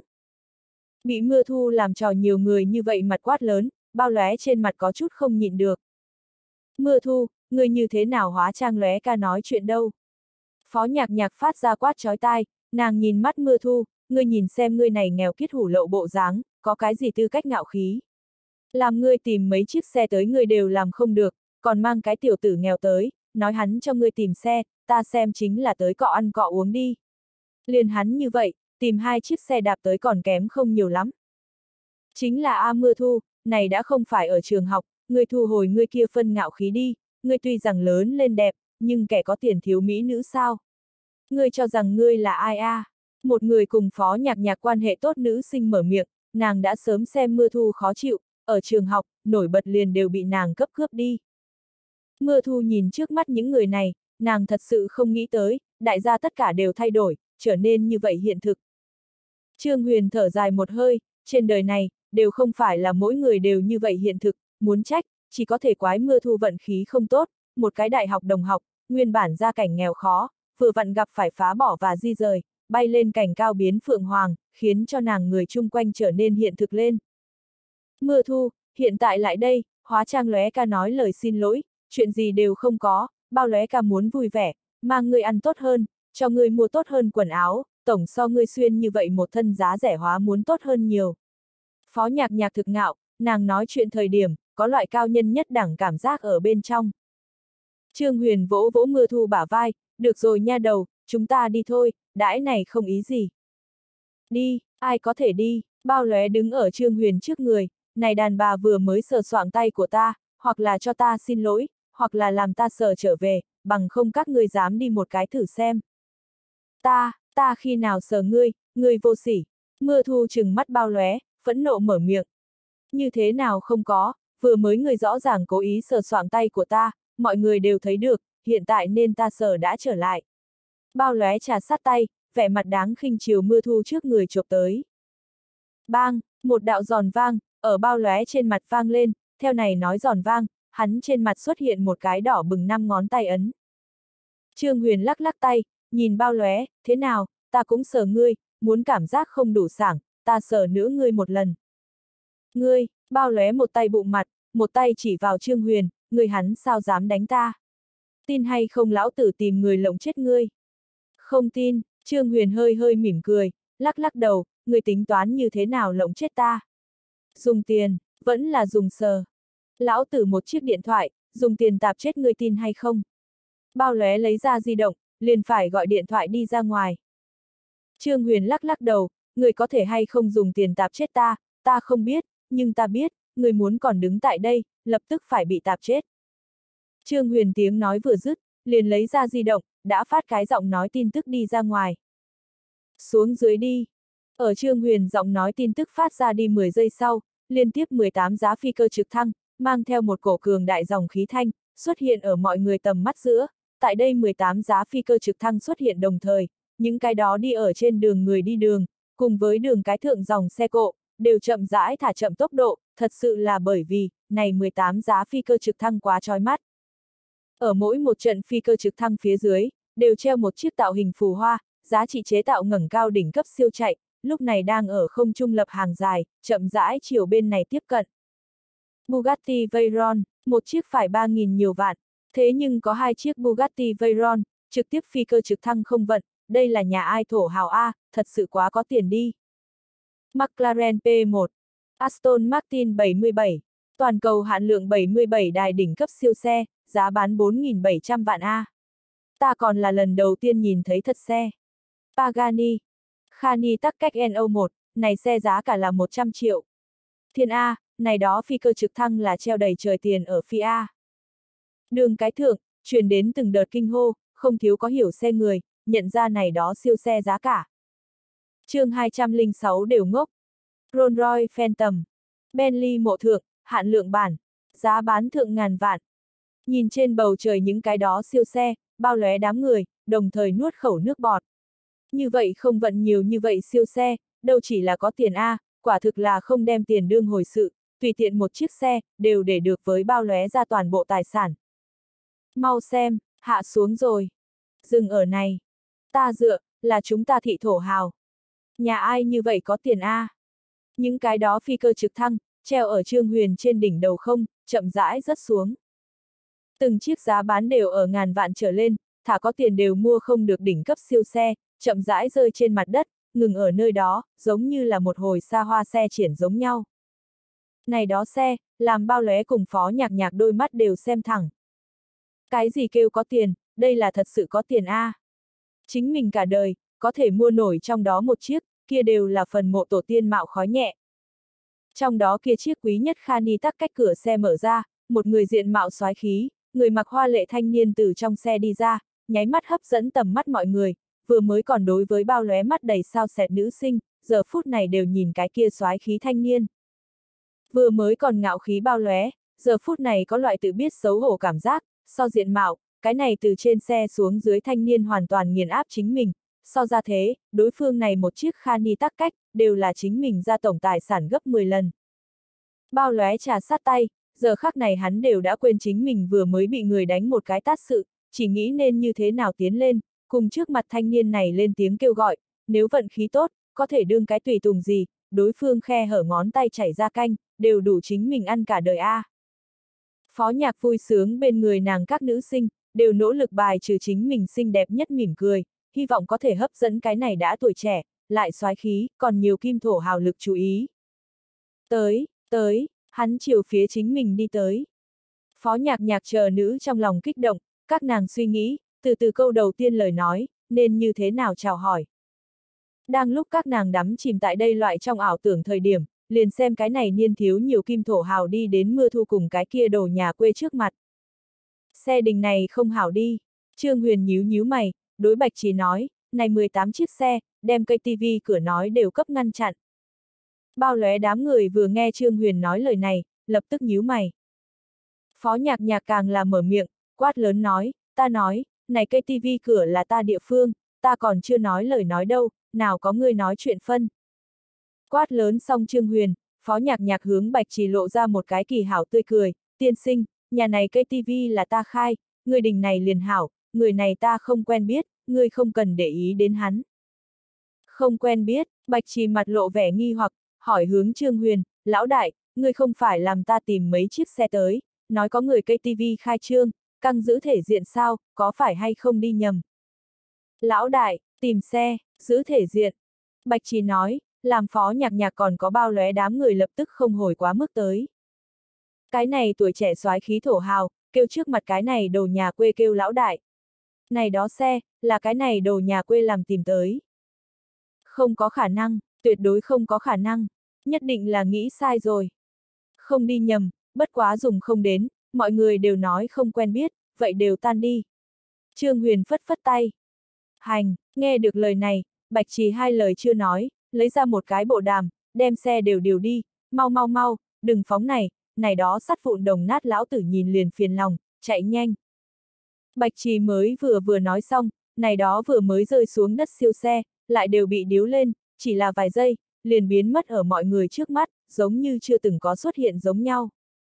Bị Mưa Thu làm trò nhiều người như vậy mặt quát lớn, bao lóe trên mặt có chút không nhịn được. Mưa Thu, ngươi như thế nào hóa trang lóe ca nói chuyện đâu? Phó Nhạc Nhạc phát ra quát chói tai, nàng nhìn mắt Mưa Thu, ngươi nhìn xem ngươi này nghèo kiết hủ lậu bộ dáng, có cái gì tư cách ngạo khí? Làm ngươi tìm mấy chiếc xe tới ngươi đều làm không được, còn mang cái tiểu tử nghèo tới, nói hắn cho ngươi tìm xe, ta xem chính là tới cọ ăn cọ uống đi. Liền hắn như vậy, tìm hai chiếc xe đạp tới còn kém không nhiều lắm. Chính là A Mưa Thu, này đã không phải ở trường học, ngươi thu hồi ngươi kia phân ngạo khí đi, ngươi tuy rằng lớn lên đẹp, nhưng kẻ có tiền thiếu mỹ nữ sao? Ngươi cho rằng ngươi là ai a? À? Một người cùng Phó Nhạc Nhạc quan hệ tốt nữ sinh mở miệng, nàng đã sớm xem Mưa Thu khó chịu, ở trường học, nổi bật liền đều bị nàng cấp cướp đi. Mưa Thu nhìn trước mắt những người này, nàng thật sự không nghĩ tới, đại gia tất cả đều thay đổi, trở nên như vậy hiện thực. Trương Huyền thở dài một hơi, trên đời này, đều không phải là mỗi người đều như vậy hiện thực, muốn trách, chỉ có thể quái Mưa Thu vận khí không tốt, một cái đại học đồng học, nguyên bản gia cảnh nghèo khó, vừa vặn gặp phải phá bỏ và di rời, bay lên cảnh cao biến phượng hoàng, khiến cho nàng người chung quanh trở nên hiện thực lên. Mưa Thu, hiện tại lại đây, hóa trang lóe ca nói lời xin lỗi, chuyện gì đều không có, bao lóe ca muốn vui vẻ, mang ngươi ăn tốt hơn, cho ngươi mua tốt hơn quần áo, tổng so ngươi xuyên như vậy một thân giá rẻ hóa muốn tốt hơn nhiều. Phó Nhạc Nhạc thực ngạo, nàng nói chuyện thời điểm, có loại cao nhân nhất đẳng cảm giác ở bên trong. Trương Huyền vỗ vỗ Mưa Thu bả vai, được rồi nha đầu, chúng ta đi thôi, đãi này không ý gì. Đi, ai có thể đi, bao lóe đứng ở Trương Huyền trước người, này đàn bà vừa mới sờ soạng tay của ta, hoặc là cho ta xin lỗi, hoặc là làm ta sờ trở về, bằng không các ngươi dám đi một cái thử xem. Ta, ta khi nào sờ ngươi, ngươi vô sỉ. Mưa Thu trừng mắt bao lóe, phẫn nộ mở miệng. Như thế nào không có, vừa mới người rõ ràng cố ý sờ soạng tay của ta, mọi người đều thấy được, hiện tại nên ta sờ đã trở lại. Bao lóe trà sát tay, vẻ mặt đáng khinh chiều Mưa Thu trước người chộp tới. Bang, một đạo giòn vang, ở bao lóe trên mặt vang lên, theo này nói giòn vang, hắn trên mặt xuất hiện một cái đỏ bừng năm ngón tay ấn. Trương Huyền lắc lắc tay, nhìn bao lóe, thế nào, ta cũng sờ ngươi, muốn cảm giác không đủ sảng, ta sờ nữa ngươi một lần. Ngươi, bao lóe một tay bụng mặt, một tay chỉ vào Trương Huyền, ngươi hắn sao dám đánh ta? Tin hay không lão tử tìm người lộng chết ngươi? Không tin, Trương Huyền hơi hơi mỉm cười, lắc lắc đầu, ngươi tính toán như thế nào lộng chết ta? Dùng tiền, vẫn là dùng sờ. Lão tử một chiếc điện thoại, dùng tiền tạp chết ngươi tin hay không? Bao lóe lấy ra di động, liền phải gọi điện thoại đi ra ngoài. Trương Huyền lắc lắc đầu, người có thể hay không dùng tiền tạp chết ta, ta không biết, nhưng ta biết, người muốn còn đứng tại đây, lập tức phải bị tạp chết. Trương Huyền tiếng nói vừa dứt, liền lấy ra di động, đã phát cái giọng nói tin tức đi ra ngoài. Xuống dưới đi. Ở Trương Huyền giọng nói tin tức phát ra đi mười giây sau, liên tiếp mười tám giá phi cơ trực thăng, mang theo một cổ cường đại dòng khí thanh, xuất hiện ở mọi người tầm mắt giữa. Tại đây mười tám giá phi cơ trực thăng xuất hiện đồng thời, những cái đó đi ở trên đường người đi đường, cùng với đường cái thượng dòng xe cộ, đều chậm rãi thả chậm tốc độ, thật sự là bởi vì, này mười tám giá phi cơ trực thăng quá chói mắt. Ở mỗi một trận phi cơ trực thăng phía dưới, đều treo một chiếc tạo hình phù hoa, giá trị chế tạo ngẩng cao đỉnh cấp siêu chạy, lúc này đang ở không trung lập hàng dài, chậm rãi chiều bên này tiếp cận. Bugatti Veyron, một chiếc phải ba nghìn nhiều vạn, thế nhưng có hai chiếc Bugatti Veyron, trực tiếp phi cơ trực thăng không vận, đây là nhà ai thổ hào A, thật sự quá có tiền đi. McLaren P một, Aston Martin bảy mươi bảy, toàn cầu hạn lượng bảy mươi bảy đài đỉnh cấp siêu xe, giá bán bốn nghìn bảy trăm vạn A. Ta còn là lần đầu tiên nhìn thấy thật xe. Pagani, Khani tắc cách en o một, này xe giá cả là một trăm triệu. Thiên A, này đó phi cơ trực thăng là treo đầy trời tiền ở phi A. Đường cái thượng, truyền đến từng đợt kinh hô, không thiếu có hiểu xe người, nhận ra này đó siêu xe giá cả. Chương hai trăm lẻ sáu đều ngốc. Rolls-Royce Phantom, Bentley mộ thượng, hạn lượng bản, giá bán thượng ngàn vạn. Nhìn trên bầu trời những cái đó siêu xe, bao lóe đám người, đồng thời nuốt khẩu nước bọt. Như vậy không vận nhiều như vậy siêu xe, đâu chỉ là có tiền A, quả thực là không đem tiền đương hồi sự, tùy tiện một chiếc xe, đều để được với bao lóe ra toàn bộ tài sản. Mau xem, hạ xuống rồi. Dừng ở này. Ta dựa, là chúng ta thị thổ hào. Nhà ai như vậy có tiền A. Những cái đó phi cơ trực thăng, treo ở Trương Huyền trên đỉnh đầu không, chậm rãi rớt xuống. Từng chiếc giá bán đều ở ngàn vạn trở lên, thả có tiền đều mua không được đỉnh cấp siêu xe, chậm rãi rơi trên mặt đất, ngừng ở nơi đó, giống như là một hồi xa hoa xe triển giống nhau. Này đó xe, làm bao lóe cùng Phó Nhạc Nhạc đôi mắt đều xem thẳng. Cái gì kêu có tiền, đây là thật sự có tiền A. Chính mình cả đời, có thể mua nổi trong đó một chiếc, kia đều là phần mộ tổ tiên mạo khói nhẹ. Trong đó kia chiếc quý nhất Khani tắc cách cửa xe mở ra, một người diện mạo soái khí, người mặc hoa lệ thanh niên từ trong xe đi ra, nháy mắt hấp dẫn tầm mắt mọi người, vừa mới còn đối với bao lóe mắt đầy sao sẹt nữ sinh, giờ phút này đều nhìn cái kia soái khí thanh niên. Vừa mới còn ngạo khí bao lóe, giờ phút này có loại tự biết xấu hổ cảm giác, so diện mạo, cái này từ trên xe xuống dưới thanh niên hoàn toàn nghiền áp chính mình, so ra thế, đối phương này một chiếc Khani tắc cách, đều là chính mình ra tổng tài sản gấp mười lần. Bao lóe trà sát tay, giờ khắc này hắn đều đã quên chính mình vừa mới bị người đánh một cái tát sự, chỉ nghĩ nên như thế nào tiến lên, cùng trước mặt thanh niên này lên tiếng kêu gọi, nếu vận khí tốt, có thể đương cái tùy tùng gì, đối phương khe hở ngón tay chảy ra canh, đều đủ chính mình ăn cả đời A. Phó Nhạc vui sướng bên người nàng các nữ sinh, đều nỗ lực bài trừ chính mình xinh đẹp nhất mỉm cười, hy vọng có thể hấp dẫn cái này đã tuổi trẻ, lại soái khí, còn nhiều kim thổ hào lực chú ý. Tới, tới, hắn chiều phía chính mình đi tới. Phó Nhạc Nhạc chờ nữ trong lòng kích động, các nàng suy nghĩ, từ từ câu đầu tiên lời nói, nên như thế nào chào hỏi. Đang lúc các nàng đắm chìm tại đây loại trong ảo tưởng thời điểm, liền xem cái này niên thiếu nhiều kim thổ hào đi đến mưa thu cùng cái kia đồ nhà quê trước mặt. Xe đình này không hảo đi. Trương Huyền nhíu nhíu mày, đối Bạch Trì nói, này mười tám chiếc xe, đem cây tivi cửa nói đều cấp ngăn chặn. Bao lóe đám người vừa nghe Trương Huyền nói lời này, lập tức nhíu mày. Phó Nhạc Nhạc càng là mở miệng, quát lớn nói, ta nói, này cây tivi cửa là ta địa phương, ta còn chưa nói lời nói đâu, nào có người nói chuyện phân. Quát lớn xong Trương Huyền, Phó Nhạc Nhạc hướng Bạch Trì lộ ra một cái kỳ hảo tươi cười, tiên sinh, nhà này cây tivi là ta khai, người đình này liền hảo, người này ta không quen biết, người không cần để ý đến hắn. Không quen biết, Bạch Trì mặt lộ vẻ nghi hoặc, hỏi hướng Trương Huyền, lão đại, người không phải làm ta tìm mấy chiếc xe tới, nói có người cây tivi khai trương, căng giữ thể diện sao, có phải hay không đi nhầm. Lão đại, tìm xe, giữ thể diện. Bạch Trì nói, làm Phó Nhạc Nhạc còn có bao lóe đám người lập tức không hồi quá mức tới. Cái này tuổi trẻ soái khí thổ hào, kêu trước mặt cái này đồ nhà quê kêu lão đại. Này đó xe, là cái này đồ nhà quê làm tìm tới. Không có khả năng, tuyệt đối không có khả năng, nhất định là nghĩ sai rồi. Không đi nhầm, bất quá dùng không đến, mọi người đều nói không quen biết, vậy đều tan đi. Trương Huyền phất phất tay. Hành, nghe được lời này, Bạch Trì hai lời chưa nói, lấy ra một cái bộ đàm, đem xe đều điều đi, mau mau mau, đừng phóng này, này đó sắt vụn đồng nát lão tử nhìn liền phiền lòng, chạy nhanh. Bạch Trì mới vừa vừa nói xong, này đó vừa mới rơi xuống đất siêu xe, lại đều bị điếu lên, chỉ là vài giây, liền biến mất ở mọi người trước mắt, giống như chưa từng có xuất hiện giống nhau.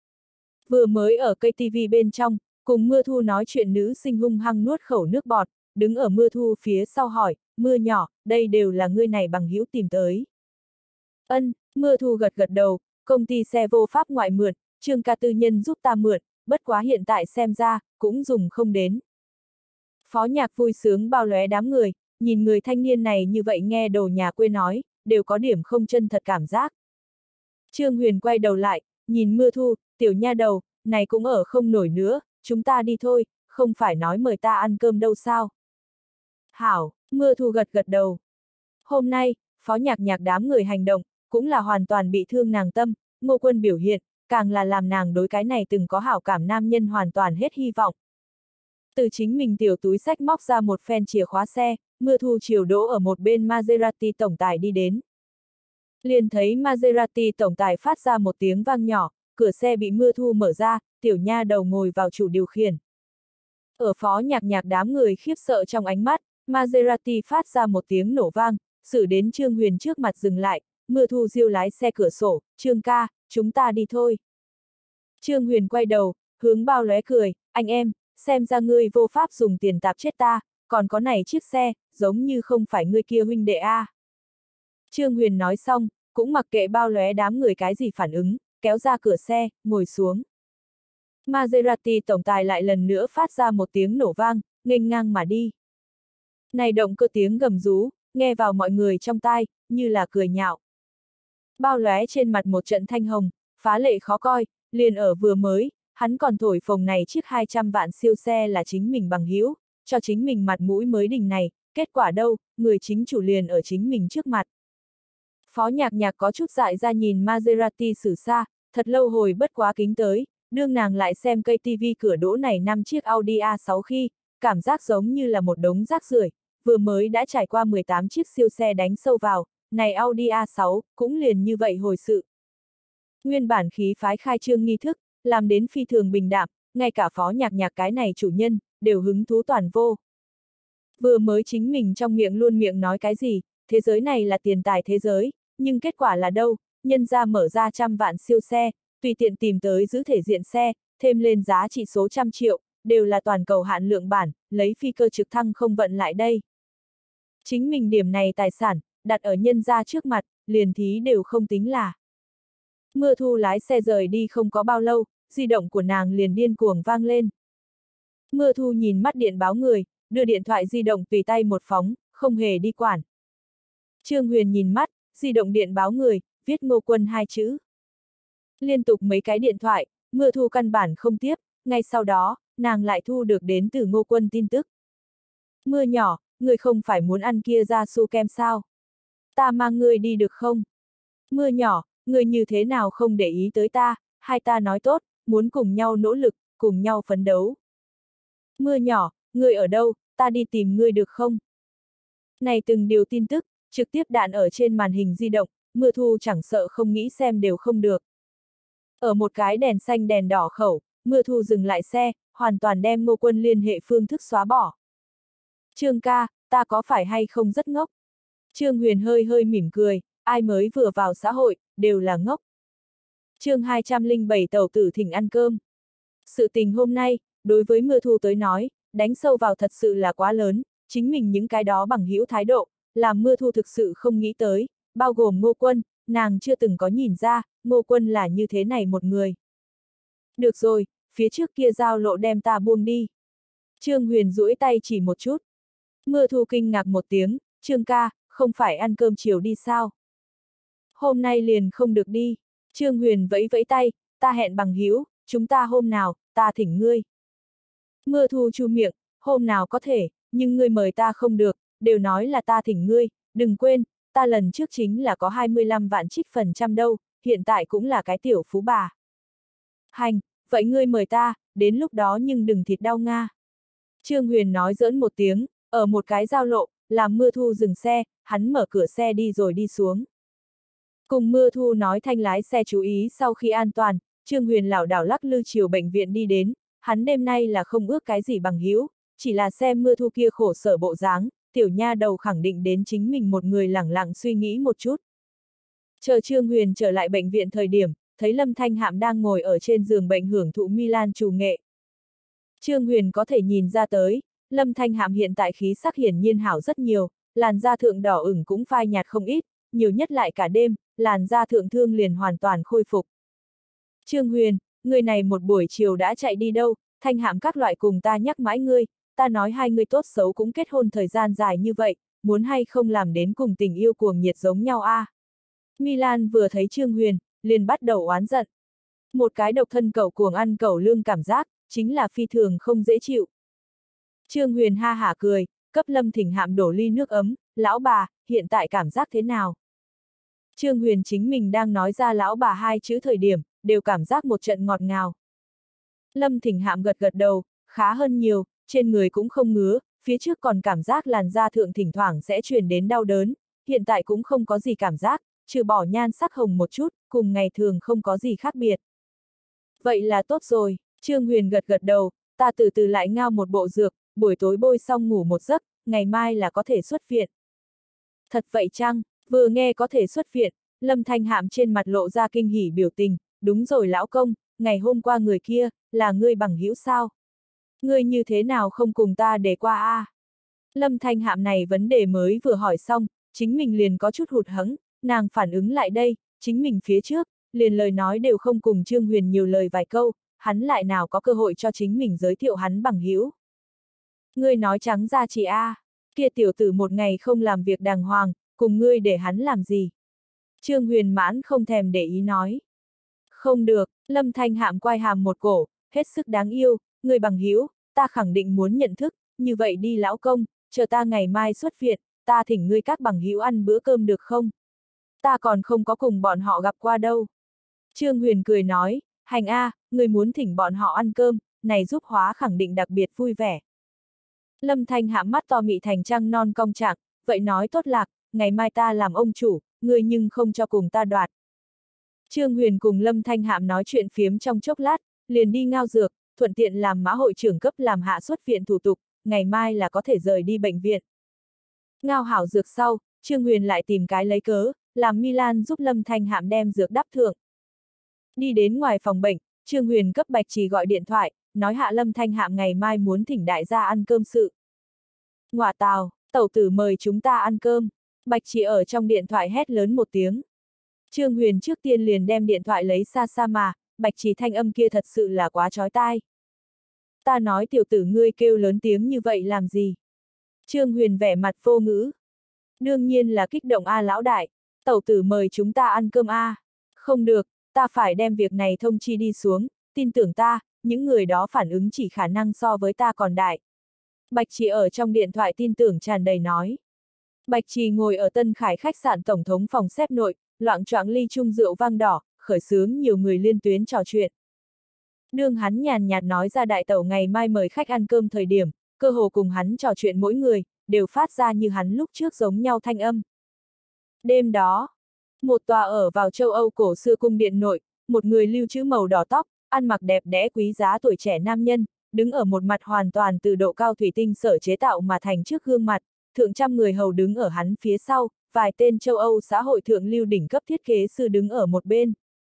Vừa mới ở cây tivi bên trong, cùng Mưa Thu nói chuyện nữ sinh hung hăng nuốt khẩu nước bọt, đứng ở Mưa Thu phía sau hỏi, Mưa nhỏ, đây đều là ngươi này bằng hữu tìm tới. Ân, Mưa Thu gật gật đầu, công ty xe vô pháp ngoại mượn, Trương ca tư nhân giúp ta mượn, bất quá hiện tại xem ra, cũng dùng không đến. Phó Nhạc vui sướng bao lóe đám người, nhìn người thanh niên này như vậy nghe đồ nhà quê nói, đều có điểm không chân thật cảm giác. Trương Huyền quay đầu lại, nhìn Mưa Thu, tiểu nha đầu, này cũng ở không nổi nữa, chúng ta đi thôi, không phải nói mời ta ăn cơm đâu sao. Hảo, Mưa Thu gật gật đầu. Hôm nay, Phó Nhạc Nhạc đám người hành động, cũng là hoàn toàn bị thương nàng tâm, Ngô Quân biểu hiện, càng là làm nàng đối cái này từng có hảo cảm nam nhân hoàn toàn hết hy vọng. Từ chính mình tiểu túi xách móc ra một phen chìa khóa xe, Mưa Thu chiều đỗ ở một bên Maserati tổng tài đi đến. Liền thấy Maserati tổng tài phát ra một tiếng vang nhỏ, cửa xe bị Mưa Thu mở ra, tiểu nha đầu ngồi vào chủ điều khiển. Ở Phó Nhạc Nhạc đám người khiếp sợ trong ánh mắt, Maserati phát ra một tiếng nổ vang, xử đến Trương Huyền trước mặt dừng lại, Mưa Thu diêu lái xe cửa sổ, Trương ca, chúng ta đi thôi. Trương Huyền quay đầu, hướng bao lóe cười, anh em, xem ra ngươi vô pháp dùng tiền tạp chết ta, còn có này chiếc xe, giống như không phải ngươi kia huynh đệ a. Trương Huyền nói xong, cũng mặc kệ bao lóe đám người cái gì phản ứng, kéo ra cửa xe, ngồi xuống. Maserati tổng tài lại lần nữa phát ra một tiếng nổ vang, nghênh ngang mà đi. Này động cơ tiếng gầm rú, nghe vào mọi người trong tai, như là cười nhạo. Bao lóe trên mặt một trận thanh hồng, phá lệ khó coi, liền ở vừa mới, hắn còn thổi phồng này chiếc hai trăm vạn siêu xe là chính mình bằng hữu, cho chính mình mặt mũi mới đỉnh này, kết quả đâu, người chính chủ liền ở chính mình trước mặt. Phó Nhạc Nhạc có chút dại ra nhìn Maserati xử xa, thật lâu hồi bất quá kính tới, đương nàng lại xem cây tivi cửa đỗ này năm chiếc Audi A sáu khi, cảm giác giống như là một đống rác rưởi, vừa mới đã trải qua mười tám chiếc siêu xe đánh sâu vào, này Audi A sáu, cũng liền như vậy hồi sự. Nguyên bản khí phái khai trương nghi thức, làm đến phi thường bình đạm, ngay cả Phó Nhạc Nhạc cái này chủ nhân, đều hứng thú toàn vô. Vừa mới chính mình trong miệng luôn miệng nói cái gì, thế giới này là tiền tài thế giới, nhưng kết quả là đâu, nhân ra mở ra trăm vạn siêu xe, tùy tiện tìm tới giữ thể diện xe, thêm lên giá trị số trăm triệu, đều là toàn cầu hạn lượng bản, lấy phi cơ trực thăng không vận lại đây. Chính mình điểm này tài sản, đặt ở nhân ra trước mặt, liền thí đều không tính là. Mưa Thu lái xe rời đi không có bao lâu, di động của nàng liền điên cuồng vang lên. Mưa Thu nhìn mắt điện báo người, đưa điện thoại di động tùy tay một phóng, không hề đi quản. Trương Huyền nhìn mắt, di động điện báo người, viết Ngô Quân hai chữ. Liên tục mấy cái điện thoại, Mưa Thu căn bản không tiếp, ngay sau đó, nàng lại thu được đến từ Ngô Quân tin tức. Mưa nhỏ, người không phải muốn ăn kia ra su kem sao? Ta mang ngươi đi được không? Mưa nhỏ, người như thế nào không để ý tới ta, hai ta nói tốt, muốn cùng nhau nỗ lực, cùng nhau phấn đấu. Mưa nhỏ, ngươi ở đâu, ta đi tìm ngươi được không? Này từng điều tin tức, trực tiếp đạn ở trên màn hình di động, Mưa Thu chẳng sợ không nghĩ xem đều không được. Ở một cái đèn xanh đèn đỏ khẩu, Mưa Thu dừng lại xe, hoàn toàn đem Ngô Quân liên hệ phương thức xóa bỏ. Trương ca, ta có phải hay không rất ngốc? Trương Huyền hơi hơi mỉm cười, ai mới vừa vào xã hội, đều là ngốc. Chương hai trăm lẻ bảy tẩu tử thỉnh ăn cơm. Sự tình hôm nay, đối với Mưa Thu tới nói, đánh sâu vào thật sự là quá lớn, chính mình những cái đó bằng hữu thái độ, làm Mưa Thu thực sự không nghĩ tới, bao gồm Ngô Quân, nàng chưa từng có nhìn ra, Ngô Quân là như thế này một người. Được rồi, phía trước kia giao lộ đem ta buông đi. Trương Huyền duỗi tay chỉ một chút. Mưa Thu kinh ngạc một tiếng, Trương ca, không phải ăn cơm chiều đi sao? Hôm nay liền không được đi. Trương Huyền vẫy vẫy tay, ta hẹn bằng hữu, chúng ta hôm nào, ta thỉnh ngươi. Mưa Thu chu miệng, hôm nào có thể, nhưng ngươi mời ta không được, đều nói là ta thỉnh ngươi, đừng quên, ta lần trước chính là có hai mươi lăm vạn trích phần trăm đâu, hiện tại cũng là cái tiểu phú bà. Hành, vậy ngươi mời ta, đến lúc đó nhưng đừng thịt đau Nga. Trương Huyền nói giỡn một tiếng, ở một cái giao lộ, làm Mưa Thu dừng xe, hắn mở cửa xe đi rồi đi xuống. Cùng Mưa Thu nói thanh lái xe chú ý sau khi an toàn, Trương Huyền lảo đảo lắc lư chiều bệnh viện đi đến, hắn đêm nay là không ước cái gì bằng hữu, chỉ là xem Mưa Thu kia khổ sở bộ dáng, tiểu nha đầu khẳng định đến chính mình một người lẳng lặng suy nghĩ một chút. Chờ Trương Huyền trở lại bệnh viện thời điểm, thấy Lâm Thanh Hạm đang ngồi ở trên giường bệnh hưởng thụ Milan trù nghệ. Trương Huyền có thể nhìn ra tới, Lâm Thanh Hạm hiện tại khí sắc hiển nhiên hảo rất nhiều, làn da thượng đỏ ửng cũng phai nhạt không ít, nhiều nhất lại cả đêm, làn da thượng thương liền hoàn toàn khôi phục. Trương Huyền, người này một buổi chiều đã chạy đi đâu, Thanh Hạm các loại cùng ta nhắc mãi ngươi, ta nói hai người tốt xấu cũng kết hôn thời gian dài như vậy, muốn hay không làm đến cùng tình yêu cuồng nhiệt giống nhau a? À? Milan vừa thấy Trương Huyền, liền bắt đầu oán giận. Một cái độc thân cẩu cuồng ăn cẩu lương cảm giác, chính là phi thường không dễ chịu. Trương Huyền ha hả cười, cấp Lâm Thỉnh Hạm đổ ly nước ấm, lão bà, hiện tại cảm giác thế nào? Trương Huyền chính mình đang nói ra lão bà hai chữ thời điểm, đều cảm giác một trận ngọt ngào. Lâm Thỉnh Hạm gật gật đầu, khá hơn nhiều, trên người cũng không ngứa, phía trước còn cảm giác làn da thượng thỉnh thoảng sẽ truyền đến đau đớn, hiện tại cũng không có gì cảm giác, trừ bỏ nhan sắc hồng một chút, cùng ngày thường không có gì khác biệt. Vậy là tốt rồi, Trương Huyền gật gật đầu, ta từ từ lại ngao một bộ dược, buổi tối bôi xong ngủ một giấc, ngày mai là có thể xuất viện. Thật vậy chăng? Vừa nghe có thể xuất viện, Lâm Thanh Hạm trên mặt lộ ra kinh hỉ biểu tình, đúng rồi lão công, ngày hôm qua người kia, là ngươi bằng hữu sao? Ngươi như thế nào không cùng ta để qua a? À? Lâm Thanh Hạm này vấn đề mới vừa hỏi xong, chính mình liền có chút hụt hẫng, nàng phản ứng lại đây, chính mình phía trước, liền lời nói đều không cùng Trương Huyền nhiều lời vài câu, hắn lại nào có cơ hội cho chính mình giới thiệu hắn bằng hữu. Ngươi nói trắng ra chị a, à, kia tiểu tử một ngày không làm việc đàng hoàng, cùng ngươi để hắn làm gì? Trương Huyền mãn không thèm để ý nói. Không được, Lâm Thanh Hạm quay hàm một cổ, hết sức đáng yêu, người bằng hữu, ta khẳng định muốn nhận thức, như vậy đi lão công, chờ ta ngày mai xuất viện, ta thỉnh ngươi các bằng hữu ăn bữa cơm được không? Ta còn không có cùng bọn họ gặp qua đâu. Trương Huyền cười nói, hành a, ngươi muốn thỉnh bọn họ ăn cơm, này giúp hóa khẳng định đặc biệt vui vẻ. Lâm Thanh Hạm mắt to mị thành trăng non cong trạng, vậy nói tốt lạc, ngày mai ta làm ông chủ, ngươi nhưng không cho cùng ta đoạt. Trương Huyền cùng Lâm Thanh Hạm nói chuyện phiếm trong chốc lát, liền đi ngao dược, thuận tiện làm mã hội trưởng cấp làm hạ xuất viện thủ tục, ngày mai là có thể rời đi bệnh viện. Ngao hảo dược sau, Trương Huyền lại tìm cái lấy cớ, làm Milan giúp Lâm Thanh Hạm đem dược đắp thượng. Đi đến ngoài phòng bệnh, Trương Huyền cấp Bạch Trì gọi điện thoại, nói hạ Lâm Thanh Hạm ngày mai muốn thỉnh đại gia ăn cơm sự. Ngoạ tào, tẩu tử mời chúng ta ăn cơm, Bạch Trì ở trong điện thoại hét lớn một tiếng. Trương Huyền trước tiên liền đem điện thoại lấy xa xa mà, Bạch Trì thanh âm kia thật sự là quá chói tai. Ta nói tiểu tử ngươi kêu lớn tiếng như vậy làm gì? Trương Huyền vẻ mặt vô ngữ. Đương nhiên là kích động a lão đại, tẩu tử mời chúng ta ăn cơm a. Không được, ta phải đem việc này thông chi đi xuống, tin tưởng ta, những người đó phản ứng chỉ khả năng so với ta còn đại. Bạch Trì ở trong điện thoại tin tưởng tràn đầy nói. Bạch Trì ngồi ở Tân Khải khách sạn tổng thống phòng xếp nội, loạng choạng ly chung rượu vang đỏ, khởi xướng nhiều người liên tuyến trò chuyện. Đương hắn nhàn nhạt nói ra đại tẩu ngày mai mời khách ăn cơm thời điểm, cơ hồ cùng hắn trò chuyện mỗi người, đều phát ra như hắn lúc trước giống nhau thanh âm. Đêm đó, một tòa ở vào châu Âu cổ xưa cung điện nội, một người lưu trữ màu đỏ tóc, ăn mặc đẹp đẽ quý giá tuổi trẻ nam nhân, đứng ở một mặt hoàn toàn từ độ cao thủy tinh sở chế tạo mà thành trước gương mặt, thượng trăm người hầu đứng ở hắn phía sau, vài tên châu Âu xã hội thượng lưu đỉnh cấp thiết kế sư đứng ở một bên.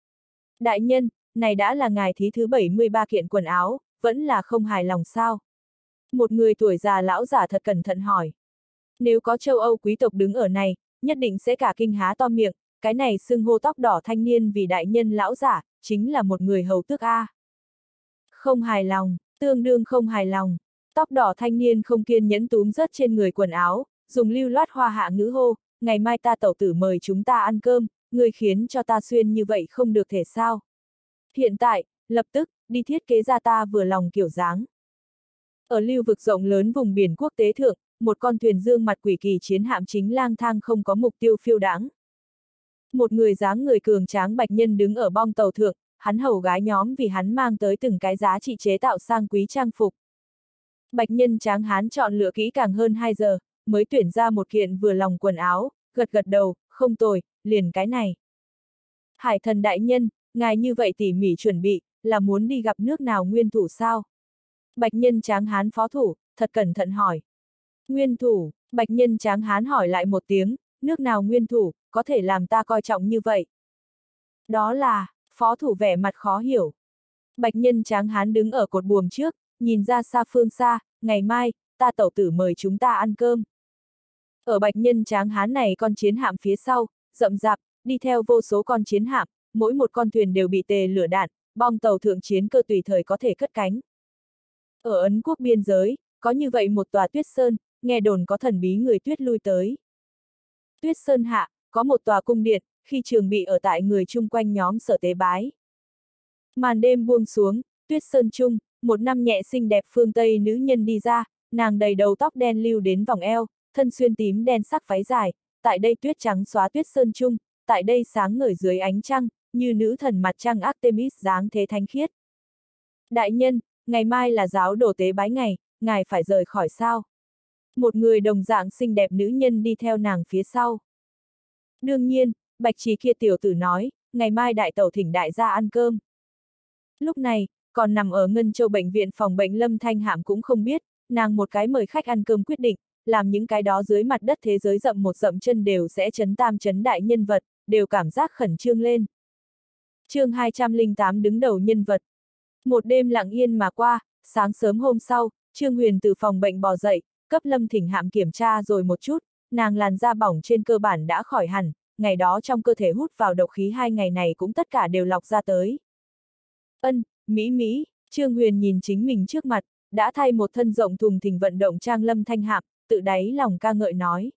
Đại nhân, này đã là ngài thí thứ bảy mươi ba kiện quần áo, vẫn là không hài lòng sao? Một người tuổi già lão giả thật cẩn thận hỏi. Nếu có châu Âu quý tộc đứng ở này, nhất định sẽ cả kinh há to miệng, cái này xưng hô tóc đỏ thanh niên vì đại nhân lão giả, chính là một người hầu tước A. Không hài lòng, tương đương không hài lòng, tóc đỏ thanh niên không kiên nhẫn túm rớt trên người quần áo, dùng lưu loát hoa hạ ngữ hô, ngày mai ta tẩu tử mời chúng ta ăn cơm, người khiến cho ta xuyên như vậy không được thể sao. Hiện tại, lập tức, đi thiết kế ra ta vừa lòng kiểu dáng. Ở lưu vực rộng lớn vùng biển quốc tế thượng, một con thuyền dương mặt quỷ kỳ chiến hạm chính lang thang không có mục tiêu phiêu đãng. Một người dáng người cường tráng bạch nhân đứng ở bong tàu thượng, hắn hầu gái nhóm vì hắn mang tới từng cái giá trị chế tạo sang quý trang phục. Bạch nhân tráng hán chọn lựa kỹ càng hơn hai giờ, mới tuyển ra một kiện vừa lòng quần áo, gật gật đầu, không tồi, liền cái này. Hải thần đại nhân, ngài như vậy tỉ mỉ chuẩn bị, là muốn đi gặp nước nào nguyên thủ sao? Bạch nhân tráng hán phó thủ, thật cẩn thận hỏi. Nguyên thủ, bạch nhân tráng hán hỏi lại một tiếng, nước nào nguyên thủ, có thể làm ta coi trọng như vậy? Đó là, phó thủ vẻ mặt khó hiểu. Bạch nhân tráng hán đứng ở cột buồm trước, nhìn ra xa phương xa, ngày mai, ta tẩu tử mời chúng ta ăn cơm. Ở bạch nhân tráng hán này con chiến hạm phía sau, rậm rạp, đi theo vô số con chiến hạm, mỗi một con thuyền đều bị tề lửa đạn, bom tàu thượng chiến cơ tùy thời có thể cất cánh. Ở Ấn Quốc biên giới, có như vậy một tòa tuyết sơn, nghe đồn có thần bí người tuyết lui tới. Tuyết sơn hạ, có một tòa cung điện, khi trường bị ở tại người chung quanh nhóm sở tế bái. Màn đêm buông xuống, tuyết sơn trung, một năm nhẹ xinh đẹp phương Tây nữ nhân đi ra, nàng đầy đầu tóc đen lưu đến vòng eo, thân xuyên tím đen sắc váy dài, tại đây tuyết trắng xóa tuyết sơn trung, tại đây sáng ngời dưới ánh trăng, như nữ thần mặt trăng Artemis dáng thế thánh khiết. Đại nhân, ngày mai là giáo đồ tế bái ngày, ngài phải rời khỏi sao? Một người đồng dạng xinh đẹp nữ nhân đi theo nàng phía sau. Đương nhiên, bạch trì kia tiểu tử nói, ngày mai đại tẩu thỉnh đại gia ăn cơm. Lúc này, còn nằm ở Ngân Châu bệnh viện phòng bệnh Lâm Thanh Hạm cũng không biết, nàng một cái mời khách ăn cơm quyết định, làm những cái đó dưới mặt đất thế giới dậm một dậm chân đều sẽ chấn tam chấn đại nhân vật, đều cảm giác khẩn trương lên. Chương hai trăm lẻ tám đứng đầu nhân vật. Một đêm lặng yên mà qua, sáng sớm hôm sau, Trương Huyền từ phòng bệnh bò dậy, cấp Lâm Thỉnh Hạm kiểm tra rồi một chút, nàng làn da bỏng trên cơ bản đã khỏi hẳn, ngày đó trong cơ thể hút vào độc khí hai ngày này cũng tất cả đều lọc ra tới. Ân, Mỹ Mỹ, Trương Huyền nhìn chính mình trước mặt, đã thay một thân rộng thùng thình vận động trang Lâm Thanh Hạm, tự đáy lòng ca ngợi nói.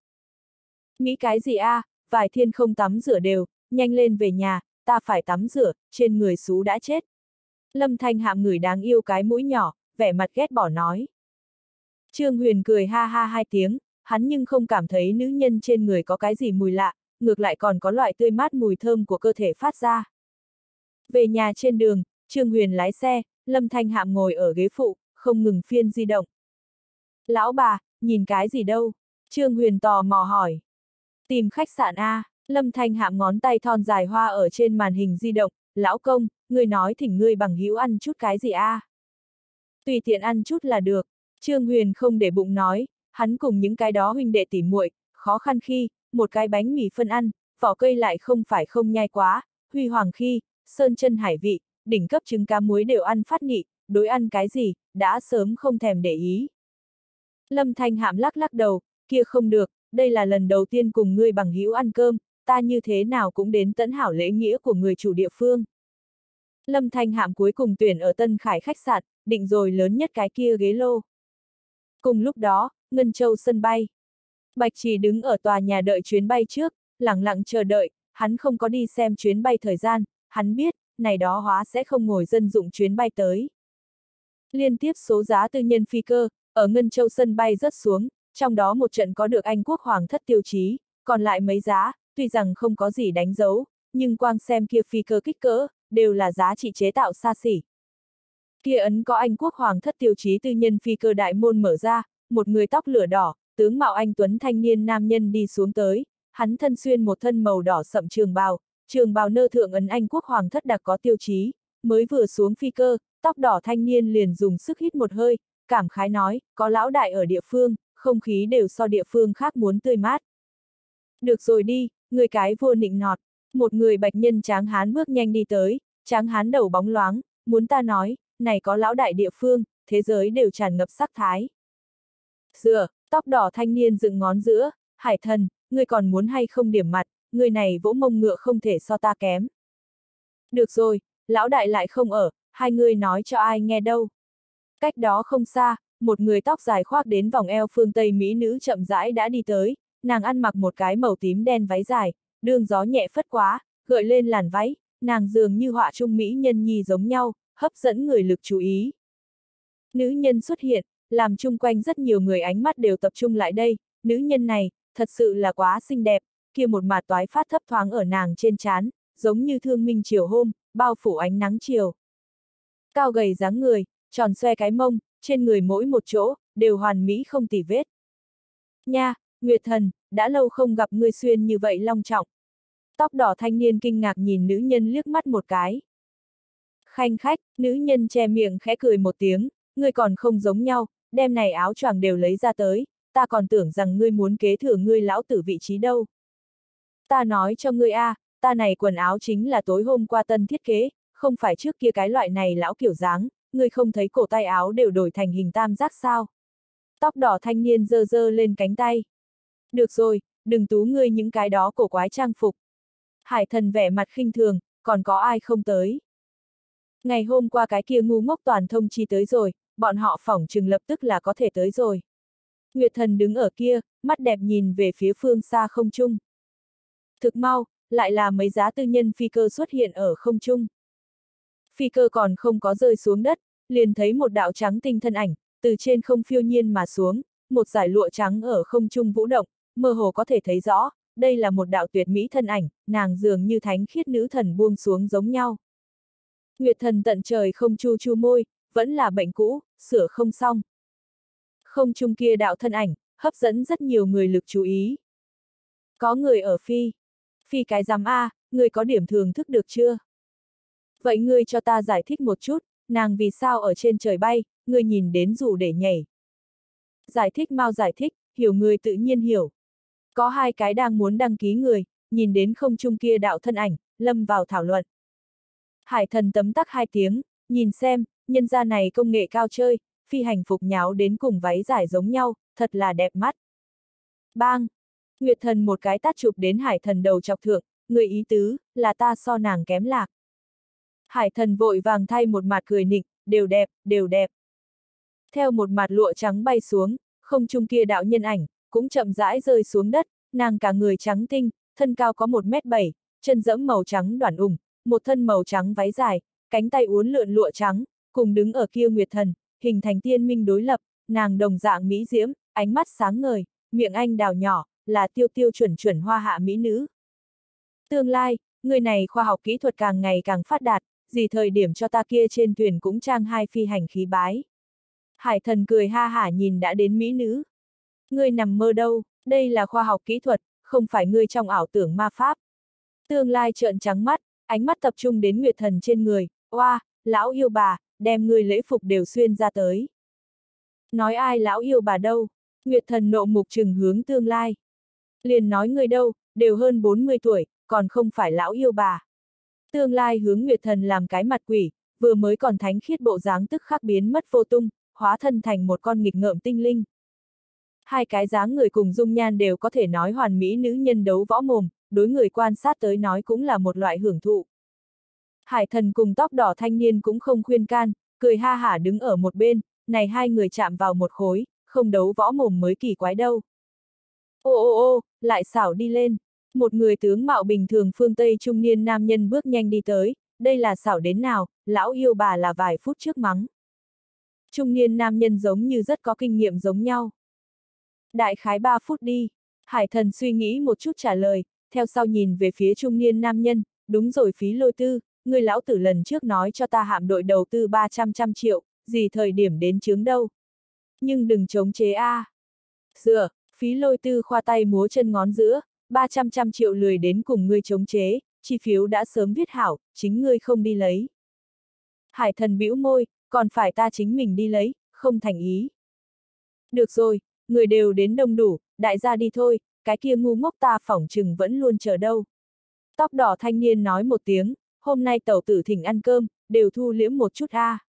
Mỹ cái gì a, à, vài thiên không tắm rửa đều, nhanh lên về nhà, ta phải tắm rửa, trên người xú đã chết. Lâm Thanh Hạm ngửi đáng yêu cái mũi nhỏ, vẻ mặt ghét bỏ nói. Trương Huyền cười ha ha hai tiếng, hắn nhưng không cảm thấy nữ nhân trên người có cái gì mùi lạ, ngược lại còn có loại tươi mát mùi thơm của cơ thể phát ra. Về nhà trên đường, Trương Huyền lái xe, Lâm Thanh Hạm ngồi ở ghế phụ, không ngừng phiên di động. Lão bà, nhìn cái gì đâu? Trương Huyền tò mò hỏi. Tìm khách sạn A, Lâm Thanh Hạm ngón tay thon dài hoa ở trên màn hình di động, lão công, ngươi nói thỉnh ngươi bằng hữu ăn chút cái gì A? Tùy tiện ăn chút là được, Trương Huyền không để bụng nói, hắn cùng những cái đó huynh đệ tỉ muội, khó khăn khi, một cái bánh mì phân ăn, vỏ cây lại không phải không nhai quá, huy hoàng khi, sơn chân hải vị, đỉnh cấp trứng cá muối đều ăn phát nị, đối ăn cái gì, đã sớm không thèm để ý. Lâm Thanh Hạm lắc lắc đầu, kia không được, đây là lần đầu tiên cùng ngươi bằng hữu ăn cơm, ta như thế nào cũng đến tận hảo lễ nghĩa của người chủ địa phương. Lâm Thanh Hạm cuối cùng tuyển ở Tân Khải khách sạn, định rồi lớn nhất cái kia ghế lô. Cùng lúc đó, Ngân Châu sân bay. Bạch Trì đứng ở tòa nhà đợi chuyến bay trước, lặng lặng chờ đợi, hắn không có đi xem chuyến bay thời gian, hắn biết, này đó hóa sẽ không ngồi dân dụng chuyến bay tới. Liên tiếp số giá tư nhân phi cơ, ở Ngân Châu sân bay rớt xuống, trong đó một trận có được Anh quốc hoàng thất tiêu chí, còn lại mấy giá, tuy rằng không có gì đánh dấu, nhưng quang xem kia phi cơ kích cỡ, đều là giá trị chế tạo xa xỉ. Kia ấn có Anh quốc hoàng thất tiêu chí tư nhân phi cơ đại môn mở ra, một người tóc lửa đỏ, tướng mạo anh tuấn thanh niên nam nhân đi xuống tới, hắn thân xuyên một thân màu đỏ sậm trường bào, trường bào nơ thượng ấn Anh quốc hoàng thất đặc có tiêu chí, mới vừa xuống phi cơ, tóc đỏ thanh niên liền dùng sức hít một hơi, cảm khái nói, có lão đại ở địa phương, không khí đều so địa phương khác muốn tươi mát. Được rồi đi, người cái vua nịnh nọt, một người bạch nhân tráng hán bước nhanh đi tới, tráng hán đầu bóng loáng, muốn ta nói, này có lão đại địa phương, thế giới đều tràn ngập sắc thái. Dựa, tóc đỏ thanh niên dựng ngón giữa, hải thần, ngươi còn muốn hay không điểm mặt, người này vỗ mông ngựa không thể so ta kém. Được rồi, lão đại lại không ở, hai người nói cho ai nghe đâu. Cách đó không xa, một người tóc dài khoác đến vòng eo phương Tây mỹ nữ chậm rãi đã đi tới, nàng ăn mặc một cái màu tím đen váy dài, đường gió nhẹ phất quá, gợi lên làn váy, nàng dường như họa trung mỹ nhân nhi giống nhau, hấp dẫn người lực chú ý. Nữ nhân xuất hiện, làm chung quanh rất nhiều người ánh mắt đều tập trung lại đây, nữ nhân này, thật sự là quá xinh đẹp, kia một mạt toái phát thấp thoáng ở nàng trên trán, giống như thương minh chiều hôm, bao phủ ánh nắng chiều. Cao gầy dáng người, tròn xoe cái mông, trên người mỗi một chỗ, đều hoàn mỹ không tì vết. Nha, Nguyệt Thần, đã lâu không gặp ngươi xuyên như vậy long trọng. Tóc đỏ thanh niên kinh ngạc nhìn nữ nhân liếc mắt một cái. Khanh khách, nữ nhân che miệng khẽ cười một tiếng, ngươi còn không giống nhau, đem này áo choàng đều lấy ra tới, ta còn tưởng rằng ngươi muốn kế thừa ngươi lão tử vị trí đâu. Ta nói cho ngươi a, à, ta này quần áo chính là tối hôm qua tân thiết kế, không phải trước kia cái loại này lão kiểu dáng, ngươi không thấy cổ tay áo đều đổi thành hình tam giác sao. Tóc đỏ thanh niên giơ giơ lên cánh tay. Được rồi, đừng tú ngươi những cái đó cổ quái trang phục. Hải Thần vẻ mặt khinh thường, còn có ai không tới. Ngày hôm qua cái kia ngu ngốc toàn thông chi tới rồi, bọn họ phỏng chừng lập tức là có thể tới rồi. Nguyệt Thần đứng ở kia, mắt đẹp nhìn về phía phương xa không trung. Thực mau, lại là mấy giá tư nhân phi cơ xuất hiện ở không trung. Phi cơ còn không có rơi xuống đất, liền thấy một đạo trắng tinh thân ảnh, từ trên không phiêu nhiên mà xuống, một dải lụa trắng ở không trung vũ động, mơ hồ có thể thấy rõ, đây là một đạo tuyệt mỹ thân ảnh, nàng dường như thánh khiết nữ thần buông xuống giống nhau. Nguyệt Thần tận trời không chu chu môi, vẫn là bệnh cũ, sửa không xong. Không trung kia đạo thân ảnh, hấp dẫn rất nhiều người lực chú ý. Có người ở phi. Phi cái giám A, người có điểm thường thức được chưa? Vậy ngươi cho ta giải thích một chút, nàng vì sao ở trên trời bay, ngươi nhìn đến dù để nhảy. Giải thích mau giải thích, hiểu người tự nhiên hiểu. Có hai cái đang muốn đăng ký người, nhìn đến không trung kia đạo thân ảnh, lâm vào thảo luận. Hải Thần tấm tắc hai tiếng, nhìn xem, nhân gia này công nghệ cao chơi, phi hành phục nháo đến cùng váy dài giống nhau, thật là đẹp mắt. Bang! Nguyệt Thần một cái tát chụp đến Hải Thần đầu chọc thượng, người ý tứ, là ta so nàng kém lạc. Hải Thần vội vàng thay một mặt cười nịnh, đều đẹp, đều đẹp. Theo một mặt lụa trắng bay xuống, không trung kia đạo nhân ảnh, cũng chậm rãi rơi xuống đất, nàng cả người trắng tinh, thân cao có một mét bảy, chân dẫm màu trắng đoản ủng, một thân màu trắng váy dài, cánh tay uốn lượn lụa trắng, cùng đứng ở kia Nguyệt Thần, hình thành tiên minh đối lập, nàng đồng dạng mỹ diễm, ánh mắt sáng ngời, miệng anh đào nhỏ, là tiêu tiêu chuẩn chuẩn hoa hạ mỹ nữ. Tương lai, người này khoa học kỹ thuật càng ngày càng phát đạt, gì thời điểm cho ta kia trên thuyền cũng trang hai phi hành khí bái. Hải Thần cười ha hả nhìn đã đến mỹ nữ. Ngươi nằm mơ đâu, đây là khoa học kỹ thuật, không phải ngươi trong ảo tưởng ma pháp. Tương lai trợn trắng mắt, ánh mắt tập trung đến Nguyệt Thần trên người, oa, lão yêu bà, đem ngươi lễ phục đều xuyên ra tới. Nói ai lão yêu bà đâu, Nguyệt Thần nộ mục trừng hướng tương lai. Liền nói ngươi đâu, đều hơn bốn mươi tuổi, còn không phải lão yêu bà. Tương lai hướng Nguyệt Thần làm cái mặt quỷ, vừa mới còn thánh khiết bộ dáng tức khắc biến mất vô tung, hóa thân thành một con nghịch ngợm tinh linh. Hai cái dáng người cùng dung nhan đều có thể nói hoàn mỹ nữ nhân đấu võ mồm, đối người quan sát tới nói cũng là một loại hưởng thụ. Hải Thần cùng tóc đỏ thanh niên cũng không khuyên can, cười ha hả đứng ở một bên, này hai người chạm vào một khối, không đấu võ mồm mới kỳ quái đâu. Ô ô ô, lại xảo đi lên. Một người tướng mạo bình thường phương Tây trung niên nam nhân bước nhanh đi tới, đây là xảo đến nào, lão yêu bà là vài phút trước mắng. Trung niên nam nhân giống như rất có kinh nghiệm giống nhau. Đại khái ba phút đi, Hải Thần suy nghĩ một chút trả lời, theo sau nhìn về phía trung niên nam nhân, đúng rồi Phí Lôi Tư, người lão tử lần trước nói cho ta hạm đội đầu tư ba trăm trăm triệu, gì thời điểm đến chướng đâu. Nhưng đừng chống chế a. À. Dựa, Phí Lôi Tư khoa tay múa chân ngón giữa, ba trăm trăm triệu lười đến cùng ngươi chống chế, chi phiếu đã sớm viết hảo, chính ngươi không đi lấy. Hải Thần bĩu môi, còn phải ta chính mình đi lấy, không thành ý. Được rồi, người đều đến đông đủ, đại gia đi thôi, cái kia ngu ngốc ta phỏng chừng vẫn luôn chờ đâu. Tóc đỏ thanh niên nói một tiếng, hôm nay tẩu tử thỉnh ăn cơm, đều thu liễm một chút a. À.